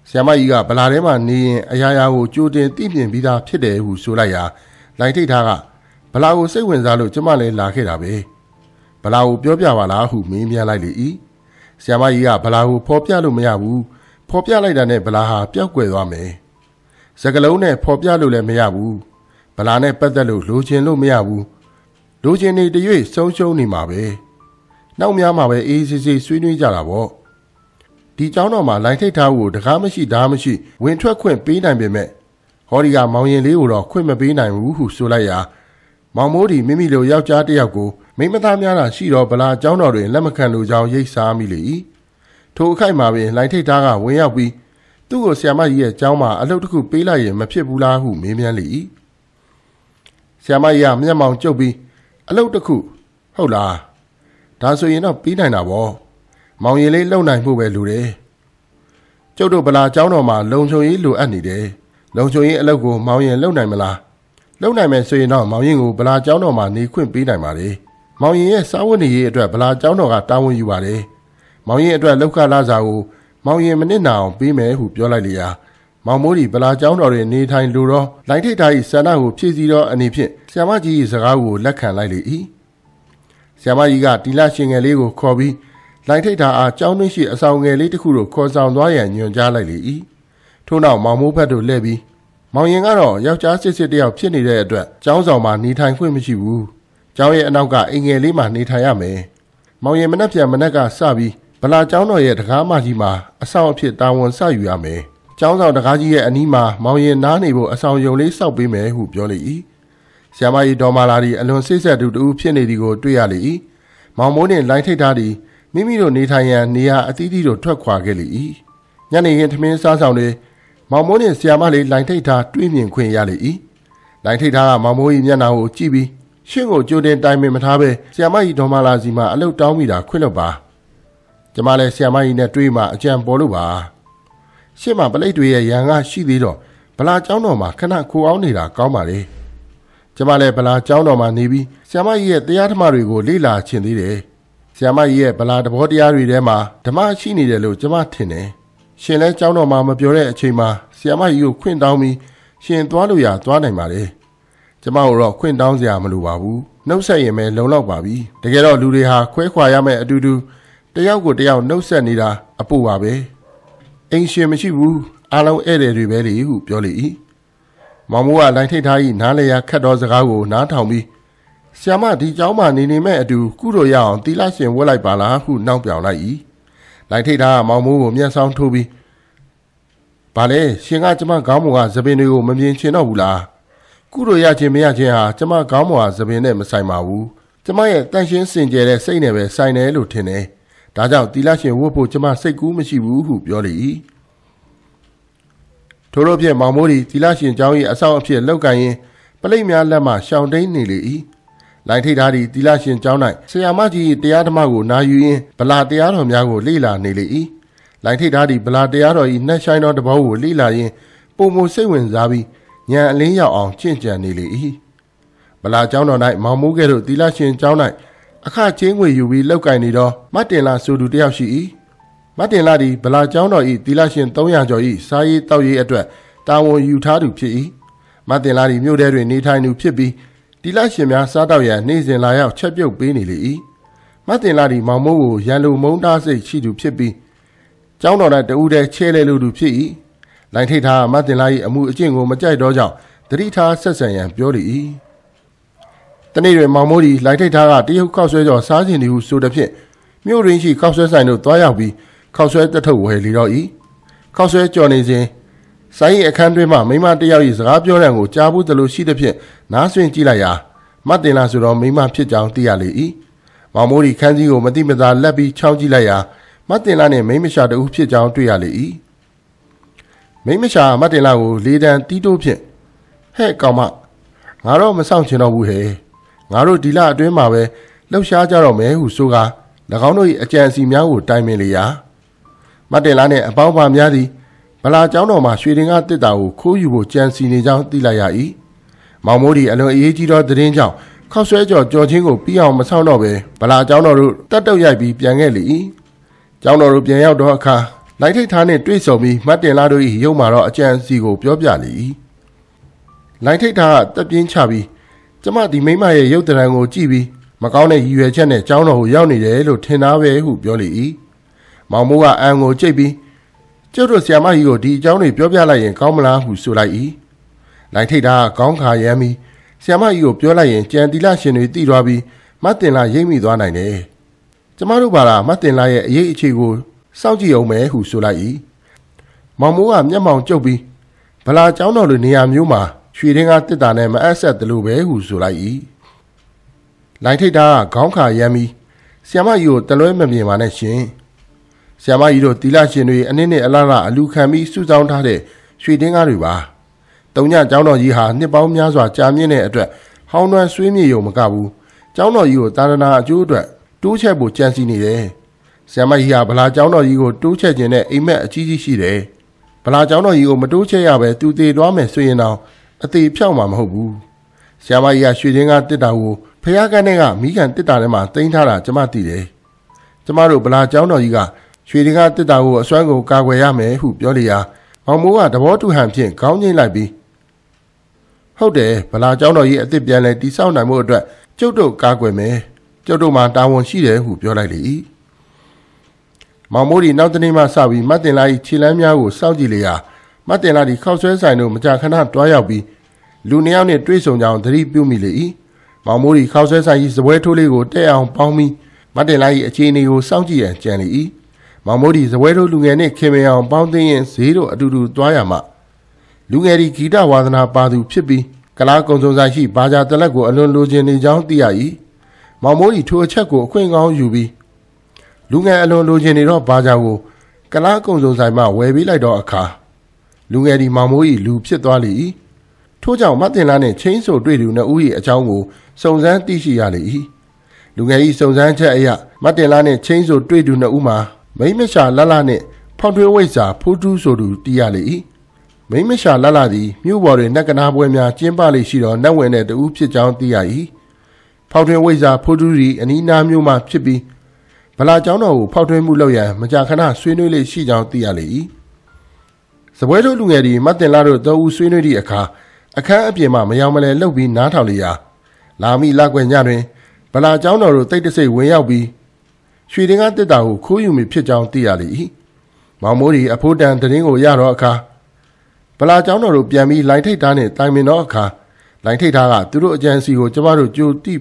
ဆရာမကြီးကဗလာထဲမှာနေရင်အရာရာကိုကြိုတင်သိမြင်ပြီးသားဖြစ်တယ်ဟုဆိုလိုက်ရာလိုင်ထိတ်ထားကဗလာကိုစိတ်ဝင်စားလို့ကျမလည်းလာခဲ့တာပဲဗလာကိုပြောပြပါလားဟုမေးမြန်းလိုက်လေ၏ဆရာမကြီးကဗလာကိုဖော်ပြလို့မရဘူးဖော်ပြလိုက်တာနဲ့ဗလာဟာပျောက်ကွယ်သွားမယ်စကလုံးနဲ့ဖော်ပြလို့လည်းမရဘူးဗလာနဲ့ပတ်သက်လို့လိုချင်လို့မရဘူးလိုချင်နေတရွေ့ဆုံးရှုံးနေမှာပဲနောက်များမှာပဲအေးအေးဆေးဆေးဆွေးနွေးကြတာပေါ့ဒီเจ้าတော်မှာလိုင်ထိတ်ထားကိုတကားမရှိဓာမရှိဝင်ထွက်ခွင့်ပေးနိုင်ပေမဲ့ဟောဒီကမောင်ရင်လေးကိုတော့ခွင့်မပေးနိုင်ဘူးဟုဆိုလိုက်ရာမောင်မိုးဒီမိမိလိုယောက်ျားတစ်ယောက်ကိုမိမသားများတာရှိတော့ဗလာเจ้าတော်တွင်လက်မခံလိုကြောင်းရိတ်စားမိလေ၏ထိုအခိုက်မှာပင်လိုင်ထိတ်ထားကဝင်ရောက်ပြီးသူ့ကိုဆရာမကြီးရဲ့เจ้าမှာအလုပ်တစ်ခုပေးလိုက်ရင်မဖြစ်ဘူးလားဟုမေးမြန်းလေ၏ဆရာမကြီးကမျက်မှောင်ကျုပ်ပြီးအလုပ်တစ်ခုဟုတ်လားဒါဆိုရင်တော့ပြီးနိုင်တာပေါ့မောင်ရင်လေးလုံနိုင်မှုပဲလိုတယ်ကျုပ်တို့ဗလာเจ้าတော်မှာလုံချုံရေးလိုအပ်နေတယ်လုံချုံရေးအလုပ်ကိုမောင်ရင်လုံနိုင်မလားလုံနိုင်မယ်ဆိုရင်တော့မောင်ရင်ကိုဗလာเจ้าတော်မှာနေခွင့်ပေးနိုင်ပါလေမောင်ရင်ရဲ့စားဝတ်နေရေးအတွက်ဗလာเจ้าတော်ကတာဝန်ယူပါတယ်မောင်ရင်အတွက်လောက်ခလာစာကိုမောင်ရင်မနစ်နာအောင်ပေးမယ်ဟုပြောလိုက်လေရာမောင်မိုးဒီဗလာเจ้าတော်တွေနေထိုင်လိုတော့လိုင်ထိတ်သား၏ဆန္ဒကိုဖြည့်ဆည်းသောအနေဖြင့်ဆရာမကြီး၏စကားကိုလက်ခံလိုက်လေ၏ဆရာမကြီးကတီလာရှင်ငယ်လေးကိုခေါ်ပြီးလိုင်ထိတ်သားအားကျောင်းတွင်းရှိအဆောင်ငယ်လေးတစ်ခုကိုခေါ်ဆောင်သွားရန်ညွှန်ကြားလိုက်လေ၏ထို့နောက်မောင်မိုးဖက်တို့လှည့်ပြီးမောင်ရင်ကတော့ယောက်ျားစစ်စစ်တယောက်ဖြစ်နေတဲ့အတွက်ကျောင်းဆောင်မှာနေထိုင်ခွင့်မရှိဘူးကျောင်းရဲ့အနောက်ကအိမ်ငယ်လေးမှာနေထိုင်ရမယ်မောင်ရင်မနှက်ပြန်မနှက်ကစပြီးဗလာကျောင်းတော်ရဲ့တကားမကြီးမှာအဆောင်အဖြစ်တာဝန်ဆယူရမယ်ကျောင်းဆောင်တကားကြီးရဲ့အနီးမှာမောင်ရင်နားနေဖို့အဆောင်ယုံလေးစောက်ပေးမယ်ဟုပြောလေ၏ဆရာမကြီးဒေါ်မာလာဒီအလွန်စိတ်ဆက်သူတူဖြစ်နေသည်ကိုတွေ့ရလေ၏မောင်မိုးနှင့်လိုင်းထိတ်ထားသည်မိမိတို့နေထိုင်ရန်နေရာအသီးသီးတို့ထွက်ခွာခဲ့လေ၏ညနေခင်းထမင်းစားဆောင်တွင်မောင်မိုးနှင့်ဆရာမလေးလိုင်းထိတ်ထားတွေ့မြင်ခွင့်ရလေ၏လိုင်းထိတ်ထားကမောင်မိုး၏မျက်နှာကိုကြည့်ပြီးရှင်းကိုကြိုတင်တိုင်ပင်မထားဘဲဆရာမကြီးဒေါ်မာလာစီမှာအလုပ်တောင်းမိတာခွင့်လွှတ်ပါကျမလည်းဆရာမကြီးနဲ့တွေ့မှအကြံပေါ်လို့ပါရှင်းမှာပလိတ်တွေရဲ့ရန်ကရှိသေးတော့ဗလာကျောင်းတော်မှာခဏခိုအောင်နေတာကောင်းပါလေကျမလည်းဗလာကျောင်းတော်မှာနေပြီးဆရာမကြီးရဲ့တရားဓမ္မတွေကိုလေ့လာချင်သေးတယ်ဆရာမကြီးရဲ့ဗလာသဘောတရားတွေထဲမှာဓမ္မရှိနေတယ်လို့ကျမထင်တယ်ရှင်လဲကျောင်းတော်မှာမပြောတဲ့အချိန်မှာဆရာမကြီးကိုခွင့်တောင်းပြီးရှင်သွားလို့ရသွားနိုင်ပါလေကျမတို့တော့ခွင့်တောင်းစရာမလိုပါဘူးနှုတ်ဆက်ရင်ပဲလုံလောက်ပါပြီတကယ်တော့လူတွေဟာခွဲခွာရမယ့်အတူတူတယောက်ကိုတယောက်နှုတ်ဆက်နေတာအပို့ပါပဲအိမ်ရှင်မရှိဘူးအားလုံးဧည့်သည်တွေပဲလေဟုပြောလေ၏မောင်မိုးကလိုင်းထိတ်ထား၏နားလေရခတ်တော်စကားကိုနားထောင်ပြီးဆရာမဒီเจ้าမှာနေမဲ့အတူကုတို့ရအောင်တီလာရှင်ဝတ်လိုက်ပါလားဟုနှောက်ပြောင်လိုက်၏လိုင်းထိတ်ထားကမောင်မိုးကိုမျက်စောင်းထိုးပြီးဘာလဲရှင်ကကျမခေါင်းပေါ်ကသပင်တွေကိုမမြင်ချင်တော့ဘူးလားကုတို့ရခြင်းမရခြင်းဟာကျမခေါင်းပေါ်ကသပင်နဲ့မဆိုင်ပါဘူးကျမရဲ့တန်ရှင်းစင်ကြယ်တဲ့စိတ်နဲ့ပဲဆိုင်တယ်လို့ထင်တယ်ဒါကြောင့်တီလာရှင်ဝတ်ဖို့ကျမစိတ်ကူးမရှိဘူးဟုပြောလေ၏ထို့သောဖြင့်မောင်မိုးဒီတီလာရှင်ကျောင်း၏အဆောင်အဖြစ်လောက်ကန်ရင်ပလိတ်များလက်မှရှောင်တိန်နေလေ၏လိုင်းထိတ်ထားသည့်တီလာရှင်ကျောင်း၌ဆရာမကြီးတရားဓမ္မကိုနာယူရင်းဗလာတရားတော်များကိုလေ့လာနေလေ၏လိုင်းထိတ်ထားသည့်ဗလာတရားတော်၏နှက်ဆိုင်သောတဘောကိုလေ့လာရင်းပုံမစိတ်ဝင်စားပြီးဉာဏ်အလင်းရောက်အောင်ကျင့်ကြံနေလေ၏ဗလာကျောင်းတော်၌မောင်မိုးကဲ့သို့တီလာရှင်ကျောင်း၌အခချင်းငွေယူပြီးလောက်ကင်နေသောမတ်တင်လာဆိုသူတယောက်ရှိ၏မတ်တင်လာသည်ဗလာကျောင်းတော်၏တီလာရှင်300ကျော်၏စားရေးတောက်ရေးအတွက်တာဝန်ယူထားသူဖြစ်၏မတ်တင်လာသည်မြို့ထဲတွင်နေထိုင်သူဖြစ်ပြီးတီလာရှင်များစားတောက်ရန်နေ့စဉ်လာရောက်ချက်ပြုတ်ပေးနေလေ၏မတ်တင်လာသည်မောင်မိုးကိုရန်လိုမုန်းတားစိတ်ရှိသူဖြစ်ပြီးကျောင်းတော်၌တဦးတည်းချဲလဲလူသူဖြစ်၏လိုင်းထိတ်ထားမတ်တင်လာ၏အမှုအကျင့်ကိုမကြိုက်တော့ကြောင့်တတိထားဆက်ဆံရန်ပြောလေ၏တနေ့တွင်မောင်မိုးဒီလိုင်းထိတ်ထားကတရုတ်ခောက်ဆွဲကြော်စားခြင်းသည်ဟုဆိုသည်ဖြင့်မြို့ရင်းရှိခောက်ဆွဲဆိုင်သို့တွားရောက်ပြီးခောက်ဆွဲတထုပ်ဝယ်လေတော့၏ခောက်ဆွဲကြော်နေစဉ်ဆိုင်၏အခန်းတွင်မှမိမတယောက်၏စကားပြောတဲ့ကိုကြားဘူးသလိုရှိသည်ဖြင့်နားဆွင့်ကြည့်လိုက်ရာမတ်တင်လာဆိုတော့မိမဖြစ်ကြောင်းသိရလေ၏မောင်မိုးဒီခန်းကြီးကိုမတိမသာလက်ပြီးချောင်းကြည့်လိုက်ရာမတ်တင်လာနှင့်မိမရှာတူဖြစ်ကြောင်းတွေ့ရလေ၏မိမရှာမတ်တင်လာကိုလေတံတီးတိုးဖြင့်ဟဲ့ကောင်မငါတော့မဆောင်ချင်တော့ဘူးဟဲ့ငါတို့ဒီလအတွင်းမှာပဲလှုပ်ရှားကြတော့မယ်ဟုဆိုကာ၎င်းတို့၏အကြံအစီများကိုတိုင်ပင်လေရာမတ်တင်လာနှင့်အပေါင်းပါများသည်ဗလာကျောင်းတော်မှာရွှေတင်ကတစ်တာကိုခိုးယူဖို့ကြံစီနေကြောင်းသိလိုက်ရ၏မောင်မိုးဒီအလွန်အရေးကြီးသောသတင်းကြောင့်ခောက်ဆွဲကြော်ကြော်ချင်းကိုပြီးအောင်မဆောင်တော့ပဲဗလာကျောင်းတော်တို့တက်တုတ်ရိုက်ပြီးပြန်ခဲ့လေ၏ကျောင်းတော်တို့ပြန်ရောက်တော့အခါလိုက်ထိတ်ထားနှင့်တွေ့ဆုံပြီးမတ်တင်လာတို့၏ရုပ်မာတော့အကြံစီကိုပြောပြလေ၏လိုက်ထိတ်ထားကတက်ပြင်းချပြီးကျမဒီမိမရဲ့ရုပ်တရံကိုကြည့်ပြီးမကောင်းတဲ့ရည်ရွယ်ချက်နဲ့ကျောင်းတော်ကိုရောက်နေတယ်လို့ထင်သားပဲဟုပြောလေ၏မောင်မိုးကအံကိုကြိတ်ပြီးကျုပ်တို့ဆရာမကြီးကိုဒီအကြောင်းတွေပြောပြလိုက်ရင်ကောင်းမလားဟုဆိုလိုက်၏လိုက်ထိတ်ထားကခေါင်းခါရမ်းပြီးဆရာမကြီးကိုပြောလိုက်ရင်ကြံတီလာရှင်တွေတိသွားပြီးမတ်တင်လာရိပ်မိသွားနိုင်တယ်ကျမတို့ပါလားမတ်တင်လာရဲ့အရေးအခြေကိုစောင့်ကြည့်အောင်မယ်ဟုဆိုလိုက်၏မောင်မိုးကမျက်မှောင်ကျုပ်ပြီးဗလာကျောင်းတော်လိုနေရာမျိုးမှာရွှေတင်းကတစ်တာနဲ့မအပ်ဆက်တယ်လို့ပဲဟုဆိုလိုက်၏လိုက်ထိတ်တာကခေါင်းခါရမ်းပြီးဆရာမကြီးကိုတလွဲမမြင်ပါနဲ့ရှင်ဆရာမကြီးတို့တီလာရှင်တွေအနည်းနဲ့အလားလားအလူခံပြီးစုဆောင်းထားတဲ့ရွှေတင်းကားတွေပါတုံညကျောင်းတော်ကြီးဟာနှစ်ပေါင်းများစွာကြာမြင့်တဲ့အတွက်ဟောင်းနှွမ်းဆွေးမြေရုံမကဘူးကျောင်းတော်ကြီးကိုတာရနာအကျိုးအတွက်တိုးချက်ဖို့ကြံစည်နေတယ်ဆရာမကြီးဟာဗလာကျောင်းတော်ကြီးကိုတိုးချက်ခြင်းနဲ့အိမ်မက်အကြီးကြီးရှိတယ်ဗလာကျောင်းတော်ကြီးကိုမတိုးချက်ရပဲသူတည်သွားမယ်ဆိုရင်တော့အသေးဖြောက်မှာမဟုတ်ဘူးဆရာမကြီးကရွှေတင်းကားတစ်တာကိုဖျားကန်းတဲ့ကမိခံတစ်တာထဲမှာတင်ထားတာကျမသိတယ်ကျမတို့ဗလာကျောင်းတော်ကြီးကရွှေတင်းကားတစ်တာကိုအစွမ်းကုန်ကာကွယ်ရမယ်ဟုပြောလျာမောင်မိုးကသဘောတူဟန်ဖြင့်ခေါင်းငိမ့်လိုက်ပြီးဟုတ်တယ်ဗလာကျောင်းတော်ကြီးအစ်စ်ပြန်လဲတိဆောက်နိုင်မှုအတွက်ကျုပ်တို့ကာကွယ်မယ်ကျုပ်တို့မှာတာဝန်ရှိတယ်ဟုပြောလိုက်လေ၏မောင်မိုးဒီနောက်တနေ့မှစပြီးမတ်တင်လာ၏ခြေလမ်းများကိုစောင့်ကြည့်လျာမတ်တင်လာသည်ခောက်ဆွဲဆိုင်တို့မကြာခဏတွားရောက်ပြီးလူနှစ်ယောက်နှင့်တွေ့ဆုံကြောင်းသတိပြုမိလေ၏မောင်မိုးဒီခောက်ဆွဲဆိုင်၏စပွဲထိုးလေးကိုတဲ့အောင်ပေါင်းပြီးမတ်တင်လာ၏အခြေအနေကိုစောင့်ကြည့်ရန်ကြံလေ၏မောင်မိုးဒီစပွဲထိုးလူငယ်နှင့်ခင်မင်အောင်ပေါင်းသိရင်ဈေးတို့အတူတူတွားရမှလူငယ်ဒီဂီတဝါသနာပါသူဖြစ်ပြီးကလားကုံစုံဆိုင်ရှိဘာသာတလက်ကိုအလွန်လိုချင်နေကြောင်းသိရ၏မောင်မိုးဒီထိုအချက်ကိုအခွင့်ကောင်းယူပြီးလူငယ်အလွန်လိုချင်နေတော့ဘာသာကိုကလားကုံစုံဆိုင်မှဝယ်ပေးလိုက်တော့အခါလူငယ်ဒီမောင်မိုးဤလူဖြစ်သွားလေ၏ထို့ကြောင့်မတ်တင်လာနှင့်ချင်းဆိုတွေ့သူနှစ်ဦး၏အကြောင်းကိုစုံစမ်းသိရှိရလေ၏လူငယ်၏စုံစမ်းချက်အရမတ်တင်လာနှင့်ချင်းဆိုတွေ့သူနှစ်ဦးမှာမိမရှာလလနှင့်ဖောက်ထွေးဝိဇ္ဇာဖူးထူးဆိုသူသိရလေ၏မိမရှာလလသည်မြို့ပေါ်တွင်နက်ကနာပွဲများကျင်းပလေရှိသောနတ်ဝင်တဲ့တဦးဖြစ်ကြောင်းသိရ၏ဖောက်ထွေးဝိဇ္ဇာဖူးထူးသည်အနီးနားမြို့မှဖြစ်ပြီးဗလာကျောင်းတော်ကိုဖောက်ထွေးမှုလုပ်ရန်မကြာခဏဆွေးနွေးလေရှိကြောင်းသိရလေ၏စပွဲတို့လူငယ်သည်မတ်တင်လာတို့တောဦးဆွေးနွေးသည့်အခါအခန်းအပြင်မှမယောင်မလဲလှုပ်ပြီးနားထောင်လျာလာမိလက်ွယ်ညတွင်ဗလာကျောင်းတော်တို့တိတ်တဆိတ်ဝင်ရောက်ပြီးရွှေတင်းကားတစ်တာကိုခိုးယူမိဖြစ်ကြောင်းသိရလေ၏မောင်မိုးသည်အဖိုးတန်တရင်ကိုရတော့အခါဗလာကျောင်းတော်တို့ပြန်ပြီးလိုင်ထိတ်သားနှင့်တိုင်ပင်တော့အခါလိုင်ထိတ်သားကသူတို့အကြံစီကိုကျမတို့ကြိုတိ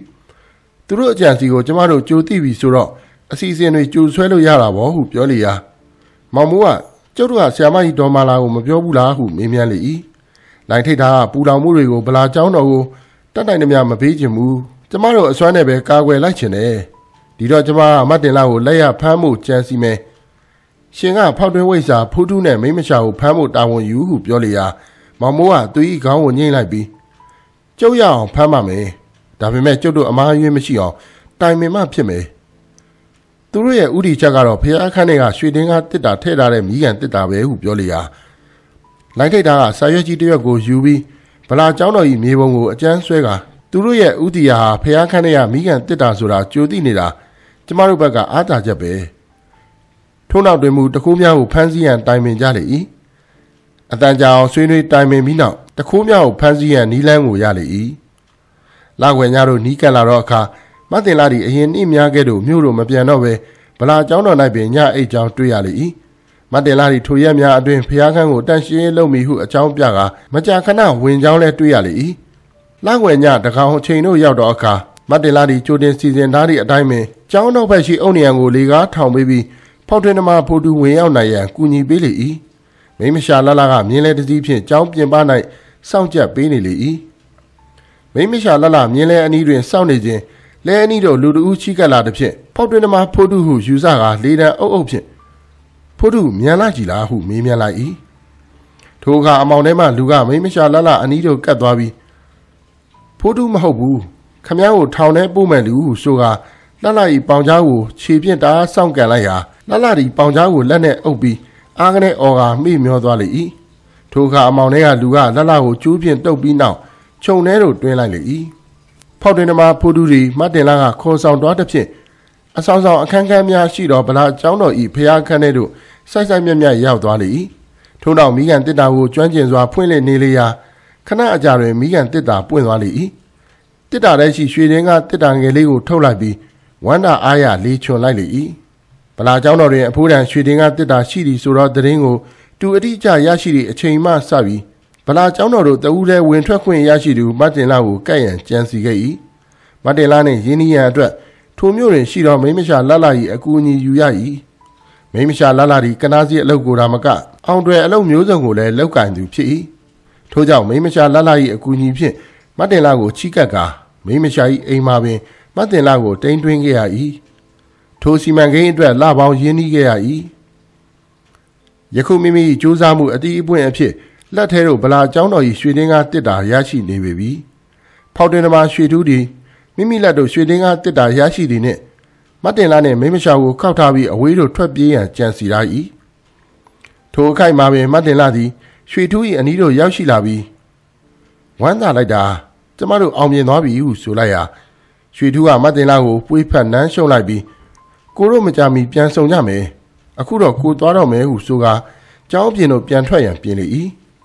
ပြီဆိုတော့အစီအစဉ်တွေကြိုဆွဲလို့ရတာပေါ့ဟုပြောလေရာမောင်မိုးကကျုပ်တို့ကဆရာမကြီးဒေါ်မာလာကိုမပြောဘူးလားဟုမေးမြန်းလေ၏လိုင်ထိတ်သားကပူလောင်မှုတွေကိုဗလာကျောင်းတော်ကိုတတ်နိုင်သမျှမပေးချင်ဘူးကျမတို့အစွမ်းနဲ့ပဲကာကွယ်လိုက်ချင်တယ်ဒီတော့ကျမကမတ်တင်လာကိုလက်ရဖမ်းဖို့ကြံစီမယ်ရှင်ကဖောက်တွင်းဝိဇ္ဇာဖူးထူးနဲ့မိမရှာကိုဖမ်းဖို့တာဝန်ယူဟုပြောလေရာမောင်မိုးကသူ၏ခေါင်းကိုညှိလိုက်ပြီးကျုပ်ရအောင်ဖမ်းပါမယ်ဒါပေမဲ့ကျုပ်တို့အမားအယွင်းမရှိအောင်တိုင်ပင်မှဖြစ်မယ်သူတို့ရဲ့ဥတီချက်ကတော့ဖျားအခန်းထဲကရွှေတင်းကားတစ်တာထည့်ထားတဲ့မိကန်တစ်တာပဲဟုပြောလေရာလိုက်ထိတ်တာကစာရွက်ကြီးတစ်ရွက်ကိုယူပြီးဗလာကျောင်းတော်၏မြေပုံကိုအကျန်းဆွဲကသူတို့ရဲ့ဥတီယာဟာဖျားခန်းထဲကမိကန်တစ်တာဆိုတာကြိုသိနေတာကျမတို့ဘက်ကအားသာချက်ပဲထို့နောက်တွင်မူတခိုးများကိုဖမ်းဆီးရန်တိုင်ပင်ကြလေ၏အတန်ကြာအောင်ဆွေးနွေးတိုင်ပင်ပြီးနောက်တခိုးများကိုဖမ်းဆီးရန်နီးလန်းကိုရလေ၏လောက်ွယ်ညတို့နီးကပ်လာတော့အခါမတ်တင်လာသည့်အရင်နှိများကဲ့သို့မြို့တို့မပြန်တော့ပဲဗလာကျောင်းတော်၌ပင်ညအိတ်ကြောင်းတွေ့ရလေ၏မတ်တင်လာသည့်ထိုရက်များအတွင်ဖျားခန်းကိုတန့်ရှင်းလုပ်မိဟုအကြောင်းပြကာမကြာခဏဝင်ကြောင်းလဲတွေ့ရလေ၏လောက်ွယ်ညတကောင်အချိန်တို့ရောက်တော့အခါမတ်တင်လာသည့်ကြိုတင်စီစဉ်ထားသည့်အတိုင်းပင်ကျောင်းတော်ဘက်ရှိအုတ်နံကိုလေကားထောင်ပေးပြီးဖောက်ထွင်းသမားဖိုးတူဝင်ရောက်နိုင်ရန်ကူညီပေးလေ၏မိမရှာလလကမြင်းလဲတစည်းဖြင့်ကျောင်းပြင်ပ၌စောင့်ကြပ်ပေးနေလေ၏မိမရှာလလမြင်းလဲအနီးတွင်စောင့်နေခြင်းလဲအနီးတို့လူတဦးချီကပ်လာသည်ဖြင့်ဖောက်ထွင်းသမားဖိုးတူဟုယူဆကာလေတံအုပ်အုပ်ဖြင့်ဖိုးတူမြန်လာကြည်လားဟုမေးမြန်းလိုက်၏ထိုအခါအမောင်ထဲမှလူကမိမရှာလလအနီးတို့ကပ်သွားပြီးဖိုးတူမဟုတ်ဘူးခမည်းကိုထောင်ထဲပို့မယ်လူဟုဆိုကာလှလှ၏ပေါင်ကြားကိုခြေဖြင့်တအားစောင့်ကန်လိုက်ရာလှလှသည်ပေါင်ကြားကိုလက်နဲ့အုပ်ပြီးအားကနေအော်ကာမိမျောသွားလေ၏ထိုအခါအမောင်ထဲကလူကလှလှကိုကျိုးဖြင့်တုပ်ပြီးနောက်ခြုံထဲသို့တွင်းလိုက်လေ၏ဖောက်တင်သမားဖိုးတူသည်မတ်တင်လာကခေါ်ဆောင်သွားသည်ဖြင့်အဆောင်အခန်းများရှိသောဗလာကျောင်းတော်၏ဖျားခန်းထဲသို့စိုက်မြက်ရောက်သွားလေထို့နောက်မိကန်တစ်တာကိုကျွမ်းကျင်စွာဖွင့်လှစ်နေလေရာခဏအကြာတွင်မိကန်တစ်တာပွင့်သွားလေတစ်တာထဲရှိရွှေတင်းကတစ်တာငယ်လေးကိုထုတ်လိုက်ပြီးဝမ်းသာအားရလေးချွန်လိုက်လေဗလာကျောင်းတော်တွင်အဖိုးတန်ရွှေတင်းကတစ်တာရှိသည်ဆိုတော့တရင်ကိုတူအတိအကျရရှိသည့်အချိန်မှစပြီးဗလာကျောင်းတော်တို့တဦးလဲဝင်ထွက်ခွင့်ရရှိသူမတ်တင်လာကိုကဲ့ရန်ကြံစီခဲ့မတ်တင်လာနှင့်ရင်းနှီးရန်အတွက်ထိုမျိုးတွင်ရှိသောမိမရှာလတ်လာ၏အကူအညီယူရမိမရှာလတ်လာသည့်ကနားစီအလုပ်ကိုဒါမကအောင်တွယ်အလုပ်မျိုးစုံကိုလည်းလောက်ကင်သူဖြစ်ထို့ကြောင့်မိမရှာလတ်လာ၏အကူအညီဖြင့်မတ်တင်လာကိုချီးကပ်ကာမိမရှာ၏အိမ်မှာပင်မတ်တင်လာကိုတိမ်တွင်းခဲ့ရထိုစီမံကိန်းအတွက်လပေါင်းရင်းနှီးခဲ့ရယခုမိမိကြိုးစားမှုအတိအပွင့်အဖြစ်လက်ထဲတို့ဗလာကျောင်းတော်၏ရွှေတင်းကားတစ်တာရရှိနေပြီဖောက်တင်သမားရွှေထူးသည်မိမိလက်တို့ရွှေတင်းကားတစ်တာရရှိသည်နှင့်မတ်တင်လာနှင့်မိမရှာကိုခောက်ထားပြီးအဝေးတို့ထွက်ပြေးရန်ကြံစီထားထိုအခိုက်မှာပင်မတ်တင်လာသည်ရွှေထူး၏အနီးတို့ရောက်ရှိလာပြီးဝမ်းသာလိုက်တာကျမတို့အောင်မြင်သွားပြီဟုဆိုလိုက်ရာရွှေထူးကမတ်တင်လာကိုပွေးဖက်နှမ်းရှုံလိုက်ပြီးကိုတို့မကြမီပြန်ဆောင်ကြမယ်အခုတော့ကိုသွားတော့မယ်ဟုဆိုကာကျောင်းပြင်တို့ပြန်ထွက်ရန်ပြင်လေ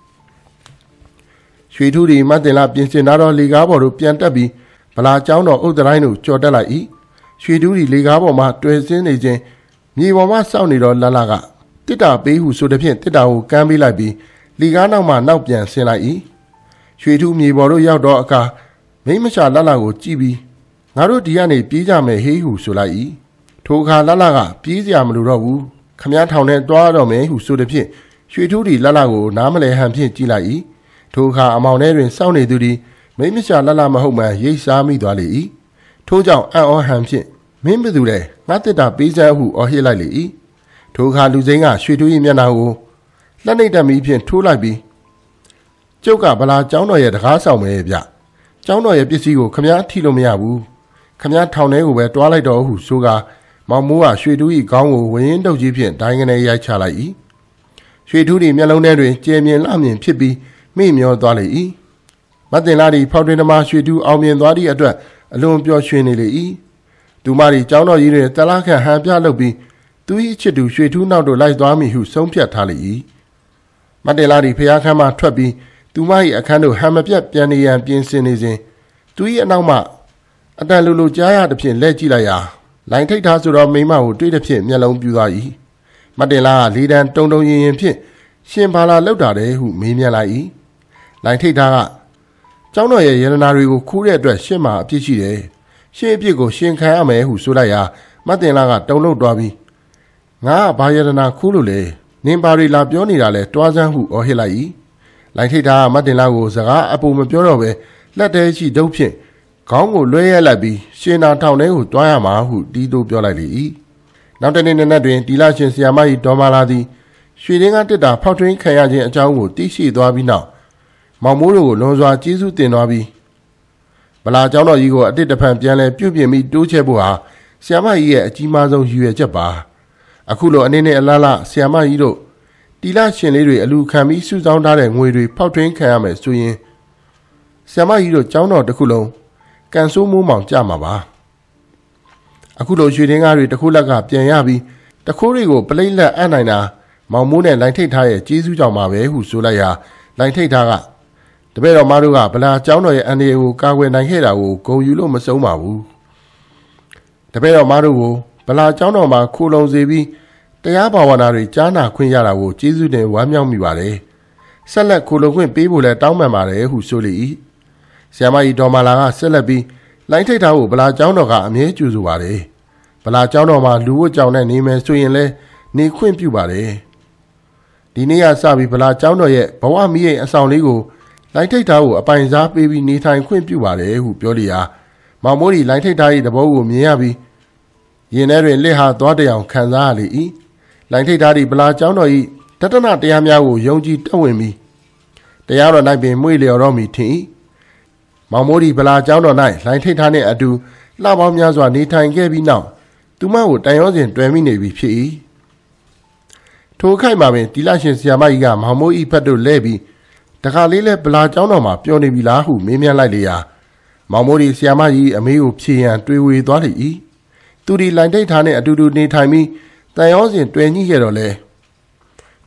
ရွှေထူးဒီမတ်တင်လာပြင်ဆင်တော့လေကားပေါ်တို့ပြန်တက်ပြီးဗလာကျောင်းတော်အုတ်တိုင်းတို့ကြော်တက်လိုက်ရွှေထူးဒီလေကားပေါ်မှာတွေ့စင်းနေခြင်းမြေပေါ်မှာစောင့်နေတော့လလကတစ်တာပေးဟုဆိုတဲ့ဖြင့်တစ်တာကိုကမ်းပေးလိုက်ပြီးလေကားနောက်မှနောက်ပြန်ဆင်းလိုက်ရွှေထူးမြေပေါ်တို့ရောက်တော့အခါမိမရှာလလကိုကြည့်ပြီးငါတို့ဒီကနေပြေးကြမယ်ဟေးဟုဆိုလိုက်ထိုအခါလလကပြေးစရာမလိုတော့ဘူးခမည်းထောင်ထဲတွားတော့မယ်ဟုဆိုတဲ့ဖြင့်ရွှေထူးဒီလလကိုနားမလဲဟန်ဖြင့်ကြည့်လိုက်ထိုအခါအမောင်ထဲတွင်စောင့်နေသူသည်မိမရှာလလမဟုတ်မှန်ရိတ်စားမိသွားလေထို့ကြောင့်အံ့ဩဟန်ဖြင့်မင်းဘယ်သူလဲငါတစ်တာပေးစမ်းဟုအော်ဟစ်လိုက်လေထိုအခါလူစိမ်းကရွှေထူး၏မျက်နှာကိုလက်နှိပ်တက်မီဖြင့်ထိုးလိုက်ပြီးကျုပ်ကဗလာကျောင်းတော်ရဲ့တကားဆောင်မယ်ဗျကျောင်းတော်ရဲ့ပစ္စည်းကိုခမည်းထိလို့မရဘူးခမည်းထောင်ထဲကိုပဲတွားလိုက်တော့ဟုဆိုကာမောင်မိုးကရွှေထူး၏ခေါင်းကိုဝင်းတုပ်ကြီးဖြင့်ဒိုင်းကနေရိုက်ချလိုက်ရွှေထူး၏မျက်လုံးထဲတွင်ကြည်မြင်လှမြင်ဖြစ်ပြီးမိမျောသွားလေမတ်တင်လာသည့်ဖောက်တွင်သမားရွှေထူးအောင်မြင်သွားသည့်အတွက်အလွန်ပျော်ရွှင်နေလေသူမသည်ကျောင်းတော်ကြီးတွင်တလားခန့်ဟန်ပြလုပ်ပြီးသူ၏ချစ်သူရွှေထူးနောက်သို့လိုက်သွားမည်ဟုဆုံးဖြတ်ထားလေမတ်တင်လာသည့်ဖျားခမ်းမှထွက်ပြီးသူမ၏အခန်းသို့ဟန်မပြတ်ပြန်နေရန်ပြင်ဆင်နေစဉ်သူ၏အနောက်မှအတန်လူကြားရသဖြင့်လက်ကြည့်လိုက်ရာလိုင်ထိတ်ထားဆိုတော့မိမကိုတွေ့တဲ့ဖြင့်မျက်လုံးပြူသွားမတ်တင်လာကလေးတန်းတုံရင်ဖြင့်ရှင်ဘာလာလောက်တာတဲ့ဟုမေးမြန်းလိုက်လိုင်ထိတ်ထားကကျောင်းတော်ရဲ့ရတနာတွေကိုခူးတဲ့အတွက်ရှင်းမှာအပြစ်ရှိတယ်ရှင်းအပြစ်ကိုရှင်ခံရမယ်ဟုဆိုလိုက်ရာမတ်တင်လာကတုံလို့တွားပြီးငါကဘာရတနာခူးလို့လဲနင်ပါရီလာပြောနေတာလဲတွားစမ်းဟုအော်ဟစ်လိုက်လိုင်ထိတ်ထားကမတ်တင်လာကိုစကားအပူမပြောတော့ပဲလက်သေးရှိဒုတ်ဖြင့်ခေါင်းကိုလွှဲရဲလိုက်ပြီးရှင်နာထောင်ထဲကိုတွားရမှာဟုတီးတိုးပြောလိုက်လေနောက်တနေ့နက်နက်တွင်တီလာရှင်ဆီယာမကြီးဒေါ်မာလာသည်ရွှေတင်းကတစ်တာဖောက်ထွင်းခံရခြင်းအကြောင်းကိုသိရှိသွားပြီးနောက်မောင်မိုးတို့ကိုလွန်စွာကျေးဇူးတင်သွားပြီးဗလာကျောင်းတော်ကြီးကိုအတစ်တဖန်ပြန်လဲပြုတ်ပြင်ပြီးတိုးချဲ့ဖို့ဟာဆီယာမကြီးရဲ့အကြီးမားဆုံးရည်ရွယ်ချက်ပါအခုလိုအနေနဲ့အလားလားဆီယာမကြီးတို့တီလာရှင်လေးတွေအလူခံပြီးစုဆောင်းထားတဲ့ငွေတွေဖောက်ထွင်းခံရမယ်ဆိုရင်ဆီယာမကြီးတို့ကျောင်းတော်တစ်ခုလုံးကန်ဆိုးမိုးမောင်ကြမှာပါအခုလိုရွှေတင်းကားတွေတစ်ခုလက်ကပြန်ရပြီးတခိုးတွေကိုပလိတ်လက်အပ်နိုင်တာမောင်မိုးနဲ့လိုင်ထိတ်ထားရဲ့ကျေးဇူးကြောင့်ပါပဲဟုဆိုလိုက်ရာလိုင်ထိတ်ထားကတပည့်တော်မတို့ကဗလာကျောင်းတော်ရဲ့အန္တရာယ်ကိုကာကွယ်နိုင်ခဲ့တာကိုဂုဏ်ယူလို့မဆုံးပါဘူးတပည့်တော်မတို့ကိုဗလာကျောင်းတော်မှာခိုလုံစေပြီးတရားဘာဝနာတွေကြားနာခွင့်ရတာကိုကျေးဇူးတင်ဝမ်းမြောက်မိပါတယ်ဆက်လက်ခိုလုံခွင့်ပေးဖို့လည်းတောင်းပန်ပါတယ်ဟုဆိုလေဆရာမကြီးဒေါ်မာလာကဆက်လက်ပြီးလိုင်းထိတ်ထားကိုဗလာကျောင်းတော်ကအမြဲကြိုဆိုပါတယ်ဗလာကျောင်းတော်မှာလူဝတ်ကြောင်နဲ့နေမယ်ဆိုရင်လည်းနေခွင့်ပြုပါတယ်ဒီနေ့ကစပြီးဗလာကျောင်းတော်ရဲ့ဘဝမီးရိမ်အဆောင်လေးကိုလိုင်းထိတ်ထားကိုအပိုင်စားပေးပြီးနေထိုင်ခွင့်ပြုပါတယ်ဟုပြောလျာမောင်မိုးဒီလိုင်းထိတ်ထား၏တဘောကိုမြင်ရပြီးရင်ထဲတွင်လက်ဟာသွားတရောင်ခံစားရလေလိုင်းထိတ်ထားသည့်ဗလာကျောင်းတော်၏တတနာတရားများကိုယုံကြည်တက်ဝင်ပြီးတရားတော်၌ပင်မွေ့လျော်တော်မူထင်မောင်မိုးဒီဗလာကျောင်းတော်၌လိုင်းထိတ်ထားနှင့်အတူလှပေါင်းများစွာနေထိုင်ခဲ့ပြီးနောက်သူမကိုတန်ရောစဉ်တွေ့မိနေပြီဖြစ်ထိုခိုက်မှာပင်တီလာရှင်ဆီယာမကြီးကမောင်မိုးဤဖက်တို့လဲပြီးတခါလေးလဲဗလာကျောင်းတော်မှာပျော်နေပြီလားဟုမေးမြန်းလိုက်လေရာမောင်မိုးဒီဆီယာမကြီးအမေကိုဖြေရန်တွေးဝေသွားလေသူဒီလိုင်းထိတ်ထားနှင့်အတူတူနေထိုင်ပြီးတန်ရောစဉ်တွေ့ညှိခဲ့တော့လဲ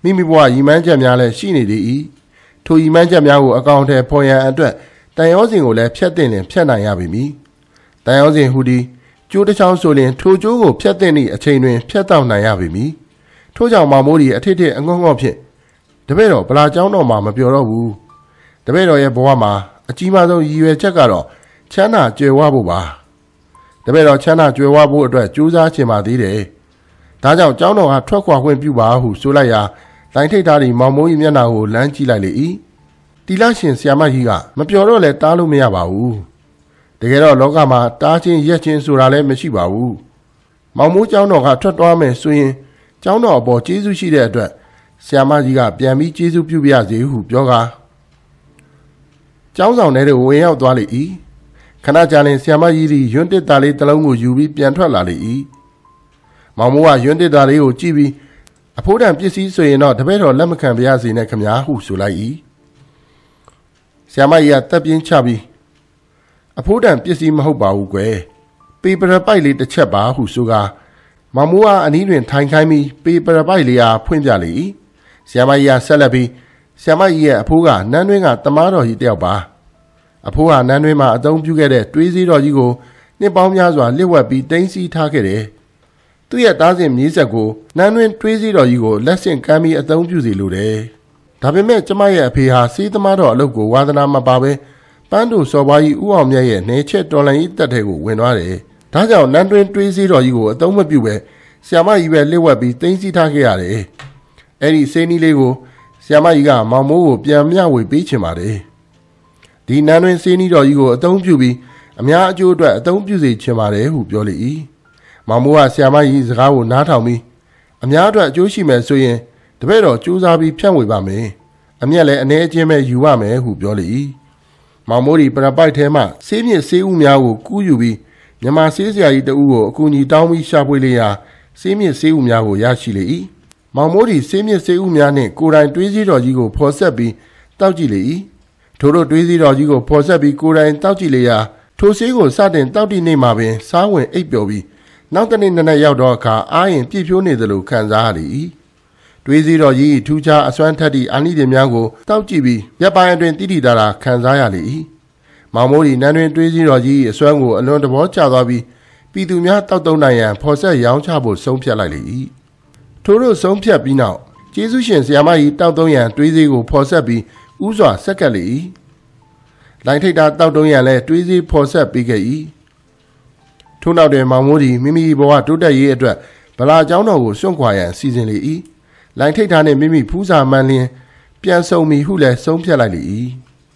မိမိဘဝရည်မှန်းချက်များလည်းရှိနေသည်ထိုရည်မှန်းချက်များကိုအကောင့်ထဲပေါ်ရန်အတွက်တန်ရောစဉ်ကိုလည်းဖြတ်တင်လင်ဖြတ်နိုင်ရပြီမည်တန်ရောစဉ်ဟူသည်ကျိုးတစ်ချောင်းဆိုလျင်ထိုကျိုးကိုဖြတ်တင်သည့်အချိန်တွင်ဖြတ်တောက်နိုင်ရပြီမည်ထို့ကြောင့်မောင်မိုးသည်အထစ်ထစ်အငေါ့ငေါ့ဖြင့်တပည့်တော်ဗလာเจ้าတော်မှာမပြောတော့ဘူးတပည့်တော်ရဲ့ဘဝမှာအကြီးမားဆုံးရည်ရွယ်ချက်ကတော့ချမ်းသာကြွယ်ဝဖို့ပါတပည့်တော်ချမ်းသာကြွယ်ဝဖို့အတွက်ကြိုးစားချင်ပါသေးတယ်ဒါကြောင့်เจ้าတော်ကထွက်ခွာခွင့်ပြုပါဟုဆိုလိုက်ရာလိုင်းထိတ်သားသည်မောင်မိုး၏မျက်နှာကိုလမ်းကြည့်လိုက်လေ၏တီလာရှင်ဆရာမကြီးကမပြောတော့လဲတားလို့မရပါဘူးတကယ်တော့လောကမှာတားချင်းရက်ချင်းဆိုတာလည်းမရှိပါဘူးမောင်မိုးเจ้าတော်ကထွက်သွားမယ်ဆိုရင်เจ้าတော်အပေါ်ကျေးဇူးရှိတဲ့အတွက်ဆရာမကြီးကပြန်ပြီးကျေးဇူးပြုပြရစေဟုပြောကာကျောင်းဆောင်ထဲသို့ဝင်ရောက်သွားလေ၏ခဏကြာလျင်ဆရာမကြီးသည်ယွန်းတစ်သားလေးတစ်လုံးကိုယူပြီးပြန်ထွက်လာလေ၏မောင်မိုးကယွန်းတစ်သားလေးကိုကြည့်ပြီးအဖိုးတန်ပစ္စည်းဆိုရင်တော့တပည့်တော်လက်မခံပါရစေနဲ့ခမညာဟုဆိုလိုက်၏ဆရာမကြီးကတက်ပြင်းချပြီးအဖိုးတန်ပစ္စည်းမဟုတ်ပါဘူးကွယ်ပေပရပိုက်လေးတစ်ချက်ပါဟုဆိုကာမောင်မိုးကအနီးတွင်ထိုင်ခိုင်းပြီးပေပရပိုက်လေးအားဖွင့်ပြလေ၏ဆရာမကြီးကဆက်လက်ပြီးဆရာမကြီးရဲ့အဖိုးကနန်းတွင်းကတမားတော်ကြီးတယောက်ပါအဖိုးဟာနန်းတွင်းမှာအသုံးပြုခဲ့တဲ့တွေးစည်းတော်ကြီးကိုနှစ်ပေါင်းများစွာလျှို့ဝှက်ပြီးတင်းစီထားခဲ့တယ်သူ့ရဲ့သားစဉ်မြေးဆက်ကိုနန်းတွင်းတွေးစည်းတော်ကြီးကိုလက်ဆင့်ကမ်းပြီးအသုံးပြုစီလိုတယ်ဒါပေမဲ့ကျမရဲ့အဖေဟာစီးသမားတော်အလုပ်ကိုဝါသနာမပါပဲပန်းတို့စော်ဘွားကြီးဦးအောင်မြတ်ရဲ့နေချက်တော်လန်ကြီးတက်တဲ့ကိုဝင်သွားတယ်ဒါကြောင့်နန်းတွင်းတွေးစည်းတော်ကြီးကိုအသုံးမပြုပဲဆရာမကြီးပဲလျှို့ဝှက်ပြီးတင်းစီထားခဲ့ရတယ်အဲ့ဒီစိနီးလေးကိုဆရာမကြီးကမောင်မိုးကိုပြန်မျှဝေပေးချင်ပါတယ်ဒီနန်းတွင်စိနီးတော်ကြီးကိုအသုံးပြုပြီးအများအကျိုးအတွက်အသုံးပြုစေချင်ပါတယ်ဟုပြောလေ၏မောင်မိုးကဆရာမကြီးစကားကိုနားထောင်ပြီးအများအတွက်အကျိုးရှိမယ်ဆိုရင်တပည့်တော်ကြိုးစားပြီးဖြန့်ဝေပါမယ်အမျက်လည်းအနေအချင်းပဲယူရမယ်ဟုပြောလေ၏မောင်မိုးဒီပရပိုက်ထဲမှဆေးမြင့်ဆေးဥများကိုကူးယူပြီးမြန်မာဆေးဆရာကြီးတဦးကိုအကူအညီတောင်းပြီးရှာဖွေလေရာဆေးမြင့်ဆေးဥများကိုရရှိလေ၏မောင်မိုးဒီဆေးမြင့်ဆေးဥများနှင့်ကိုယ်တိုင်တွေးစည်းတော်ကြီးကိုဖော်ဆက်ပြီးတောက်ကြည့်လေ၏ထို့တွေးစည်းတော်ကြီးကိုဖော်ဆက်ပြီးကိုယ်တိုင်တောက်ကြည့်လေရာထိုဆေးကိုစတင်တောက်တည်နေမှာပင်စားဝင်အိပ်ပျော်ပြီးနောက်တနေ့နက်ရောက်တော့အခါအားရင်ပြည့်ဖြိုးနေသလိုခံစားရလေ၏တွေးစည်းတော်ကြီးထူးခြားအစွမ်းထက်သည့်အာနိသင်များကိုတောက်ကြည့်ပြီးရပ်ပိုင်းအတွင်းတိတိတသာခံစားရလေ၏မောင်မိုးဒီနန်းတွင်တွေးစည်းတော်ကြီးအစွမ်းကိုအလွန်တဘောကျသွားပြီးပြည်သူများတောက်တုံးနိုင်ရန်ဖော်ဆက်ရောင်းချဖို့ဆုံးဖြတ်လိုက်လေ၏ထို့သို့ဆုံးဖြတ်ပြီးနောက်ကျေးဇူးရှင်ဆရာမကြီးတောက်တုံးရန်တွေးစည်းကိုဖော်ဆက်ပြီးဥစွာဆက်ကပ်လေ၏လိုင်းထိတ်တာတောက်တုံးရန်လည်းတွေးစည်းဖော်ဆက်ပေးခဲ့၏ထို့နောက်တွင်မောင်မိုးဒီမိမိဘဝတိုးတက်ရေးအတွက်ဗလာကျောင်းတော်ကိုစွန့်ခွာရန်စီစဉ်လေ၏လိုင်းထိတ်တာနှင့်မိမိဖူးစာမှန်လျင်ပြန်ဆုံမီဟုလည်းဆုံးဖြတ်လိုက်လေ၏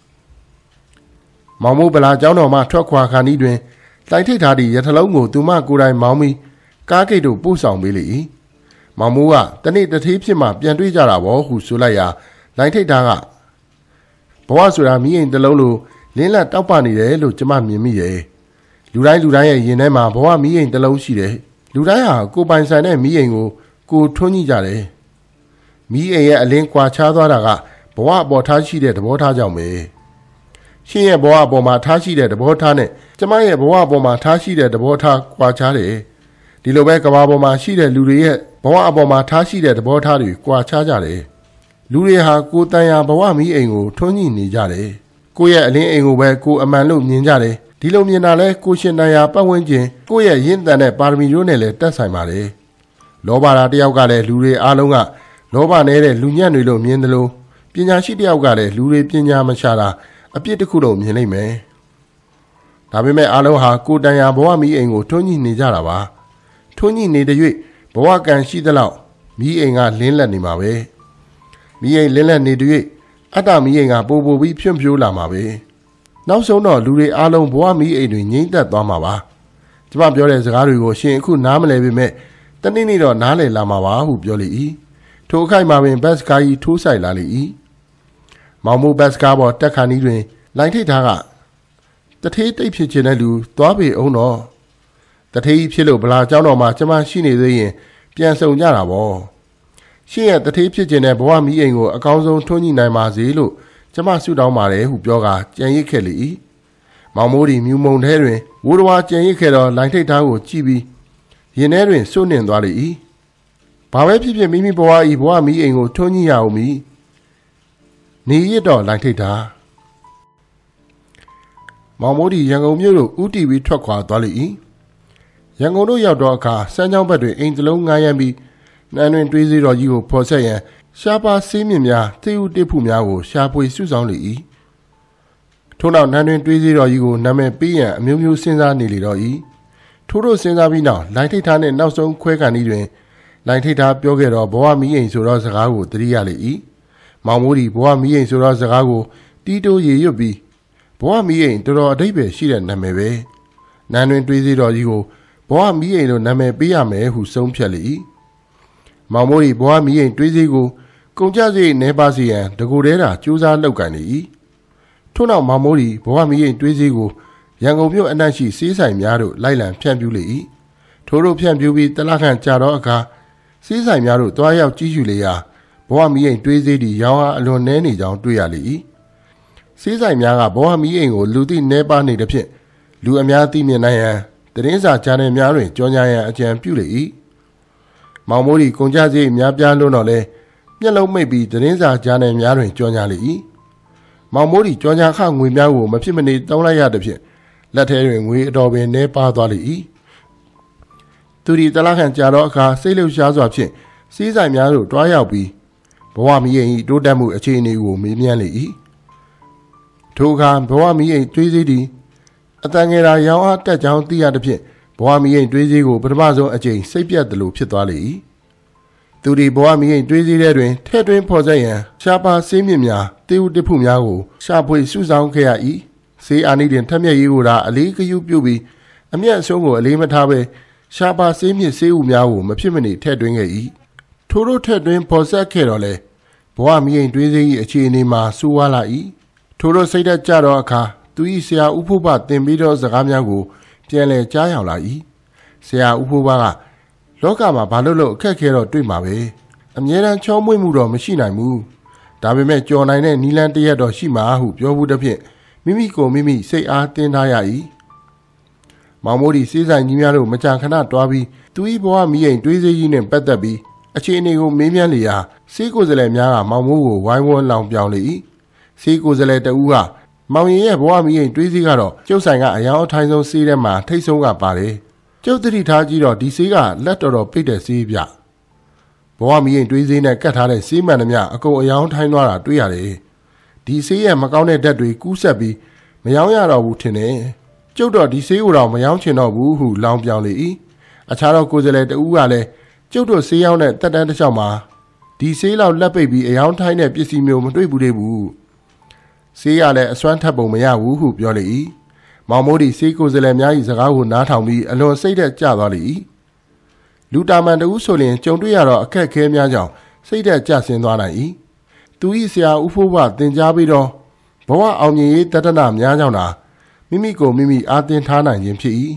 မောင်မိုးဗလာကျောင်းတော်မှထွက်ခွာခါနီးတွင်လိုင်းထိတ်တာသည်ရထလုံးကိုသူမကိုယ်တိုင်မောင်းပြီးကားဂိတ်သို့ပို့ဆောင်ပေးလေ၏မောင်မိုးကတနေ့တထေးဖြစ်မှပြန်တွေ့ကြတာပေါ့ဟုဆိုလိုက်ရာလိုင်းထိတ်တာကဘဝဆိုတာမိအိမ်တစ်လုံးလိုလင်းလက်တောက်ပနေတယ်လို့ကျမမြင်မိတယ်လူတိုင်းရဲ့ရင်ထဲမှာဘဝမိအိမ်တစ်လုံးရှိတယ်လူတိုင်းဟာကိုပိုင်ဆိုင်တဲ့မိအိမ်ကိုထွန်းညှိကြတယ်မိအိမ်ရဲ့အလင်းကွာခြားသွားတာကဘဝအပေါ်ထားရှိတဲ့သဘောထားကြောင့်ပဲရှင်ရဲ့ဘဝအပေါ်မှာထားရှိတဲ့သဘောထားနဲ့ကျမရဲ့ဘဝအပေါ်မှာထားရှိတဲ့သဘောထားကွာခြားတယ်ဒီလိုပဲကမ္ဘာပေါ်မှာရှိတဲ့လူတွေရဲ့ဘဝအပေါ်မှာထားရှိတဲ့သဘောထားတွေကွာခြားကြတယ်လူတွေဟာကိုယ်တန်ရာဘဝမိအိမ်ကိုထွန်းညှိနေကြတယ်ကိုယ့်ရဲ့အလင်းအိမ်ကိုပဲကိုယ်အမှန်လို့မြင်ကြတယ်ဒီလိုမြင်တာလဲကိုရှင်တန်ရာပတ်ဝန်းကျင်ကိုယ့်ရဲ့ရင့်တန်တဲ့ပါရမီတို့နဲ့လည်းတက်ဆိုင်ပါတယ်လောဘတာတယောက်ကလည်းလူတွေအားလုံးကလောဘနေတဲ့လူညံ့တွေလို့မြင်တယ်လို့ပညာရှိတယောက်ကလည်းလူတွေပညာမရှာတာအပြစ်တစ်ခုလို့မြင်နိုင်မယ်ဒါပေမဲ့အားလုံးဟာကိုယ်တန်ရာဘဝမိအိမ်ကိုထွန်းညှိနေကြတာပါထွန်းညှိနေတဲ့၍ဘဝကံရှိသလောက်မိအိမ်ကလင်းလက်နေမှာပဲမိအိမ်လင်းလက်နေတဲ့၍အတ္တမိအိမ်ကပိုပြီးဖြွန့်ဖြိုးလာမှာပဲနောက်ဆုံးတော့လူတွေအားလုံးဘဝမိအိမ်တွေငြိမ့်သက်သွားမှာပါကျွန်မပြောတဲ့စကားတွေကိုရှင်အခုနားမလည်ပေမဲ့တနေ့နေ့တော့နားလည်လာမှာပါဟုပြောလေ၏ထိုအခိုက်မှာပင်ဘတ်စကားကြီးထိုးဆိုင်လာလေ၏မောင်မိုးဘတ်စကားပေါ်တက်ခါနီးတွင်လိုင်းထိတ်ထားကတထေးတိတ်ဖြစ်ခြင်းတဲ့လူသွားပေအောင်တော့တထေးဖြစ်လို့ဗလာเจ้าတော်မှာကျမရှိနေသေးရင်ပြန်ဆုံကြတာပေါ့ရှင်ရဲ့တထေးဖြစ်ခြင်းတဲ့ဘဝမိအိမ်ကိုအကောင်းဆုံးထွန်းညှိနိုင်ပါစေလို့ကျမဆုတောင်းပါတယ်ဟုပြောကာကြံရစ်ခဲ့လေ၏မောင်မိုးဒီမြူမုံထဲတွင်ဝိုးတော်ကြံရစ်ခဲ့တော့လိုင်းထိတ်ထားကိုကြည့်ပြီးရင်ထဲတွင်စွန့်နှင်သွားလေ၏ဘာပဲဖြစ်ဖြစ်မိမိဘဝဤဘဝမီးအိမ်ကိုထွန်းညှိရအောင်မီနေရတော့လိုင်ထိတ်တာမောင်မိုးဒီရန်ကုန်မြို့သို့ဦးတီပြီးထွက်ခွာသွားလေ၏ရန်ကုန်တို့ရောက်တော့အခါစမ်းချောင်းဘက်တွင်အိမ်တစ်လုံးငားရမ်းပြီးနှမ်းတွင်တွေးစေးတော်ကြီးကိုဖော်ဆက်ရန်ရှားပါဆေးမြင့်များသေဥတိဖုများကိုရှာဖွေစုဆောင်လေ၏ထို့နောက်နှမ်းတွင်တွေးစေးတော်ကြီးကိုနာမည်ပေးရန်အမျိုးမျိုးစဉ်းစားနေလေတော့၏ထို့တို့စဉ်းစားပြီးနောက်လိုင်ထိတ်ထားနှင့်နောက်ဆုံးခွဲခံဤတွင်လိုင်ထိတ်ထားပြောခဲ့တော့ဘဝမီးအိမ်ဆိုတော့စကားကိုသတိရလေ၏မောင်မိုးဒီဘဝမီးအိမ်ဆိုတော့စကားကိုတီးတိုးရေရွတ်ပြီးဘဝမီးအိမ်တော်တော်အဓိပ္ပာယ်ရှိတဲ့နာမည်ပဲနန်းတွင်တွေးစေးတော်ကြီးကိုဘဝမီးအိမ်လို့နာမည်ပေးရမယ်ဟုဆုံးဖြတ်လေ၏မောင်မိုးဒီဘဝမီးအိမ်တွေးစေးကိုကုန်ကြစရိတ်နှဲပါစေရန်တကူတဲတာကြိုးစားလုပ်ကန်နေ၏ထို့နောက်မောင်မိုးဒီဘဝမီးအိမ်တွေးစေးကိုရန်ကုန်မြို့အနှံ့ရှိစေးဆိုင်များတို့လိုက်လံဖြန့်ဖြူးလေ၏ထို့တို့ဖြန့်ဖြူးပြီးတလခန့်ကြာတော့အခါစေးဆိုင်များတို့တွားရောက်ကြည့်ရှုလေရာဘဝမီးအိမ်တွေးစေးသည်ရောင်းအားအလွန်နှဲနေကြောင်းတွေ့ရလေ၏စေးဆိုင်များကဘဝမီးအိမ်ကိုလူသိနှဲပါနေသဖြင့်လူအများသိမြင်နိုင်ရန်သတင်းစာဂျာနယ်များတွင်ကြော်ညာရန်အကြံပြုလေ၏မောင်မိုးဒီကုန်ကြစရိတ်များပြားလွန်းတော့လဲမျက်လုံးမိတ်ပြီးသတင်းစာဂျာနယ်များတွင်ကြော်ညာလေ၏မောင်မိုးဒီကြော်ညာခငွေများကိုမဖြစ်မနေတောင်းလိုက်ရသဖြင့်လက်ထဲတွင်ငွေအတော်ပင်နှဲပါသွားလေ၏သူဒီတလခန့်ကြာတော့အခါစိတ်လှုပ်ရှားစွာဖြင့်စေးဆိုင်များတို့တွားရောက်ပြီးဘဝမီးအိမ်၏တိုးတက်မှုအခြေအနေကိုမေးမြန်းလေ၏ထိုအခါဘဝမီးအိမ်တွေးစေးသည်အတန်ငယ်သာရောင်းအားတက်ကြောင်းသိရသဖြင့်ဘဝမီးအိမ်တွေးစေးကိုပထမဆုံးအကြိမ်စိတ်ပြတ်သလိုဖြစ်သွားလေ၏သူဒီဘဝမီးအိမ်တွေးစေးထဲတွင်ထဲ့တွင်ဖော်ဆက်ရန်ရှားပါဆေးမြင့်များသေဥတိဖုများကိုရှာဖွေစုဆောင်းခဲ့ရ၏ဆေးအာနိတွင်ထက်မြက်ရေးကိုသာအလေးဂရုပြုပြီးအမျက်အဆုံးကိုအလေးမထားဘဲရှားပါဆေးမြင့်ဆေးဥများကိုမဖြစ်မနေထဲ့တွင်ခဲ့၏ထို့တို့ထဲ့တွင်ဖော်ဆက်ခဲ့တော့လဲဘဝမီးအိမ်တွေးစေး၏အခြေအနေမှာဆိုးဝါးလာ၏ထို့တို့စိတ်သက်ကြတော့အခါသူ၏ဆရာဦးဖို့ဘတင်ပြီးတော့စကားများကိုပြန်လည်ကြားရောက်လာ၏ဆရာဦးဖို့ဘကလောကမှာဘာလို့အခက်ခဲတော့တွေ့မှာပဲအမြဲတမ်းချောမွေ့မှုတော့မရှိနိုင်ဘူးဒါပေမဲ့ကြော်နိုင်တဲ့နီလန်းတရက်တော့ရှိမှာဟုပြောဘူးတဲ့ဖြင့်မိမိကိုမိမိစိတ်အားတင်းထားရ၏မောင်မိုးဒီစေးဆိုင်ကြီးများတို့မကြာခဏတွားပြီးသူ၏ဘဝမီးအိမ်တွေးစေးကြီးနှင့်ပတ်သက်ပြီးအခြေအနေကိုမေးမြန်းလေရာစေးကိုယ်စားလှယ်များကမောင်မိုးကိုဝိုင်းဝန်းလောင်ပြောင်လေ၏စေးကိုယ်စားလှယ်တဦးကမောင်ရင်ရဲ့ဘဝမီးအိမ်တွေးစေးကတော့ကျုပ်ဆိုင်ကအယောင်အထိုင်ဆုံးစေးထဲမှာထိတ်ဆုံးကပါတယ်ကျုပ်သတိထားကြည့်တော့ဒီစေးကလက်တော်ပိတ်တဲ့စေးပြဘဝမီးအိမ်တွေးစေးနဲ့ကတ်ထားတဲ့စေးမှန်သမျှအကုန်အယောင်ထိုင်းသွားတာတွေ့ရတယ်ဒီစေးရဲ့မကောင်းတဲ့ဓာတ်တွေကူးဆက်ပြီးမယောင်းရတော့ဘူးထင်တယ်ကျုပ်တော့ဒီစေးကိုတော့မယောင်းချင်တော့ဘူးဟုလောင်ပြောင်လေ၏အခြားသောကိုယ်စားလှယ်တဦးကလည်းကျုပ်တို့စေးရောင်းတဲ့တက်တန်းတစ်လျှောက်မှာဒီစေးလောက်လက်ပိတ်ပြီးအယောင်ထိုင်းတဲ့ပစ္စည်းမျိုးမတွေ့ဘူးလေဘူးစေးရလည်းအစွမ်းထပ်ပုံမရဘူးဟုပြောလေ၏မောင်မိုးဒီစေးကိုယ်စားလှယ်များ၏စကားကိုနားထောင်ပြီးအလွန်စိတ်သက်ကြသွားလေ၏လူတာမန်တဦးဆိုရင်ကြုံတွေ့ရတော့အခက်အခဲများကြောင့်စိတ်သက်ကြဆင်းသွားနိုင်၏သူ၏ဆရာဦးဖိုးဘသင်ကြားပြီးတော့ဘဝအောင်မြင်ရေးတတနာများကြောင့်သာမိမိကိုမိမိအားတင်းထားနိုင်ခြင်းဖြစ်၏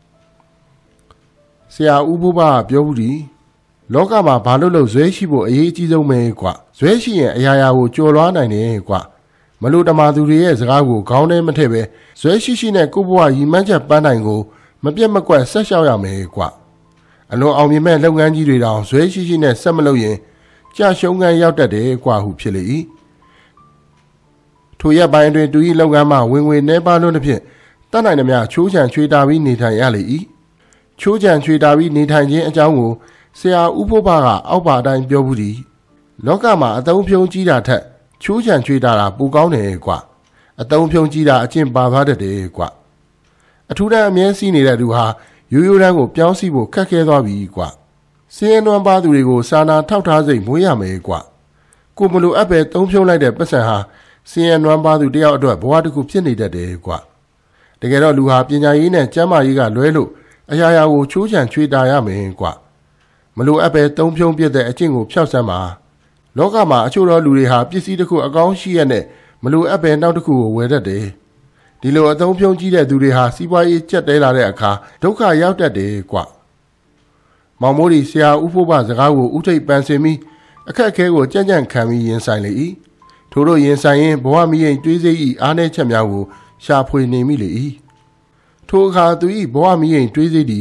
ဆရာဦးဖိုးဘပြောဘူးဒီလောကမှာဘာလို့ဇွဲရှိဖို့အရေးအကြီးဆုံးပဲကွာဇွဲရှိရင်အရာရာကိုကြော်လွှားနိုင်တယ်ကွာမလို့တမာသူတွေရဲ့စကားကိုခေါင်းထဲမထည့်ပဲဇွဲရှိရှိနဲ့ကိုယ့်ဘဝရည်မှန်းချက်ပန်းတိုင်ကိုမပြတ်မကွက်ဆက်လျှောက်ရမယ်ကွာအလွန်အောင်မြင်မဲ့လုပ်ငန်းကြီးတွေတောင်ဇွဲရှိရှိနဲ့ဆက်မလုပ်ရင်ကြာရှုံးခန်းရောက်တတ်တယ်ကွာဟုဖြစ်လေ၏ထိုရက်ပိုင်းတွင်သူ၏လုပ်ငန်းမှဝင်ငွေနှဲပါလွန်းသဖြင့်တတ်နိုင်သမျှချိုးချံချွေတာပြီးနေထိုင်ရလေ၏ချိုးချံချွေတာပြီးနေထိုင်ခြင်းအကြောင်းကိုဆရာဦးဖို့ဘကအောက်ပါအတိုင်းပြောဘူးသည်လောကမှာအတုံးဖြုံးကြီးတာထက်ချိုးချံချွေတာပိုကောင်းတယ်ကွာအတုံးဖြုံးကြီးတာအကျင့်ပါသွားတတ်တယ်ကွာအထူးတန်းအမြဲစီးနေတဲ့သူဟာရိုးရိုးတန်းကိုပြောင်းစီဖို့ခက်ခဲသွားပြီကွာစင်းရဲနွမ်းပါသူတွေကိုစာနာထောက်ထားစိတ်မွေးရမယ်ကွာကိုမလိုအပ်ပဲသုံးဖြုံးလိုက်တဲ့ပတ်စံဟာစင်းရဲနွမ်းပါသူတယောက်အတွက်ဘဝတစ်ခုဖြစ်နေတတ်တယ်ကွာတကယ်တော့လူဟာပညာရေးနဲ့ကျန်းမာရေးကလွဲလို့အရာရာကိုချိုးချံချွေတာရမယ်ကွာမလိုအပ်ပဲသုံးဖြုံးပြတဲ့အကျင့်ကိုဖျောက်ဆမ်းပါလောကမှာအချို့သောလူတွေဟာပစ္စည်းတစ်ခုအကောင်းရှိရတဲ့မလိုအပ်ပဲနောက်တစ်ခုကိုဝယ်တတ်တယ်ဒီလိုအသုံးဖြုံးကြီးတဲ့သူတွေဟာစီးပွားရေးကျက်တဲလာတဲ့အခါဒုက္ခရောက်တတ်တယ်ကွာမောင်မိုးဒီဆရာဦးဖို့ဘစကားကိုဥထိပ်ပန်းစင်ပြီးအခက်အခဲကိုကြံ့ကြံ့ခံပြီးရင်ဆိုင်လေ၏ထို့သောရင်ဆိုင်ရင်ဘဝမီးရင်တွေးစိတ်၏အားနည်းချက်များကိုရှာဖွေနေမိလေ၏ထိုအခါသူ၏ဘဝမီးရင်တွေးစိတ်သည်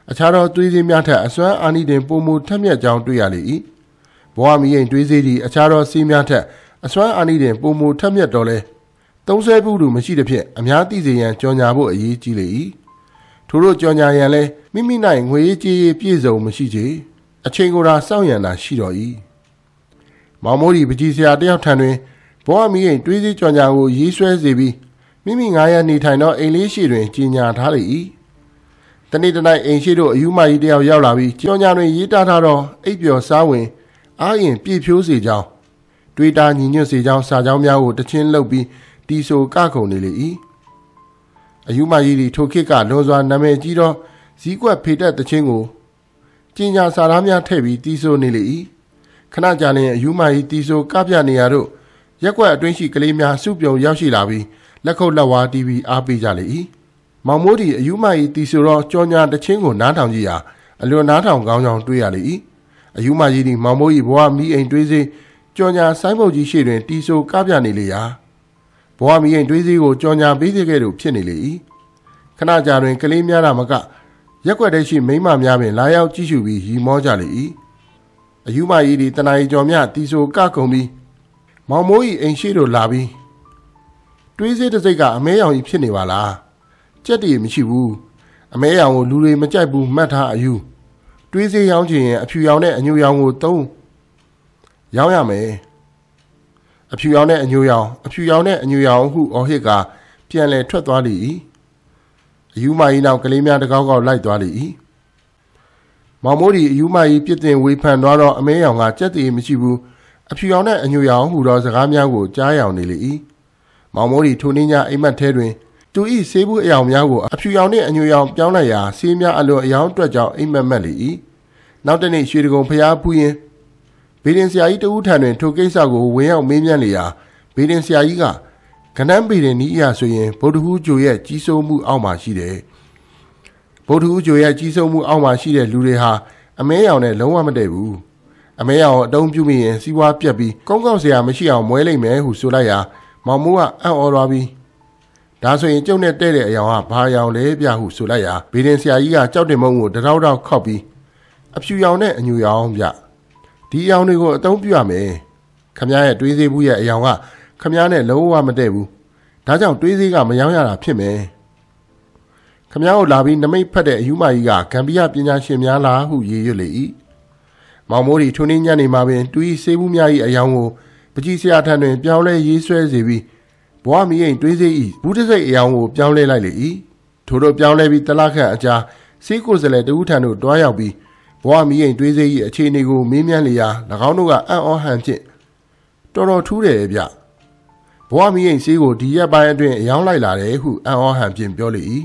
အခြားသောသွေးစည်းများထက်အစွမ်းအာနိသင်ပိုမိုထက်မြက်ကြောင်းတွေ့ရလေ၏ဘဝမီးအိမ်သွေးစည်းသည်အခြားသောဆေးများထက်အစွမ်းအာနိသင်ပိုမိုထက်မြက်တော်လဲသုံးဆွဲမှုတို့မရှိသဖြင့်အများသိစေရန်ကြော်ညာဖို့အရေးကြီးလေ၏ထို့သောကြော်ညာရန်လဲမိမိ၌ငွေရေးကြေးရေးပြည့်စုံမရှိချေအချိန်ကိုယ်သာစောင့်ရန်သာရှိတော်၏မောင်မိုးဒီပကြီးဆရာတယောက်ထံတွင်ဘဝမီးအိမ်တွေးစည်းကြော်ညာကိုရေးဆွဲစေပြီးမိမိ9ရက်နေထိုင်သောအိမ်လေးရှိတွင်ကြီးညာထားလေ၏တနေ့တနေ့အိမ်ရှိတို့အယူမကြီးတယောက်ရောက်လာပြီးကြော်ညာတွင်ရေးထားသောအိပ်ပျော်စားဝင်အားရင်ပြည့်ဖြိုးစေကြောင်းတွေးတာညီညွတ်စေကြောင်းစာကြောင်းများကိုတချင်းလှုပ်ပြီးတီဆိုကခုန်နေလေ၏အယူမကြီးသည်ထိုခေတ်ကလွန်စွာနာမည်ကြီးသောဇီးကွက်ဖေတက်တချင်းကိုကြီးညာစာသားများထည့်ပြီးတီဆိုနေလေ၏ခဏကြာလျင်အယူမကြီးတီဆိုကပြနေရတို့ရက်ွက်အတွင်းရှိကလေးများစုပြုံရောက်ရှိလာပြီးလက်ခုပ်လက်ဝါးတီးပြီးအားပေးကြလေ၏မောင်မိုးဒီအယူမကြီးတီဆိုသောကြော်ညာတချင်းကိုနားထောင်ကြည့်ရာအလွန်နားထောင်ကောင်းကြောင်တွေ့ရလေ၏အယူမကြီးသည်မောင်မိုးကြီးဘဝမီးအိမ်တွေးစေကြော်ညာဆိုင်းပုတ်ကြီးရှိတွင်တီဆိုကပြနေလေရာဘဝမီးအိမ်တွေးစေကိုကြော်ညာပေးစေခဲ့သူဖြစ်နေလေ၏ခဏကြာတွင်ကလေးများသာမကရက်ွက်တည်းရှိမိန်းမများပင်လာရောက်ကြည့်ရှုပြီးရီမောကြလေ၏အယူမကြီးသည်တနာရီကျော်မြတီဆိုကခုံပြီးမောင်မိုး၏အိမ်ရှိတို့လာပြီးတွေးစေတစ်စိတ်ကအမဲရောင်ကြီးဖြစ်နေပါလားကြက်တည်းမရှိဘူးအမဲရောင်ကိုလူတွေမကြိုက်ဘူးမှတ်ထားအယူတွေးစေရောင်းချင်ရင်အဖြူရောင်နဲ့အညိုရောင်ကိုသုံးရောင်းရမယ်အဖြူရောင်နဲ့အညိုရောင်အဖြူရောင်နဲ့အညိုရောင်ဟုအော်ဟစ်ကပြန်လဲထွက်သွားလေ၏အယူမကြီးနောက်ကလေးများတကောက်ကောက်လိုက်သွားလေ၏မောင်မိုးဒီအယူမကြီးပြစ်တင်ဝေဖန်သွားတော့အမဲရောင်ကကြက်တည်းမရှိဘူးအဖြူရောင်နဲ့အညိုရောင်ဟူသောစကားများကိုကြားရောင်နေလေ၏မောင်မိုးဒီထိုနေ့ညအိမ်မက်ထဲတွင်သူ၏ဆေးဘူးအယောင်များကိုအဖြူရောင်နှင့်အညိုရောင်ပြောင်းလိုက်ရာဆေးများအလွန်အယောင်အတွက်ကြောင့်အိမ်မက်မက်လေ၏နောက်တနေ့ရွှေတကုံဖျားဖူးရင်ဘေဒင်ဆရာကြီးတဦးထံတွင်ထိုကိစ္စကိုဝင်ရောက်မေးမြန်းလေရာဘေဒင်ဆရာကြီးကကနန်းဘေဒင်နီးအရာဆိုရင်ဗုဒ္ဓဟူးဂျိုရဲ့ကြီးစိုးမှုအောက်မှာရှိတယ်ဗုဒ္ဓဟူးဂျိုရဲ့ကြီးစိုးမှုအောက်မှာရှိတဲ့လူတွေဟာအမဲရောင်နဲ့လုံးဝမတည့်ဘူးအမဲရောင်အတုံးပြုမိရင်စီးပွားပြက်ပြီးကောင်းကောင်းစရာမရှိအောင်မွဲလိုက်မယ်ဟုဆိုလိုက်ရာမောင်မိုးကအံ့ဩသွားပြီးဒါဆိုရင်ကျုပ်နဲ့တဲ့တဲ့အယောင်ကဘာရောင်လဲပြဟုဆိုလိုက်ရာဘေဒင်ဆရာကြီးကကြောက်တင်မုံကိုတထောက်ထောက်ခောက်ပြီးအဖြူရောင်နဲ့အညိုရောင်ပြဒီအယောင်တွေကိုအသုံးပြုရမယ်ခမရဲ့တွေးစေးဘူးရဲ့အယောင်ကခမနဲ့လုံးဝမတည့်ဘူးဒါကြောင့်တွေးစေးကမယောင်းရတာဖြစ်မယ်ခမကိုလာပြီးနမိတ်ဖက်တဲ့အယူမကြီးကဂမ်ဘီယာပညာရှင်များလားဟုရေရွတ်လေ၏မောင်မိုးဒီထိုနေ့ညနေမှာပင်တူဤဆေးဘူးများ၏အယောင်ကိုပကြီးဆရာထံတွင်ပြောင်းလဲရေးဆွဲစေပြီးဘဝမီးအိမ်တွေးစေ၏ဘူးတစိတ်အယောင်ကိုပြောင်းလဲလိုက်လေ၏ထို့သောပြောင်းလဲပြီးတလခန့်အကြာဆေးကိုယ်စလဲတဦးထံသို့တွားရောက်ပြီးဘဝမီးအိမ်တွေးစေ၏အခြေအနေကိုမေးမြန်းလေရာ၎င်းတို့ကအံ့ဩဟန်ဖြင့်တော်တော်ထူးတယ်ဗျဘဝမီးအိမ်ဆေးကိုဒီရက်ပိုင်းအတွင်းအယောင်လိုက်လာတယ်ဟုအံ့ဩဟန်ဖြင့်ပြောလေ၏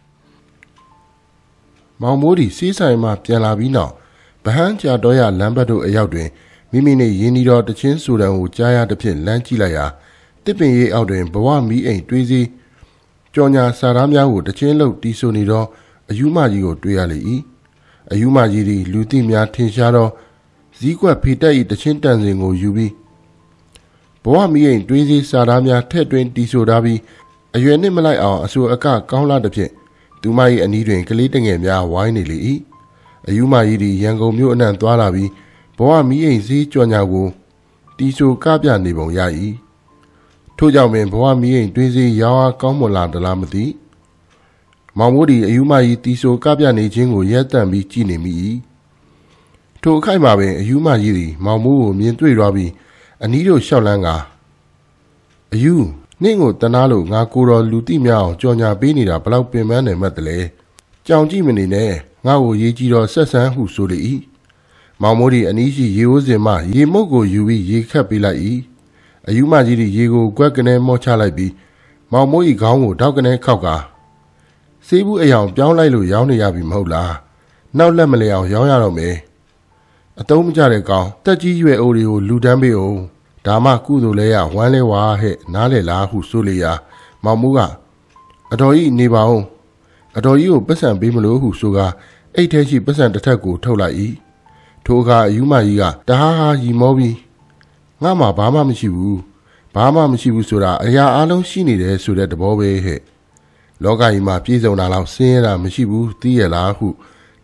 မောင်မိုးဒီဆေးဆိုင်မှပြန်လာပြီးနောက်ဗဟန်းကြာတော်ရလမ်းဘက်သို့အရောက်တွင်မိမိနှင့်ရင်းနှီးသောတချင်းဆူတန်ကိုကြားရသဖြင့်လမ်းကြည့်လိုက်ရာတစ်ပင်ရိပ်အောက်တွင်ဘဝမီးအိမ်တွေးစီကြော်ညာစာသားများကိုတချင်းလှုပ်တီးဆိုနေသောအယူမကြီးကိုတွေ့ရလေ၏အယူမကြီးသည်လူသိများထင်ရှားသောဇီးကွက်ဖေတက်၏တချင်းတန်စင်ကိုယူပြီးဘဝမီးအိမ်တွေးစီစာသားများထည့်သွင်းတီးဆိုထားပြီးအရွယ်နှင့်မလိုက်အောင်အဆူအကကောင်းလာသဖြင့်သူမ၏အနီးတွင်ကလေးတငယ်များဝိုင်းနေလေ၏အယူမကြီးသည်ရန်ကုန်မြို့အနှံ့သွားလာပြီးဘဝမီးအိမ်စည်းကြော်ညာကိုတီးဆိုကပြနေပုံရ၏ထို့ကြောင့်ပင်ဘဝမီးအိမ်တွေးစီရောင်းအားကောင်းမွန်လာသလားမသိမောင်မိုးဒီအယူမကြီးတီးဆိုကပြနေခြင်းကိုရက်တန့်ပြီးကြည်နေမိ၏ထိုအခိုက်မှာပင်အယူမကြီးသည်မောင်မိုးကိုမြင်တွေ့သွားပြီးအနီးတို့လျှောက်လန်းကအယူနင့်ကိုတနာလို့ငါကိုတော်လူတိများအောင်ကြော်ညာပေးနေတာဘလောက်ပင်ပန်းနေမှတ်တလဲကြောင်ကြည့်မနေနဲ့ငါ့ကိုရေးကြည့်တော့ဆက်ဆန်းဟုဆိုလေ၏မောင်မိုးဒီအနီးရှိရေအိုးစင်မှရေမုတ်ကိုယူပြီးရေခတ်ပေးလိုက်၏အယူမကြီးသည်ရေကိုကွက်ကနေမော့ချလိုက်ပြီးမောင်မိုး၏ခေါင်းကိုထောက်ကနေခောက်ကဆေးဘူးအယောင်ပြောင်းလိုက်လို့ရောင်းနေရပြီမဟုတ်လားနောက်လက်မလဲအောင်ရောင်းရတော့မယ်အတုံးမကြတဲ့ကောင်တက်ကြီးရွယ်အိုတွေကိုလူတန်းပေးအောင်ဒါမှကုသိုလ်လဲရဝမ်းလဲဝါဟဲ့နားလေလားဟုဆိုလေရာမောင်မိုးကအတော်ကြီးနေပါအောင်အတော်ကြီးကိုပတ်စံပေးမလို့ဟုဆိုကအိတ်ထဲရှိပတ်စံတစ်ထက်ကိုထုတ်လိုက်၏ထိုအခါအယူမကြီးကတဟားဟာရီမောပြီးငါမှဘာမှမရှိဘူးဆိုတာအရာအလုံးရှိနေတယ်ဆိုတဲ့သဘောပဲဟဲ့လောကကြီးမှာပြည့်စုံတာလောက်ဆင်းရဲတာမရှိဘူးသိရလားဟု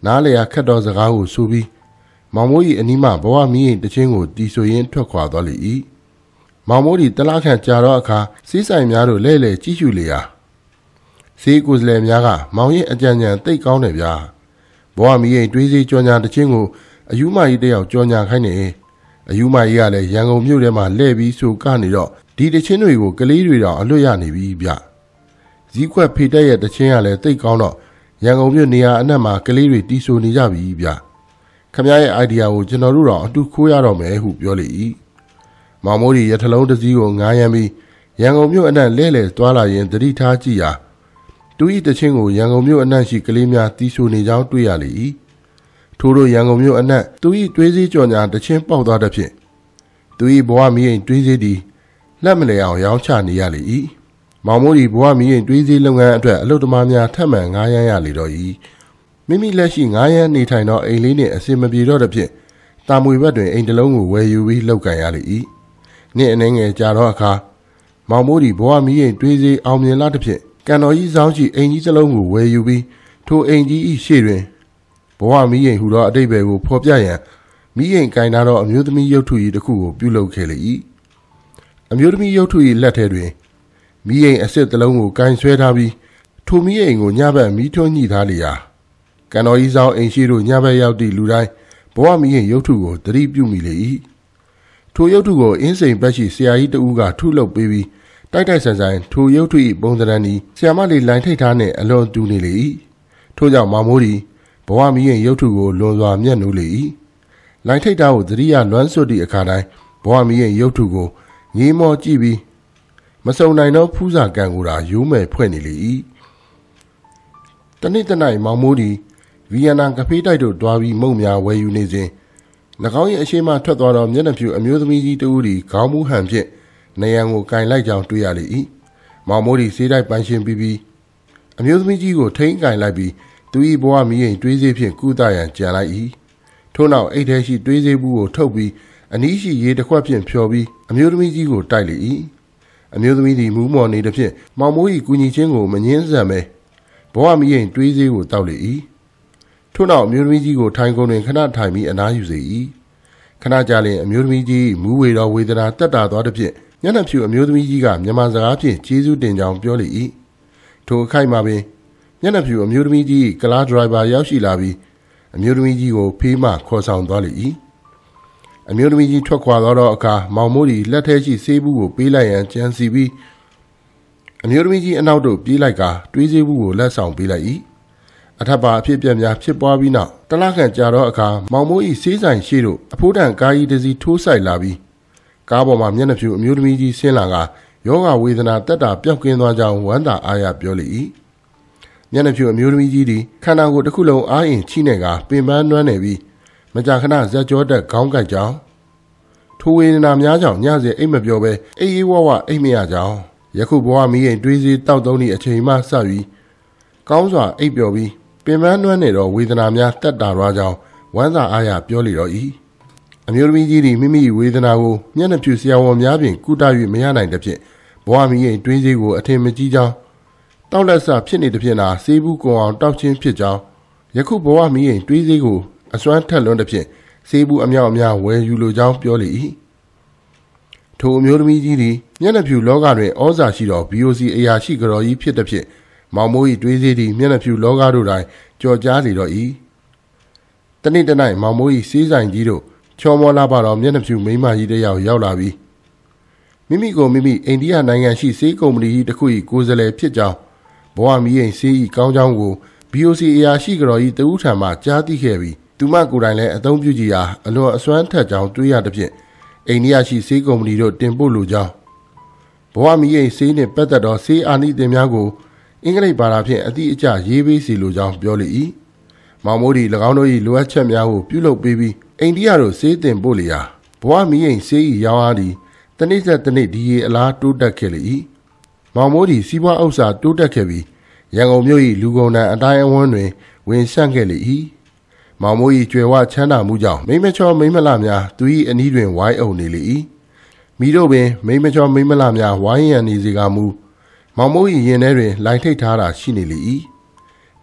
နားလေရခတ်တော်စကားကိုဆိုပြီးမောင်မိုး၏အနီးမှဘဝမီးရင်တချင်းကိုတီဆိုရင်းထွက်ခွာသွားလေ၏မောင်မိုးဒီတလားခန့်ကြာတော့အခါစီးဆိုင်များတို့လဲလဲကြည့်ရှုလေရာစေးကိုယ်စလဲများကမောင်ရဲ့အကြံဉာဏ်သိပ်ကောင်းတယ်ဗျာဘဝမီးရင်တွေးစေးကြောညာတချင်းကိုအယူမကြီးတယောက်ကြောညာခိုင်းနေအယူမကြီးကလည်းရန်ကုန်မြို့ထဲမှာလဲပြီးဆိုကနေတော့ဒီတချင်းတွေကိုကလေးတွေတော့အလွတ်ရနေပြီဗျဇီးခွက်ဖေတက်ရဲ့တချင်းကလည်းသိပ်ကောင်းတော့ရန်ကုန်မြို့နေရာအနှံ့မှာကလေးတွေတီးဆိုနေကြပြီဗျခမရဲ့ idea ကိုကျွန်တော်တို့တော့အတူခိုးရတော့မယ်ဟုပြောလေ၏မောင်မိုးဒီရထလုံးတစည်းကိုငားရမ်းပြီးရန်ကုန်မြို့အနှံ့လဲသွားလာရင်သတိထားကြည့်ရာသူ၏တချင်းကိုရန်ကုန်မြို့အနှံ့ရှိကလေးများတီးဆိုနေကြောင်းတွေ့ရလေ၏ထို့သောရန်ကုန်မြို့အနှံ့သူ၏တွေးစည်းကြော်ညာတချင်းပေါက်သွားတဲ့ဖြင့်သူ၏ဘဝမီးရင်တွေးစည်းသည်လက်မလဲအောင်ရောင်းချနေရလေ၏မောင်မိုးဒီဘဝမီးရင်တွေးစည်းလုပ်ငန်းအတွက်အလုပ်သမားများထပ်မံငားရမ်းရလေတော့၏မိမိလက်ရှိငားရမ်းနေထိုင်သောအိမ်လေးနှင့်အစင်မပြေတော့တဲ့ဖြင့်တာမွေဘက်တွင်အိမ်တစ်လုံးကိုဝယ်ယူပြီးလောက်ကန်ရလေ၏နေ့အနေငယ်ကြာတော့အခါမောင်မိုးဒီဘဝမီးရင်တွေးစည်းအောင်မြင်လာတဲ့ဖြင့်ကန်တော်ကြီးဆောင်ရှိအိမ်ကြီးတစ်လုံးကိုဝယ်ယူပြီးထိုအိမ်ကြီး၏ရှေ့တွင်ဘဝမီးရင်ဟူသောအတိတ်ဘယ်ကိုဖော်ပြရန်မီးရင်ကင်ထားသောအမျိုးသမီးရုပ်ထုကြီးတစ်ခုကိုပြုလုပ်ခဲ့လေ၏အမျိုးသမီးရုပ်ထုကြီးလက်ထဲတွင်မီးရင်အစစ်တစ်လုံးကိုကင်ဆွဲထားပြီးထိုမီးရင်ကိုညဘက်မီးထွန်းညှိထားလေရာကန်တော်ကြီးဆောင်အိမ်ရှိတို့ညဘက်ရောက်သည့်လူတိုင်းဘဝမီးရင်ရုပ်ထုကိုသတိပြုမိလေ၏ထိုရုပ်ထုကိုအင်းစိန်ဘက်ရှိဆရာကြီးတဦးကထုလုပ်ပေးပြီးတိုက်တိုက်ဆန်ဆန်ထိုရုပ်ထု၏ပုံစံသည်ဆရာမလေးလိုင်ထိတ်ထားနှင့်အလွန်တူနေလေ၏ထို့ကြောင့်မောင်မိုးသည်ဘဝမီးရင်ရုပ်ထုကိုလွန်စွာမျက်နှိုးလေ၏လိုင်ထိတ်ထားကိုသတိရလွမ်းဆွတ်သည့်အခါတိုင်းဘဝမီးရင်ရုပ်ထုကိုငေးမောကြည့်ပြီးမစုံနိုင်သောဖူးစာကံကိုသာရိုးမယ်ဖွဲ့နေလေ၏တနေ့တနိုင်မောင်မိုးသည်ဗီယက်နမ်ကဖေးတိုက်တို့တွားပြီးမုန့်များဝယ်ယူနေစဉ်၎င်း၏အရှိမထွက်သွားသောမျက်နှာဖြူအမျိုးသမီးကြီးတဦးသည်ခေါင်းမူးဟန်ဖြင့်နေရန်ကိုကင်လိုက်ကြောင်းတွေ့ရလေ၏မောင်မိုးသည်စေးတိုက်ပိုင်ရှင်ပြီးအမျိုးသမီးကြီးကိုထိန်းကင်လိုက်ပြီးသူ၏ဘဝမီးရင်တွေးစေးဖြင့်ကုသရန်ကြံလိုက်၏ထို့နောက်အိတ်ထဲရှိတွေးစေးဘူးကိုထုတ်ပြီးအနီးရှိရေတစ်ခွက်ဖြင့်ဖြော်ပြီးအမျိုးသမီးကြီးကိုတိုက်လေ၏အမျိုးသမီးသည်မူးမော်နေသည်ဖြင့်မောင်မိုး၏ကူညီခြင်းကိုမငင်းဆန်ပဲဘဝမီးရင်တွေးစေးကိုတောက်လေ၏ထို့နောက်အမျိုးသမီးကြီးကိုထိုင်ကုန်တွင်ခဏထိုင်ပြီးအနားယူစေ၏ခဏကြာလျှင်အမျိုးသမီးကြီးမူးဝေသောဝေဒနာတက်တာသွားသည်ဖြင့်မျက်နှာဖြူအမျိုးသမီးကြီးကမြန်မာစကားဖြင့်ကျေးဇူးတင်ကြောင်းပြောလေ၏ထိုအခိုက်မှာပင်မျက်နှာဖြူအမျိုးသမီးကြီးကလားဒရိုင်ဘာရောက်ရှိလာပြီးအမျိုးသမီးကြီးကိုဖေးမှခေါ်ဆောင်သွားလေ၏အမျိုးသမီးကြီးထွက်ခွာသောအခါမောင်မိုးသည်လက်ထဲရှိဆေးဘူးကိုပေးလိုက်ရန်ကြံစီပြီးအမျိုးသမီးကြီးအနောက်သို့ပြေးလိုက်ကာတွေးဆေးဘူးကိုလက်ဆောင်ပေးလိုက်၏အထက်ပါအဖြစ်ပြက်များဖြစ်ပွားပြီးနောက်တလခန့်ကြာသောအခါမောင်မိုး၏ဆေးဆိုင်ရှိသို့အဖိုးတန်ကားကြီးတစ်စီးထိုးဆိုင်လာပြီးကားပေါ်မှမျက်နှာဖြူအမျိုးသမီးကြီးဆင်းလာကယောဂဝေဒနာတက်တာပျောက်ကင်းသွားကြောင်းဝမ်းသာအားရပြောလေ၏မျက်နှာဖြူအမျိုးသမီးကြီးသည်ခန္ဓာကိုယ်တစ်ခုလုံးအားအင်ချိနေကပင်ပန်းနွမ်းနေပြီးမကြာခဏဇက်ကြောတက်ခေါင်းကိုက်ကြောင်းထိုဝေဒနာများကြောင့်ညစဉ်အိမ်မပြောဘဲအေးအေးဝဝအိမ်မရကြောင်းယခုဘဝမီးရင်တွေးစေးတောက်သုံးသည့်အချိန်မှစပြီးကောင်းစွာအိပ်ပျော်ပြီးပင်ပန်းနွမ်းနေသောဝေဒနာများတက်တာသွားကြောင်းဝမ်းသာအားရပြောလေတော့၏အမျိုးသမီးကြီးသည်မိမိဝေဒနာကိုမျက်နှာဖြူဆရာဝန်များဖြင့်ကုသ၍မရနိုင်သဖြင့်ဘဝမီးရင်တွေးစေးကိုအထင်မကြီးကြောင်းတောက်လက်ဆဖြစ်နေသဖြင့်သာဆေးဘူးကုံအောင်တောက်ချင်းဖြစ်ကြောင်းယခုဘဝမီးရင်တွေးစေးကိုအစွမ်းထက်လွန်းသဖြင့်ဆေးဘူးအမြောက်အများဝယ်ယူလိုကြောင်းပြောလေ၏ထိုအမျိုးသမီးကြီးသည်မျက်နှာဖြူလောကတွင်ဩဇာရှိသော BOC အရာရှိကြော်ကြီးဖြစ်သဖြင့်မောင်မိုး၏တွေးစေးသည်မျက်နှာဖြူလောကတို့တိုင်းကြော်ကြားလေတော့၏တနေ့တနိုင်မောင်မိုး၏ဆေးဆိုင်ကြီးတို့ချောမောလာပါတော့မျက်နှာဖြူမိန်းမကြီးတစ်ယောက်ရောက်လာပြီးမိမိကိုမိမိအိန္ဒိယနိုင်ငံရှိဆေးကုမ္ပဏီကြီးတစ်ခု၏ကိုယ်စားလှယ်ဖြစ်ကြောင်းဘဝမီးရင်ဆေး၏ကောင်းကြောင်းကို BOC အရာရှိကြော်ကြီးတဦးထံမှကြားသိခဲ့ပြီးသူမကိုယ်တိုင်လည်းအသုံးပြုကြည်ရာအလွန်အစွမ်းထက်ကြောင်းတွေးရသဖြင့်အိန္ဒိယရှိဆေးကုမ္ပဏီတို့တင်ပို့လိုကြောင်းဘဝမီးရင်ဆေးနှင့်ပတ်သက်သောဆေးအာနိသင်များကိုအင်္ဂလိပ်ဘာသာဖြင့်အတိအကျရေးပေးစီလိုကြောင်းပြောလေ၏မောင်မိုးသည်၎င်းတို့၏လိုအပ်ချက်များကိုပြုလုပ်ပေးပြီးအိန္ဒိယတို့ဆေးတင်ပို့လေရာဘဝမီးရင်ဆေး၏ရောင်းအားသည်တနေ့ဆက်တနေ့ဒီရေအလားတိုးတက်ခဲ့လေ၏မောင်မိုးသည်စီးပွားဥစ္စာတိုးတက်ခဲ့ပြီးရန်ကုန်မြို့၏လူကုန်တန်းအတိုင်းအဝန်းတွင်ဝင်ဆန့်ခဲ့လေ၏မောင်မိုး၏ကြွယ်ဝချမ်းသာမှုကြောင့်မိမချောမိမလှများသူ၏အနီးတွင်ဝိုင်းအုံနေလေ၏မိတို့ပင်မိမချောမိမလှများဝိုင်းရန်နေစေကမူမောင်မိုး၏ရင်ထဲတွင်လိုင်ထိတ်ထားတာရှိနေလေ၏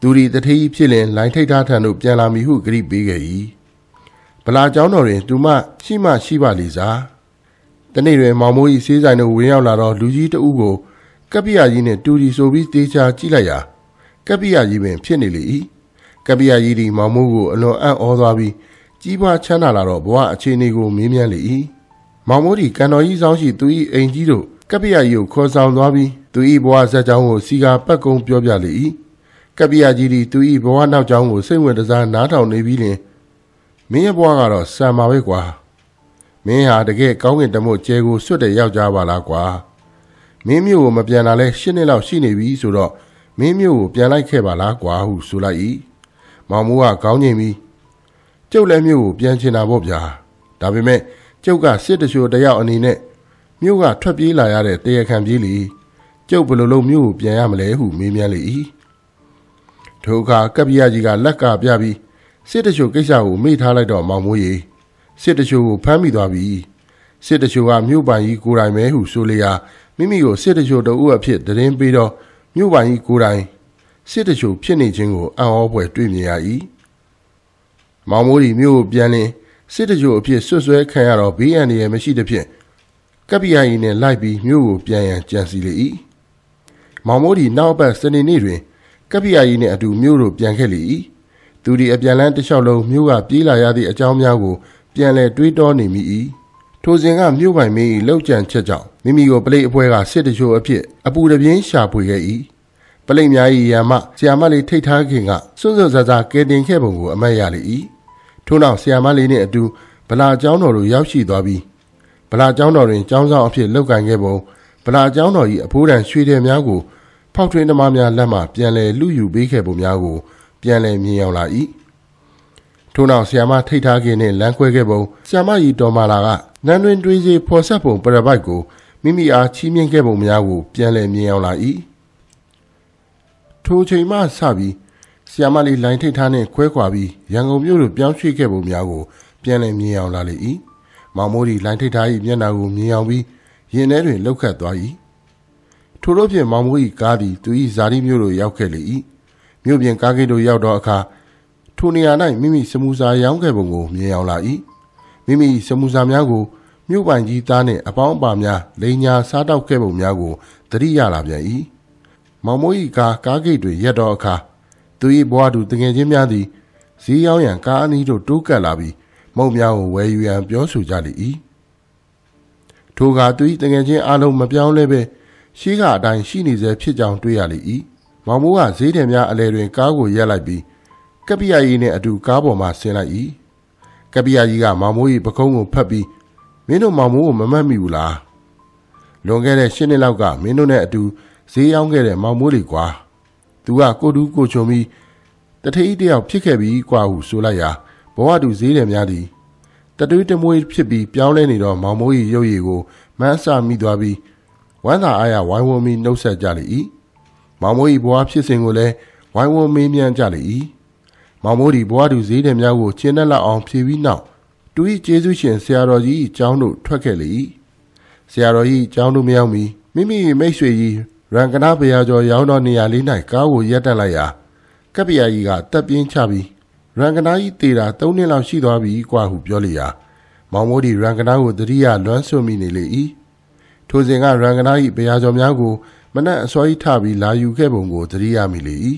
သူဒီတထေးဖြစ်လင်လိုင်းထိတ်ထားထံသို့ပြန်လာမည်ဟုကြိပေးခဲ့၏ဗလာကျောင်းတော်တွင်သူမရှိပါလေစားတနေ့တွင်မောင်မိုး၏ဆေးဆိုင်သို့ဝင်ရောက်လာတော့လူကြီးတဦးကိုကပ္ပိယကြီးနှင့်တူဒီဆိုပြီးတေချာကြည့်လိုက်ရာကပ္ပိယကြီးပင်ဖြစ်နေလေ၏ကပ္ပိယကြီးသည်မောင်မိုးကိုအလွန်အံ့ဩသွားပြီးကြီးပွားချမ်းသာလာတော့ဘဝအခြေအနေကိုမေးမြန်းလေ၏မောင်မိုးသည်ကန်တော်ကြီးဆောင်ရှိသူ၏အိမ်ကြီးတို့ကပ္ပိယကြီးကိုခေါ်ဆောင်သွားပြီးသူ၏ဘဝဇက်ကြောင်းကိုစီကာပတ်ကုံပြောပြလေ၏ကပ္ပိယကြီးသည်သူ၏ဘဝနောက်ကြောင်းကိုစိတ်ဝင်စားနားထောင်နေပြီးလျှင်မင်းရဲ့ဘဝကတော့ဆံပါပဲကွာမင်းဟာတကယ်ကောင်းကင်တမို့ကျဲကိုဆွတ်တဲ့ယောက်ျားပါလားကွာမင်းမျိုးကိုမပြန်လာလဲ10နှစ်လောက်ရှိနေပြီဆိုတော့မင်းမျိုးကိုပြန်လိုက်ခဲ့ပါလားကွာဟုဆိုလိုက်၏မောင်မိုးကခေါင်းငိမ့်ပြီးကျုပ်လည်းမျိုးကိုပြန်ချင်တာပေါ့ဗျာဒါပေမဲ့ကျုပ်ကစစ်တချို့တယောက်အနေနဲ့မျိုးကထွက်ပြေးလာရတဲ့တရားခံပြေးလေကျုပ်ဘယ်လိုလုပ်မျိုးကိုပြန်ရမလဲဟုမေးမြန်းလေ၏ထိုအခါကပ္ပိယကြီးကလက်ကပြပြီးစစ်တချို့ကိစ္စကိုမေ့ထားလိုက်တော့မောင်မိုးရေစစ်တချို့ကိုဖမ်းမိသွားပြီစစ်တချို့ကမြို့ပိုင်ကြီးကိုယ်တိုင်ပဲဟုဆိုလေရာမိမိကိုစစ်တချို့တို့အဖြစ်တရင်ပေးတော့မြို့ပိုင်ကြီးကိုယ်တိုင်စစ်တချို့ဖြစ်နေခြင်းကိုအံ့ဩဖွယ်တွေ့မြင်ရ၏မောင်မိုးဒီမြို့ကိုပြန်လင်စစ်တချို့အဖြစ်ဆွဆွဲခံရတော့ဘေးအန္တရာယ်မရှိသဖြင့်ကပ္ပိယကြီးနှင့်လိုက်ပြီးမြို့ကိုပြန်ရန်ကြံစီလေ၏မောင်မိုးဒီနောက်ပတ်စနေနေ့တွင်ကပ္ပိယကြီးနှင့်အတူမြို့သို့ပြန်ခဲ့လေ၏သူဒီအပြန်လန်းတစ်လျှောက်လုံးမြို့ကပြေးလာရသည့်အကြောင်းများကိုပြန်လဲတွေးတောနေမိ၏ထိုစဉ်ကမြို့ပိုင်မင်း၏လောက်ကျန်ချက်ကြောင့်မိမိကိုပလိတ်အဖွဲကစစ်တချို့အဖြစ်အပူတပြင်းရှာဖွေခဲ့၏ပလိတ်များ၏ရံမဆရာမလေးထိတ်ထားခင်ကစွန့်စွန့်ဆာဆာကဲတင်ခဲ့ပုံကိုအမတ်ရလေ၏ထို့နောက်ဆရာမလေးနှင့်အတူဗလာကျောင်းတော်သို့ရောက်ရှိသွားပြီးဗလာကျောင်းတော်တွင်ကျောင်းဆောင်အဖြစ်လုပ်ကိုင်ခဲ့ပုံဗလာကျောင်းတော်၏အဖိုးတန်ရွှေတယ်များကိုဖောက်ထွင်းသမားများလက်မှပြန်လဲလူယူပေးခဲ့ပုံများကိုပြန်လဲမြင်ရောက်လာ၏ထို့နောက်ဆီယမထိတ်ထားခြင်းနှင့်လမ်းခွဲခဲ့ပုံဆီယမကြီးတော်မာလာကနန်းတွင်တွေးစီဖော်ဆက်ပုံပရပိုက်ကိုမိမိအားချီးမြှင့်ခဲ့ပုံများကိုပြန်လဲမြင်ရောက်လာ၏ထိုချိန်မှစပြီးဆီယမလေးလိုင်းထိတ်ထားနှင့်ခွဲခွာပြီးရန်ကုန်မြို့သို့ပြောင်းရွှေ့ခဲ့ပုံများကိုပြန်လဲမြင်ရောက်လာလေ၏မောင်မိုးဒီလိုင်းထိတ်ထား၏မျက်နှာကိုမြင်ရောက်ပြီးရင်ထဲတွင်လှုပ်ခတ်သွား၏ထို့သောဖြင့်မောင်မိုး၏ကားသည်သူ၏ဇာတိမြို့သို့ရောက်ခဲ့လေ၏မြို့ပြင်ကားဂိတ်သို့ရောက်သောအခါထိုနေရာ၌မိမိစမူစာရောင်းခဲ့ပုံကိုမြင်ရောက်လာ၏မိမိစမူစာများကိုမြို့ပိုင်ကြီးသားနှင့်အပေါင်းအပါများလိန်ညာစားတောက်ခဲ့ပုံများကိုသတိရလာပြန်၏မောင်မိုး၏ကားဂိတ်တွင်ရက်သောအခါသူ၏ဘွားသူတငယ်ချင်းများသည်ဈေးရောင်းရန်ကားအနီးသို့တိုးကပ်လာပြီးမုံများကိုဝယ်ယူရန်ပြောဆိုကြလေ၏ထိုကသူ၏တငယ်ချင်းအလုံးမပြောင်းလဲပဲရှိကအတိုင်းရှိနေစေဖြစ်ကြောင်းတွေ့ရလေ၏မောင်မိုးကဈေးတယ်များအလဲတွင်ကားကိုရက်လိုက်ပြီးကပ္ပိယကြီးနှင့်အတူကားပေါ်မှဆင်းလိုက်၏ကပ္ပိယကြီးကမောင်မိုး၏ပကုံးကိုဖတ်ပြီးမင်းတို့မောင်မိုးကိုမမှတ်မိဘူးလားလွန်ခဲ့တဲ့10နှစ်လောက်ကမင်းတို့နဲ့အတူဈေးရောင်းခဲ့တဲ့မောင်မိုးလေးကွာသူကကိုတူးကိုချုံပြီးတထေးတယောက်ဖြစ်ခဲ့ပြီးကွာဟုဆိုလိုက်ရာဘဝတူဈေးတယ်များသည်တတွေးတမွေးဖြစ်ပြီးပြောင်းလဲနေတော့မောင်မိုး၏ရုပ်ရည်ကိုမန်းဆမိသွားပြီးဝမ်းသာအားရဝိုင်းဝန်းပြီးနှုတ်ဆက်ကြလေ၏မောင်မိုး၏ဘဝဖြစ်စဉ်ကိုလည်းဝိုင်းဝန်းမေးမြန်းကြလေ၏မောင်မိုးဒီဘဝတူဈေးတယ်များကိုကျင်းတတ်လောက်အောင်ဖြေပြီးနောက်သူ၏ကျေးဇူးရှင်ဆရာတော်ကြီး၏ကျောင်းသို့ထွက်ခဲ့လေ၏ဆရာတော်ကြီးကျောင်းသို့မရောက်မီမိမိမိတ်ဆွေကြီးရန်ကနာဘုရားကျော်ရောင်းတော်နေရာလေး၌ကားကိုရပ်တန့်လိုက်ရာကပ္ပိယကြီးကတက်ပြင်းချပြီးရန်ကနာကြီးတေတာ3နှစ်လောက်ရှိသွားပြီကွာဟုပြောလေရာမောင်မိုးဒီရန်ကနာကိုတတိယလွမ်းဆွမိနေလေ၏ထိုစဉ်ကရန်ကနာ၏ဘုရားကျော်များကိုမနက်အစောကြီးထပြီးလာယူခဲ့ပုံကိုတတိယမိလေ၏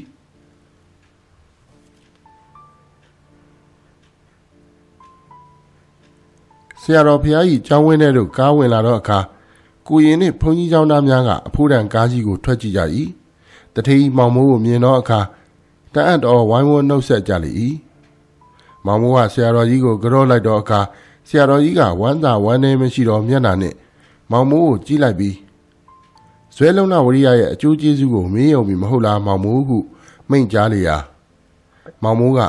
ဆရာတော်ဘုရားကြီးကျောင်းဝင်းထဲသို့ကားဝင်လာတော့အခါကိုရင်နှင့်ဘုန်းကြီးကျောင်းသားများကအဖိုးတန်ကားကြီးကိုထွက်ကြည့်ကြ၏တထေးမောင်မိုးကိုမြင်တော့အခါတအံ့တော်ဝိုင်းဝန်းနှုတ်ဆက်ကြလေ၏မောင်မိုးကဆရာတော်ကြီးကိုကြော့လိုက်တော့အခါဆရာတော်ကြီးကဝမ်းသာဝမ်းနည်းမရှိတော့မျက်နှာနှင့်မောင်မိုးကိုကြည့်လိုက်ပြီးဇွဲလုံးနာဝရိယရဲ့အကျိုးကျေးဇူးကိုမေးရုံပြီးမဟုတ်လားမောင်မိုးဟုမိန့်ကြားလေရာမောင်မိုးက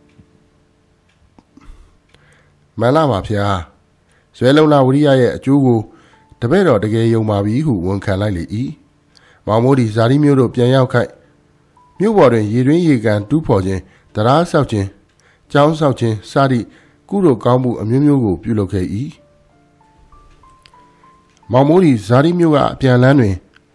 မှန်လားပါဗျာဇွဲလုံးနာဝရိယရဲ့အကျိုးကိုတပည့်တော်တကယ်ယုံပါပြီဟုဝန်ခံလိုက်လေ၏မောင်မိုးဒီဇာတိမျိုးတို့ပြန်ရောက်ခိုက်မြို့ပေါ်တွင်ရေတွင်းရေကန်တူးဖော်ခြင်းတရားဆောက်ခြင်းကျောင်းဆောက်ခြင်းစသည့်ကုသိုလ်ကောင်းမှုအမျိုးမျိုးကိုပြုလုပ်ခဲ့၏မောင်မိုးဒီဇာတိမျိုးကအပြန်လန်းတွင်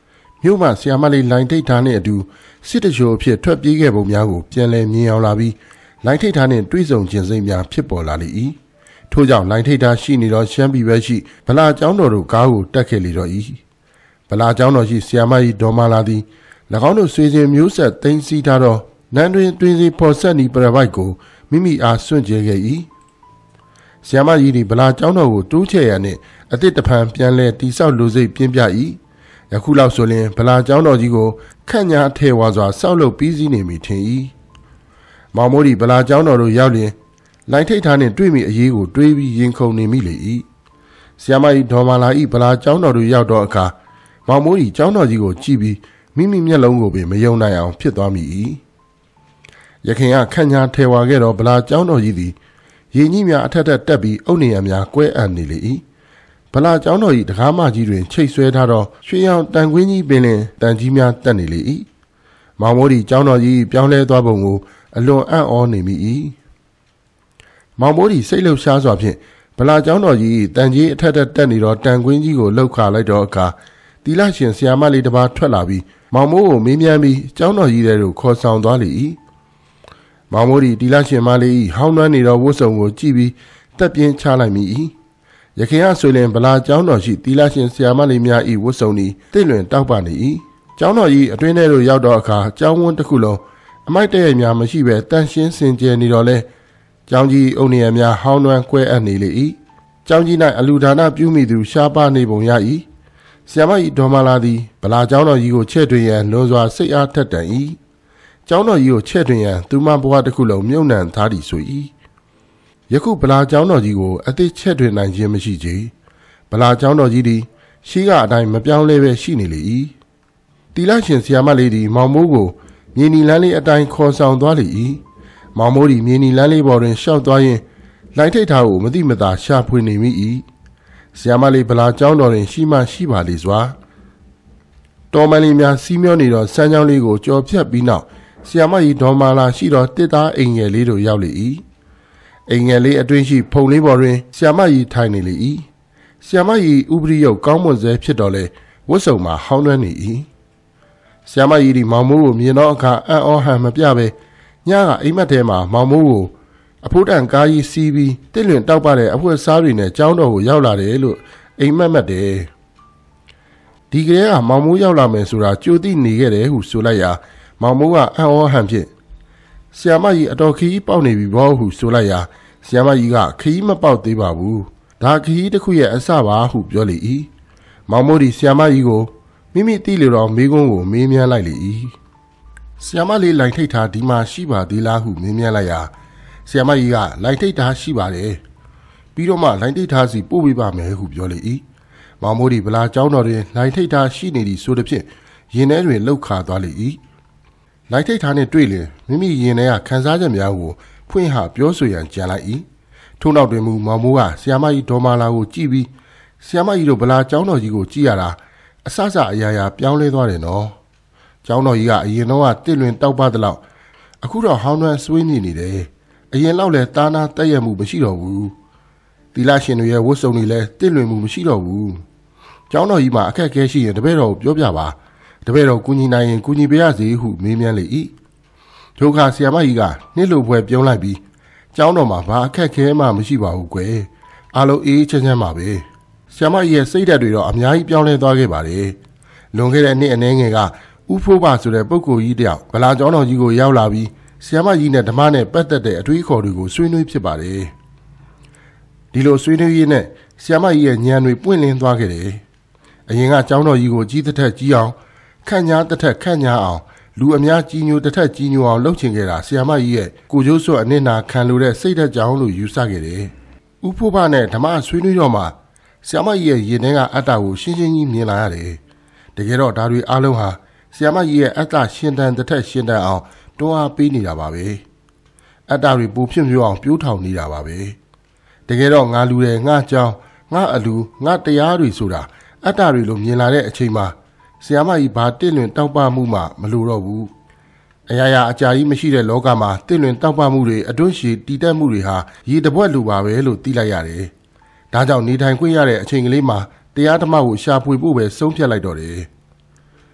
မြို့မှာဆီယာမလေးလိုင်းထိတ်ထားနဲ့အတူစစ်တချို့အဖြစ်ထွက်ပြေးခဲ့ပုံများကိုပြန်လည်မြင်အောင်လာပြီးလိုင်းထိတ်ထားနှင့်တွေ့ဆုံခြင်းစိတ်များဖြစ်ပေါ်လာလေ၏ထို့ကြောင့်လိုင်းထိတ်ထားရှိနေသောရှမ်းပြည်ဘက်ရှိဗလာကျောင်းတော်တို့ကားကိုတက်ခဲ့လေတော့၏ဗလာကျောင်းတော်ရှိဆီယာမကြီးဒေါ်မာလာသည်၎င်းတို့ဆွေစဉ်မျိုးဆက်သိမ်းဆည်းထားသောနန်းတွင်တွင်စီဖော်ဆက်နီပရပိုက်ကိုမိမိအားစွန့်ကြဲခဲ့၏ဆီယာမကြီးသည်ဗလာကျောင်းတော်ကိုတိုးချဲ့ရနှင့်အသစ်တဖန်ပြန်လဲတိဆောက်လူစိတ်ပြင်းပြ၏ယခုလောက်ဆိုရင်ဗလာကျောင်းတော်ကြီးကိုခန့်ညာထဲဝါစွာဆောက်လုပ်ပြီးစီးနေပြီထင်၏မောင်မိုးဒီဗလာကျောင်းတော်တို့ရောက်လျင်လိုင်းထိတ်ထားနှင့်တွေ့မိအရေးကိုတွေးပြီးရင်ခုန်နေမိလေ၏ဆီယာမကြီးဒေါ်မာလာ၏ဗလာကျောင်းတော်တို့ရောက်တော့အခါမောင်မိုးဒီကျောင်းတော်ကြီးကိုကြည့်ပြီးမိမိမျက်လုံးကိုပင်မယုံနိုင်အောင်ဖြစ်သွားမိ၏ရခင်ကခန့်ညာထဲဝါခဲ့တော့ဗလာကျောင်းတော်ကြီးသည်ရေကြီးများအထက်ထက်တက်ပြီးအုတ်နေရများကွဲအံ့နေလေ၏ဗလာကျောင်းတော်၏တကားမကြီးတွင်ချိတ်ဆွဲထားသောရွှေရောင်တန်ကွင်းကြီးပင်လင်တန်ကြီးများတက်နေလေ၏မောင်မိုးဒီကျောင်းတော်ကြီးပြောင်းလဲသွားပုံကိုအလွန်အံ့ဩနေမိ၏မောင်မိုးဒီစိတ်လှုပ်ရှားစွာဖြင့်ဗလာကျောင်းတော်ကြီးတန်ကြီးအထက်ထက်တက်နေသောတန်ကွင်းကြီးကိုလှုပ်ခါလိုက်တော့အခါတီလာရှင်ဆီယာမလေးတစ်ပါးထွက်လာပြီးမောင်မိုးကိုမေးမြန်းပြီးကျောင်းတော်ကြီးထဲသို့ခေါ်ဆောင်သွားလေ၏မောင်မိုးဒီတီလာရှင်မလေးဟောင်းနှမ်းနေသောဝတ်စုံကိုကြည့်ပြီးတက်ပြင်းချလိုက်မိ၏ရခင်ကဆိုရင်ဗလာကျောင်းတော်ရှိတီလာရှင်ဆီယာမလေးများ၏ဝတ်စုံသည်တင့်လွင်တောက်ပနေ၏ကျောင်းတော်ကြီးအတွင်းထဲသို့ရောက်တော့အခါကျောင်းဝန်းတစ်ခုလုံးအမိုက်တရိုက်များမရှိဘဲတန့်ရှင်းစင်ကြယ်နေတော့လဲကျောင်းကြီးအုံနေရများဟောင်းနှမ်းကွဲအပ်နေလေ၏ကျောင်းကြီး၌အလူဒါနပြုမိသူရှားပါနေပုံရ၏ဆီယာမကြီးဒေါ်မာလာသည်ဗလာကျောင်းတော်ကြီးကိုချဲ့တွင်ရန်လွန်စွာစိတ်အားထက်တန်၏ကျောင်းတော်ကြီးကိုချဲ့တွင်ရန်သူမဘဝတစ်ခုလုံးမြုပ်နှံထားသည်ဆို၏ယခုဗလာကျောင်းတော်ကြီးကိုအသိချဲ့တွင်နိုင်ခြင်းမရှိချေဗလာကျောင်းတော်ကြီးသည်ရှိကအတိုင်းမပြောင်းလဲပဲရှိနေလေ၏တီလာရှင်ဆီယာမလေးသည်မောင်မိုးကိုမြေနီလန်းလေးအတိုင်းခေါ်ဆောင်သွားလေ၏မောင်မိုးသည်မြေနီလန်းလေးပေါ်တွင်ရှောက်သွားရင်းလိုင်းထိတ်ထားကိုမတိမတာရှာဖွေနေမိ၏ဆီယာမလေးဗလာကျောင်းတော်တွင်ရှိမှရှိပါလေစွာတော်မန်လေးများစီးမျောနေသောစမ်းချောင်းလေးကိုကြော်ဖြတ်ပြီးနောက်ဆီယာမကြီးဒေါ်မာလာရှိသောတစ်သားအိမ်ငယ်လေးတို့ရောက်လေ၏အိမ်ငယ်လေးအတွင်းရှိဖုံလေးပေါ်တွင်ဆီယာမကြီးထိုင်နေလေ၏ဆီယာမကြီးဥပရိယုတ်ကောင်းမွန်စေဖြစ်တော်လဲဝတ်စုံမှာဟောင်းနှမ်းနေ၏ဆီယာမကြီးဒီမောင်မိုးကိုမြင်တော့အခါအံ့ဩဟန်မပြပဲညကအိမ်မက်ထဲမှာမောင်မိုးကိုအဖိုးတန်ကားကြီးစီးပြီးတစ်လွင်တောက်ပတဲ့အဖွဲစားတွေနဲ့ကျောင်းတော်ကိုရောက်လာတယ်လို့အိမ်မက်မက်တယ်ဒီကလေးကမောင်မိုးရောက်လာမယ်ဆိုတာကြိုသိနေခဲ့တယ်ဟုဆိုလိုက်ရာမောင်မိုးကအံ့ဩဟန်ဖြင့်ဆီယာမကြီးအတော်ခရီးပေါက်နေပြီဘောဟုဆိုလိုက်ရာဆီယာမကြီးကခရီးမပေါက်သေးပါဘူးဒါခရီးတစ်ခုရဲ့အစပါဟုပြောလေ၏မောင်မိုးဒီဆီယာမကြီးကိုမိမိသိလေတော့မိကုန်းကိုမေးမြန်းလိုက်လေ၏ဆီယာမလေးလိုင်ထိတ်ထားဒီမှာရှိပါသေးလားဟုမေးမြန်းလိုက်ရာဆီယာမကြီးကလိုင်ထိတ်ထားရှိပါတယ်ပြီးတော့မှလိုင်ထိတ်ထားစီပို့ပေးပါမယ်ဟုပြောလေ၏မောင်မိုးဒီဗလာကျောင်းတော်တွင်လိုင်ထိတ်ထားရှိနေသည်ဆိုသည်ဖြင့်ရင်ထဲတွင်လှုပ်ခါသွားလေ၏လိုင်ထိတ်ထားနှင့်တွေ့လျင်မိမိရင်ထဲကခံစားချက်များကိုဖွင့်ဟပြောဆိုရန်ကြံလိုက်၏ထို့နောက်တွင်မူမောင်မိုးကဆီယာမကြီးဒေါ်မာလာကိုကြည့်ပြီးဆီယာမကြီးတို့ဗလာကျောင်းတော်ကြီးကိုကြည့်ရတာအဆအအရာရာပြောင်းလဲသွားတယ်နော်ကျောင်းတော်ကြီးကအရင်တော့ကတစ်လွင်တောက်ပသလောက်အခုတော့ဟောင်းနှမ်းဆွေးနေနေတယ်အရင်လောက်လဲတာနာတက်ရမှုမရှိတော့ဘူးတီလာရှင်တွေရဲ့ဝတ်စုံတွေလဲတစ်လွင်မှုမရှိတော့ဘူးကျောင်းတော်ကြီးမှာအခက်အခဲရှိရင်တပည့်တော်ကိုပြောပြပါတပည့်တော်ကူညီနိုင်ရင်ကူညီပေးရစေဟုမေးမြန်းလေ၏ဒုက္ခဆီယာမကြီးကနှိမ့်လို့ပွဲပြုံးလိုက်ပြီးကျောင်းတော်မှာဘာအခက်ခဲမှမရှိပါဘူးကွယ်အားလုံးအေးချမ်းချမ်းပါပဲဆီယာမကြီးရဲ့စိတ်ဓာတ်တွေတော့အများကြီးပြောင်းလဲသွားခဲ့ပါတယ်လွန်ခဲ့တဲ့နှစ်အနည်းငယ်ကဥဖိုးပါဆိုတဲ့ပုဂ္ဂိုလ်ကြီးတယောက်ဗလာကျောင်းတော်ကြီးကိုရောက်လာပြီးဆီယာမကြီးနဲ့ဓမ္မနဲ့ပတ်သက်တဲ့အတွေးခေါ်တွေကိုဆွေးနွေးဖြစ်ပါတယ်ဒီလိုဆွေးနွေးရင်းနဲ့ဆီယာမကြီးရဲ့ဉာဏ်တွေပွင့်လင်းသွားခဲ့တယ်အရင်ကကျောင်းတော်ကြီးကိုကြီးတစ်ထက်ကြီးအောင်ခန့်ညာတစ်ထက်ခန့်ညာအောင်လူအများကြီးညိုတစ်ထက်ကြီးညိုအောင်လှုပ်ချင်ခဲ့တာဆီယာမကြီးရဲ့ကိုကျိုးစွတ်အနစ်နာခံလိုတဲ့စိတ်ဓာတ်ကြောင့်လို့ယူဆခဲ့တယ်ဥဖိုးပါနဲ့ဓမ္မဆွေးနွေးတော့မှဆီယာမကြီးရဲ့ရင်ထဲကအတ္တကိုရှင်းရှင်းကြီးမြင်လာရတယ်တကယ်တော့ဒါတွေအားလုံးဟာဆီယာမကြီးရဲ့အတ္တရှင်တန်တစ်ထက်ရှင်တန်အောင်တွန်းအားပေးနေတာပါပဲအတ္တတွေပူဖြစ်မျိုးအောင်ပြိုးထောင်နေတာပါပဲတကယ်တော့ငါလူတယ်ငါကြောင်းငါအလူငါတရားတွေဆိုတာအတ္တတွေလိုမြင်လာတဲ့အချိန်မှာဆီယာမကြီးဘာတစ်လွင်တောက်ပမှုမှမလိုတော့ဘူးအရာရာအကြာကြီးမရှိတဲ့လောကမှာတစ်လွင်တောက်ပမှုတွေအတွန်းရှည်တည်တတ်မှုတွေဟာရေတပွက်လိုပါပဲလို့သိလိုက်ရတယ်ဒါကြောင့်နေထိုင်ခွင့်ရတဲ့အချိန်ကလေးမှာတရားဓမ္မကိုရှာဖွေဖို့ပဲဆုံးဖြတ်လိုက်တော့တယ်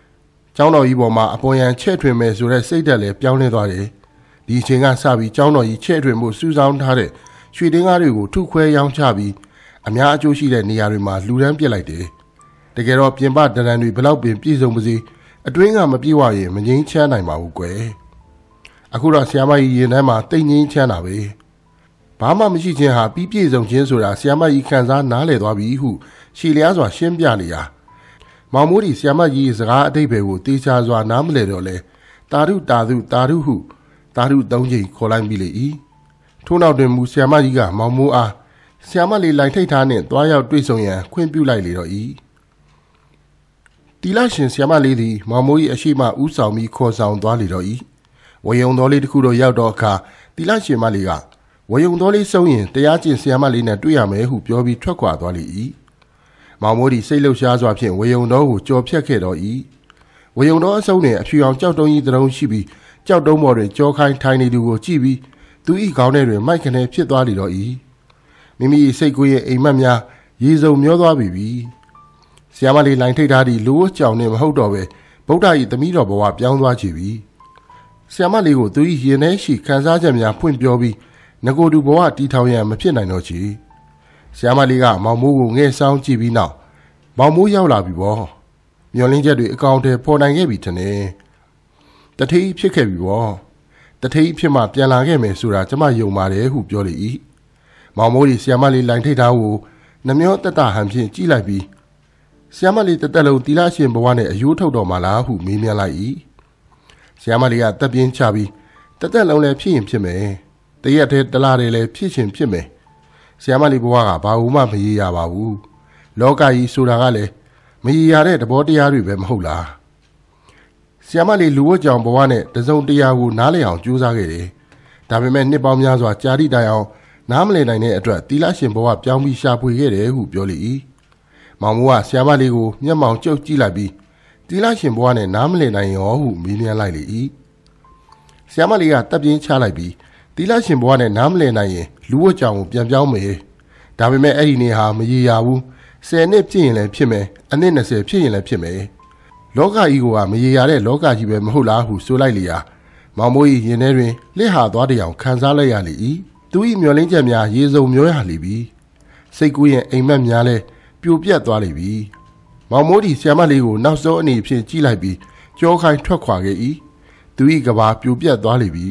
ကျောင်းတော်ကြီးပေါ်မှာအပေါ်ယံချဲ့ထွင်မယ်ဆိုတဲ့စိတ်ဓာတ်လည်းပြောင်းလဲသွားတယ်ဒီအချိန်ကစပြီးကျောင်းတော်ကြီးချဲ့ထွင်မှုစူးစောင်းထားတဲ့ရွှေတင်းကားတွေကိုထုခွဲရောင်းချပြီးအများအကျိုးရှိတဲ့နေရာတွေမှာလူတန်းပစ်လိုက်တယ်တကယ်တော့ပြင်ပတရံတွေဘလောက်ပင်ပြည့်စုံပါစေအတွင်းကမပြေဝရင်မငြိမ်းချမ်းနိုင်ပါဘူးကွယ်အခုတော့ဆရာမကြီးရင်ထဲမှာတိတ်ငြိမ်းချမ်းတာပဲဘာမှမရှိခြင်းဟာပြီးပြည့်စုံခြင်းဆိုတာဆရာမကြီးခံစားနားလည်သွားပြီဟုရှည်လျားစွာရှင်းပြနေရာမောင်မိုးဒီဆရာမကြီးစကားအတိတ်ပဲကိုတေချာစွာနားမလဲတော့လဲတာရုတာသူတာရုဟုတာရု၃ချိန်ခေါ်လိုက်ပြီလေ၏ထို့နောက်တွင်မူဆရာမကြီးကမောင်မိုးအားဆရာမလေးလိုင်ထိတ်ထားနှင့်တွားရောက်တွေ့ဆုံရန်ခွင့်ပြုလိုက်လေတော့၏တီလာရှင်ဆရာမလေးသည်မောင်မိုး၏အရှိမဥဆောင်ပြီးခေါ်ဆောင်သွားလေတော့၏ဝယုံတော်လေးတစ်ခုတော့ရောက်တော့အခါတီလာရှင်မလေးကဝယုံတော်လေးဆုံးရင်တရားကျင့်ဆရာမလေးနဲ့တွေ့ရမယ်ဟုပြောပြီးထွက်ခွာသွားလေ၏မောင်မိုးဒီစိတ်လှုပ်ရှားစွာဖြင့်ဝယုံတော်ကိုကြော်ဖြတ်ခဲ့တော့၏ဝယုံတော်အစုံနှင့်အဖြူအောင်ကြောက်တုံးကြီးတုံးရှိပြီးကြောက်တုံးပေါ်တွင်ကြောခိုင်းထိုင်နေသူကိုကြည့်ပြီးသူ၏ခေါင်းထဲတွင်မိုက်ခနဲဖြစ်သွားလေတော့၏မိမိစိတ်ကိုယ်ရဲ့အိမ်မက်များရေစုံမျောသွားပြီဆရာမလေးလိုင်ထိတ်ထားသည့်လူဝတ်ကြောင်နှင့်မဟုတ်တော့ပဲဗုဒ္ဓ၏သမီးတော်ဘဝပြောင်းသွားချပြီဆရာမလေးကိုသူ၏ရင်ထဲရှိခံစားချက်များဖွင့်ပြောပြီးငကိုတူဘဝတီထောင်ရန်မဖြစ်နိုင်တော့ချီဆရာမလေးကမောင်မိုးကိုငဲ့ဆောင်ကြည့်ပြီးနောက်မောင်မိုးရောက်လာပြီပေါ့မျောလင်းချက်တွေအကောင်ထဲပေါ်နိုင်ခဲ့ပြီထင်တယ်တထေးဖြစ်ခဲ့ပြီပေါ့တထေးဖြစ်မှပြန်လာခဲ့မယ်ဆိုတာကျမယုံပါတယ်ဟုပြောလေ၏မောင်မိုးဒီဆရာမလေးလိုင်ထိတ်ထားကိုနှမျောတက်တာဟန်ဖြင့်ကြည့်လိုက်ပြီးဆရာမလေးတသက်လုံးတီလာရှင်ဘဝနဲ့အယိုးထုတ်တော်မှာလားဟုမေးမြန်းလိုက်၏ဆရာမလေးကတက်ပြင်းချပြီးတသက်လုံးလည်းဖြစ်ရင်ဖြစ်မယ်တရက်တည်းတလားတည်းလည်းဖြစ်ရှင်ဖြစ်မယ်ဆရာမလေးဘဝကဘာမှမရေရပါဘူးလောကကြီးဆိုတာကလည်းမရေရတဲ့သဘောတရားတွေပဲမဟုတ်လားဆရာမလေးလူဝတ်ကြောင်ဘဝနဲ့တစုံတရာကိုနားလည်အောင်ကြိုးစားခဲ့တယ်ဒါပေမဲ့နှစ်ပေါင်းများစွာကြာတိတိုင်အောင်နားမလည်နိုင်တဲ့အတွက်တီလာရှင်ဘဝပြောင်းပြီးရှာဖွေခဲ့တယ်ဟုပြောလေ၏မောင်မိုးကဆရာမလေးကိုမျက်မှောင်ကျုပ်ကြည့်လိုက်ပြီးတီလာရှင်ဘဝနဲ့နားမလည်နိုင်ရောဟုမေးမြန်းလိုက်လေ၏ဆရာမလေးကတပ်ပြင်းချလိုက်ပြီးတီလာရှင်ဘဝနဲ့နားမလည်နိုင်ရင်လူဝတ်ကြောင်ကိုပြန်ပြောင်းမယ်ဒါပေမဲ့အဲ့ဒီနေ့ဟာမရေရာဘူး10နှစ်ဖြစ်ရင်လည်းဖြစ်မယ်အနည်း20ဖြစ်ရင်လည်းဖြစ်မယ်လောကကြီးကမရေရာတဲ့လောကကြီးပဲမဟုတ်လားဟုဆိုလိုက်လေရာမောင်မိုး၏ရင်ထဲတွင်လှစ်ဟာသွားတဲ့အောင်ခံစားလိုက်ရလေ၏သူ၏မျောလင်းချက်များရေစုံမျောရလေပြီစိတ်ကူးရင်အိမ်မက်များလဲပြိုပြက်သွားလေပြီမောင်မိုးဒီဆရာမလေးကိုနောက်ဆုံးအနေဖြင့်ကြည့်လိုက်ပြီးကြောခိုင်းထွက်ခွာခဲ့၏သူ၏ကဘာပြိုပြက်သွားလေပြီ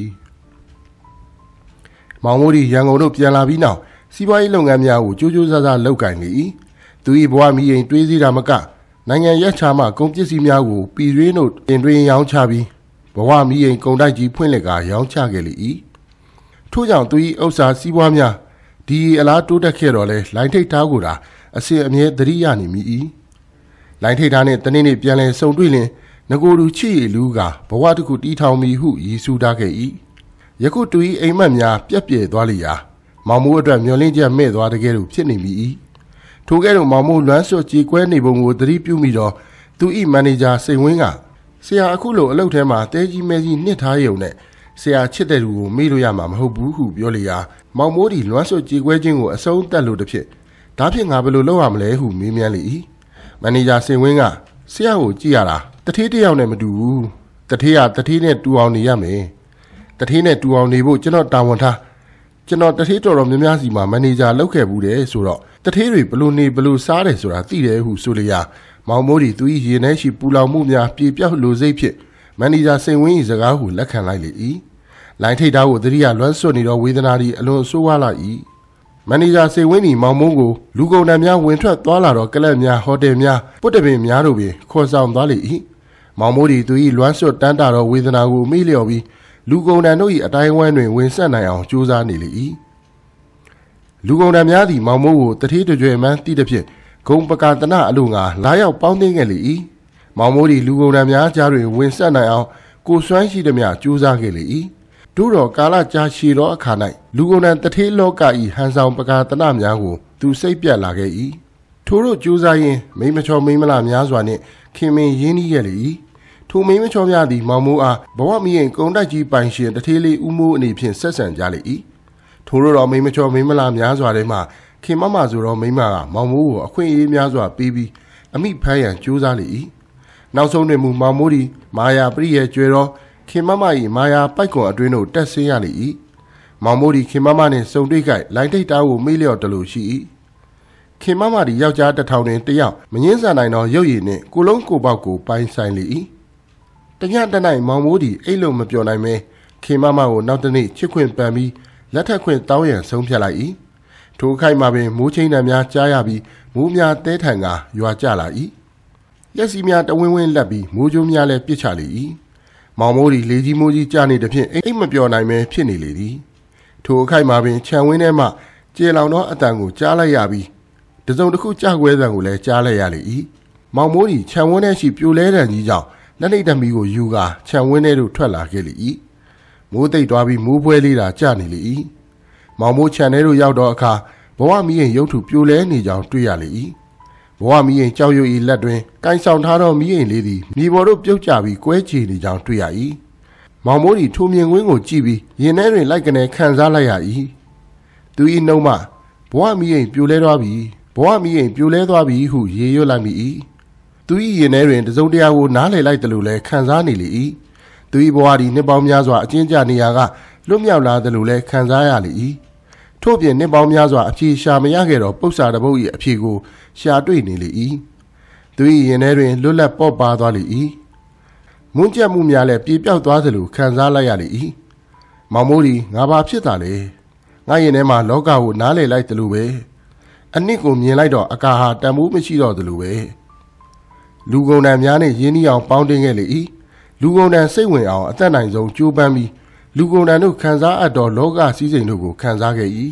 မောင်မိုးဒီရန်ကုန်တို့ပြန်လာပြီးနောက်စီးပွားရေးလုပ်ငန်းများကိုကြိုးကြိုးစားစားလုပ်ကိုင်နေ၏သူ၏ဘဝမီးရင်တွေးစည်းတာမကနိုင်ငံရက်ချာမှကုန်ပစ္စည်းများကိုပြည်တွင်းတို့တင်သွင်းရောင်းချပြီးဘဝမီးရင်ကုန်တိုက်ကြီးဖွင့်လှစ်ကာရောင်းချခဲ့လေ၏ထို့ကြောင့်သူ၏ဥစ္စာစီးပွားများဒီအလားတိုးတက်ခဲ့တော့လဲလိုင်ထိတ်ထားကိုသာအစဉ်အမြဲသတိရနေမိ၏လိုင်ထိတ်ထားနှင့်တနေ့နေ့ပြန်လည်ဆုံတွေ့လင်ငကိုတူချစ်ရလူကဘဝတစ်ခုတီးထောင်မိဟုရည်စူးထားခဲ့၏ယခုသူ၏အိမ်မက်များပြက်ပြဲသွားလျာမောင်မိုးအတွက်မျောလင်းချက်မဲ့သွားတကယ်လို့ဖြစ်နေမိ၏ထိုကဲ့သို့မောင်မိုးလွမ်းဆွတ်ကြေကွဲနေပုံကိုသတိပြုမိတော့သူ၏မန်နေဂျာစိန်ဝင်းကဆရာအခုလိုအလုပ်ထဲမှာတဲကြီးမဲကြီးနှစ်ထားရုံနဲ့ဆရာချစ်တဲ့လူကိုမေ့လို့ရမှာမဟုတ်ဘူးဟုပြောလေရာမောင်မိုးဒီလွမ်းဆွတ်ကြေကွဲခြင်းကိုအဆုံးသတ်လို့တစ်ဖြစ်ဒါဖြင့်ငါဘယ်လိုလုပ်ရမလဲဟုမေးမြန်းလေ၏မန်နေဂျာစိန်ဝင်းကဆရာကိုကြည့်ရတာတထေးတစ်ယောက်နဲ့မတူဘူးတထေးကတထေးနဲ့တူအောင်နေရမယ်တထေးနဲ့တူအောင်နေဖို့ကျွန်တော်တာဝန်ထားကျွန်တော်တထေးတော်များများစီမှာမန်နေဂျာလုပ်ခဲ့ဘူးတယ်ဆိုတော့တထေးတွေဘလို့နေဘလို့စားတယ်ဆိုတာသိတယ်ဟုဆိုလျာမောင်မိုးဒီသူ၏ရင်ထဲရှိပူလောင်မှုများပြေပြောက်လိုစိတ်ဖြင့်မန်နေဂျာစိန်ဝင်း၏စကားကိုလက်ခံလိုက်လေ၏လိုင်ထိတ်သားကိုသတိရလွမ်းဆွတ်နေသောဝေဒနာသည်အလွန်ဆိုးဝါးလာ၏မန်နေဂျာစိန်ဝင်း၏မောင်မိုးကိုလူကုန်တန်းများဝင်ထွက်သွားလာသောကလပ်များဟိုတယ်များပုတ်တပင်များတို့ပင်ခေါ်ဆောင်သွားလေ၏မောင်မိုးဒီသူ၏လွမ်းဆွတ်တန်းတာသောဝေဒနာကိုမေ့လျော့ပြီးလူကုန်တန်းတို့၏အတိုင်းဝန်းတွင်ဝင်ဆက်နိုင်အောင်ကြိုးစားနေလေ၏လူကုန်တန်းများသည်မောင်မိုးကိုတထေးကြွယ်မှန်းသိသည်ဖြင့်ဂုံပကာတနအလိုငါလာရောက်ပေါင်းသိမ်းခဲ့လေ၏မောင်မိုးဒီလူကုန်တန်းများကြားတွင်ဝင်ဆက်နိုင်အောင်ကိုစွမ်းရှိသည်များကြိုးစားခဲ့လေ၏တို့တော်ကာလကြာရှည်သောအခါ၌လူကုန်တန်းတထေးလောက၏ဟန်ဆောင်ပကာတနများကိုသူစိတ်ပြတ်လာခဲ့၏ထို့တို့ကြိုးစားရင်းမိမချောမိမလာများစွာနှင့်ခင်မင်ရင်းနှီးခဲ့လေ၏ထိုမိမချောများသည်မောင်မိုးအားဘဝမီးရင်ကုန်တိုက်ကြီးပိုင်ရှင်တထေးလေးဦးမိုးအနေဖြင့်ဆက်ဆံကြလေ၏ထို့တော်မိမချောမိမလာများစွာထဲမှခင်မဆိုသောမိမကမောင်မိုးကိုအခွင့်အရေးများစွာပေးပြီးအမိဖမ်းရန်ကြိုးစားလေ၏နောက်ဆုံးတွင်မူမောင်မိုးသည်မာယာပရိရဲ့ကျွဲတော်ခင်မမ၏မာယာပိုက်ကွန်အတွင်းသို့တက်ဆင်းရလေ၏မောင်မိုးသည်ခင်မမနှင့်စုံတွေ့ကြလိုင်တိတ်တားကိုမေးလျော့တလို့ရှိ၏ခင်မမသည်ယောက်ျားတစ်ထောင်တွင်တယောက်မငင်းဆန်နိုင်သောရုပ်ရည်နှင့်ကိုလုံးကိုပေါက်ကိုပိုင်ဆိုင်လေ၏တညတနိုင်မောင်မိုးသည်အိတ်လို့မပြောနိုင်မဲခင်မမကိုနောက်တစ်နေ့ချစ်ခွင့်ပန်ပြီးလက်ထက်ခွင့်တောင်းရန်ဆုံးဖြတ်လိုက်၏ထိုခိုက်မှာပင်မိုးချင်းတံများကြားရပြီးမိုးများတဲထန်ကရွာကျလာ၏ရက်စီများတဝင်းဝင်းလက်ပြီးမိုးကြိုးများလည်းပြစ်ချလေ၏မောင်မိုးသည်လေကြီးမိုးကြီးကျနေသည်ဖြင့်အိတ်မပြောနိုင်မဲဖြစ်နေလေသည်ထိုအခိုက်မှာပင်ခြံဝင်းထဲမှကျေလောင်သောအတန်ကိုကြားလိုက်ရပြီးတစုံတစ်ခုကြောက်ခွဲသံကိုလည်းကြားလိုက်ရလေ၏မောင်မိုးသည်ခြံဝင်းထဲရှိပြိုလဲတံကြီးကြောင့်လက်နှိပ်တမီကိုယူကာခြံဝင်းထဲသို့ထွက်လာခဲ့လေ၏မိုးသိပ်သွားပြီးမိုးပွဲလေးသာကျနေလေ၏မောင်မိုးခြံထဲသို့ရောက်တော့အခါဘဝမီးရင်ရုပ်ထုပြိုလဲနေကြောင်းတွေ့ရလေ၏ဘဝမီးရင်ကြောက်ရွံ့၏လက်တွင်ကိုင်ဆောင်ထားသောမီးရင်လေးသည်မြေပေါ်သို့ပြုတ်ကျပြီးကွဲချေနေကြောင်းတွေ့ရ၏မောင်မိုးသည်ထိုမြင်ကွင်းကိုကြည့်ပြီးရင်ထဲတွင်လိုက်ကနေခံစားလိုက်ရ၏သူ၏နှုတ်မှဘဝမီးရင်ပြိုလဲသွားပြီဘဝမီးရင်ပြိုလဲသွားပြီဟုရေရွတ်လိုက်မိ၏သူ၏ရင်ထဲတွင်တစုံတရာကိုနားလည်လိုက်တယ်လို့လည်းခံစားနေလေ၏သူ၏ဘဝသည်နှစ်ပေါင်းများစွာအကျဉ်းချနေရာကလွတ်မြောက်လာတယ်လို့လည်းခံစားရလေ၏ထို့ပြင်နှစ်ပေါင်းများစွာအဖြေရှာမရခဲ့တော့ပု္ပ္ပစာတပုတ်၏အဖြေကိုရှာတွေ့နေလေ၏သူ၏ရင်ထဲတွင်လွတ်လပ်ပေါ့ပါသွားလေ၏မွန်းကျက်မှုများလည်းပြေပြောက်သွားသလိုခံစားလိုက်ရလေ၏မောင်မိုးသည်ငါဘာဖြစ်တာလဲငါရင်ထဲမှာလောကကိုနားလည်လိုက်တယ်လို့ပဲအနစ်ကိုမြင်လိုက်တော့အကာဟာတန်ဖိုးမရှိတော့တယ်လို့ပဲလူကုန်တန်များနဲ့ရင်းနှီးအောင်ပေါင်းတင်ခဲ့လေ၏လူကုန်တန်စိတ်ဝင်အောင်အသက်နိုင်ဆုံးကြိုးပမ်းပြီးလူကုန်တန်တို့ခံစားအပ်သောလောကစည်းစိမ်တို့ကိုခံစားခဲ့၏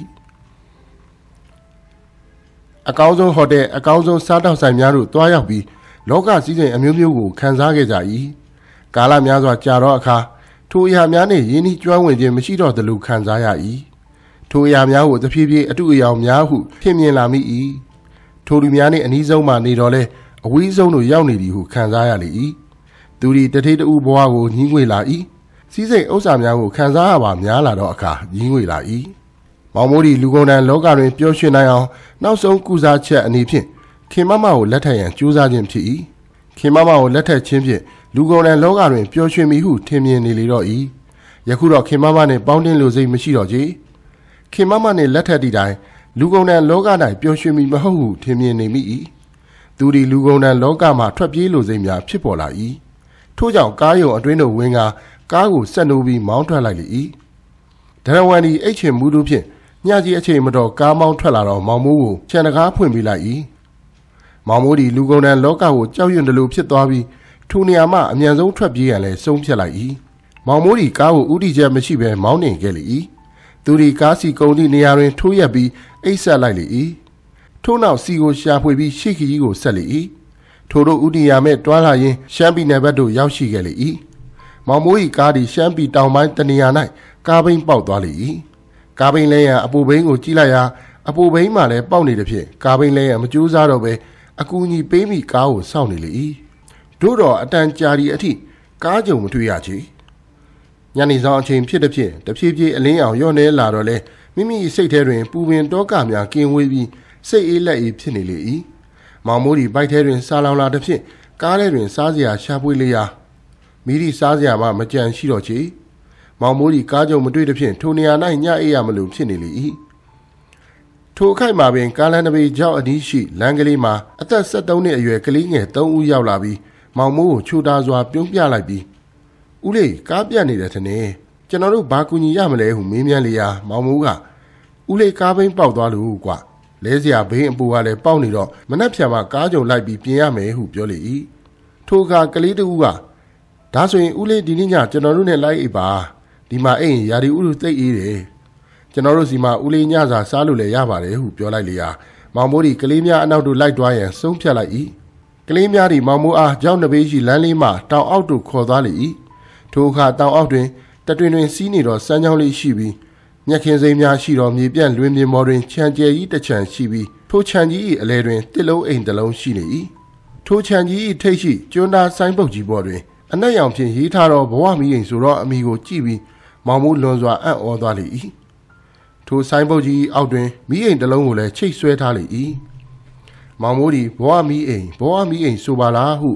အကောင်းဆုံးဟိုတယ်အကောင်းဆုံးစားတောက်ဆိုင်များတို့တွားရောက်ပြီးလောကစည်းစိမ်အမျိုးမျိုးကိုခံစားခဲ့ကြ၏ကာလများစွာကြာတော့အခါထိုအရာများနှင့်ရင်းနှီးကျွမ်းဝင်ခြင်းမရှိတော့သလိုခံစားရ၏ထိုအရာများကိုတဖြည်းဖြည်းအတုအယောင်များဟုထင်မြင်လာမိ၏ထိုလူများနှင့်အနီးဆုံးမှနေတော့လဲအဝေးဆုံးသို့ရောက်နေသည်ဟုခံစားရလေ၏သူသည်တထေးတူဘဝကိုညှင်းငွေလာ၏စီးစိမ်ဥစ္စာများကိုခံစားရပါများလာတော့အခါညှင်းငွေလာ၏မောင်မိုးသည်လူကုန်တန်လောကတွင်ပျော်ရွှင်နိုင်အောင်နောက်ဆုံးကုစားချက်အနေဖြင့်ခင်မမကိုလက်ထပ်ရန်ကြိုးစားခြင်းဖြစ်၏ခင်မမကိုလက်ထပ်ခြင်းဖြင့်လူကုန်တန်လောကတွင်ပျော်ရွှင်မိဟုထင်မြင်နေလေတော့၏ယခုတော့ခင်မမနှင့်ပေါင်းတင်လိုစိတ်မရှိတော့ချေခင်မမနှင့်လက်ထပ်သည့်တိုင်လူကုန်တန်လောက၌ပျော်ရွှင်မိမဟုတ်ဟုထင်မြင်နေမိ၏သူသည်လူကုန်တန်လောကမှထွက်ပြေးလိုစိတ်များဖြစ်ပေါ်လာ၏ထို့ကြောင့်ကားရုံအတွင်းသို့ဝင်ကာကားကိုဆက်နိုးပြီးမောင်းထွက်လိုက်လေ၏ဒရဝန်ဒီအိတ်ချင်မူတို့ဖြင့်ညကြီးအချိန်မတော်ကားမောင်းထွက်လာတော့မောင်မိုးကိုခြံတကားဖွင့်ပေးလိုက်၏မောင်မိုးသည်လူကုန်တန်လောကကိုကြောက်ရွံ့တယ်လို့ဖြစ်သွားပြီးထိုနေရာမှအမြန်ဆုံးထွက်ပြေးရန်လည်းဆုံးဖြတ်လိုက်၏မောင်မိုးသည်ကားကိုဥတီချက်မရှိဘဲမောင်းနှင်ခဲ့လေ၏သူသည်ကားစီကုန်းသည့်နေရာတွင်ထိုးရက်ပြီးအိတ်ဆက်လိုက်လေ၏ထို့နောက်စီကိုရှာဖွေပြီးရှေ့ခီကြီးကိုဆက်လေ၏ထိုတို့ဥတီယာမဲ့တွားလာရင်းရှမ်းပြည်နယ်ဘက်သို့ရောက်ရှိခဲ့လေ၏မောင်မိုး၏ကားသည်ရှမ်းပြည်တောင်ပိုင်းတနေရာ၌ကားဘိန်းပေါက်သွားလေ၏ကားဘိန်းလဲရန်အပူဘိန်းကိုကြည့်လိုက်ရာအပူဘိန်းမှလည်းပေါက်နေသည်ဖြင့်ကားဘိန်းလဲရန်မကြိုးစားတော့ဘဲအကူအညီပေးမိကားကိုစောင့်နေလေ၏တို့တော့အတန်ကြာသည့်အထိကားကြုံမတွေ့ရချေညနေဆောင်အချိန်ဖြစ်သည်ဖြင့်တဖြည်းဖြည်းအလင်းအောင်ရော့နေလာတော့လဲမိမိစိတ်ထဲတွင်ပူပင်တောကများကင်းဝေးပြီးစိတ်အေးလက်အေးဖြစ်နေလေ၏မောင်မိုးသည်ဘိုက်ထဲတွင်စားလောင်လာသည်ဖြင့်ကားထဲတွင်စားစရာရှာဖွေလေရာမိသည့်စားစရာမှမကြံရှိတော့ချေမောင်မိုးသည်ကားကြုံမတွေ့သည်ဖြင့်ထိုနေရာ၌ညအေးရမလို့ဖြစ်နေလေ၏ထိုအခိုက်မှာပင်ကားလမ်းတစ်ပေကြောက်အနီးရှိလမ်းကလေးမှာအသက်73နှစ်အရွယ်ကလေးငယ်3ဦးရောက်လာပြီးမောင်မိုးကိုချိုတာစွာပြုံးပြလိုက်ပြီးဦးလေးကားပြတ်နေတယ်ထင်တယ်ကျွန်တော်တို့ဘာကူညီရမလဲဟုမေးမြန်းလေရာမောင်မိုးကဦးလေးကားဘိန်းပေါက်သွားလို့ကွာလဲစရာဘိန်းအပူကလည်းပေါက်နေတော့မနှက်ဖြံမှာကားကြုံလိုက်ပြီးပြင်ရမယ်ဟုပြောလေ၏ထိုအခါကလေးတူကဒါဆိုရင်ဦးလေးဒီနေ့ညကျွန်တော်တို့နဲ့လိုက်အိပ်ပါဒီမှာအိမ်ရာဒီဥလူသိပ်အေးတယ်ကျွန်တော်တို့စီမှာဦးလေးညစာစားလို့လည်းရပါတယ်ဟုပြောလိုက်လေရာမောင်မိုးဒီကလေးများအနောက်တို့လိုက်သွားရန်ဆုံးဖြတ်လိုက်၏ကလေးများဒီမောင်မိုးအားကြောက်နှပေးရှိလမ်းလေးမှတောင်အောက်သို့ခေါ်သွားလေ၏ထိုအခါတောင်အောက်တွင်တတွင်တွင်စီးနေတော့စမ်းချောင်းလေးရှိပြီးမြက်ခင်စိမ်းများရှိတော်မြေပြန့်လွင်ပြင်ပေါ်တွင်ခြံကျဲကြီးတစ်ခြံရှိပြီးထိုခြံကြီး၏အလဲတွင်တစ်လုံးအိမ်တစ်လုံးရှိနေ၏ထိုခြံကြီး၏ထိပ်ရှိကျွန်းသားဆိုင်းပုတ်ကြီးပေါ်တွင်အနက်ရောင်ဖြင့်ရေးထားသောဘဝမီးအိမ်ဆိုတော့အမိကိုကြည့်ပြီးမောင်မိုးလွန်စွာအံ့ဩသွားလေ၏ထိုဆိုင်းပုတ်ကြီးအောက်တွင်မီးအိမ်တစ်လုံးကိုလည်းချိတ်ဆွဲထားလေ၏မောင်မိုးသည်ဘဝမီးအိမ်ဆိုပါလားဟုတ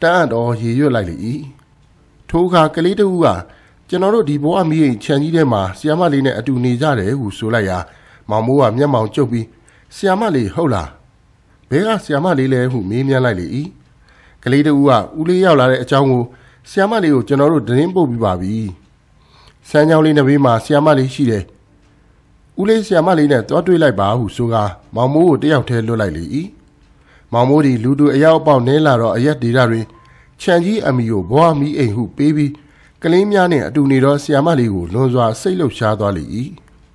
တန်းတော်ရေရွတ်လိုက်လေ၏ထိုအခါကလေးတူကကျွန်တော်တို့ဒီဘဝမီးအိမ်ခြံကြီးထဲမှာဆီယာမလေးနဲ့အတူနေကြတယ်ဟုဆိုလိုက်ရာမောင်မိုးကမျက်မှောင်ကျုပ်ပြီးဆီယာမလေးဟုတ်လားဘဲကဆီယာမလေးလဲဟုမေးမြန်းလိုက်လေ၏ကလေးတူကဦးလေးရောက်လာတဲ့အကြောင်းကိုဆီယာမလေးကိုကျွန်တော်တို့သတင်းပို့ပြီးပါပြီစမ်းချောင်းလေးနှစ်ဘေးမှာဆီယာမလေးရှိတယ်ဦးလေးဆီယာမလေးနဲ့တွားတွေ့လိုက်ပါဟုဆိုကာမောင်မိုးကိုတယောက်တည်းလွတ်လိုက်လေ၏မောင်မိုးဒီလူတူအယောက်အပေါက်နဲလာတော့အရက်ဒေတာတွေခြံကြီးအမီကိုဘွားမီးအိမ်ဟုပေးပြီးကလေးများနဲ့အတူနေတော့ဆီယာမလေးကိုလွန်စွာစိတ်လှုပ်ရှားသွားလေ၏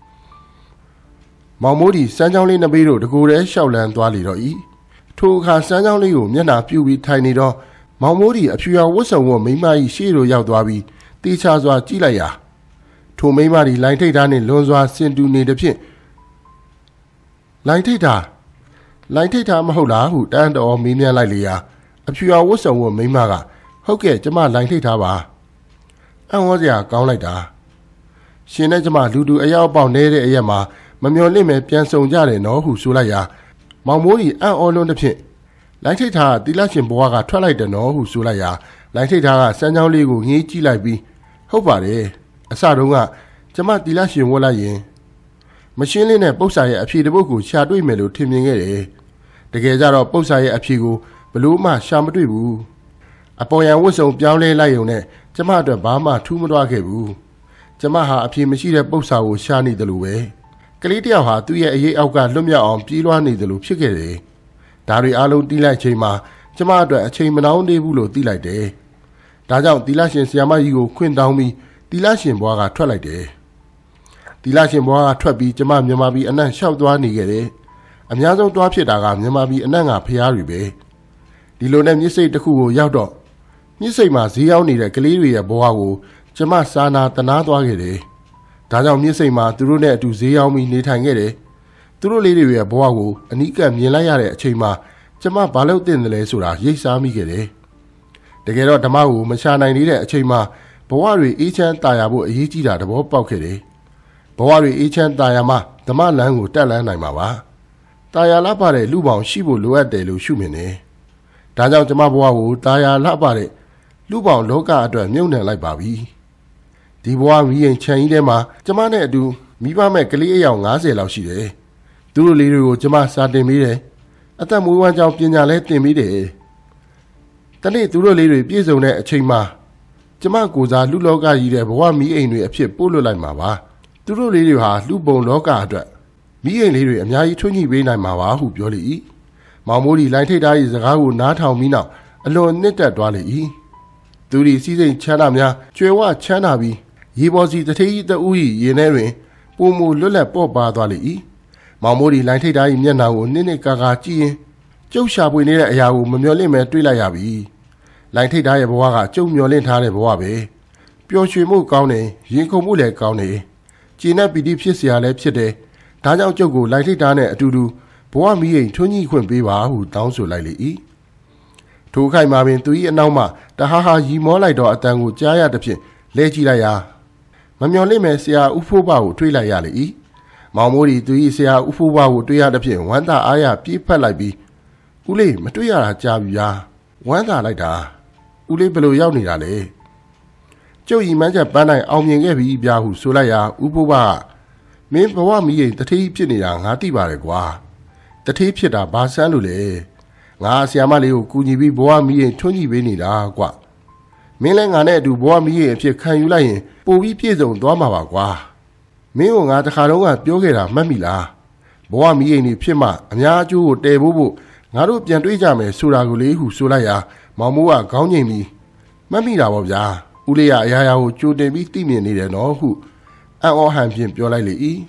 မောင်မိုးဒီစမ်းချောင်းလေးနှစ်ဘေးတို့တကူတည်းရှောက်လန်းသွားလေတော့၏ထိုအခါစမ်းချောင်းလေးကိုမျက်နှာပြူပြီးထိုင်နေတော့မောင်မိုးဒီအဖြူရောင်ဝတ်စုံဝတ်မိန်းမကြီးရှေ့သို့ရောက်သွားပြီးတေချာစွာကြည့်လိုက်ရာထိုမိန်းမဒီလိုင်ထိတ်သားနှင့်လွန်စွာဆင်တူနေသည်ဖြင့်လိုင်ထိတ်သားမဟုတ်လားဟုတန်းတော်မေးမြန်းလိုက်လေရာအဖြူရောင်ဝတ်စုံဝတ်မိန်းမကဟုတ်ကဲ့ကျမလိုင်ထိတ်သားပါအံ့ဩစရာကောင်းလိုက်တာရှင်နဲ့ကျမလူတူအယောက်ပေါက်နေတဲ့အရက်မှာမမျော်လင့်မဲ့ပြန်ဆုံကြတယ်နော်ဟုဆိုလိုက်ရာမောင်မိုးကြီးအံ့ဩလွန်းသည်ဖြင့်လိုင်ထိတ်သားကတီလာရှင်ဘွားကထွက်လိုက်တယ်နော်ဟုဆိုလိုက်ရာလိုင်ထိတ်သားကစမ်းချောင်းလေးကိုငေးကြည့်လိုက်ပြီးဟုတ်ပါတယ်အစတုန်းကကျမတီလာရှင်ဝတ်လိုက်ရင်မရှင်းလင်းတဲ့ပု္ပ္ပာရဲ့အဖြေတစ်ပုဒ်ကိုရှာတွေ့မယ်လို့ထင်မြင်ခဲ့တယ်တကယ်ကြတော့ပု္ပ္ပာရဲ့အဖြေကိုဘလို့မှရှာမတွေ့ဘူးအပေါ်ယံဝတ်စုံပြောင်းလဲလိုက်ုံနဲ့ကျမအတွက်ဘာမှထူးမတွားခဲ့ဘူးကျမဟာအဖြေမရှိတဲ့ပု္ပ္ပာကိုရှာနေတယ်လို့ပဲကလေးတယောက်ဟာသူ့ရဲ့အရေးအောက်ကလွတ်မြောက်အောင်ပြေးလွှားနေတယ်လို့ဖြစ်ခဲ့တယ်ဒါတွေအားလုံးတီးလိုက်ချိန်မှာကျမအတွက်အချိန်မနှောင်းသေးဘူးလို့သိလိုက်တယ်ဒါကြောင့်တီလာရှင်ဆီယာမကြီးကိုခွင့်တောင်းပြီးတီလာရှင်ဘွားကထွက်လိုက်တယ်တီလာရှင်ဘွားကထွက်ပြီးကျမမြန်မာပြည်အနှံ့လျှောက်သွားနေခဲ့တယ်အများဆုံးတွားဖြစ်တာကမြန်မာပြည်အနှံ့ကဖျားတွေပဲဒီလိုနဲ့မြစ်စိတ်တစ်ခုကိုရောက်တော့မြစ်စိတ်မှာဈေးရောက်နေတဲ့ကလေးတွေရဲ့ဘဝကိုကျမစာနာတနာသွားခဲ့တယ်ဒါကြောင့်မြစ်စိတ်မှာသူတို့နဲ့အတူဈေးရောက်ပြီးနေထိုင်ခဲ့တယ်သူတို့လေးတွေရဲ့ဘဝကိုအနီးကပ်မြင်လိုက်ရတဲ့အချိန်မှာကျမဘာလို့တင်တယ်လဲဆိုတာရိပ်စားမိခဲ့တယ်တကယ်တော့ဓမ္မကိုမရှာနိုင်နေတဲ့အချိန်မှာဘဝတွေအေးချမ်းတာယာဖို့အရေးကြီးတာသဘောပေါက်ခဲ့တယ်ဘဝတွေအေးချမ်းတာယာမှဓမ္မလမ်းကိုတက်လန်းနိုင်မှာပါတာယာလှပတဲ့လူပေါင်းရှိဖို့လိုအပ်တယ်လို့ရှုမြင်တယ်ဒါကြောင့်ကျမဘဝကိုတာယာလှပတဲ့လူပေါင်းလောကအတွက်မြုပ်နှံလိုက်ပါပြီဒီဘဝမီးရင်ခြံကြီးထဲမှာကျမနဲ့အတူမိဘမဲ့ကလေးအယောက်90လောက်ရှိတယ်သူတို့လေးတွေကိုကျမစာတင်ပေးတယ်အသက်မွေးဝမ်းကြောင်းပညာလဲသင်ပေးတယ်တနေ့သူတို့လေးတွေပြည့်စုံတဲ့အချိန်မှာကျမကိုစားလူလောကကြီးတဲ့ဘဝမီးအိမ်တွေအဖြစ်ပို့လွတ်လိုက်မှာပါသူတို့လေးတွေဟာလူပုံလောကအတွက်မီးအိမ်လေးတွေအများကြီးထွန်းညှိပေးနိုင်မှာပါဟုပြောလေ၏မောင်မိုးဒီလိုင်ထိတ်သား၏စကားကိုနားထောင်ပြီးနောက်အလွန်နှစ်သက်သွားလေ၏သူဒီစီးစိမ်ချမ်းသာများကျွယ်ဝချမ်းသာပြီးရေပေါ်စီတထေးကြီးတဦး၏ရင်ထဲတွင်ပုံမူလွတ်လပ်ပေါ့ပါသွားလေ၏မောင်မိုးဒီလိုင်ထိတ်သား၏မျက်နှာကိုနှစ်နှစ်ကာကာကြည့်ရင်ကျုပ်ရှာပွေနေတဲ့အရာကိုမမျှော်လင့်မဲတွေးလိုက်ရပြီလိုင်ထိတ်သားရဲ့ဘဝကကျုပ်မျှော်လင့်ထားတဲ့ဘဝပဲပျော်ရွှင်မှုကောင်းတယ်ရင်ခုန်မှုလည်းကောင်းတယ်ကျဉ်နဲ့ပီတိဖြစ်เสียလည်းဖြစ်တယ်ဒါကြောင့်ကျုပ်ကိုလိုင်ထိတ်သားနဲ့အတူတူဘဝမီးအိမ်ထွန်းကြီးခွင့်ပေးပါဟုတောင်းဆိုလိုက်လေ၏ထိုခိုင်မှာပင်သူ၏အနောက်မှတဟာဟာရီမောလိုက်တော့အတန်ကိုကြားရသဖြင့်လဲကြည့်လိုက်ရာမမျော်လင့်မဲ့ဆရာဦးဖိုးဘကိုတွေးလိုက်ရလေ၏မောင်မိုးဒီသူ၏ဆရာဦးဖိုးဘကိုတွေးရသဖြင့်ဝမ်းသာအားရပြေးဖက်လိုက်ပြီးဦးလေးမတွေ့ရတာကြားပြီလားဝမ်းသာလိုက်တာဦးလေးဘယ်လိုရောက်နေတာလဲကျုပ်ဤမှန်းချက်ပန်းနိုင်အောင်မြင်ခဲ့ပြီဗျာဟုဆိုလိုက်ရာဦးဖိုးဘကမင်းဘဝမီးရင်တထေးဖြစ်နေတာငါသိပါတယ်ကွာတထေးဖြစ်တာဘာဆန်းလို့လဲငါဆရာမလေးကိုကူညီပြီးဘဝမီးရင်ထွန်းကြည့်ပေးနေတာကွာမင်းလည်းငါနဲ့အတူဘဝမီးရင်အဖြစ်ခံယူလိုက်ရင်ပိုပြီးပြည့်စုံသွားမှာပါကွာမင်းကငါတခါတော့ကပြောခဲ့တာမှတ်မိလားဘဝမီးရင်နေဖြစ်မှအများအကျိုးကိုတည်ဖို့ငါတို့ပြန်တွေးကြမယ်ဆိုတာကိုလေးဟုဆိုလိုက်ရာမောင်မိုးကခေါင်းငိမ်ပြီးမှတ်မိတာပေါ့ဗျာဦးလေးကအရာရာကိုကြိုတင်ပြီးသိမြင်နေတယ်နော်ဟုအံ့ဩဟန်ဖြင့်ပြောလိုက်လေ၏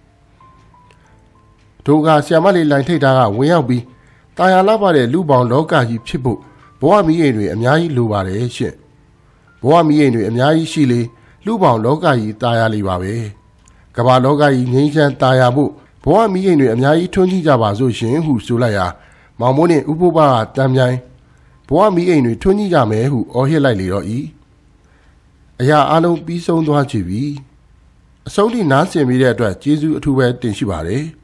ဒုက္ခဆရာမလေးလိုင်ထိတ်သားကဝင်ရောက်ပြီးတာယာလှပတဲ့လူပေါင်းလောကကြီးဖြစ်ဖို့ဘဝမီးအိမ်တွေအများကြီးလိုပါတယ်ရှင့်ဘဝမီးအိမ်တွေအများကြီးရှိလေလူပေါင်းလောကကြီးတာယာလေးပါပဲကမ္ဘာလောကကြီးငြိမ်းချမ်းတာယာဖို့ဘဝမီးအိမ်တွေအများကြီးထွန်းကြည့်ကြပါစို့ရှင်ဟုဆိုလိုက်ရာမောင်မိုးနှင့်ဥပုပ္ပကတမ်းပြိုင်ဘဝမီးအိမ်တွေထွန်းကြည့်ကြမယ်ဟုအော်ဟစ်လိုက်လေတော့၏အရာအလုံးပြီးဆုံးသွားချပြီအဆုံးထိနားဆင်ပြီးတဲ့အတွက်ကျေးဇူးအထူးပဲတင်ရှိပါတယ်